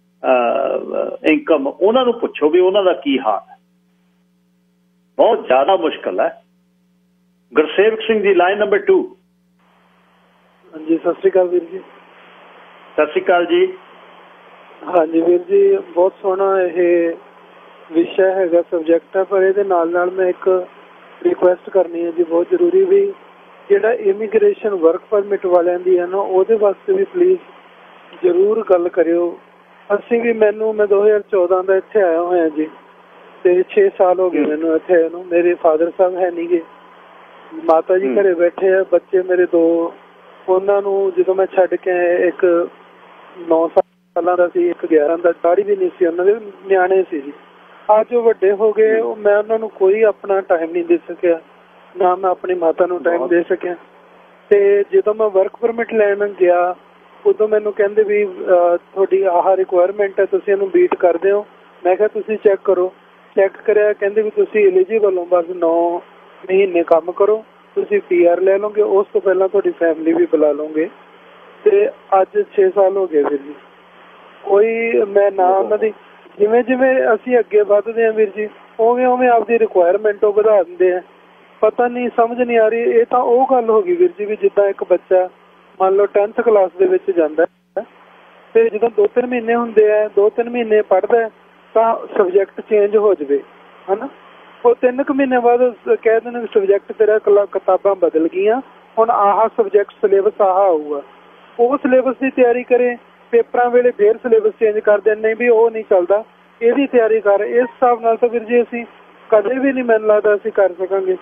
ਇਨਕਮ, ਉਹਨਾਂ ਨੂੰ ਪੁੱਛੋ ਵੀ ਉਹਨਾਂ ਦਾ ਕੀ ਹਾਲ ਹੈ। ਬਹੁਤ ਜ਼ਿਆਦਾ ਮੁਸ਼ਕਿਲ ਹੈ। Gursewak Singh ji line number two. ਹਾਂਜੀ ਸਤਿ ਸ਼੍ਰੀ ਅਕਾਲ ਵੀਰ ਜੀ। ਸਤਿ ਸ਼੍ਰੀ ਅਕਾਲ ਜੀ। ਹਾਂਜੀ ਵੀਰ ਜੀ, ਬਹੁਤ ਸੋਹਣਾ ਇਹ ਵਿਸ਼ਾ ਹੈਗਾ, ਸਬਜੈਕਟ ਹੈ, ਪਰ ਇਹਦੇ ਨਾਲ ਨਾਲ ਮੈਂ ਇੱਕ ਰਿਕੁਐਸਟ ਕਰਨੀ ਹੈ ਜੀ, ਬਹੁਤ ਜ਼ਰੂਰੀ, ਵੀ ਜਿਹੜਾ ਇਮੀਗ੍ਰੇਸ਼ਨ ਵਰਕ ਪਰਮਿਟ ਵਾਲਿਆਂ ਦੀ ਹੈ ਨਾ, ਉਹਦੇ ਵਾਸਤੇ ਵੀ ਪਲੀਜ਼ ਜ਼ਰੂਰ ਗੱਲ ਕਰਿਓ। ਅਸੀਂ ਵੀ ਮੈਨੂੰ ਮੈਂ ਦੋ ਹਜ਼ਾਰ ਚੌਦਾਂ ਦਾ ਇੱਥੇ ਆਇਆ ਹੋਇਆ ਜੀ, ਤੇ ਛੇ ਸਾਲ ਹੋ ਗਏ ਮੈਨੂੰ ਇੱਥੇ ਆਏ ਨੂੰ। ਮੇਰੇ ਫਾਦਰ ਸਾਹਿਬ ਹੈ ਨਹੀਂ ਗੇ, ਮਾਤਾ ਜੀ ਘਰੇ ਬੈਠੇ ਆ, ਬੱਚੇ ਮੇਰੇ ਦੋ, ਉਹਨਾਂ ਨੂੰ ਜਦੋਂ ਮੈਂ ਛੱਡ ਕੇ ਆਇਆ, ਇੱਕ ਨੌ ਸਾਲਾਂ ਦਾ ਸੀ, ਇੱਕ ਗਿਆਰਾਂ ਦਾ, ਦਾੜੀ ਵੀ ਨਹੀਂ ਸੀ, ਉਹਨਾਂ ਦੇ ਨਿਆਣੇ ਸੀ ਜੀ। ਅੱਜ ਉਹ ਵੱਡੇ ਹੋ ਗਏ, ਮੈਂ ਉਹਨਾਂ ਨੂੰ ਕੋਈ ਆਪਣਾ ਟਾਈਮ ਨਹੀਂ ਦੇ ਸਕਿਆ, ਨਾ ਮੈਂ ਆਪਣੀ ਮਾਤਾ ਨੂੰ ਟਾਈਮ ਦੇ ਸਕਿਆ। ਤੇ ਜਦੋਂ ਮੈਂ ਵਰਕ ਪਰਮਿਟ ਲੈਣ ਗਿਆ, ਉਦੋਂ ਮੈਨੂੰ ਕਹਿੰਦੇ ਵੀ ਤੁਹਾਡੀ ਆਹ ਰਿਕੁਆਇਰਮੈਂਟ ਹੈ, ਤੁਸੀਂ ਇਹਨੂੰ ਬੀਟ ਕਰਦੇ ਹੋ। ਮੈਂ ਕਿਹਾ ਤੁਸੀਂ ਚੈੱਕ ਕਰੋ। ਚੈੱਕ ਕਰਿਆ, ਕਹਿੰਦੇ ਵੀ ਤੁਸੀਂ ਐਲੀਜੀਬਲ ਹੋ, ਬਸ ਨੌ ਮਹੀਨੇ ਕੰਮ ਕਰੋ, ਤੁਸੀਂ ਪੀ ਆਰ ਲੈ ਲਓਗੇ, ਉਸ ਤੋਂ ਪਹਿਲਾਂ ਤੁਹਾਡੀ ਫੈਮਿਲੀ ਵੀ ਬੁਲਾ ਲਓਗੇ। ਤੇ ਅੱਜ ਛੇ ਸਾਲ ਹੋ ਗਏ ਵੀਰ ਜੀ, ਕੋਈ ਮੈਂ ਨਾ ਉਹਨਾਂ ਦੀ, ਜਿਵੇਂ ਜਿਵੇਂ ਅਸੀਂ ਅੱਗੇ ਵੱਧਦੇ ਹਾਂ ਵੀਰ ਜੀ, ਉਵੇਂ ਉਵੇਂ ਆਪਦੀ ਰਿਕੁਆਇਰਮੈਂਟ ਉਹ ਵਧਾ ਦਿੰਦੇ ਆ। ਪਤਾ ਨਹੀਂ, ਸਮਝ ਨਹੀਂ ਆ ਰਹੀ। ਇਹ ਤਾਂ ਉਹ ਗੱਲ ਹੋ ਗਈ ਵੀਰ ਜੀ, ਵੀ ਜਿੱਦਾਂ ਇੱਕ ਬੱਚਾ ਮੰਨ ਲਓ ਟੈਨਥ ਕਲਾਸ ਦੇ ਵਿੱਚ ਜਾਂਦਾ ਤੇ ਜਦੋਂ ਦੋ ਤਿੰਨ ਮਹੀਨੇ ਹੁੰਦੇ ਆ, ਦੋ ਤਿੰਨ ਮਹੀਨੇ ਪੜ੍ਹਦਾ ਤਾਂ ਸਬਜੈਕਟ ਚੇਂਜ ਹੋ ਜਾਵੇ, ਹਨਾ। ਉਹ ਤਿੰਨ ਕੁ ਮਹੀਨੇ ਬਾਅਦ ਕਹਿ ਦਿੰਦੇ ਵੀ ਸਬਜੈਕਟ ਤੇਰਾ ਕਿਤਾਬਾਂ ਬਦਲ ਗਈਆਂ, ਹੁਣ ਆਹ ਸਬਜੈਕਟ ਸਿਲੇਬਸ ਆਹ ਆਊਗਾ। ਉਹ ਸਿਲੇਬਸ ਦੀ ਤਿਆਰੀ ਕਰੇ, ਪੇਪਰਾਂ ਵੇਲੇ ਫੇਰ ਸਿਲੇਬਸ ਚੇਂਜ ਕਰ ਦਿੰਦੇ ਵੀ ਉਹ ਨਹੀਂ ਚੱਲਦਾ, ਇਹਦੀ ਤਿਆਰੀ ਕਰ। ਇਸ ਹਿਸਾਬ ਨਾਲ ਤਾਂ ਵੀਰ ਜੀ ਅਸੀਂ ਕਦੇ ਵੀ ਨਹੀਂ, ਮੈਨੂੰ ਲੱਗਦਾ ਅਸੀਂ ਕਰ ਸਕਾਂਗੇ।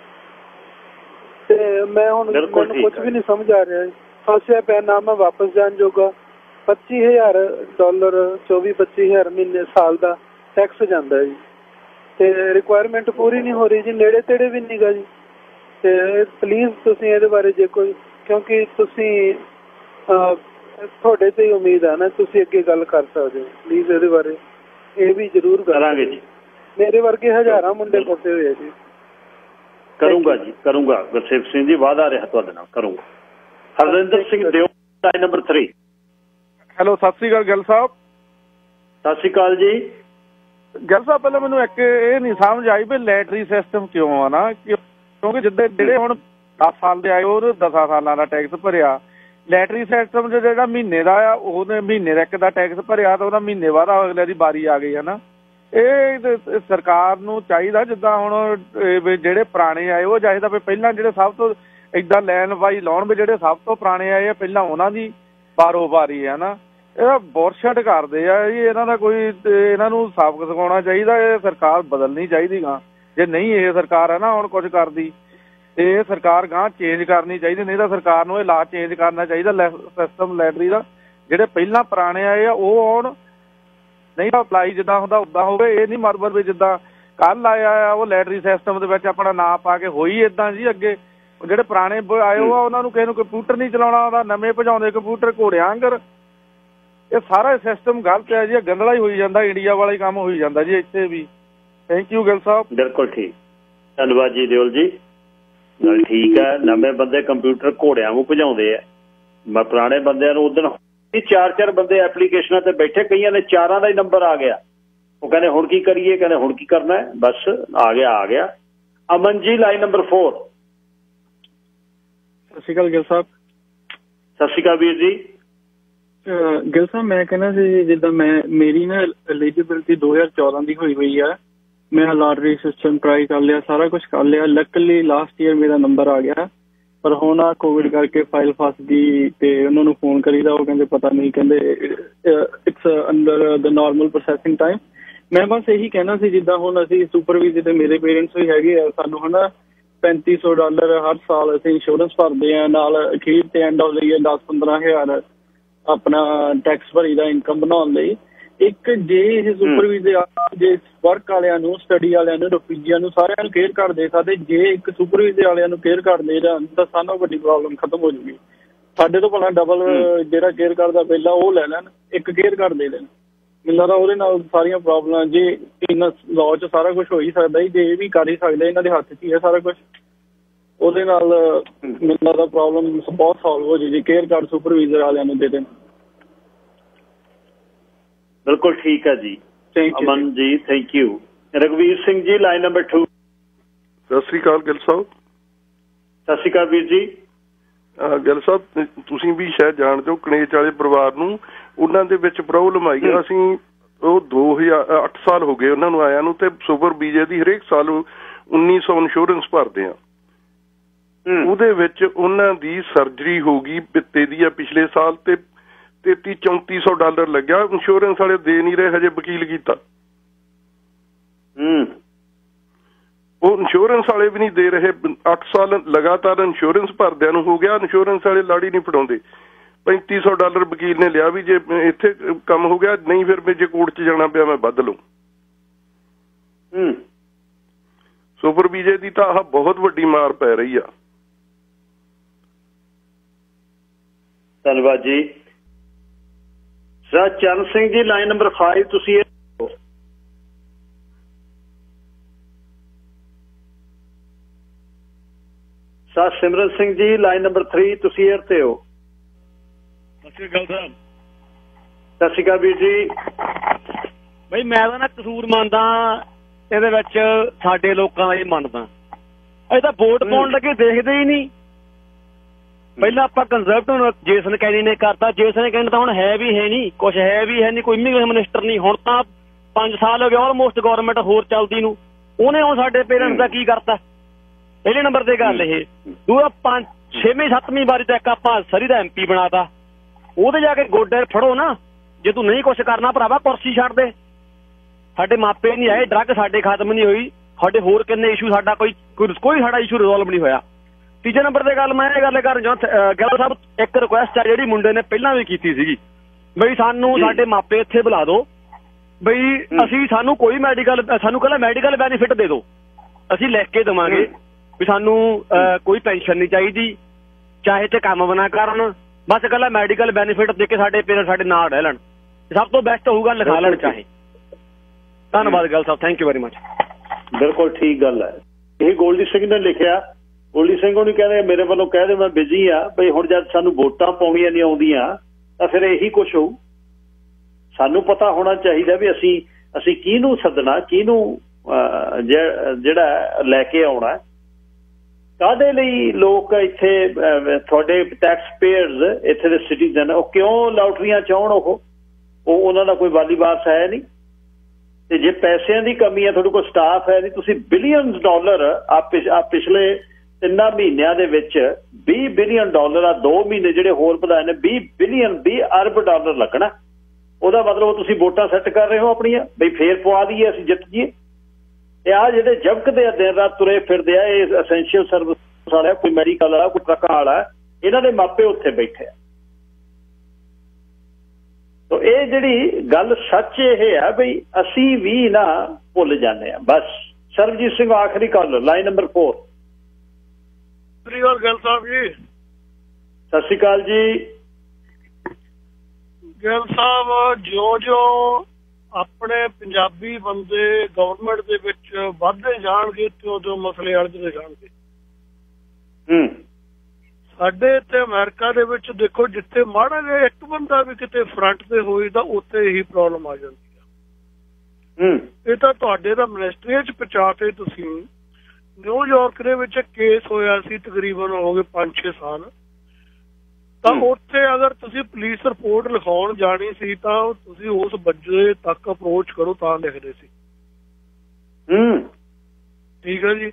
ਤੇ ਮੈਂ ਹੁਣ ਮੈਨੂੰ ਕੁਝ ਵੀ ਨਹੀਂ ਸਮਝ ਆ ਰਿਹਾ, ਫਸਿਆ ਪਿਆ, ਨਾ ਮੈਂ ਵਾਪਸ ਜਾਣ ਜੋਗਾ। ਪੱਚੀ ਹਜ਼ਾਰ ਡਾਲਰ, ਚੌਵੀ ਪੱਚੀ ਹਜ਼ਾਰ ਮਹੀਨੇ ਸਾਲ ਦਾ ਟੈਕਸ ਜਾਂਦਾ ਜੀ, ਤੇ ਰਿਕੁਆਇਰਮੈਂਟ ਪੂਰੀ ਨਹੀਂ ਹੋ ਰਹੀ ਜੀ, ਨੇੜੇ ਤੇੜੇ ਵੀ ਨਹੀਂ ਗਾ ਜੀ। ਤੇ ਪਲੀਜ਼ ਤੁਸੀਂ ਇਹਦੇ ਬਾਰੇ ਜੇ ਕੋਈ, ਕਿਉਂਕਿ ਤੁਸੀਂ ਤੁਹਾਡੇ ਤੇ ਹੀ ਉਮੀਦ ਆ ਨਾ, ਤੁਸੀਂ ਅੱਗੇ ਗੱਲ ਕਰ ਸਕਦੇ ਹੋ, ਪਲੀਜ਼ ਇਹਦੇ ਬਾਰੇ ਇਹ ਵੀ ਜ਼ਰੂਰ ਕਰਾਂਗੇ ਜੀ। ਮੇਰੇ ਵਰਗੇ ਹਜ਼ਾਰਾਂ ਮੁੰਡੇ ਫਸੇ ਹੋਏ ਆ ਜੀ। ਕਰੂੰਗਾ ਜੀ ਕਰੂੰਗਾ। ਗੁਰਸੇਵਕ ਸਿੰਘ ਜੀ ਵਾਅਦਾ ਰਿਹਾ ਤੁਹਾਡੇ ਨਾਲ ਕਰੂੰਗਾ। ਹਰਵਿੰਦਰ ਸਿੰਘ ਦਿਓ line number three. Hello Sat Sri ਅਕਾਲ ਗਿੱਲ ਸਾਹਿਬ। ਸਤਿ ਸ੍ਰੀ ਅਕਾਲ ਜੀ। ਗਿੱਲ ਸਾਹਿਬ ਪਹਿਲਾਂ ਮੈਨੂੰ ਇੱਕ ਇਹ ਨਹੀਂ ਸਮਝ ਆਈ ਵੀ ਲੈਟਰੀ ਸਿਸਟਮ ਕਿਉਂ ਆ ਨਾ, ਕਿਉਂਕਿ ਜਿੱਦਾਂ ਜਿਹੜੇ ਹੁਣ ਦਸ ਸਾਲ ਦੇ ਆਏ ਉਹ ਦਸਾਂ ਸਾਲਾਂ ਦਾ ਟੈਕਸ ਭਰਿਆ। ਲੈਟਰੀ ਸਿਸਟਮ ਜਿਹੜਾ ਮਹੀਨੇ ਦਾ ਆ ਉਹਨੇ ਮਹੀਨੇ ਦਾ ਇੱਕ ਦਾ ਟੈਕਸ ਭਰਿਆ ਤਾਂ ਉਹਦਾ ਮਹੀਨੇ ਬਾਅਦ ਅਗਲੇ ਦੀ ਵਾਰੀ ਆ ਗਈ ਹੈ ਨਾ। ਇਹ ਸਰਕਾਰ ਨੂੰ ਚਾਹੀਦਾ ਜਿੱਦਾਂ ਹੁਣ ਜਿਹੜੇ ਪੁਰਾਣੇ ਆਏ ਉਹ ਚਾਹੀਦਾ ਵੀ ਪਹਿਲਾਂ ਜਿਹੜੇ ਸਭ ਤੋਂ ਏਦਾਂ ਲੈਣ ਵਾਈ ਲਾਉਣ ਵੀ ਜਿਹੜੇ ਸਭ ਤੋਂ ਪੁਰਾਣੇ ਆਏ ਆ ਪਹਿਲਾਂ ਉਹਨਾਂ ਦੀ ਬਾਰੋਬਾਰੀ ਹੈ ਨਾ। ਇਹ ਬੋਰਸ਼ਟ ਕਰਦੇ ਆ ਜੀ, ਇਹਨਾਂ ਦਾ ਕੋਈ ਇਹਨਾਂ ਨੂੰ ਸਾਬਕ ਸਿਖਾਉਣਾ ਚਾਹੀਦਾ। ਇਹ ਸਰਕਾਰ ਬਦਲਣੀ ਚਾਹੀਦੀ ਗਾਂ, ਜੇ ਨਹੀਂ ਇਹ ਸਰਕਾਰ ਹੈ ਨਾ ਹੁਣ ਕੁਝ ਕਰਦੀ ਇਹ ਸਰਕਾਰ ਗਾਂ ਚੇਂਜ ਕਰਨੀ ਚਾਹੀਦੀ, ਨਹੀਂ ਤਾਂ ਸਰਕਾਰ ਨੂੰ ਇਹ ਲਾ ਚੇਂਜ ਕਰਨਾ ਚਾਹੀਦਾ ਸਿਸਟਮ ਲੈਟਰੀ ਦਾ। ਜਿਹੜੇ ਪਹਿਲਾਂ ਪੁਰਾਣੇ ਆਏ ਆ ਉਹ ਆਉਣ, ਨਹੀਂ ਤਾਂ ਅਪਲਾਈ ਜਿੱਦਾਂ ਹੁੰਦਾ ਉੱਦਾਂ ਹੋਵੇ। ਇਹ ਨਹੀਂ ਮਰਬਰ ਵੀ ਜਿੱਦਾਂ ਕੱਲ੍ਹ ਆਇਆ ਆ ਉਹ ਲੈਟਰੀ ਸਿਸਟਮ ਦੇ ਵਿੱਚ ਆਪਣਾ ਨਾਂ ਪਾ ਕੇ ਹੋਈ ਇੱਦਾਂ ਜੀ। ਅੱਗੇ ਜਿਹੜੇ ਪੁਰਾਣੇ ਆਏ ਉਹ ਆ ਉਹਨਾਂ ਨੂੰ ਕਿਸੇ ਨੂੰ ਕੰਪਿਊਟਰ ਨਹੀਂ ਚਲਾਉਣਾ ਆਉਂਦਾ, ਨਵੇਂ ਭਜਾਉਂਦੇ ਕੰਪਿਊਟਰ ਘੋੜਿਆਂ ਆਂਗਰ। ਇਹ ਸਾਰਾ ਸਿਸਟਮ ਗਲਤ ਹੈ ਜੀ, ਗੰਦਲਾ ਹੀ ਹੋਈ ਜਾਂਦਾ, ਇੰਡੀਆ ਵਾਲਾ ਹੀ ਕੰਮ ਹੋਈ ਜਾਂਦਾ ਜੀ ਇੱਥੇ ਵੀ। Thank you Gill Sahib. ਬਿਲਕੁਲ ਠੀਕ, ਧੰਨਵਾਦ ਜੀ ਦਿਓਲ ਜੀ। ਗੱਲ ਠੀਕ ਹੈ, ਨਵੇਂ ਬੰਦੇ ਕੰਪਿਊਟਰ ਘੋੜਿਆਂ ਨੂੰ ਭਜਾਉਂਦੇ ਆ। ਮੈਂ ਪੁਰਾਣੇ ਬੰਦਿਆਂ ਨੂੰ ਉਦੋਂ ਚਾਰ ਚਾਰ ਬੰਦੇ ਐਪਲੀਕੇਸ਼ਨਾਂ ਤੇ ਬੈਠੇ, ਕਈਆਂ ਨੇ ਚਾਰਾਂ ਦਾ ਹੀ ਨੰਬਰ ਆ ਗਿਆ। ਉਹ ਕਹਿੰਦੇ ਹੁਣ ਕੀ ਕਰੀਏ, ਕਹਿੰਦੇ ਹੁਣ ਕੀ ਕਰਨਾ ਹੈ, ਬਸ ਆ ਗਿਆ ਆ ਗਿਆ। ਅਮਨ ਜੀ ਲਾਈਨ ਨੰਬਰ ਫੋਰ। ਸਤਿ ਸ਼੍ਰੀ ਅਕਾਲ ਗਿੱਲ ਸਾਹਿਬ। ਸਤਿ ਸ਼੍ਰੀ ਅਕਾਲ ਵੀਰ ਜੀ। ਗਿੱਲ ਸਾਹਿਬ ਮੈਂ ਕਹਿੰਦਾ ਸੀ ਜਿੱਦਾਂ ਮੈਂ ਮੇਰੀ ਨਾ ਐਲੀਜੀਬਿਲਿਟੀ ਦੋ ਹਜ਼ਾਰ ਚੌਦਾਂ ਦੀ ਹੋਈ ਹੋਈ ਆ। ਮੈਂ ਲਾਟਰੀ ਸਿਸਟਮ ਟਰਾਈ ਕਰ ਲਿਆ, ਸਾਰਾ ਕੁਛ ਕਰ ਲਿਆ। ਲੱਕਲੀ ਲਾਸਟ ਈਅਰ ਮੇਰਾ ਨੰਬਰ ਆ ਗਿਆ, ਪਰ ਹੁਣ ਆ ਕੋਵਿਡ ਕਰਕੇ ਫਾਈਲ ਫਸ ਗਈ ਤੇ ਉਹਨਾਂ ਨੂੰ ਫੋਨ ਕਰੀਦਾ ਉਹ ਕਹਿੰਦੇ ਪਤਾ ਨਹੀਂ, ਕਹਿੰਦੇ it's under the normal processing time. ਮੈਂ ਬਸ ਇਹੀ ਕਹਿਣਾ ਸੀ ਜਿੱਦਾਂ ਹੁਣ ਅਸੀਂ ਸੁਪਰਵਾਈਜ਼ਰ ਤੇ ਮੇਰੇ ਪੇਰੈਂਟਸ ਵੀ ਹੈਗੇ ਆ, ਸਾਨੂੰ ਹਨਾ ਪੈਂਤੀ ਸੌ ਡਾਲਰ ਹਰ ਸਾਲ ਅਸੀਂ ਇੰਸ਼ੋਰੈਂਸ ਭਰਦੇ ਆ, ਨਾਲ ਅਖੀਰ ਤੇ ਐਂਡ ਆਫ ਲਈ ਦਸ ਪੰਦਰਾਂ ਹਜ਼ਾਰ ਆਪਣਾ ਟੈਕਸ ਭਰੀ ਦਾ ਇਨਕਮ ਬਣਾਉਣ ਲਈ। ਇੱਕ ਜੇ ਇਹ ਸੁਪਰਵਾਈਜ਼ਰ ਜੇ ਵਰਕ ਵਾਲਿਆਂ ਨੂੰ, ਸਟੱਡੀ ਵਾਲਿਆਂ ਨੂੰ, ਰਫੀਜੀਆਂ ਨੂੰ ਸਾਰਿਆਂ ਨੂੰ ਕੇਅਰ ਕਾਰਡ ਦੇ ਸਕਦੇ, ਜੇ ਇੱਕ ਸੁਪਰਵਾਈਜ਼ਰ ਵਾਲਿਆਂ ਨੂੰ ਕੇਅਰ ਕਾਰਡ ਦੇ ਜਾਣ ਤਾਂ ਸਾਨੂੰ ਵੱਡੀ ਪ੍ਰੋਬਲਮ ਖਤਮ ਹੋ ਜੂਗੀ। ਸਾਡੇ ਤੋਂ ਭਲਾ ਡਬਲ ਜਿਹੜਾ ਕੇਅਰ ਕਾਰਡ ਦਾ ਪਹਿਲਾਂ ਉਹ ਲੈ ਲੈਣ, ਇੱਕ ਕੇਅਰ ਕਾਰਡ ਦੇ ਲੈਣ। ਮੈਨੂੰ ਲੱਗਦਾ ਉਹਦੇ ਨਾਲ ਸਾਰੀਆਂ ਪ੍ਰੋਬਲਮਾਂ, ਜੇ ਇਹਨਾਂ ਲਾਅ 'ਚ ਸਾਰਾ ਕੁਛ ਹੋ ਹੀ ਸਕਦਾ ਜੀ, ਜੇ ਇਹ ਵੀ ਕਰ ਹੀ ਸਕਦੇ, ਇਹਨਾਂ ਦੇ ਹੱਥ 'ਚ ਹੀ ਹੈ ਸਾਰਾ ਕੁਛ, ਉਹਦੇ ਨਾਲ ਮੈਨੂੰ ਲੱਗਦਾ ਪ੍ਰੋਬਲਮ ਬਹੁਤ ਸੋਲਵ ਹੋ ਜੂ ਜੀ ਕੇਅਰ ਕਾਰਡ ਸੁਪਰਵਾਈਜ਼ਰ ਵਾਲਿਆਂ ਨੂੰ ਦੇ ਦੇਣ। ਬਿਲਕੁਲ ਠੀਕ ਹੈ ਜੀ Aman ji, thank you. Raghbir Singh ji line number to. Sat Sri ਅਕਾਲ ਗਿੱਲ ਸਾਹਿਬ। ਸਤਿ ਸ੍ਰੀ ਅਕਾਲ ਵੀਰ ਜੀ। ਗਿੱਲ ਸਾਹਿਬ ਤੁਸੀਂ ਵੀ ਸ਼ਾਇਦ ਜਾਣਦੇ ਹੋ ਕਨੇਜ ਵਾਲੇ ਪਰਿਵਾਰ ਨੂੰ, ਉਹਨਾਂ ਦੇ ਵਿੱਚ ਪ੍ਰੋਬਲਮ ਆਈ ਆ। ਅਸੀਂ ਉਹ ਦੋ ਹਜ਼ਾਰ ਅੱਠ ਸਾਲ ਹੋ ਗਏ ਉਹਨਾਂ ਨੂੰ ਆਇਆ ਨੂੰ, ਤੇ ਸੁਪਰ ਬੀਜੇ ਦੀ ਹਰੇਕ ਸਾਲ ਉੱਨੀ ਸੌ ਇੰਸ਼ੋਰੈਂਸ ਭਰਦੇ ਆ। ਉਹਦੇ ਵਿੱਚ ਉਹਨਾਂ ਦੀ ਸਰਜਰੀ ਹੋ ਗਈ ਪਿੱਤੇ ਦੀ ਆ ਪਿਛਲੇ ਸਾਲ, ਤੇ ਤੇਤੀ ਚੌਂਤੀ ਸੌ ਡਾਲਰ ਲੱਗਿਆ। ਇੰਸ਼ੋਰੈਂਸ ਵਾਲੇ ਦੇ ਨਹੀਂ ਰਹੇ, ਹਜੇ ਵਕੀਲ ਕੀਤਾ। ਉਹ ਇੰਸ਼ੋਰੈਂਸ ਵਾਲੇ ਵੀ ਨਹੀਂ ਦੇ ਰਹੇ। ਅੱਠ ਸਾਲ ਲਗਾਤਾਰ ਇੰਸ਼ੋਰੈਂਸ ਭਰਦਿਆਂ ਨੂੰ ਹੋ ਗਿਆ, ਇੰਸ਼ੋਰੈਂਸ ਵਾਲੇ ਲਾੜੀ ਨਹੀਂ ਫੜਾਉਂਦੇ। ਪੈਂਤੀ ਸੌ ਡਾਲਰ ਵਕੀਲ ਨੇ ਲਿਆ ਵੀ ਜੇ ਇੱਥੇ ਕੰਮ ਹੋ ਗਿਆ, ਨਹੀਂ ਫਿਰ ਜੇ ਕੋਰਟ 'ਚ ਜਾਣਾ ਪਿਆ ਮੈਂ ਵੱਧ ਲਊ। ਸੁਪਰ ਬੀਜੇ ਦੀ ਤਾਂ ਆਹ ਬਹੁਤ ਵੱਡੀ ਮਾਰ ਪੈ ਰਹੀ ਆ। ਧੰਨਵਾਦ ਜੀ। Sir Charan Singh ji line number five. ਤੁਸੀਂ sir Simran Singh ji line number three. ਤੁਸੀਂ ਏਅਰ ਤੇ ਹੋ। ਸਤਿ ਸ਼੍ਰੀ ਅਕਾਲ ਸਾਹਿਬ। ਸਤਿ ਸ਼੍ਰੀ ਅਕਾਲ ਵੀਰ ਜੀ। ਬਈ ਮੈਂ ਤਾਂ ਨਾ ਕਸੂਰ ਮੰਨਦਾ ਇਹਦੇ ਵਿੱਚ, ਸਾਡੇ ਲੋਕਾਂ ਦਾ ਹੀ ਮੰਨਦਾ। ਇਹ ਤਾਂ ਵੋਟ ਪਾਉਣ ਲੱਗੇ ਦੇਖਦੇ ਹੀ ਨਹੀਂ। ਪਹਿਲਾਂ ਆਪਾਂ ਕੰਜ਼ਰਵੇਟਿਵ ਜੇਸਨ ਕੈਨੀ ਨੇ ਕਰਤਾ, ਜੇਸਨ ਕੈਨੀ ਤਾਂ ਹੁਣ ਹੈ ਵੀ ਹੈ ਨਹੀਂ, ਕੁਛ ਹੈ ਵੀ ਹੈ ਨਹੀਂ, ਕੋਈ ਇਮੀਗ੍ਰੇਸ਼ਨ ਮਿਨਿਸਟਰ ਨਹੀਂ। ਹੁਣ ਤਾਂ ਪੰਜ ਸਾਲ ਹੋ ਗਏ ਆਲਮੋਸਟ ਗੌਰਮੈਂਟ ਹੋਰ ਚੱਲਦੀ ਨੂੰ, ਉਹਨੇ ਹੁਣ ਸਾਡੇ ਪੇਰੈਂਟਸ ਦਾ ਕੀ ਕਰਤਾ। ਪਹਿਲੇ ਨੰਬਰ ਤੇ ਗੱਲ ਇਹ। ਦੂਆ ਪੰਜ ਛੇਵੀਂ ਸੱਤਵੀਂ ਵਾਰੀ ਤੱਕ ਆਪਾਂ ਸਰੀ ਦਾ ਐਮ ਪੀ ਬਣਾਤਾ, ਉਹਦੇ ਜਾ ਕੇ ਗੋਡੇ ਫੜੋ ਨਾ। ਜੇ ਤੂੰ ਨਹੀਂ ਕੁਛ ਕਰਨਾ ਭਰਾਵਾ ਕੁਰਸੀ ਛੱਡ ਦੇ। ਸਾਡੇ ਮਾਪੇ ਨਹੀਂ ਆਏ, ਡਰੱਗ ਸਾਡੇ ਖਤਮ ਨਹੀਂ ਹੋਈ, ਸਾਡੇ ਹੋਰ ਕਿੰਨੇ ਇਸ਼ੂ, ਸਾਡਾ ਕੋਈ ਕੋਈ ਸਾਡਾ ਇਸ਼ੂ ਰਿਜ਼ੋਲਵ ਨਹੀਂ ਹੋਇਆ। ਤੀਜੇ ਨੰਬਰ ਤੇ ਗੱਲ ਮੈਂ ਇਹ ਗੱਲ ਕਰਨ ਚਾਹੁੰਦਾ ਗਿੱਲ ਸਾਹਿਬ, ਇੱਕ ਰਿਕੁਐਸਟ ਆ ਜਿਹੜੀ ਮੁੰਡੇ ਨੇ ਪਹਿਲਾਂ ਵੀ ਕੀਤੀ ਸੀਗੀ, ਬਈ ਸਾਨੂੰ ਸਾਡੇ ਮਾਪੇ ਇੱਥੇ ਬੁਲਾ ਦਿਓ, ਬਈ ਅਸੀਂ ਸਾਨੂੰ ਕੋਈ ਮੈਡੀਕਲ, ਸਾਨੂੰ ਕਹਿੰਦਾ ਮੈਡੀਕਲ ਬੈਨੀਫਿਟ ਦੇ ਦਿਓ, ਅਸੀਂ ਲਿਖ ਕੇ ਦੇਵਾਂਗੇ ਵੀ ਸਾਨੂੰ ਕੋਈ ਪੈਨਸ਼ਨ ਨਹੀਂ ਚਾਹੀਦੀ, ਚਾਹੇ ਤੇ ਕੰਮ ਬਣਾ ਕਰਨ, ਬਸ ਕਹਿੰਦਾ ਮੈਡੀਕਲ ਬੈਨੀਫਿਟ ਦੇ ਕੇ ਸਾਡੇ ਪੇਰੈਂਟ ਸਾਡੇ ਨਾਲ ਰਹਿ ਲੈਣ। ਸਭ ਤੋਂ ਬੈਸਟ ਹੋਊਗਾ ਲਿਖਾ ਲੈਣ ਚਾਹੇ। ਧੰਨਵਾਦ Gill Sahib, thank you very much. ਬਿਲਕੁਲ ਠੀਕ ਗੱਲ ਹੈ। ਇਹ ਗੋਲਡੀ ਸਿੰਘ ਨੇ ਲਿਖਿਆ। ਗੋਲਡੀ ਸਿੰਘ ਉਹਨੂੰ ਕਹਿੰਦੇ ਮੇਰੇ ਵੱਲੋਂ ਕਹਿ ਦੇ ਮੈਂ ਬਿਜੀ ਆ ਬਈ ਹੁਣ ਜਦ ਸਾਨੂੰ ਵੋਟਾਂ ਪਾਉਣੀਆਂ ਨਹੀਂ ਆਉਂਦੀਆਂ ਤਾਂ ਫਿਰ ਇਹੀ ਕੁਛ ਹੋਊ। ਸਾਨੂੰ ਪਤਾ ਹੋਣਾ ਚਾਹੀਦਾ ਵੀ ਅਸੀਂ ਅਸੀਂ ਕਿਹਨੂੰ ਸੱਦਣਾ, ਕਿਹਨੂੰ ਜਿਹੜਾ ਲੈ ਕੇ ਆਉਣਾ, ਕਾਹਦੇ ਲਈ ਲੋਕ ਇੱਥੇ ਤੁਹਾਡੇ ਟੈਕਸ ਪੇਅਰਸ ਇੱਥੇ ਦੇ ਸਿਟੀਜ਼ਨ ਉਹ ਕਿਉਂ ਲਾਟਰੀਆਂ ਚਾਹੁਣ। ਉਹ ਉਹ ਉਹਨਾਂ ਦਾ ਕੋਈ ਵਾਲੀ ਵਾਰਸ ਹੈ ਨਹੀਂ। ਤੇ ਜੇ ਪੈਸਿਆਂ ਦੀ ਕਮੀ ਹੈ, ਤੁਹਾਡੇ ਕੋਲ ਸਟਾਫ ਹੈ ਨਹੀਂ, ਤੁਸੀਂ ਬਿਲੀਅਨਸ ਡਾਲਰ ਆ ਪਿਛਲੇ ਤਿੰਨਾਂ ਮਹੀਨਿਆਂ ਦੇ ਵਿੱਚ ਵੀਹ ਬਿਲੀਅਨ ਡਾਲਰ ਆ ਦੋ ਮਹੀਨੇ ਜਿਹੜੇ ਹੋਰ ਵਧਾਏ ਨੇ ਵੀਹ ਬਿਲੀਅਨ ਵੀਹ ਅਰਬ ਡਾਲਰ ਲੱਗਣਾ। ਉਹਦਾ ਮਤਲਬ ਤੁਸੀਂ ਵੋਟਾਂ ਸੈੱਟ ਕਰ ਰਹੇ ਹੋ ਆਪਣੀਆਂ ਬਈ ਫੇਰ ਪਵਾ ਦਈਏ ਅਸੀਂ ਜਿੱਤ ਜੀਏ। ਤੇ ਆਹ ਜਿਹੜੇ ਜਬਕਦੇ ਆ ਦਿਨ ਰਾਤ ਤੁਰੇ ਫਿਰਦੇ ਆ ਇਹ ਐਸੈਂਸ਼ੀਅਲ ਸਰਵਿਸ ਵਾਲਾ, ਕੋਈ ਮੈਡੀਕਲ ਵਾਲਾ, ਕੋਈ ਟਰੱਕਾਂ ਵਾਲਾ, ਇਹਨਾਂ ਦੇ ਮਾਪੇ ਉੱਥੇ ਬੈਠੇ ਆ। ਤੋ ਇਹ ਜਿਹੜੀ ਗੱਲ ਸੱਚ ਇਹ ਆ ਬਈ ਅਸੀਂ ਵੀ ਨਾ ਭੁੱਲ ਜਾਂਦੇ ਆ ਬਸ। ਸਰਬਜੀਤ ਸਿੰਘ ਆਖਰੀ ਕਾਲ ਲਾਈਨ ਨੰਬਰ ਫੋਰ। ਸਤਿ ਸ਼੍ਰੀ ਅਕਾਲ ਗਿੱਲ ਸਾਹਿਬ ਜੀ। ਸਤਿ ਸ਼੍ਰੀ ਅਕਾਲ ਜੀ ਗਿੱਲ ਸਾਹਿਬ। ਜਿਉਂ ਜਿਉਂ ਆਪਣੇ ਪੰਜਾਬੀ ਬੰਦੇ ਗਵਰਨਮੈਂਟ ਦੇ ਵਿੱਚ ਵੱਧਦੇ ਜਾਣਗੇ ਤਿਉਂ ਤਿਉਂ ਮਸਲੇ ਅੜਦੇ ਜਾਣਗੇ। ਹੂੰ ਸਾਡੇ ਇੱਥੇ ਅਮਰੀਕਾ ਦੇ ਵਿੱਚ ਦੇਖੋ ਜਿੱਥੇ ਮਾੜਾ ਜਿਹਾ ਇੱਕ ਬੰਦਾ ਵੀ ਕਿਤੇ ਫਰੰਟ ਤੇ ਹੋਈ ਤਾਂ ਉੱਥੇ ਹੀ ਪ੍ਰੋਬਲਮ ਆ ਜਾਂਦੀ ਆ। ਹੂੰ ਇਹ ਤਾਂ ਤੁਹਾਡੇ ਦਾ ਮਿਨਿਸਟਰੀ 'ਚ ਪਹੁੰਚਾਤੇ ਤੁਸੀਂ। ਨਿਊਯਾਰਕ ਦੇ ਵਿੱਚ ਕੇਸ ਹੋਇਆ ਸੀ ਤਕਰੀਬਨ ਹੋ ਗਏ ਪੰਜ ਛੇ ਸਾਲ, ਤਾਂ ਉੱਥੇ ਅਗਰ ਤੁਸੀਂ ਪੁਲਿਸ ਰਿਪੋਰਟ ਲਿਖਾਉਣ ਜਾਣੀ ਸੀ ਤਾਂ ਤੁਸੀਂ ਉਸ ਬੱਚੇ ਤੱਕ ਅਪਰੋਚ ਕਰੋ ਤਾਂ ਲਿਖਦੇ ਸੀ। ਹੂੰ ਠੀਕ ਹੈ ਜੀ।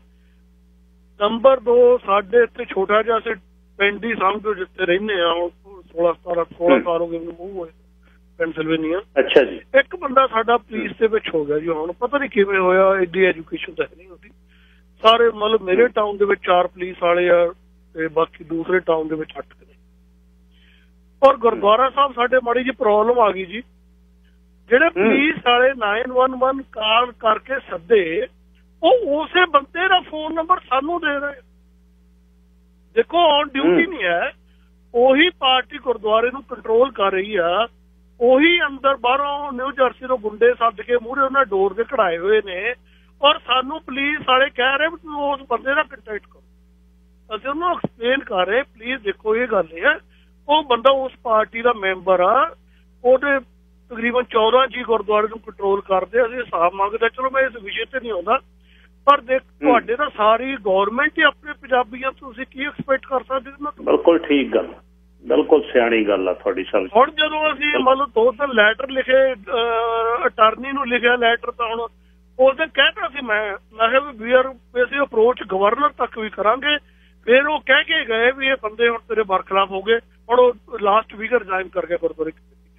ਨੰਬਰ ਦੋ, ਸਾਡੇ ਇੱਥੇ ਛੋਟਾ ਜਿਹਾ ਅਸੀਂ ਪਿੰਡ ਹੀ ਸਮਝੋ ਜਿੱਥੇ ਰਹਿੰਦੇ ਆ, ਹੁਣ ਸੋਲਾਂ ਸਤਾਰਾਂ ਸੋਲਾਂ ਸਾਲ ਹੋ ਗਏ ਮੈਨੂੰ ਮੂਵ ਹੋਏ ਪੈਨਸਿਲਵੇਨੀਆ। ਅੱਛਾ ਜੀ। ਇੱਕ ਬੰਦਾ ਸਾਡਾ ਪੁਲਿਸ ਦੇ ਵਿੱਚ ਹੋ ਗਿਆ ਜੀ। ਹੁਣ ਪਤਾ ਨਹੀਂ ਕਿਵੇਂ ਹੋਇਆ, ਐਡੀ ਐਜੂਕੇਸ਼ਨ ਤਾਂ ਨਹੀਂ ਹੁੰਦੀ। ਸਾਰੇ ਮਤਲਬ ਮੇਰੇ ਟਾਊਨ ਦੇ ਵਿੱਚ ਚਾਰ ਪੁਲਿਸ ਵਾਲੇ ਆ ਤੇ ਬਾਕੀ ਦੂਸਰੇ ਟਾਊਨ ਦੇ ਵਿੱਚ ਅੱਠ ਨੇ। ਔਰ ਗੁਰਦੁਆਰਾ ਸਾਹਿਬ ਸਾਡੇ ਮਾੜੀ ਜਿਹੀ ਪ੍ਰੋਬਲਮ ਆ ਗਈ ਜੀ। ਜਿਹੜੇ ਪੁਲਿਸ ਵਾਲੇ ਨਾਈਨ ਵਨ ਵਨ ਕਾਲ ਕਰਕੇ ਸੱਦੇ ਉਹ ਉਸੇ ਬੰਦੇ ਦਾ ਫੋਨ ਨੰਬਰ ਸਾਨੂੰ ਦੇ ਰਹੇ। ਦੇਖੋ ਔਨ ਡਿਊਟੀ ਨਹੀਂ ਹੈ, ਉਹੀ ਪਾਰਟੀ ਗੁਰਦੁਆਰੇ ਨੂੰ ਕੰਟਰੋਲ ਕਰ ਰਹੀ ਆ। ਉਹੀ ਅੰਦਰ ਬਾਹਰੋਂ ਨਿਊ ਜਰਸੀ ਤੋਂ ਗੁੰਡੇ ਸੱਦ ਕੇ ਮੂਹਰੇ ਉਹਨਾਂ ਡੋਰ ਦੇ ਕਢਾਏ ਹੋਏ ਨੇ। ਔਰ ਸਾਨੂੰ ਪੁਲਿਸ ਵਾਲੇ ਕਹਿ ਰਹੇ ਵੀ ਉਸ ਬੰਦੇ ਦਾ ਕੰਟੈਕਟ ਕਰੋ। ਅਸੀਂ ਉਹਨੂੰ ਐਕਸਪਲੇਨ ਕਰ ਰਹੇ ਪਲੀਜ਼ ਦੇਖੋ ਇਹ ਗੱਲ ਹੈ ਉਹ ਬੰਦਾ ਉਸ ਪਾਰਟੀ ਦਾ ਮੈਂਬਰ ਆ, ਉਹਦੇ ਤਕਰੀਬਨ ਚੌਦਾਂ ਜੀ ਗੁਰਦੁਆਰੇ ਨੂੰ ਕੰਟਰੋਲ ਕਰਦੇ। ਅਸੀਂ ਹਿਸਾਬ ਮੰਗਦੇ। ਚਲੋ ਮੈਂ ਇਸ ਵਿਸ਼ੇ ਤੇ ਨਹੀਂ ਆਉਂਦਾ, ਪਰ ਦੇਖ ਤੁਹਾਡੇ ਤਾਂ ਸਾਰੀ ਗੌਰਮੈਂਟ ਹੀ ਆਪਣੇ ਪੰਜਾਬੀਆਂ ਤੋਂ ਤੁਸੀਂ ਕੀ ਐਕਸਪੈਕਟ ਕਰ ਸਕਦੇ ਹੋ? ਬਿਲਕੁਲ ਠੀਕ ਗੱਲ, ਬਿਲਕੁਲ ਸਿਆਣੀ ਗੱਲ ਆ ਤੁਹਾਡੀ ਸਭ। ਹੁਣ ਜਦੋਂ ਅਸੀਂ ਮਤਲਬ ਦੋ ਤਿੰਨ ਲੈਟਰ ਲਿਖੇ, ਅਟਾਰਨੀ ਨੂੰ ਲਿਖਿਆ ਲੈਟਰ, ਤਾਂ ਹੁਣ ਉਸ ਦਿਨ ਕਹਿਤਾ ਸੀ ਮੈਂ ਮੈਂ ਕਿਹਾ ਵੀ ਵੀ ਆਰ ਅਸੀਂ ਅਪਰੋਚ ਗਵਰਨਰ ਤੱਕ ਵੀ ਕਰਾਂਗੇ। ਫਿਰ ਉਹ ਕਹਿ ਕੇ ਗਏ ਵੀ ਇਹ ਬੰਦੇ ਹੁਣ ਤੇਰੇ ਬਰਖਲਾਫ ਹੋ ਗਏ। ਹੁਣ ਉਹ ਲਾਸਟ ਵੀਕ ਰਿਜ਼ਾਈਨ ਕਰ ਗਿਆ ਗੁਰਦੁਆਰੇ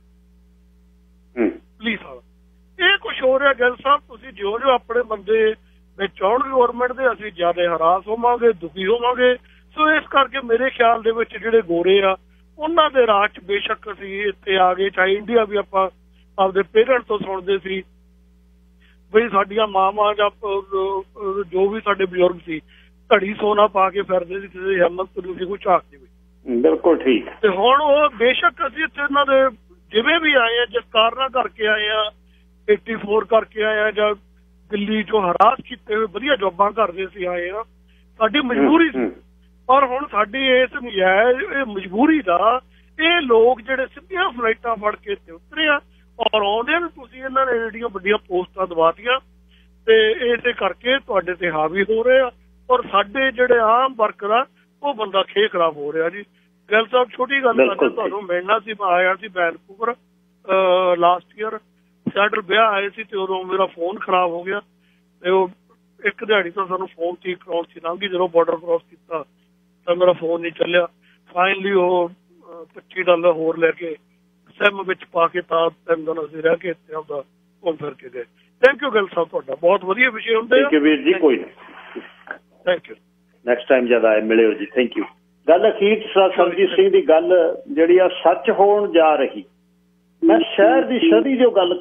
ਪੁਲਿਸ ਵਾਲਾ। ਇਹ ਕੁਛ ਹੋ ਰਿਹਾ ਗਿੱਲ ਸਾਹਿਬ। ਤੁਸੀਂ ਜਿਉਂ ਜਿਉਂ ਆਪਣੇ ਬੰਦੇ ਵਿੱਚ ਆਉਣਗੇ ਗੌਰਮੈਂਟ ਦੇ ਅਸੀਂ ਜ਼ਿਆਦਾ ਹਰਾਸ ਹੋਵਾਂਗੇ, ਦੁਖੀ ਹੋਵਾਂਗੇ। ਸੋ ਇਸ ਕਰਕੇ ਮੇਰੇ ਖਿਆਲ ਦੇ ਵਿੱਚ ਜਿਹੜੇ ਗੋਰੇ ਆ ਉਹਨਾਂ ਦੇ ਰਾਜ 'ਚ ਬੇਸ਼ੱਕ ਅਸੀਂ ਇੱਥੇ ਆ ਗਏ, ਚਾਹੇ ਇੰਡੀਆ ਵੀ ਆਪਾਂ ਆਪਦੇ ਪੇਰੈਂਟਸ ਤੋਂ ਸੁਣਦੇ ਸੀ ਬਈ ਸਾਡੀਆਂ ਮਾਵਾਂ ਜਾਂ ਜੋ ਵੀ ਸਾਡੇ ਬਜ਼ੁਰਗ ਸੀ ਘੜੀ ਸੋਨਾ ਪਾ ਕੇ ਫਿਰਦੇ ਸੀ, ਕਿਸੇ ਦੀ ਹਿੰਮਤ ਨਹੀਂ ਸੀ ਕੋਈ ਝਾਕ ਦੇ ਵਿੱਚ। ਬਿਲਕੁਲ ਠੀਕ। ਤੇ ਹੁਣ ਉਹ ਬੇਸ਼ੱਕ ਅਸੀਂ ਇੱਥੇ ਇਹਨਾਂ ਦੇ ਜਿਵੇਂ ਵੀ ਆਏ ਆ, ਜਿਸ ਕਾਰਨਾਂ ਕਰਕੇ ਆਏ ਆ, ਏਟੀ ਫੋਰ ਕਰਕੇ ਆਏ ਆ ਜਾਂ ਦਿੱਲੀ ਚੋਂ ਹਰਾਸ ਕੀਤੇ ਹੋਏ ਵਧੀਆ ਜੋਬਾਂ ਕਰਦੇ ਸੀ ਆਏ ਆ, ਸਾਡੀ ਮਜਬੂਰੀ ਸੀ। ਪਰ ਹੁਣ ਸਾਡੀ ਇਸ ਨਜਾਇਜ਼ ਇਹ ਮਜਬੂਰੀ ਦਾ ਇਹ ਲੋਕ ਜਿਹੜੇ ਸਿੱਧੀਆਂ ਫਲਾਈਟਾਂ ਫੜ ਕੇ ਇੱਥੇ ਉਤਰੇ ਆ ਔਰ ਆਉਂਦੇ ਨੇ। ਤੁਸੀਂ ਇਹਨਾਂ ਨੇ ਜਿਹੜੀਆਂ ਵੱਡੀਆਂ ਪੋਸਟਾਂ ਦਵਾਤੀਆਂ ਤੇ ਇਸੇ ਕਰਕੇ ਤੁਹਾਡੇ ਤੇ ਹਾਵੀ ਹੋ ਰਹੇ ਆ ਔਰ ਸਾਡੇ ਜਿਹੜੇ ਆਮ ਵਰਕਰ ਆ ਉਹ ਬੰਦਾ ਖੇ ਖਰਾਬ ਹੋ ਰਿਹਾ ਜੀ। ਗਿੱਲ ਸਾਹਿਬ ਛੋਟੀ ਗੱਲ ਕਰਦੇ, ਤੁਹਾਨੂੰ ਮਿਲਣਾ ਸੀ, ਮੈਂ ਆਇਆ ਸੀ ਵੈਨਕੂਵਰ ਲਾਸਟ ਈਅਰ, ਸਾਡੇ ਵਿਆਹ ਆਏ ਸੀ ਤੇ ਉਦੋਂ ਮੇਰਾ ਫੋਨ ਖਰਾਬ ਹੋ ਗਿਆ ਤੇ ਉਹ ਇੱਕ ਦਿਹਾੜੀ ਤੋਂ ਸਾਨੂੰ ਫੋਨ ਠੀਕ ਕਰਾਉਣ ਸੀ ਲੰਘੀ। ਜਦੋਂ ਬਾਰਡਰ ਕ੍ਰੋਸ ਕੀਤਾ ਤਾਂ ਮੇਰਾ ਫੋਨ ਨਹੀਂ ਚੱਲਿਆ। ਫਾਈਨਲੀ ਉਹ ਪੱਚੀ ਡਾਲਰ ਹੋਰ ਲੈ ਕੇ ਸਿਮ ਵਿੱਚ ਪਾ ਕੇ ਤਾਂ ਤਿੰਨ ਦਿਨ ਅਸੀਂ ਰਹਿ ਕੇ ਇੱਥੇ ਆਪਦਾ ਘੁੰਮ ਫਿਰ ਕੇ ਗਏ। ਥੈਂਕ ਯੂ ਗਿੱਲ ਸਾਹਿਬ, ਤੁਹਾਡਾ ਬਹੁਤ ਵਧੀਆ ਵਿਸ਼ੇ ਹੁੰਦੇ ਆ। ਥੈਂਕ ਯੂ ਵੀਰ ਜੀ, ਕੋਈ ਨਹੀਂ। Thank you. ਨੈਕਸਟ ਟਾਈਮ ਜਦ ਆਏ ਮਿਲਿਓ ਜੀ। Thank you. ਗੱਲ ਅਖੀਰ ਸਰਬਜੀਤ ਸਿੰਘ ਦੀ ਗੱਲ ਜਿਹੜੀ ਆ ਸੱਚ ਹੋਣ ਜਾ ਰਹੀ। ਮੈਂ ਸ਼ਹਿਰ ਦੀ ਸ਼ਦੀ ਜੋ ਗੱਲ,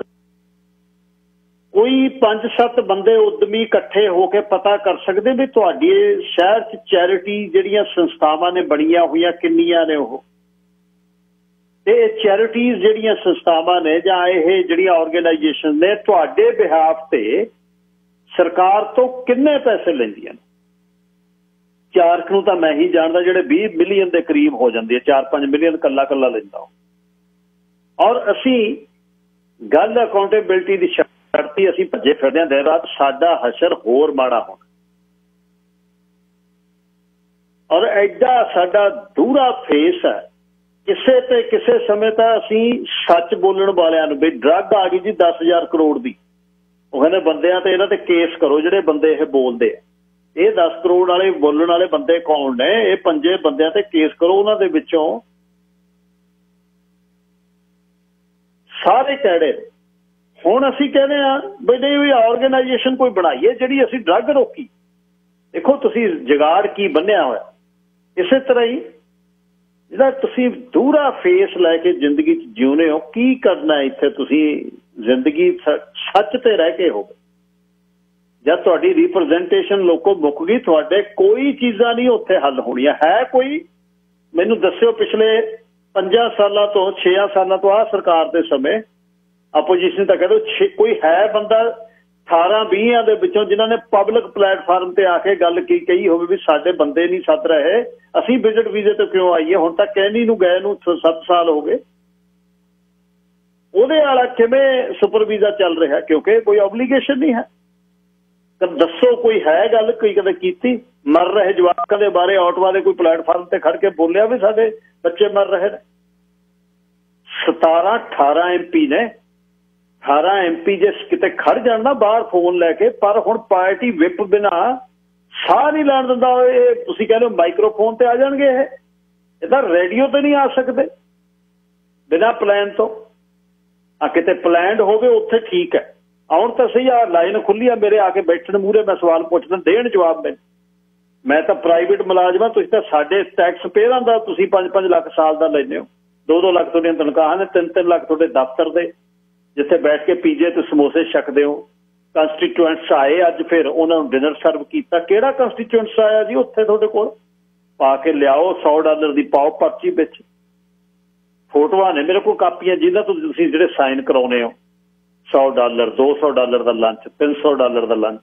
ਕੋਈ ਪੰਜ ਸੱਤ ਬੰਦੇ ਉਦਮੀ ਇਕੱਠੇ ਹੋ ਕੇ ਪਤਾ ਕਰ ਸਕਦੇ ਵੀ ਤੁਹਾਡੇ ਸ਼ਹਿਰ 'ਚ ਚੈਰਿਟੀ ਜਿਹੜੀਆਂ ਸੰਸਥਾਵਾਂ ਨੇ ਬਣੀਆਂ ਹੋਈਆਂ ਕਿੰਨੀਆਂ ਨੇ ਉਹ, ਤੇ ਇਹ ਚੈਰਿਟੀਜ਼ ਜਿਹੜੀਆਂ ਸੰਸਥਾਵਾਂ ਨੇ ਜਾਂ ਇਹ ਜਿਹੜੀਆਂ ਆਰਗੇਨਾਈਜੇਸ਼ਨ ਨੇ ਤੁਹਾਡੇ ਬਿਹਾਫ ਤੇ ਸਰਕਾਰ ਤੋਂ ਕਿੰਨੇ ਪੈਸੇ ਲੈਂਦੀਆਂ ਨੇ? ਚਾਰਕ ਨੂੰ ਤਾਂ ਮੈਂ ਹੀ ਜਾਣਦਾ ਜਿਹੜੇ ਵੀਹ ਮਿਲੀਅਨ ਦੇ ਕਰੀਬ ਹੋ ਜਾਂਦੀ ਹੈ, ਚਾਰ ਪੰਜ ਮਿਲੀਅਨ ਕੱਲਾ ਕੱਲਾ ਲੈਂਦਾ। ਔਰ ਅਸੀਂ ਗੱਲ ਅਕਾਊਂਟੇਬਿਲਟੀ ਦੀ ਸ਼ਰਤੀ ਅਸੀਂ ਭੱਜੇ ਫਿਰਦੇ ਹਾਂ ਦਿਨ ਰਾਤ, ਸਾਡਾ ਹਸ਼ਰ ਹੋਰ ਮਾੜਾ ਹੋਣਾ। ਔਰ ਐਡਾ ਸਾਡਾ ਦੂਰਾ ਫੇਸ ਹੈ, ਕਿਸੇ ਤੇ ਕਿਸੇ ਸਮੇਂ ਤਾਂ ਅਸੀਂ ਸੱਚ ਬੋਲਣ ਵਾਲਿਆਂ ਨੂੰ ਵੀ ਡਰੱਗ ਆ ਗਈ ਜੀ ਦਸ ਹਜ਼ਾਰ ਕਰੋੜ ਦੀ, ਉਹ ਕਹਿੰਦੇ ਬੰਦਿਆਂ ਤੇ ਇਹਨਾਂ ਤੇ ਕੇਸ ਕਰੋ ਜਿਹੜੇ ਬੰਦੇ ਇਹ ਬੋਲਦੇ ਆ। ਇਹ ਦਸ ਕਰੋੜ ਵਾਲੇ ਬੋਲਣ ਵਾਲੇ ਬੰਦੇ ਕੌਣ ਨੇ? ਇਹ ਪੰਜੇ ਬੰਦਿਆਂ ਤੇ ਕੇਸ ਕਰੋ, ਉਹਨਾਂ ਦੇ ਵਿੱਚੋਂ ਸਾਰੇ ਕਿਹੜੇ। ਹੁਣ ਅਸੀਂ ਕਹਿੰਦੇ ਹਾਂ ਬਈ ਨਹੀਂ ਵੀ ਆਰਗੇਨਾਈਜੇਸ਼ਨ ਕੋਈ ਬਣਾਈਏ ਜਿਹੜੀ ਅਸੀਂ ਡਰੱਗ ਰੋਕੀ। ਦੇਖੋ ਤੁਸੀਂ ਜੁਗਾੜ ਕੀ ਬੰਨਿਆ ਹੋਇਆ। ਇਸੇ ਤਰ੍ਹਾਂ ਹੀ ਜਿਹੜਾ ਤੁਸੀਂ ਦੂਰਾ ਫੇਸ ਲੈ ਕੇ ਜ਼ਿੰਦਗੀ 'ਚ ਜਿਉਂਦੇ ਹੋ, ਕੀ ਕਰਨਾ ਇੱਥੇ ਤੁਸੀਂ ਜ਼ਿੰਦਗੀ ਸੱਚ ਤੇ ਰਹਿ ਕੇ ਹੋਵੇ। ਜਦ ਤੁਹਾਡੀ ਰਿਪਰੈਜ਼ੈਂਟੇਸ਼ਨ ਲੋਕੋ ਮੁੱਕ ਗਈ, ਤੁਹਾਡੇ ਕੋਈ ਚੀਜ਼ਾਂ ਨਹੀਂ ਉੱਥੇ ਹੱਲ ਹੋਣੀਆਂ। ਹੈ ਕੋਈ ਮੈਨੂੰ ਦੱਸਿਓ ਪਿਛਲੇ ਪੰਜਾਂ ਸਾਲਾਂ ਤੋਂ ਛੇਆਂ ਸਾਲਾਂ ਤੋਂ ਆਹ ਸਰਕਾਰ ਦੇ ਸਮੇਂ ਆਪੋਜੀਸ਼ਨ ਤਾਂ ਕਹਿੰਦੇ ਛੇ ਕੋਈ ਹੈ ਬੰਦਾ ਅਠਾਰਾਂ ਵੀਹਾਂ ਦੇ ਵਿੱਚੋਂ ਜਿਨ੍ਹਾਂ ਨੇ ਪਬਲਿਕ ਪਲੇਟਫਾਰਮ ਤੇ ਆ ਕੇ ਗੱਲ ਕੀ ਕਹੀ ਹੋਵੇ ਵੀ ਸਾਡੇ ਬੰਦੇ ਨਹੀਂ ਸੱਦ ਰਹੇ, ਅਸੀਂ ਵਿਜ਼ਿਟ ਵੀਜ਼ੇ ਤੇ ਕਿਉਂ ਆਈਏ? ਹੁਣ ਤਾਂ ਕਹਿਣੀ ਨੂੰ ਗਏ ਨੂੰ ਸੱਤ ਸਾਲ ਹੋ ਗਏ। ਉਹਦੇ ਵਾਲਾ ਕਿਵੇਂ ਸੁਪਰ ਵੀਜ਼ਾ ਚੱਲ ਰਿਹਾ? ਕਿਉਂਕਿ ਕੋਈ ਓਬਲੀਗੇਸ਼ਨ ਨਹੀਂ ਹੈ। ਦੱਸੋ ਕੋਈ ਹੈ ਗੱਲ ਕੋਈ ਕਦੇ ਕੀਤੀ? ਮਰ ਰਹੇ ਜਵਾਕਾਂ ਦੇ ਬਾਰੇ ਆਟੋਆਂ ਦੇ ਕੋਈ ਪਲੇਟਫਾਰਮ ਤੇ ਖੜ ਕੇ ਬੋਲਿਆ ਵੀ ਸਾਡੇ ਬੱਚੇ ਮਰ ਰਹੇ ਨੇ? ਸਤਾਰਾਂ ਅਠਾਰਾਂ ਐਮ ਪੀ ਨੇ, ਅਠਾਰਾਂ ਐਮ ਪੀ ਜੇ ਕਿਤੇ ਖੜ ਜਾਣ ਨਾ ਬਾਹਰ ਫੋਨ ਲੈ ਕੇ, ਪਰ ਹੁਣ ਪਾਰਟੀ ਵਿਪ ਬਿਨਾ ਸਾਹ ਨਹੀਂ ਲੈਣ ਦਿੰਦਾ। ਇਹ ਤੁਸੀਂ ਕਹਿੰਦੇ ਹੋ ਮਾਈਕਰੋਫੋਨ ਤੇ ਆ ਜਾਣਗੇ, ਇਹ ਇਹ ਤਾਂ ਰੇਡੀਓ ਤੇ ਨਹੀਂ ਆ ਸਕਦੇ ਬਿਨਾਂ ਪਲਾਨ ਤੋਂ। ਆ ਕਿਤੇ ਪਲਾਨਡ ਹੋਵੇ ਉੱਥੇ ਠੀਕ ਹੈ, ਆਉਣ ਤਾਂ ਸਹੀ। ਆ ਲਾਈਨ ਖੁੱਲੀ ਆ, ਮੇਰੇ ਆ ਕੇ ਬੈਠਣ ਮੂਹਰੇ ਮੈਂ ਸਵਾਲ ਪੁੱਛਦਾ, ਦੇਣ ਜਵਾਬ ਮੈਨੂੰ। ਮੈਂ ਤਾਂ ਪ੍ਰਾਈਵੇਟ ਮੁਲਾਜ਼ਮ ਹਾਂ, ਤੁਸੀਂ ਤਾਂ ਸਾਡੇ ਟੈਕਸ ਪੇਅਰਾਂ ਦਾ ਤੁਸੀਂ ਪੰਜ ਪੰਜ ਲੱਖ ਸਾਲ ਦਾ ਲੈਂਦੇ ਹੋ, ਦੋ ਦੋ ਲੱਖ ਤੁਹਾਡੀਆਂ ਤਨਖਾਹਾਂ ਨੇ, ਤਿੰਨ ਤਿੰਨ ਲੱਖ ਤੁਹਾਡੇ ਦਫ਼ਤਰ ਦੇ ਜਿੱਥੇ ਬੈਠ ਕੇ ਪੀਜੇ ਤੇ ਸਮੋਸੇ ਛਕਦੇ ਹੋ। ਕੰਸਟੀਟਿਊਐਂਟਸ ਆਏ ਅੱਜ, ਫਿਰ ਉਹਨਾਂ ਨੂੰ ਡਿਨਰ ਸਰਵ ਕੀਤਾ। ਕਿਹੜਾ ਕੰਸਟੀਟਿਊਐਂਟਸ ਆਇਆ ਜੀ ਉੱਥੇ ਤੁਹਾਡੇ ਕੋਲ? ਪਾ ਕੇ ਲਿਆਓ, ਸੌ ਡਾਲਰ ਦੀ ਪਾਓ ਪਰਚੀ ਵਿੱਚ। ਫੋਟੋਆਂ ਨੇ ਮੇਰੇ ਕੋਲ ਕਾਪੀਆਂ ਜਿਹਨਾਂ ਤੋਂ ਤੁਸੀਂ ਜਿਹੜੇ ਸਾਈਨ ਕਰਾਉਣੇ ਹੋ, ਸੌ ਡਾਲਰ, ਦੋ ਸੌ ਡਾਲਰ ਦਾ ਲੰਚ, ਤਿੰਨ ਸੌ ਡਾਲਰ ਦਾ ਲੰਚ।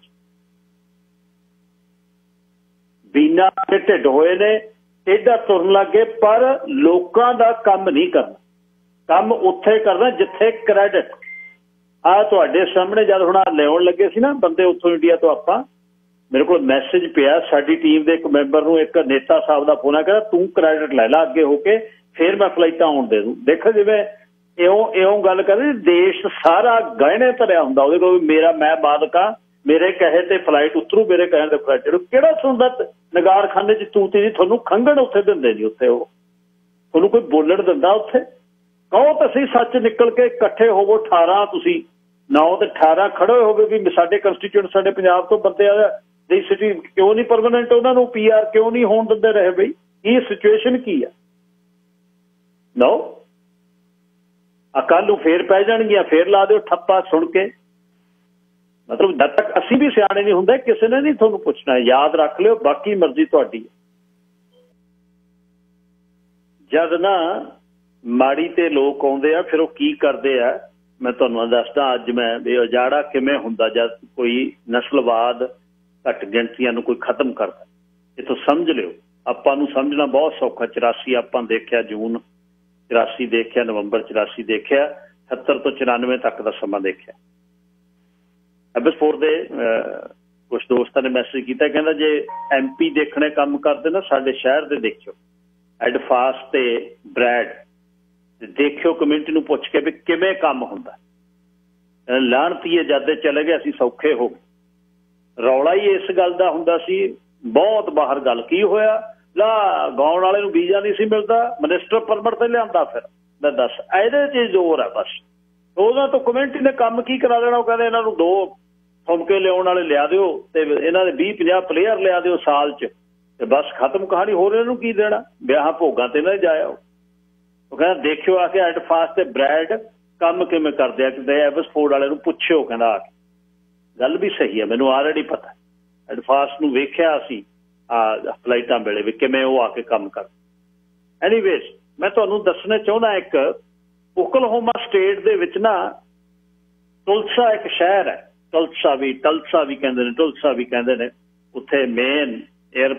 ਬੀਨਾ ਦੇ ਢਿੱਡ ਹੋਏ ਨੇ, ਏਡਾ ਤੁਰਨ ਲੱਗੇ, ਪਰ ਲੋਕਾਂ ਦਾ ਕੰਮ ਨਹੀਂ ਕਰਨਾ। ਕੰਮ ਉੱਥੇ ਕਰਨਾ ਜਿੱਥੇ ਕ੍ਰੈਡਿਟ। ਆਹ ਤੁਹਾਡੇ ਸਾਹਮਣੇ ਜਦ ਹੁਣ ਆ ਲਿਆਉਣ ਲੱਗੇ ਸੀ ਨਾ ਬੰਦੇ ਉੱਥੋਂ ਇੰਡੀਆ ਤੋਂ, ਆਪਾਂ ਮੇਰੇ ਕੋਲ ਮੈਸੇਜ ਪਿਆ ਸਾਡੀ ਟੀਮ ਦੇ ਇੱਕ ਮੈਂਬਰ ਨੂੰ, ਇੱਕ ਨੇਤਾ ਸਾਹਿਬ ਦਾ ਫੋਨ ਆ, ਕਹਿੰਦਾ ਤੂੰ ਕ੍ਰੈਡਿਟ ਲੈ ਲਾ ਅੱਗੇ ਹੋ ਕੇ, ਫਿਰ ਮੈਂ ਫਲਾਈਟਾਂ ਆਉਣ ਦੇ ਦੂੰ। ਦੇਖੋ ਜਿਵੇਂ ਇਉਂ ਇਉਂ ਗੱਲ ਕਰਦੇ, ਦੇਸ਼ ਸਾਰਾ ਗਹਿਣੇ ਭਰਿਆ ਹੁੰਦਾ ਉਹਦੇ ਕੋਲ, ਮੇਰਾ ਮੈਂ ਮਾਲਕਾਂ, ਮੇਰੇ ਕਹੇ ਤੇ ਫਲਾਈਟ ਉਤਰੂ, ਮੇਰੇ ਕਹੇ ਤੇ ਫਲਾਈਟ ਚੜੂ। ਕਿਹੜਾ ਸੁਣਦਾ ਨਗਾਰਖਾਨੇ 'ਚ ਤੂਤੀ ਜੀ? ਤੁਹਾਨੂੰ ਖੰਘਣ ਉੱਥੇ ਦਿੰਦੇ ਜੀ, ਉੱਥੇ ਉਹ ਤੁਹਾਨੂੰ ਕੋਈ ਬੋਲਣ ਦਿੰਦਾ ਉੱਥੇ? ਕਹੋ ਤਾਂ ਸਹੀ ਸੱਚ ਨਿਕਲ ਕੇ ਇਕੱਠੇ ਹੋਵੋ। ਅਠਾਰਾਂ ਤੁਸੀਂ ਨੌ ਤੇ ਅਠਾਰਾਂ ਖੜੇ ਹੋਵੇ ਵੀ ਸਾਡੇ ਕੰਸਟੀਟਿਊਟ ਸਾਡੇ ਪੰਜਾਬ ਤੋਂ ਬੰਦੇ ਆ ਦੀ ਸਿਟੀ ਕਿਉਂ ਨਹੀਂ ਪਰਮਾਨੈਂਟ, ਉਹਨਾਂ ਨੂੰ ਪੀ ਆਰ ਕਿਉਂ ਨਹੀਂ ਹੋਣ ਦਿੰਦੇ ਰਹੇ? ਬਈ ਇਹ ਸਿਚੁਏਸ਼ਨ ਕੀ ਆ? ਨੋ ਆ ਕੱਲ ਨੂੰ ਫੇਰ ਪੈ ਜਾਣਗੀਆਂ, ਫੇਰ ਲਾ ਦਿਓ ਠੱਪਾ ਸੁਣ ਕੇ। ਮਤਲਬ ਜਦ ਤੱਕ ਅਸੀਂ ਵੀ ਸਿਆਣੇ ਨਹੀਂ ਹੁੰਦੇ, ਕਿਸੇ ਨੇ ਨਹੀਂ ਤੁਹਾਨੂੰ ਪੁੱਛਣਾ। ਯਾਦ ਰੱਖ ਲਿਓ, ਬਾਕੀ ਮਰਜ਼ੀ ਤੁਹਾਡੀ। ਜਦ ਨਾ ਮਾੜੀ ਤੇ ਲੋਕ ਆਉਂਦੇ ਆ, ਫਿਰ ਉਹ ਕੀ ਕਰਦੇ ਆ ਮੈਂ ਤੁਹਾਨੂੰ ਦੱਸਦਾ। ਅੱਜ ਮੈਂ ਵੀ ਉਜਾੜਾ ਕਿਵੇਂ ਹੁੰਦਾ ਜਦ ਕੋਈ ਨਸਲਵਾਦ ਘੱਟ ਗਿਣਤੀਆਂ ਨੂੰ ਕੋਈ ਖਤਮ ਕਰਦਾ। ਇਹ ਤੋਂ ਸਮਝ ਲਿਓ, ਆਪਾਂ ਨੂੰ ਸਮਝਣਾ ਬਹੁਤ ਸੌਖਾ। ਚੁਰਾਸੀ ਆਪਾਂ ਦੇਖਿਆ, ਜੂਨ ਚੁਰਾਸੀ ਦੇਖਿਆ, ਨਵੰਬਰ ਚੁਰਾਸੀ ਦੇਖਿਆ, ਅਠੱਤਰ ਤੋਂ ਚੁਰਾਨਵੇਂ ਤੱਕ ਦਾ ਸਮਾਂ ਦੇਖਿਆ। ਐਬਸਫੋਰ ਦੇ ਕੁਛ ਦੋਸਤਾਂ ਨੇ ਮੈਸੇਜ ਕੀਤਾ, ਕਹਿੰਦਾ ਜੇ ਐਮ ਪੀ ਦੇਖਣੇ ਕੰਮ ਕਰਦੇ ਨਾ ਸਾਡੇ ਸ਼ਹਿਰ ਦੇ, ਦੇਖਿਓ ਐਡਫਾਸ ਤੇ ਬਰੈਡ, ਦੇਖਿਓ ਕਮਿਊਨਿਟੀ ਨੂੰ ਪੁੱਛ ਕੇ ਵੀ ਕਿਵੇਂ ਕੰਮ ਹੁੰਦਾ। ਲਾਹਣਤੀਏ ਜਦ ਚਲੇ ਗਏ ਅਸੀਂ ਸੌਖੇ ਹੋ ਗਏ। ਰੌਲਾ ਹੀ ਇਸ ਗੱਲ ਦਾ ਹੁੰਦਾ ਸੀ ਬਹੁਤ ਬਾਹਰ। ਗੱਲ ਕੀ ਹੋਇਆ? ਲਾ ਗਾਉਣ ਵਾਲੇ ਨੂੰ ਵੀਜ਼ਾ ਨਹੀਂ ਸੀ ਮਿਲਦਾ, ਮਿਨਿਸਟਰ ਪਰਮਿਟ ਤੇ ਲਿਆਂਦਾ। ਫਿਰ ਮੈਂ ਦੱਸ ਇਹਦੇ 'ਚ ਜ਼ੋਰ ਹੈ ਬਸ। ਉਹਨਾਂ ਤੋਂ ਕਮਿਊਨਿਟੀ ਨੇ ਕੰਮ ਕੀ ਕਰਾ ਦੇਣਾ? ਉਹ ਕਹਿੰਦੇ ਇਹਨਾਂ ਨੂੰ ਦੋ ਫੁਮਕੇ ਲਿਆਉਣ ਵਾਲੇ ਲਿਆ ਦਿਓ ਤੇ ਇਹਨਾਂ ਦੇ ਵੀਹ ਪੰਜਾਹ ਪਲੇਅਰ ਲਿਆ ਦਿਓ ਸਾਲ 'ਚ, ਤੇ ਬਸ ਖਤਮ ਕਹਾਣੀ। ਹੋਰ ਇਹਨਾਂ ਨੂੰ ਕੀ ਦੇਣਾ? ਵਿਆਹਾਂ ਭੋਗਾਂ ਤੇ ਨਾ ਜਾਇਆ। ਉਹ ਕਹਿੰਦਾ ਦੇਖਿਓ ਆ ਕੇ ਐਡਫਾਸ ਤੇ ਬਰੈਡ ਕੰਮ ਕਿਵੇਂ ਕਰਦੇ ਆ, ਕਿਤੇ ਐਬਸਫੋਰਡ ਵਾਲੇ ਨੂੰ ਪੁੱਛਿਓ। ਕਹਿੰਦਾ ਆ ਕੇ ਗੱਲ ਵੀ ਸਹੀ ਹੈ, ਮੈਨੂੰ ਆਲਰੇਡੀ ਪਤਾ। ਐਡਫਾਸ ਨੂੰ ਵੇਖਿਆ ਅਸੀਂ ਆ ਫਲਾਈਟਾਂ ਵੇਲੇ ਵੀ ਕਿਵੇਂ ਉਹ ਆ ਕੇ ਕੰਮ ਕਰਦੇ। ਐਨੀਵੇਜ਼ ਮੈਂ ਤੁਹਾਨੂੰ ਦੱਸਣਾ ਚਾਹੁੰਦਾ, ਇੱਕ ਓਕਲਾਹੋਮਾ ਸਟੇਟ ਦੇ ਵਿੱਚ ਨਾ ਟੁਲਸਾ ਇੱਕ ਸ਼ਹਿਰ ਹੈ, ਟੁਲਸਾ ਵੀ ਟਲਸਾ ਵੀ ਕਹਿੰਦੇ ਨੇ, ਟੁਲਸਾ ਵੀ ਕਹਿੰਦੇ ਨੇ। ਉੱਥੇ ਮੇਨ एयर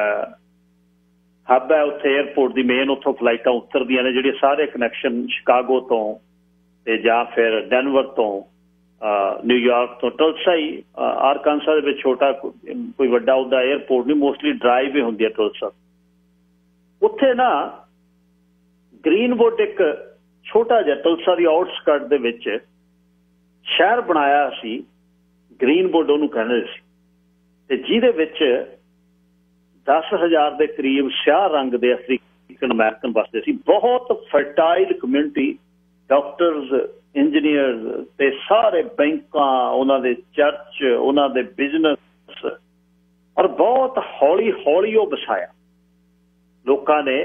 हब है उत्थे एयरपोर्ट की मेन, उत्थों फ्लाइटां उतरदियां ने जिहड़े सारे कनैक्शन शिकागो तो ते जां फिर डेनवर तो न्यूयॉर्क तो टुलसा ही आरकांसा दे विच छोटा कोई वड्डा उहदा एयरपोर्ट नहीं, मोस्टली ड्राइव ही हुंदी है टुलसा। उत्थे ना ग्रीनवुड एक छोटा जिहा टुलसा दी आउटस्कर्ट दे विच शहर बनाया सी, ग्रीनवुड उहनूं कहंदे सी, ते जिहदे विच दस हज़ार के करीब स्याह रंग के अफ्रीकन अमेरिकन बसते सी। बहुत फर्टाइल कम्यूनिटी, डॉक्टर्स, इंजीनियर्स ते सारे बैंकां, उन्हां दे चर्च, उन्हां दे बिजनेस, और बहुत हौली हौली वो बसाया लोगों ने।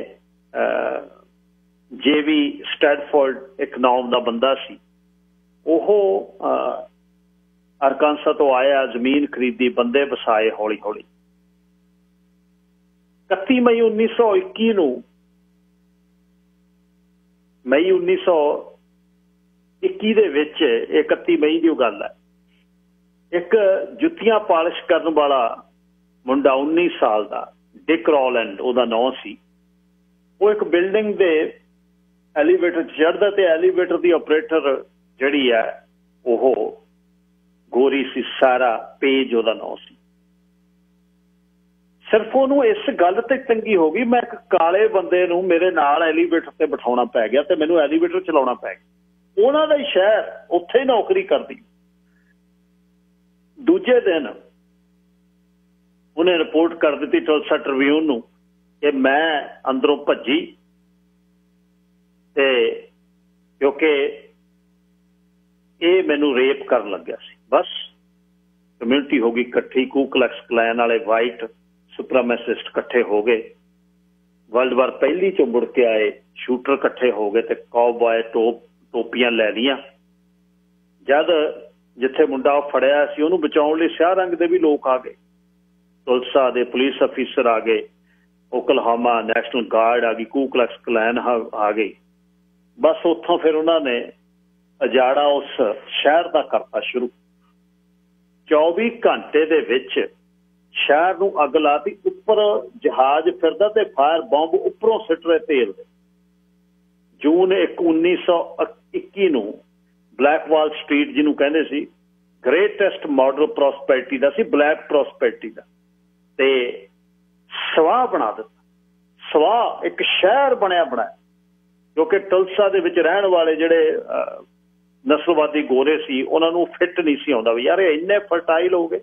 जे वी स्टैडफोर्ड एक नाम का बंदा सी, ओहो अरकांसा तो आया, जमीन खरीदी, बंदे बसाए हौली हौली। इकत्ती मई उन्नीस सौ इक्की नूं मई उन्नीस सौ इक्की दे विच इकत्ती मई की गल है, एक जुत्तियां पालिश करन वाला मुंडा उन्नीस साल का डिक रॉलैंड उहदा नाम सी, वो एक बिल्डिंग दे एलीवेटर चढ़दा ते एलीवेटर दी ऑपरेटर जिहड़ी है ओह गोरी सी, सारा पेज उहदा नाम सी। सिर्फ उन्होंने इस गल ते तंगी हो गई, मैं एक काले बंदे नूं मेरे नाल एलीवेटर ते बिठाउणा पै गया ते मैनूं एलीवेटर चलाउणा पै गया। उन्हां दा ही शहर, उत्थे ही नौकरी करदी। दूजे दिन उन्हें रिपोर्ट कर दी टुलसा ट्रिब्यून नूं कि मैं अंदरों भज्जी, ते क्योंकि ये मैनूं रेप करन लग्या सी। बस कम्यूनिटी हो गई इकट्ठी, कू क्लक्स क्लैन वाले, वाइट सुपरामैसिस्ट इकट्ठे हो गए, वर्ल्ड वार पहली चो मुड़ के आए शूटर इकट्ठे हो गए, तो कॉबॉय टोप टोपियां लै लियां। जद जिथे मुंडा फड़िया सी उहनूं बचाउण लई स्याह रंग दे भी लोग आ गए, टुलसा दे पुलिस अफीसर आ गए, ओकलहामा नैशनल गार्ड आ गई, कू क्लक्स क्लैन आ गई। बस उत्थों फिर उन्होंने अजाड़ा उस शहर का करता शुरू। चौबी घंटे दे विच शहर नूं अग लाती, उपर जहाज फिरदा ते फायर बॉम्ब उपरों सिट रहे तेल दे। जून एक उन्नीस सौ इक्की नूं ब्लैक वॉल स्ट्रीट जिन्हों कहंदे सी ग्रेटेस्ट मॉडल प्रॉस्पैरिटी दा सी, ब्लैक प्रॉस्पैरिटी दा, ते सवाह बना दिता। सवाह एक शहर बनया बनाया, क्योंकि टुलसा दे विच रहण वाले जिहड़े नस्लवादी गोरे सी उन्हां नूं फिट नहीं सी आउंदा भी यार इन्ने फर्टाइल हो गए।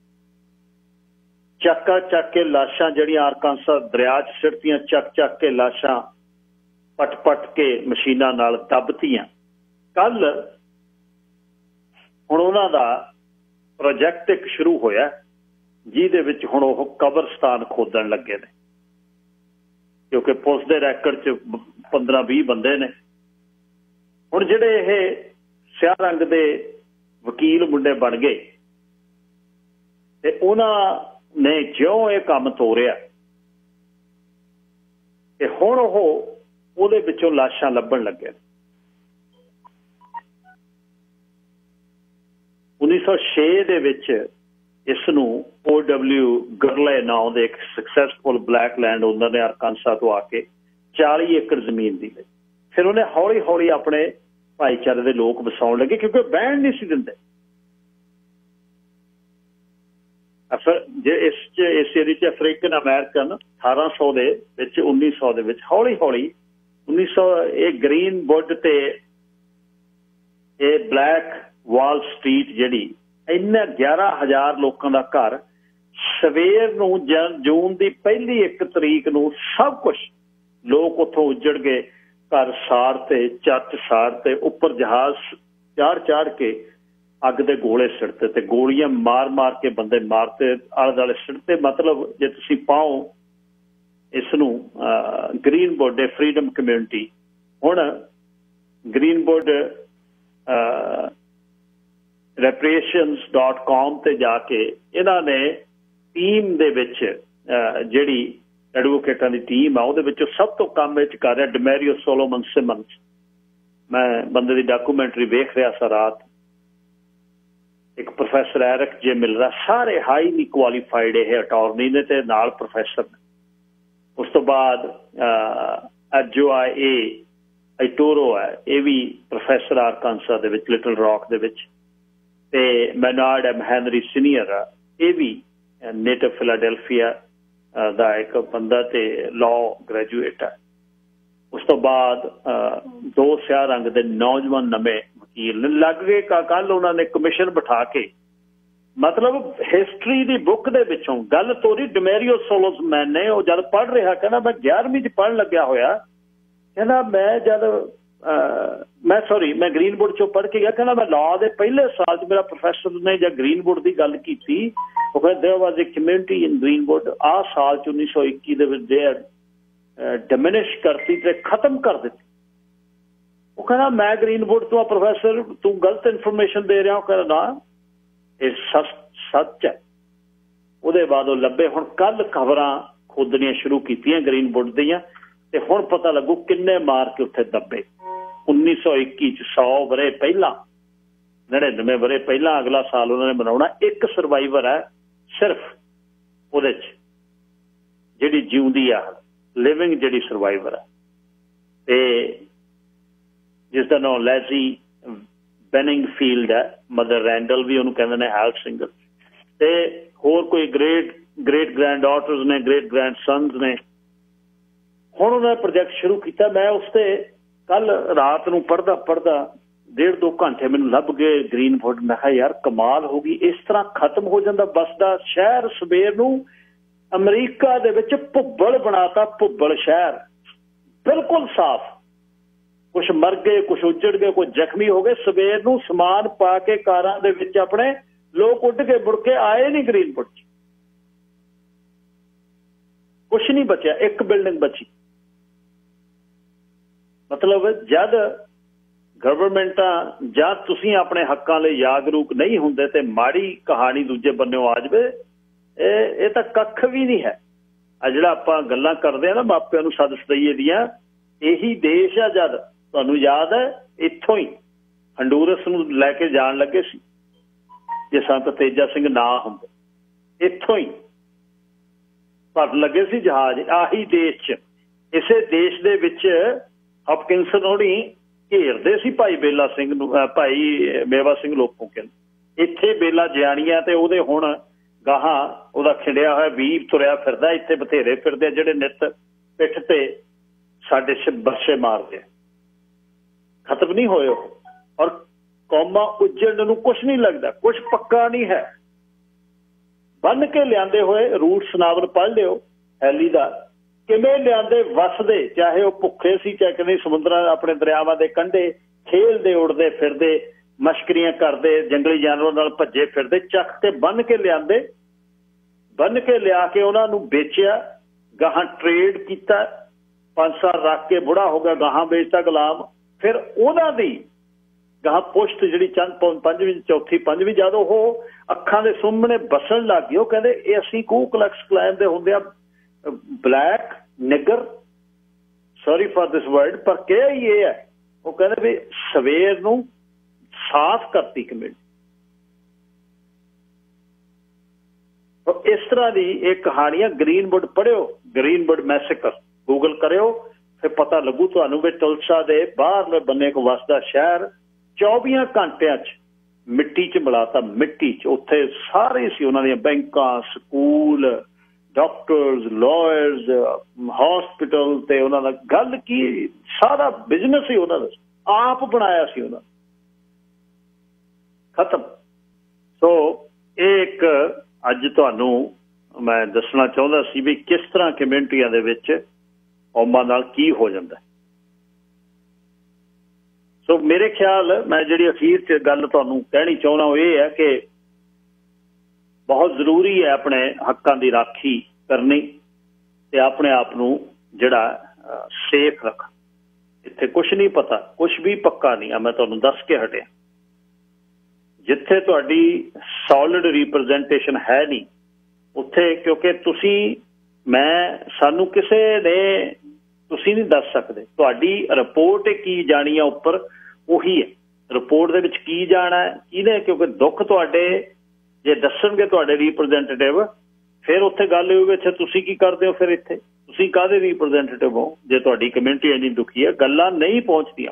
चक्का चक के लाशां जड़ियां आरकांसा दरिया च सिटतियां, चक चक के लाशां पट पट के मशीनां नाल दबतियां। कल हुण उन्हां दा प्रोजैक्ट एक शुरू होया जिहदे विच हुण ओह कबरस्तान खोदण लगे ने, क्योंकि पुलिस दे रैकड च पंद्रह बीह बंदे ने। हुण जिहड़े ये स्याह रंग दे वकील मुंडे बन गए ते उन्हां ने ज्यों ये काम तोरिया ते हुण ओह ਉਹਦੇ ਵਿੱਚੋਂ ਲਾਸ਼ਾਂ ਲੱਭਣ ਲੱਗੇ। उन्नीस सौ छे ਦੇ ਵਿੱਚ ਇਸ ਨੂੰ O W ਗਰਲੇ ਨਾਂ ਦੇ ਇੱਕ ਸਕਸੈਸਫੁਲ ਬਲੈਕ ਲੈਂਡ ਓਨਰ ਨੇ ਅਰਕਾਂਸਾ ਤੋਂ ਆ ਕੇ चालीस ਏਕੜ ਜ਼ਮੀਨ ਦੀ ਲਈ। ਫਿਰ ਉਹਨੇ ਹੌਲੀ ਹੌਲੀ ਆਪਣੇ ਭਾਈਚਾਰੇ ਦੇ ਲੋਕ ਵਸਾਉਣ ਲੱਗੇ, ਕਿਉਂਕਿ ਬਹਿਣ ਨਹੀਂ ਸੀ ਦਿੰਦੇ। ਅਫਰ ਜੇ ਇਸ ਚ ਇਸ ਏਰੀਏ ਚ ਅਫਰੀਕਨ ਅਮਰੀਕਨ अठारह सौ ਦੇ ਵਿੱਚ उन्नीस सौ ਦੇ ਵਿੱਚ ਹੌਲੀ ਹੌਲੀ उन्नीस सौ ये ग्रीन वुड ते ये ब्लैक वॉल स्ट्रीट जिहड़ी इन्ने ग्यारह हज़ार लोगों का घर सवेर नूं जून की पहली एक तरीक नूं सब कुछ लोग उत्थों उजड़ गए, घर साड़ते, चर्च साड़ते, उपर जहाज चाड़ चाड़ के अग दे गोले सिड़ते ते गोलियां मार मार के बंदे मारते, आले दुआले सिड़ते। मतलब जे तुसीं पाओ इसनूं ग्रीनवुड फ्रीडम कम्यूनिटी हुण ग्रीनवुड रेपरेशंस डॉट कॉम ते जाके इन्हां ने टीम दे विच जिहड़ी एडवोकेटां दी टीम आ उहदे विच सब तो काम विच कर रहा डमैरियो सोलोमन सिमन्स। मैं बंदे दी डॉक्यूमेंटरी वेख रहा सा रात, ਇੱਕ ਪ੍ਰੋਫੈਸਰ ਐਰਿਕ ਜੇ ਮਿਲਰਾ, ਸਾਰੇ ਹਾਈਲੀ ਕੁਆਲੀਫਾਈਡ ਇਹ ਅਟਾਰਨੀ ਨੇ ਤੇ ਨਾਲ ਪ੍ਰੋਫੈਸਰ ਨੇ। ਉਸ ਤੋਂ ਬਾਅਦ ਅਜੋਆ ਏ ਐਟੋਰੋ ਹੈ, ਇਹ ਵੀ ਪ੍ਰੋਫੈਸਰ ਆਰਕਾਂਸਾ ਦੇ ਵਿੱਚ, ਲਿਟਲ ਰੌਕ ਦੇ ਵਿੱਚ। ਤੇ ਮੈਨਾਰਡ ਐਮ ਹੈਨਰੀ ਸੀਨੀਅਰ ਆ, ਇਹ ਵੀ ਨੇਟਿਵ ਫਿਲਾਡੈਲਫੀਆ ਦਾ ਇੱਕ ਬੰਦਾ ਤੇ ਲਾਅ ਗ੍ਰੈਜੂਏਟ ਹੈ। ਉਸ ਤੋਂ ਬਾਅਦ ਦੋ ਸਿਆਹ ਰੰਗ ਦੇ ਨੌਜਵਾਨ ਨਵੇਂ ਵਕੀਲ ਨੇ ਲੱਗ ਗਏ। ਕੱਲ ਉਹਨਾਂ ਨੇ ਕਮਿਸ਼ਨ ਬਿਠਾ ਕੇ ਮਤਲਬ ਹਿਸਟਰੀ ਦੀ ਬੁੱਕ ਦੇ ਵਿੱਚੋਂ ਗੱਲ ਤੋਰੀ। ਡਮੈਰੀਓ ਸੋਲੋਜ਼ਮੈਨ ਨੇ, ਉਹ ਜਦ ਪੜ੍ਹ ਰਿਹਾ ਕਹਿੰਦਾ ਮੈਂ ਗਿਆਰਵੀਂ 'ਚ ਪੜ੍ਹਨ ਲੱਗਿਆ ਹੋਇਆ, ਕਹਿੰਦਾ ਮੈਂ ਜਦ ਮੈਂ ਸੌਰੀ ਮੈਂ ਗ੍ਰੀਨਵੁੱਡ 'ਚੋਂ ਪੜ੍ਹ ਕੇ ਗਿਆ, ਕਹਿੰਦਾ ਮੈਂ ਲਾਅ ਦੇ ਪਹਿਲੇ ਸਾਲ 'ਚ ਮੇਰਾ ਪ੍ਰੋਫੈਸਰ ਨੇ ਜਾਂ ਗ੍ਰੀਨਵੁੱਡ ਦੀ ਗੱਲ ਕੀਤੀ, ਉਹ ਕਹਿੰਦਾ ਦੇਅਰ ਵਾਜ਼ ਏ ਕਮਿਊਨਿਟੀ ਇਨ ਗ੍ਰੀਨਵੁੱਡ। ਆਹ ਸਾਲ 'ਚ ਉੱਨੀ ਸੌ ਇੱਕੀ ਦੇ ਵਿੱਚ ਦੇ ਡਿਮਿਨਿਸ਼ ਕਰਤੀ ਤੇ ਖਤਮ ਕਰ ਦਿੱਤੀ। ਉਹ ਕਹਿੰਦਾ ਮੈਂ ਗ੍ਰੀਨਵੁੱਡ ਤੋਂ ਆ ਪ੍ਰੋਫੈਸਰ, ਤੂੰ ਗਲਤ ਇਨਫੋਰਮੇਸ਼ਨ ਦੇ ਰਿਹਾ। ਉਹ ਕਹਿੰਦਾ ਨਾ, ਇਹ ਸੱਚ ਸੱਚ ਹੈ। ਉਹਦੇ ਬਾਅਦ ਉਹ ਲੱਭੇ, ਹੁਣ ਕੱਲ ਖਬਰਾਂ ਖੋਦਣੀਆਂ ਸ਼ੁਰੂ ਕੀਤੀਆਂ ਗ੍ਰੀਨਵੁੱਡ ਦੀਆਂ, ਤੇ ਹੁਣ ਪਤਾ ਲੱਗੂ ਕਿੰਨੇ ਮਾਰ ਕੇ ਉੱਥੇ ਦੱਬੇ। ਉੱਨੀ ਸੌ ਇੱਕੀ 'ਚ ਸੌ ਵਰੇ ਪਹਿਲਾਂ, ਨੜਿਨਵੇਂ ਵਰੇ ਪਹਿਲਾਂ ਅਗਲਾ ਸਾਲ ਉਹਨਾਂ ਨੇ ਮਨਾਉਣਾ। ਇੱਕ ਸਰਵਾਈਵਰ ਹੈ ਸਿਰਫ ਉਹਦੇ 'ਚ ਜਿਹੜੀ ਜਿਉਂਦੀ ਆ, ਲਿਵਿੰਗ ਜਿਹੜੀ ਸਰਵਾਈਵਰ ਹੈ, ਤੇ ਜਿਸ ਦਾ ਨਾਮ ਲੈਜ਼ੀ ਬੈਨਿੰਗਫੀਲਡ ਹੈ। ਮਦਰ ਰੈਂਡਲ ਵੀ ਉਹਨੂੰ ਕਹਿੰਦੇ ਨੇ, ਹੈਲਥ ਸਿੰਗਰ, ਤੇ ਹੋਰ ਕੋਈ ਗ੍ਰੇਟ ਗ੍ਰੇਟ ਗ੍ਰੈਂਡ ਡਾਟਰਸ ਨੇ, ਗ੍ਰੇਟ ਗ੍ਰੈਂਡ ਸਨਸ ਨੇ। ਹੁਣ ਉਹਨਾਂ ਨੇ ਪ੍ਰੋਜੈਕਟ ਸ਼ੁਰੂ ਕੀਤਾ। ਮੈਂ ਉਸ ਤੇ ਕੱਲ ਰਾਤ ਨੂੰ ਪੜ੍ਹਦਾ ਪੜ੍ਹਦਾ ਡੇਢ ਦੋ ਘੰਟੇ ਮੈਨੂੰ ਲੱਭ ਗਏ ਗ੍ਰੀਨਵੁੱਡ। ਮੈਂ ਕਿਹਾ ਯਾਰ ਕਮਾਲ ਹੋ ਗਈ, ਇਸ ਤਰ੍ਹਾਂ ਖਤਮ ਹੋ ਜਾਂਦਾ ਬਸਦਾ ਸ਼ਹਿਰ। ਸਵੇਰ ਨੂੰ ਅਮਰੀਕਾ ਦੇ ਵਿੱਚ ਭੁੱਬਲ ਬਣਾਤਾ, ਭੁੱਬਲ ਸ਼ਹਿਰ ਬਿਲਕੁਲ ਸਾਫ਼। ਕੁਛ ਮਰ ਗਏ, ਕੁਛ ਉੱਜੜ ਗਏ, ਕੁਛ ਜ਼ਖਮੀ ਹੋ ਗਏ। ਸਵੇਰ ਨੂੰ ਸਮਾਨ ਪਾ ਕੇ ਕਾਰਾਂ ਦੇ ਵਿੱਚ ਆਪਣੇ ਲੋਕ ਉੱਡ ਕੇ ਮੁੜ ਕੇ ਆਏ ਨਹੀਂ ਗ੍ਰੀਨਵੁੱਡ 'ਚ। ਕੁਛ ਨਹੀਂ ਬਚਿਆ, ਇੱਕ ਬਿਲਡਿੰਗ ਬਚੀ। ਮਤਲਬ ਜਦ ਗਵਰਨਮੈਂਟਾਂ ਜਾਂ ਤੁਸੀਂ ਆਪਣੇ ਹੱਕਾਂ ਲਈ ਜਾਗਰੂਕ ਨਹੀਂ ਹੁੰਦੇ ਤੇ ਮਾੜੀ ਕਹਾਣੀ ਦੂਜੇ ਬੰਨਿਓ ਆ ਜਾਵੇ, ਇਹ ਇਹ ਤਾਂ ਕੱਖ ਵੀ ਨਹੀਂ ਹੈ। ਆ ਜਿਹੜਾ ਆਪਾਂ ਗੱਲਾਂ ਕਰਦੇ ਆ ਨਾ ਮਾਪਿਆਂ ਨੂੰ ਸੱਦ ਸਦਈਏ ਦੀਆਂ, ਇਹੀ ਦੇਸ਼ ਆ। ਜਦ ਤੁਹਾਨੂੰ ਯਾਦ ਹੈ, ਇੱਥੋਂ ਹੀ ਹੰਡੂਰਸ ਨੂੰ ਲੈ ਕੇ ਜਾਣ ਲੱਗੇ ਸੀ, ਜੇ ਸੰਤ ਤੇਜਾ ਸਿੰਘ ਨਾ ਹੁੰਦੇ, ਇੱਥੋਂ ਹੀ ਭਰ ਲੱਗੇ ਸੀ ਜਹਾਜ਼। ਆਹੀ ਦੇਸ਼ 'ਚ, ਇਸੇ ਦੇਸ਼ ਦੇ ਵਿੱਚ ਹਪਕਿੰਸਨ ਹੋਣੀ ਘੇਰਦੇ ਸੀ ਭਾਈ ਬੇਲਾ ਸਿੰਘ ਨੂੰ, ਭਾਈ ਮੇਵਾ ਸਿੰਘ ਲੋਕੋਂ ਕਹਿੰਦੇ। ਇੱਥੇ ਬੇਲਾ ਜਿਆਣੀਆਂ ਤੇ ਉਹਦੇ ਹੁਣ ਗਾਹਾਂ ਉਹਦਾ ਖਿੰਡਿਆ ਹੋਇਆ ਵੀਰ ਤੁਰਿਆ ਫਿਰਦਾ। ਇੱਥੇ ਬਥੇਰੇ ਫਿਰਦੇ ਜਿਹੜੇ ਨਿੱਤ ਪਿੱਠ ਤੇ ਸਾਡੇ ਬੱਸੇ ਮਾਰਦੇ, ਖਤਮ ਨਹੀਂ ਹੋਏ ਉਹ। ਔਰ ਕੌਮਾਂ ਉੱਜੜਨ ਨੂੰ ਕੁਛ ਨਹੀਂ ਲੱਗਦਾ, ਕੁਛ ਪੱਕਾ ਨਹੀਂ ਹੈ। ਬੰਨ ਕੇ ਲਿਆਂਦੇ ਹੋਏ ਰੂਟਸ ਨਾਵਲ ਪੜ੍ਹ ਲਿਓ ਹੈਲੀ ਦਾ, ਕਿਵੇਂ ਲਿਆਂਦੇ ਵਸਦੇ, ਚਾਹੇ ਉਹ ਭੁੱਖੇ ਸੀ, ਚਾਹੇ ਕਿਵੇਂ ਸਮੁੰਦਰਾਂ ਆਪਣੇ ਦਰਿਆਵਾਂ ਦੇ ਕੰਢੇ ਖੇਲਦੇ ਉੜਦੇ ਫਿਰਦੇ, ਮਸ਼ਕਰੀਆਂ ਕਰਦੇ, ਜੰਗਲੀ ਜਾਨਵਰਾਂ ਨਾਲ ਭੱਜੇ ਫਿਰਦੇ, ਚੱਕ ਕੇ ਬੰਨ ਕੇ ਲਿਆਂਦੇ। ਬੰਨ ਕੇ ਲਿਆ ਕੇ ਉਹਨਾਂ ਨੂੰ ਵੇਚਿਆ, ਗਾਹਾਂ ਟ੍ਰੇਡ ਕੀਤਾ, ਪੰਜ ਸਾਲ ਰੱਖ ਕੇ ਬੁੜਾ ਹੋ ਗਿਆ, ਗਾਹਾਂ ਵੇਚਤਾ ਗੁਲਾਮ। ਫਿਰ ਉਹਨਾਂ ਦੀ ਗਾਹਾਂ ਪੁਸ਼ਤ ਜਿਹੜੀ ਚੰਦ ਪੰਜਵੀਂ ਚੌਥੀ ਪੰਜਵੀਂ ਜਦ ਉਹ ਅੱਖਾਂ ਦੇ ਸਾਹਮਣੇ ਬਸਣ ਲੱਗ ਗਈ, ਉਹ ਕਹਿੰਦੇ ਇਹ ਅਸੀਂ ਕੂ ਕਲੈਕਸ ਕਲਾਈਮ ਦੇ ਹੁੰਦੇ ਆ black nigger, sorry for this word, ਪਰ ਕਿਹਾ ਹੀ ਇਹ ਹੈ। ਉਹ ਕਹਿੰਦੇ ਵੀ ਸਵੇਰ ਨੂੰ ਸਾਫ਼ ਕਰਤੀ ਕਮੇਟੀ। ਇਸ ਤਰ੍ਹਾਂ ਦੀ ਇਹ ਕਹਾਣੀਆਂ ਗ੍ਰੀਨਵੁੱਡ ਪੜ੍ਹਿਓ, ਗ੍ਰੀਨਵੁੱਡ ਮੈਸੇਕਰ ਗੂਗਲ ਕਰਿਓ, ਫਿਰ ਪਤਾ ਲੱਗੂ ਤੁਹਾਨੂੰ ਵੀ ਤੁਲਸਾ ਦੇ ਬਾਹਰਲੇ ਬੰਨੇ ਕੋ ਵਸਦਾ ਸ਼ਹਿਰ ਚੌਵੀਆਂ ਘੰਟਿਆਂ 'ਚ ਮਿੱਟੀ 'ਚ ਮਿਲਾਤਾ, ਮਿੱਟੀ 'ਚ। ਉੱਥੇ ਸਾਰੇ ਸੀ ਉਹਨਾਂ ਦੀਆਂ ਬੈਂਕਾਂ, ਸਕੂਲ, ਡਾਕਟਰਸ, ਲਾਇਰਸ, ਹੌਸਪਿਟਲ, ਤੇ ਉਹਨਾਂ ਦਾ ਗੱਲ ਕੀ ਸਾਰਾ ਬਿਜ਼ਨਸ ਹੀ ਉਹਨਾਂ ਦਾ ਆਪ ਬਣਾਇਆ ਸੀ ਉਹਨਾਂ, ਖਤਮ। ਸੋ ਇਹ ਇੱਕ ਅੱਜ ਤੁਹਾਨੂੰ ਮੈਂ ਦੱਸਣਾ ਚਾਹੁੰਦਾ ਸੀ ਵੀ ਕਿਸ ਤਰ੍ਹਾਂ ਕਮਿਊਨਿਟੀਆਂ ਦੇ ਵਿੱਚ ਕੌਮਾਂ ਨਾਲ ਕੀ ਹੋ ਜਾਂਦਾ। ਸੋ ਮੇਰੇ ਖਿਆਲ ਮੈਂ ਜਿਹੜੀ ਅਖੀਰ 'ਚ ਗੱਲ ਤੁਹਾਨੂੰ ਕਹਿਣੀ ਚਾਹੁੰਦਾ ਉਹ ਇਹ ਹੈ ਕਿ ਬਹੁਤ ਜ਼ਰੂਰੀ ਹੈ ਆਪਣੇ ਹੱਕਾਂ ਦੀ ਰਾਖੀ ਕਰਨੀ ਤੇ ਆਪਣੇ ਆਪ ਨੂੰ ਜਿਹੜਾ ਸੇਫ ਰੱਖਣਾ। ਇੱਥੇ ਕੁਛ ਨਹੀਂ ਪਤਾ, ਕੁਛ ਵੀ ਪੱਕਾ ਨਹੀਂ ਆ, ਮੈਂ ਤੁਹਾਨੂੰ ਦੱਸ ਕੇ ਹਟਿਆ। ਜਿੱਥੇ ਤੁਹਾਡੀ ਸੋਲਿਡ ਰਿਪਰੈਜ਼ੈਂਟੇਸ਼ਨ ਹੈ ਨਹੀਂ ਉੱਥੇ, ਕਿਉਂਕਿ ਤੁਸੀਂ ਮੈਂ ਸਾਨੂੰ ਕਿਸੇ ਨੇ ਤੁਸੀਂ ਨਹੀਂ ਦੱਸ ਸਕਦੇ, ਤੁਹਾਡੀ ਰਿਪੋਰਟ ਕੀ ਜਾਣੀ ਆ ਉੱਪਰ ਉਹੀ ਹੈ। ਰਿਪੋਰਟ ਦੇ ਵਿੱਚ ਕੀ ਜਾਣਾ ਹੈ ਕਿਹਨੇ, ਕਿਉਂਕਿ ਦੁੱਖ ਤੁਹਾਡੇ ਜੇ ਦੱਸਣਗੇ ਤੁਹਾਡੇ ਰੀਪ੍ਰੈਜ਼ੈਂਟੇਟਿਵ, ਫਿਰ ਉੱਥੇ ਗੱਲ ਹੋਊਗੀ ਅੱਛਾ ਤੁਸੀਂ ਕੀ ਕਰਦੇ ਹੋ, ਫਿਰ ਇੱਥੇ ਤੁਸੀਂ ਕਾਹਦੇ ਰੀਪ੍ਰੈਜ਼ੈਂਟੇਟਿਵ ਹੋ ਜੇ ਤੁਹਾਡੀ ਕਮਿਊਨਿਟੀ ਇੰਨੀ ਦੁਖੀ ਹੈ। ਗੱਲਾਂ ਨਹੀਂ ਪਹੁੰਚਦੀਆਂ।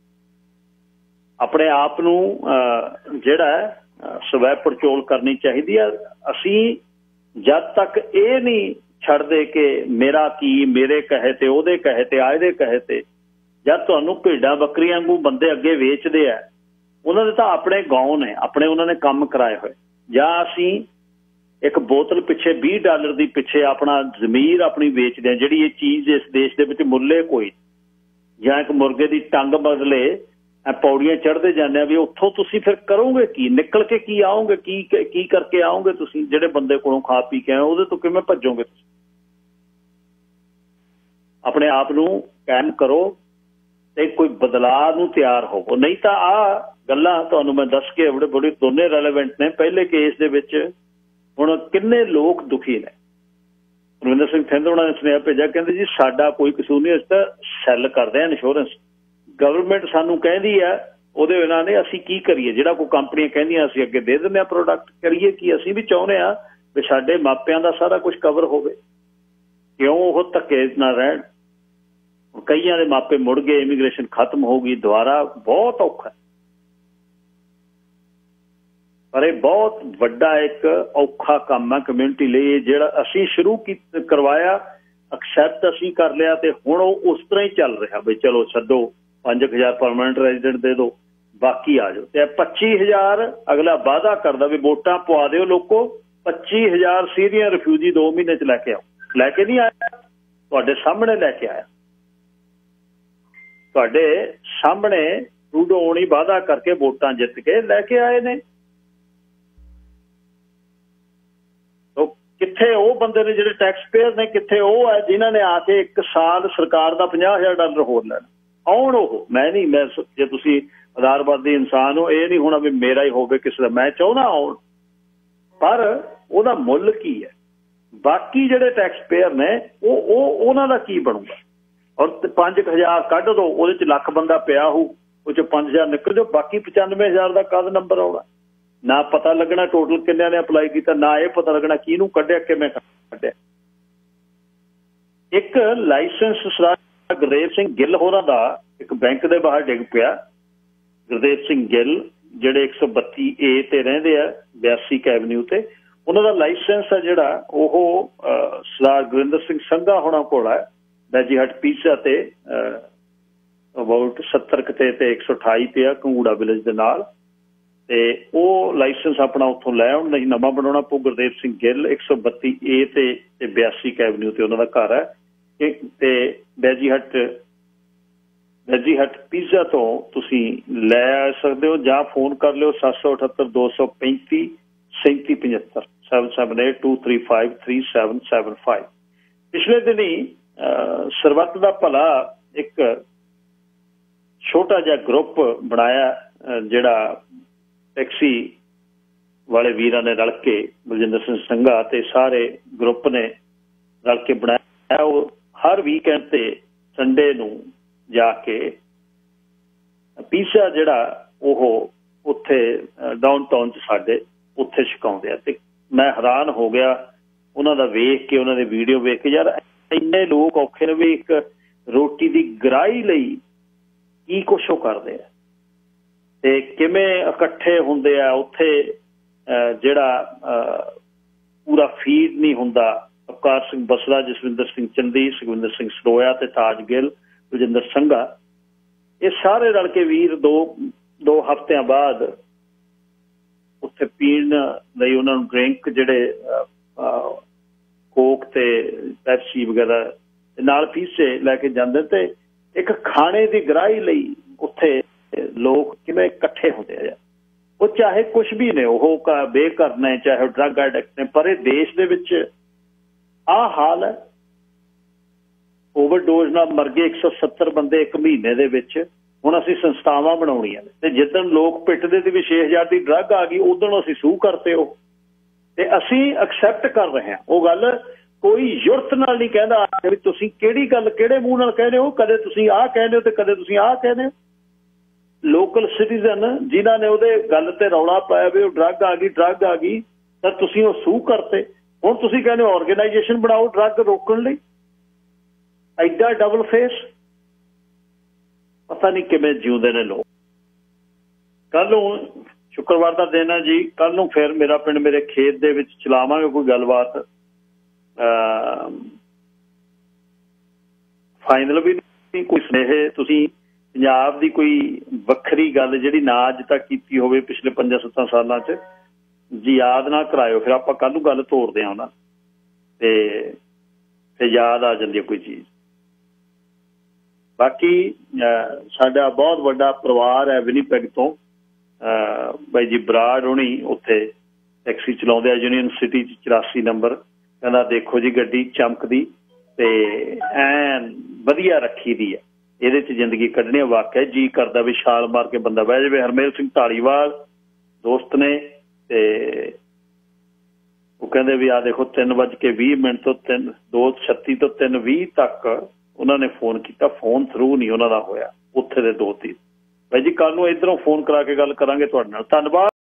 ਆਪਣੇ ਆਪ ਨੂੰ ਜਿਹੜਾ ਸਵੈ ਪੜਚੋਲ ਕਰਨੀ ਚਾਹੀਦੀ ਹੈ। ਅਸੀਂ ਜਦ ਤੱਕ ਇਹ ਨਹੀਂ ਛੱਡਦੇ ਕਿ ਮੇਰਾ ਕੀ, ਮੇਰੇ ਕਹੇ ਤੇ ਉਹਦੇ ਕਹੇ ਤੇ ਆਏ ਦੇ ਕਹੇ ਤੇ, ਜਦ ਤੁਹਾਨੂੰ ਭੇਡਾਂ ਬੱਕਰੀਆਂ ਵਾਂਗੂ ਬੰਦੇ ਅੱਗੇ ਵੇਚਦੇ ਆ, ਉਹਨਾਂ ਦੇ ਤਾਂ ਆਪਣੇ ਗਾਉਂ ਨੇ, ਆਪਣੇ ਉਹਨਾਂ ਨੇ ਕੰਮ ਕਰਾਏ ਹੋਏ, ਜਾਂ ਅਸੀਂ ਇੱਕ ਬੋਤਲ ਪਿੱਛੇ ਵੀਹ ਡਾਲਰ ਦੀ ਪਿੱਛੇ ਆਪਣਾ ਜ਼ਮੀਰ ਆਪਣੀ ਵੇਚਦੇ ਹਾਂ, ਜਿਹੜੀ ਇਹ ਚੀਜ਼ ਇਸ ਦੇਸ਼ ਦੇ ਵਿੱਚ ਮੁੱਲੇ ਕੋਈ, ਜਾਂ ਇੱਕ ਮੁਰਗੇ ਦੀ ਟੰਗ ਬਦਲੇ ਪੌੜੀਆਂ ਚੜ੍ਹਦੇ ਜਾਂਦੇ ਆ ਵੀ ਉੱਥੋਂ ਤੁਸੀਂ ਫਿਰ ਕਰੋਗੇ ਕੀ, ਨਿਕਲ ਕੇ ਕੀ ਆਓਗੇ, ਕੀ ਕੀ ਕਰਕੇ ਆਓਗੇ ਤੁਸੀਂ ਜਿਹੜੇ ਬੰਦੇ ਕੋਲੋਂ ਖਾ ਪੀ ਕੇ ਆਏ ਉਹਦੇ ਤੋਂ ਕਿਵੇਂ ਭੱਜੋਗੇ ਤੁਸੀਂ? ਆਪਣੇ ਆਪ ਨੂੰ ਕਾਇਮ ਕਰੋ ਤੇ ਕੋਈ ਬਦਲਾਅ ਨੂੰ ਤਿਆਰ ਹੋਵੋ, ਨਹੀਂ ਤਾਂ ਆਹ ਗੱਲਾਂ ਤੁਹਾਨੂੰ ਮੈਂ ਦੱਸ ਕੇ ਬੜੇ ਬੜੇ ਦੋਨੇ ਰੈਲੇਵੈਂਟ ਨੇ। ਪਹਿਲੇ ਕੇਸ ਦੇ ਵਿੱਚ ਹੁਣ ਕਿੰਨੇ ਲੋਕ ਦੁਖੀ ਨੇ। ਰਵਿੰਦਰ ਸਿੰਘ ਥਿੰਦ ਉਹਨਾਂ ਨੇ ਸੁਨੇਹਾ ਭੇਜਿਆ, ਕਹਿੰਦੇ ਜੀ ਸਾਡਾ ਕੋਈ ਕਸੂਰ ਨਹੀਂ, ਅਸੀਂ ਤਾਂ ਸੈੱਲ ਕਰਦੇ ਹਾਂ ਇੰਸ਼ੋਰੈਂਸ, ਗਵਰਨਮੈਂਟ ਸਾਨੂੰ ਕਹਿੰਦੀ ਆ ਉਹਦੇ ਬਿਨਾਂ ਨੇ ਅਸੀਂ ਕੀ ਕਰੀਏ, ਜਿਹੜਾ ਕੋਈ ਕੰਪਨੀਆਂ ਕਹਿੰਦੀਆਂ ਅਸੀਂ ਅੱਗੇ ਦੇ ਦਿੰਦੇ ਹਾਂ ਪ੍ਰੋਡਕਟ, ਕਰੀਏ ਕੀ? ਅਸੀਂ ਵੀ ਚਾਹੁੰਦੇ ਹਾਂ ਵੀ ਸਾਡੇ ਮਾਪਿਆਂ ਦਾ ਸਾਰਾ ਕੁਝ ਕਵਰ ਹੋਵੇ, ਕਿਉਂ ਉਹ ਧੱਕੇ ਨਾ ਰਹਿਣ। ਕਈਆਂ ਦੇ ਮਾਪੇ ਮੁੜ ਗਏ, ਇਮੀਗ੍ਰੇਸ਼ਨ ਖਤਮ ਹੋ ਗਈ, ਦੁਬਾਰਾ ਬਹੁਤ ਔਖਾ। ਪਰ ਇਹ ਬਹੁਤ ਵੱਡਾ ਇੱਕ ਔਖਾ ਕੰਮ ਹੈ ਕਮਿਊਨਿਟੀ ਲਈ, ਜਿਹੜਾ ਅਸੀਂ ਸ਼ੁਰੂ ਕੀ ਕਰਵਾਇਆ, ਐਕਸੈਪਟ ਅਸੀਂ ਕਰ ਲਿਆ ਤੇ ਹੁਣ ਉਹ ਉਸ ਤਰ੍ਹਾਂ ਹੀ ਚੱਲ ਰਿਹਾ ਵੀ ਚਲੋ ਛੱਡੋ, ਪੰਜ ਹਜ਼ਾਰ ਪਰਮਾਨੈਂਟ ਰੈਜ਼ੀਡੈਂਟ ਦੇ ਦਿਓ, ਬਾਕੀ ਆ ਜਾਓ। ਤੇ ਪੱਚੀ ਹਜ਼ਾਰ ਅਗਲਾ ਵਾਅਦਾ ਕਰਦਾ ਵੀ ਵੋਟਾਂ ਪਵਾ ਦਿਓ ਲੋਕੋ, ਪੱਚੀ ਹਜ਼ਾਰ ਸੀਰੀਅਨ ਰਿਫਿਊਜੀ ਦੋ ਮਹੀਨੇ ਚ ਲੈ ਕੇ ਆਓ। ਲੈ ਕੇ ਨਹੀਂ ਆਇਆ, ਤੁਹਾਡੇ ਸਾਹਮਣੇ ਲੈ ਕੇ ਆਇਆ, ਤੁਹਾਡੇ ਸਾਹਮਣੇ ਟਰੂਡੋ ਹੋਣੀ ਵਾਅਦਾ ਕਰਕੇ ਵੋਟਾਂ ਜਿੱਤ ਕੇ ਲੈ ਕੇ ਆਏ ਨੇ। ਕਿੱਥੇ ਉਹ ਬੰਦੇ ਨੇ ਜਿਹੜੇ ਟੈਕਸ ਪੇਅਰ ਨੇ, ਕਿੱਥੇ ਉਹ ਹੈ ਜਿਨ੍ਹਾਂ ਨੇ ਆ ਕੇ ਇੱਕ ਸਾਲ ਸਰਕਾਰ ਦਾ ਪੰਜਾਹ ਹਜ਼ਾਰ ਡਾਲਰ ਹੋਰ ਲੈਣਾ? ਆਉਣ ਉਹ, ਮੈਂ ਨਹੀਂ, ਮੈਂ ਜੇ ਤੁਸੀਂ ਆਧਾਰਵਾਦੀ ਇਨਸਾਨ ਹੋ, ਇਹ ਨਹੀਂ ਹੋਣਾ ਵੀ ਮੇਰਾ ਹੀ ਹੋਵੇ ਕਿਸੇ ਦਾ, ਮੈਂ ਚਾਹੁੰਦਾ ਆਉਣ, ਪਰ ਉਹਦਾ ਮੁੱਲ ਕੀ ਹੈ? ਬਾਕੀ ਜਿਹੜੇ ਟੈਕਸ ਪੇਅਰ ਨੇ ਉਹ ਉਹ ਉਹਨਾਂ ਦਾ ਕੀ ਬਣੂਗਾ? ਔਰ ਪੰਜ ਹਜ਼ਾਰ ਕੱਢ ਦੋ, ਉਹਦੇ ਚ ਲੱਖ ਬੰਦਾ ਪਿਆ ਹੋਊ, ਉਹ ਚ ਪੰਜ ਹਜ਼ਾਰ ਨਿਕਲ ਜਾਓ, ਬਾਕੀ ਪਚਾਨਵੇਂ ਹਜ਼ਾਰ ਦਾ ਕਦ ਨੰਬਰ ਆਉਣਾ? ਨਾ ਪਤਾ ਲੱਗਣਾ ਟੋਟਲ ਕਿੰਨਿਆਂ ਨੇ ਅਪਲਾਈ ਕੀਤਾ, ਨਾ ਇਹ ਪਤਾ ਲੱਗਣਾ ਕਿਹਨੂੰ ਕੱਢਿਆ, ਕਿਵੇਂ ਕੱਢਿਆ। ਇੱਕ ਲਾਇਸੈਂਸ ਸਰਦਾਰ ਗੁਰਦੇਵ ਸਿੰਘ ਗਿੱਲ ਹੋਰਾਂ ਦਾ ਇੱਕ ਬੈਂਕ ਦੇ ਬਾਹਰ ਡਿੱਗ ਪਿਆ। ਗੁਰਦੇਵ ਸਿੰਘ ਗਿੱਲ ਜਿਹੜੇ ਇੱਕ ਸੌ ਬੱਤੀ ਏ ਤੇ ਰਹਿੰਦੇ ਆ ਬਿਆਸੀ ਐਵਨਿਊ ਤੇ, ਉਹਨਾਂ ਦਾ ਲਾਇਸੈਂਸ ਆ ਜਿਹੜਾ ਉਹ ਸਰਦਾਰ ਗੁਰਿੰਦਰ ਸਿੰਘ ਸੰਘਾ ਹੋਣਾ ਕੋਲ ਹੈ, ਵੈਜੀ ਹਟ ਪੀਜ਼ਾ ਤੇ ਅਬਾਊਟ ਸੱਤਰ ਕਿਤੇ ਤੇ ਇੱਕ ਸੌ ਅਠਾਈ ਤੇ ਆ ਕੰਗੂੜਾ ਵਿਲੇਜ ਦੇ ਨਾਲ, ਤੇ ਉਹ ਲਾਇਸੈਂਸ ਆਪਣਾ ਉੱਥੋਂ ਲੈ ਆਉਣ, ਨਹੀਂ ਨਵਾਂ ਬਣਾਉਣਾ ਪਊ। ਗੁਰਦੇਵ ਸਿੰਘ ਗਿੱਲ ਇੱਕ ਸੌ ਬੱਤੀ ਏ ਤੇ ਬਿਆਸੀ ਐਵਨਿਊ ਤੇ ਉਹਨਾਂ ਦਾ ਘਰ ਹੈ। ਤੇ ਵੈਜੀ ਹਟ ਵੈਜੀ ਹਟ ਪੀਜ਼ਾ ਤੋਂ ਤੁਸੀਂ ਲੈ ਆ ਸਕਦੇ ਹੋ, ਜਾਂ ਫੋਨ ਕਰ ਲਿਓ ਸੱਤ ਸੌ ਅਠੱਤਰ ਦੋ ਸੌ ਪੈਂਤੀ ਸੈਂਤੀ ਪਝੱਤਰ seven seven eight two three five three seven seven five. ਪਿਛਲੇ ਦਿਨੀ ਸਰਬੱਤ ਦਾ ਭਲਾ ਇੱਕ ਛੋਟਾ ਜਿਹਾ ਗਰੁੱਪ ਬਣਾਇਆ, ਜਿਹੜਾ ਟੈਕਸੀ ਵਾਲੇ ਵੀਰਾਂ ਨੇ ਰਲ ਕੇ, ਬਲਜਿੰਦਰ ਸਿੰਘ ਸੰਘਾ ਤੇ ਸਾਰੇ ਗਰੁੱਪ ਨੇ ਰਲ ਕੇ ਬਣਾਇਆ। ਉਹ ਹਰ ਵੀਕਐਂਡ ਤੇ ਸੰਡੇ ਨੂੰ ਜਾ ਕੇ ਪੀਜ਼ਾ ਜਿਹੜਾ ਉਹ ਉੱਥੇ ਡਾਊਨ ਟਾਊਨ 'ਚ ਸਾਡੇ ਉੱਥੇ ਛਕਾਉਂਦੇ ਆ। ਤੇ ਮੈਂ ਹੈਰਾਨ ਹੋ ਗਿਆ ਉਹਨਾਂ ਦਾ ਵੇਖ ਕੇ, ਉਹਨਾਂ ਦੇ ਵੀਡੀਓ ਵੇਖ ਕੇ, ਯਾਰ ਇੰਨੇ ਲੋਕ ਔਖੇ ਨੇ ਵੀ ਇੱਕ ਰੋਟੀ ਦੀ ਗਰਾਹੀ ਲਈ ਕੀ ਕੁਛ ਉਹ ਕਰਦੇ ਆ ਤੇ ਕਿਵੇਂ ਇਕੱਠੇ ਹੁੰਦੇ ਆ ਉੱਥੇ। ਜਿਹੜਾ ਪੂਰਾ ਫੀਡ ਨਹੀਂ ਹੁੰਦਾ, ਅਵਤਾਰ ਸਿੰਘ ਬਸਰਾ, ਜਸਵਿੰਦਰ ਸਿੰਘ ਚੰਦੀ, ਸੁਖਵਿੰਦਰ ਸਿੰਘ ਸਰੋਇਆ ਤੇ ਤਾਜ ਗਿੱਲ, ਬਲਜਿੰਦਰ ਸੰਘਾ, ਇਹ ਸਾਰੇ ਰਲ ਕੇ ਵੀਰ ਦੋ ਦੋ ਹਫ਼ਤਿਆਂ ਬਾਅਦ ਉੱਥੇ ਪੀਣ ਲਈ ਉਹਨਾਂ ਨੂੰ ਡਰਿੰਕ ਜਿਹੜੇ ਕੋਕ ਤੇ ਪੈਪਸੀ ਵਗੈਰਾ ਨਾਲ ਪੀਸੇ ਲੈ ਕੇ ਜਾਂਦੇ, ਤੇ ਇੱਕ ਖਾਣੇ ਦੀ ਗਰਾਹੀ ਲਈ ਉੱਥੇ ਲੋਕ ਕਿਵੇਂ ਇਕੱਠੇ ਹੁੰਦੇ ਆ। ਉਹ ਚਾਹੇ ਕੁਛ ਵੀ ਨੇ, ਉਹ ਬੇਘਰ ਨੇ, ਚਾਹੇ ਡਰੱਗ ਐਡਿਕਟ ਨੇ, ਪਰ ਇਹ ਦੇਸ਼ ਦੇ ਵਿੱਚ ਆਹ ਹਾਲ ਹੈ। ਓਵਰਡੋਜ਼ ਨਾਲ ਮਰ ਗਏ ਇੱਕ ਸੌ ਸੱਤਰ ਬੰਦੇ ਇੱਕ ਮਹੀਨੇ ਦੇ ਵਿੱਚ। ਹੁਣ ਅਸੀਂ ਸੰਸਥਾਵਾਂ ਬਣਾਉਣੀਆਂ ਨੇ, ਤੇ ਜਿੱਦਣ ਲੋਕ ਪਿੱਟਦੇ ਤੇ ਵੀ ਛੇ ਹਜ਼ਾਰ ਦੀ ਡਰੱਗ ਆ ਗਈ, ਉਦੋਂ ਅਸੀਂ ਸੂਹ ਕਰਤੇ ਉਹ, ਤੇ ਅਸੀਂ ਐਕਸੈਪਟ ਕਰ ਰਹੇ ਹਾਂ। ਉਹ ਗੱਲ ਕੋਈ ਯੁਰਤ ਨਾਲ ਨਹੀਂ ਕਹਿੰਦਾ ਵੀ ਤੁਸੀਂ ਕਿਹੜੀ ਗੱਲ ਕਿਹੜੇ ਮੂੰਹ ਨਾਲ ਕਹਿੰਦੇ ਹੋ, ਕਦੇ ਤੁਸੀਂ ਆਹ ਕਹਿੰਦੇ ਹੋ ਤੇ ਕਦੇ ਤੁਸੀਂ ਆਹ ਕਹਿੰਦੇ ਹੋ। ਲੋਕਲ ਸਿਟੀਜ਼ਨ ਜਿਨ੍ਹਾਂ ਨੇ ਉਹਦੇ ਗੱਲ ਤੇ ਰੌਲਾ ਪਾਇਆ ਵੀ ਉਹ ਡਰੱਗ ਆ ਗਈ ਡਰੱਗ ਆ ਗਈ ਤਾਂ ਤੁਸੀਂ ਉਹ ਸੂਹ ਕਰਤੇ। ਹੁਣ ਤੁਸੀਂ ਕਹਿੰਦੇ ਆਰਗੇਨਾਈਜੇਸ਼ਨ ਬਣਾਓ ਡਰੱਗ ਰੋਕਣ ਲਈ। ਐਡਾ ਡਬਲ ਫੇਸ, ਪਤਾ ਨਹੀਂ ਕਿਵੇਂ ਜਿਉਂਦੇ ਨੇ ਲੋਕ। ਕੱਲ ਨੂੰ ਸ਼ੁੱਕਰਵਾਰ ਦਾ ਦਿਨ ਹੈ ਜੀ, ਕੱਲ ਨੂੰ ਫਿਰ ਮੇਰਾ ਪਿੰਡ ਮੇਰੇ ਖੇਤ ਦੇ ਵਿੱਚ ਚਲਾਵਾਂਗੇ ਕੋਈ ਗੱਲਬਾਤ। ਫਾਈਨਲ ਵੀ ਨਹੀਂ ਕੋਈ ਸੁਨੇਹੇ ਤੁਸੀਂ ਪੰਜਾਬ ਦੀ ਕੋਈ ਵੱਖਰੀ ਗੱਲ ਜਿਹੜੀ ਨਾ ਅੱਜ ਤੱਕ ਕੀਤੀ ਹੋਵੇ ਪਿਛਲੇ ਪੰਜਾਂ ਸੱਤਾਂ ਸਾਲਾਂ 'ਚ ਜੀ ਯਾਦ ਨਾ ਕਰਾਇਓ। ਫਿਰ ਆਪਾਂ ਕੱਲ ਨੂੰ ਗੱਲ ਤੋਰਦੇ ਹਾਂ ਉਹਨਾਂ ਤੇ ਤੇ ਯਾਦ ਆ ਜਾਂਦੀ ਹੈ ਕੋਈ ਚੀਜ਼। ਬਾਕੀ ਸਾਡਾ ਬਹੁਤ ਵੱਡਾ ਪਰਿਵਾਰ ਹੈ ਵਿਨੀਪੈਗ ਤੋਂ। ਬਾਈ ਜੀ ਬਰਾੜ ਹੋਣੀ ਉੱਥੇ ਟੈਕਸੀ ਚਲਾਉਂਦੇ ਆ ਯੂਨੀਅਨ ਸਿਟੀ 'ਚ ਚੁਰਾਸੀ ਨੰਬਰ। ਕਹਿੰਦਾ ਦੇਖੋ ਜੀ ਗੱਡੀ ਚਮਕਦੀ ਤੇ ਐਨ ਵਧੀਆ ਰੱਖੀ ਦੀ ਹੈ, ਇਹਦੇ 'ਚ ਜ਼ਿੰਦਗੀ ਕੱਢਣੀ। ਵਾਕਿਆ ਜੀ ਕਰਦਾ ਵੀ ਛਾਲ ਮਾਰ ਕੇ ਬੰਦਾ ਬਹਿ ਜਾਵੇ। ਹਰਮੇਲ ਸਿੰਘ ਢਾਲੀਵਾਲ ਦੋਸਤ ਨੇ ਤੇ ਉਹ ਕਹਿੰਦੇ ਵੀ ਆਹ ਦੇਖੋ ਤਿੰਨ ਵੱਜ ਕੇ ਵੀਹ ਮਿੰਟ ਤੋਂ ਤਿੰਨ ਦੋ ਛੱਤੀ ਤੋਂ ਤਿੰਨ ਵੀਹ ਤੱਕ ਉਹਨਾਂ ਨੇ ਫੋਨ ਕੀਤਾ, ਫੋਨ ਥਰੂ ਨਹੀਂ ਉਹਨਾਂ ਦਾ ਹੋਇਆ ਉੱਥੇ ਦੇ ਦੋ ਤਿੰਨ। ਬਾਈ ਜੀ ਕੱਲ ਨੂੰ ਇੱਧਰੋਂ ਫੋਨ ਕਰਾ ਕੇ ਗੱਲ ਕਰਾਂਗੇ ਤੁਹਾਡੇ ਨਾਲ। ਧੰਨਵਾਦ।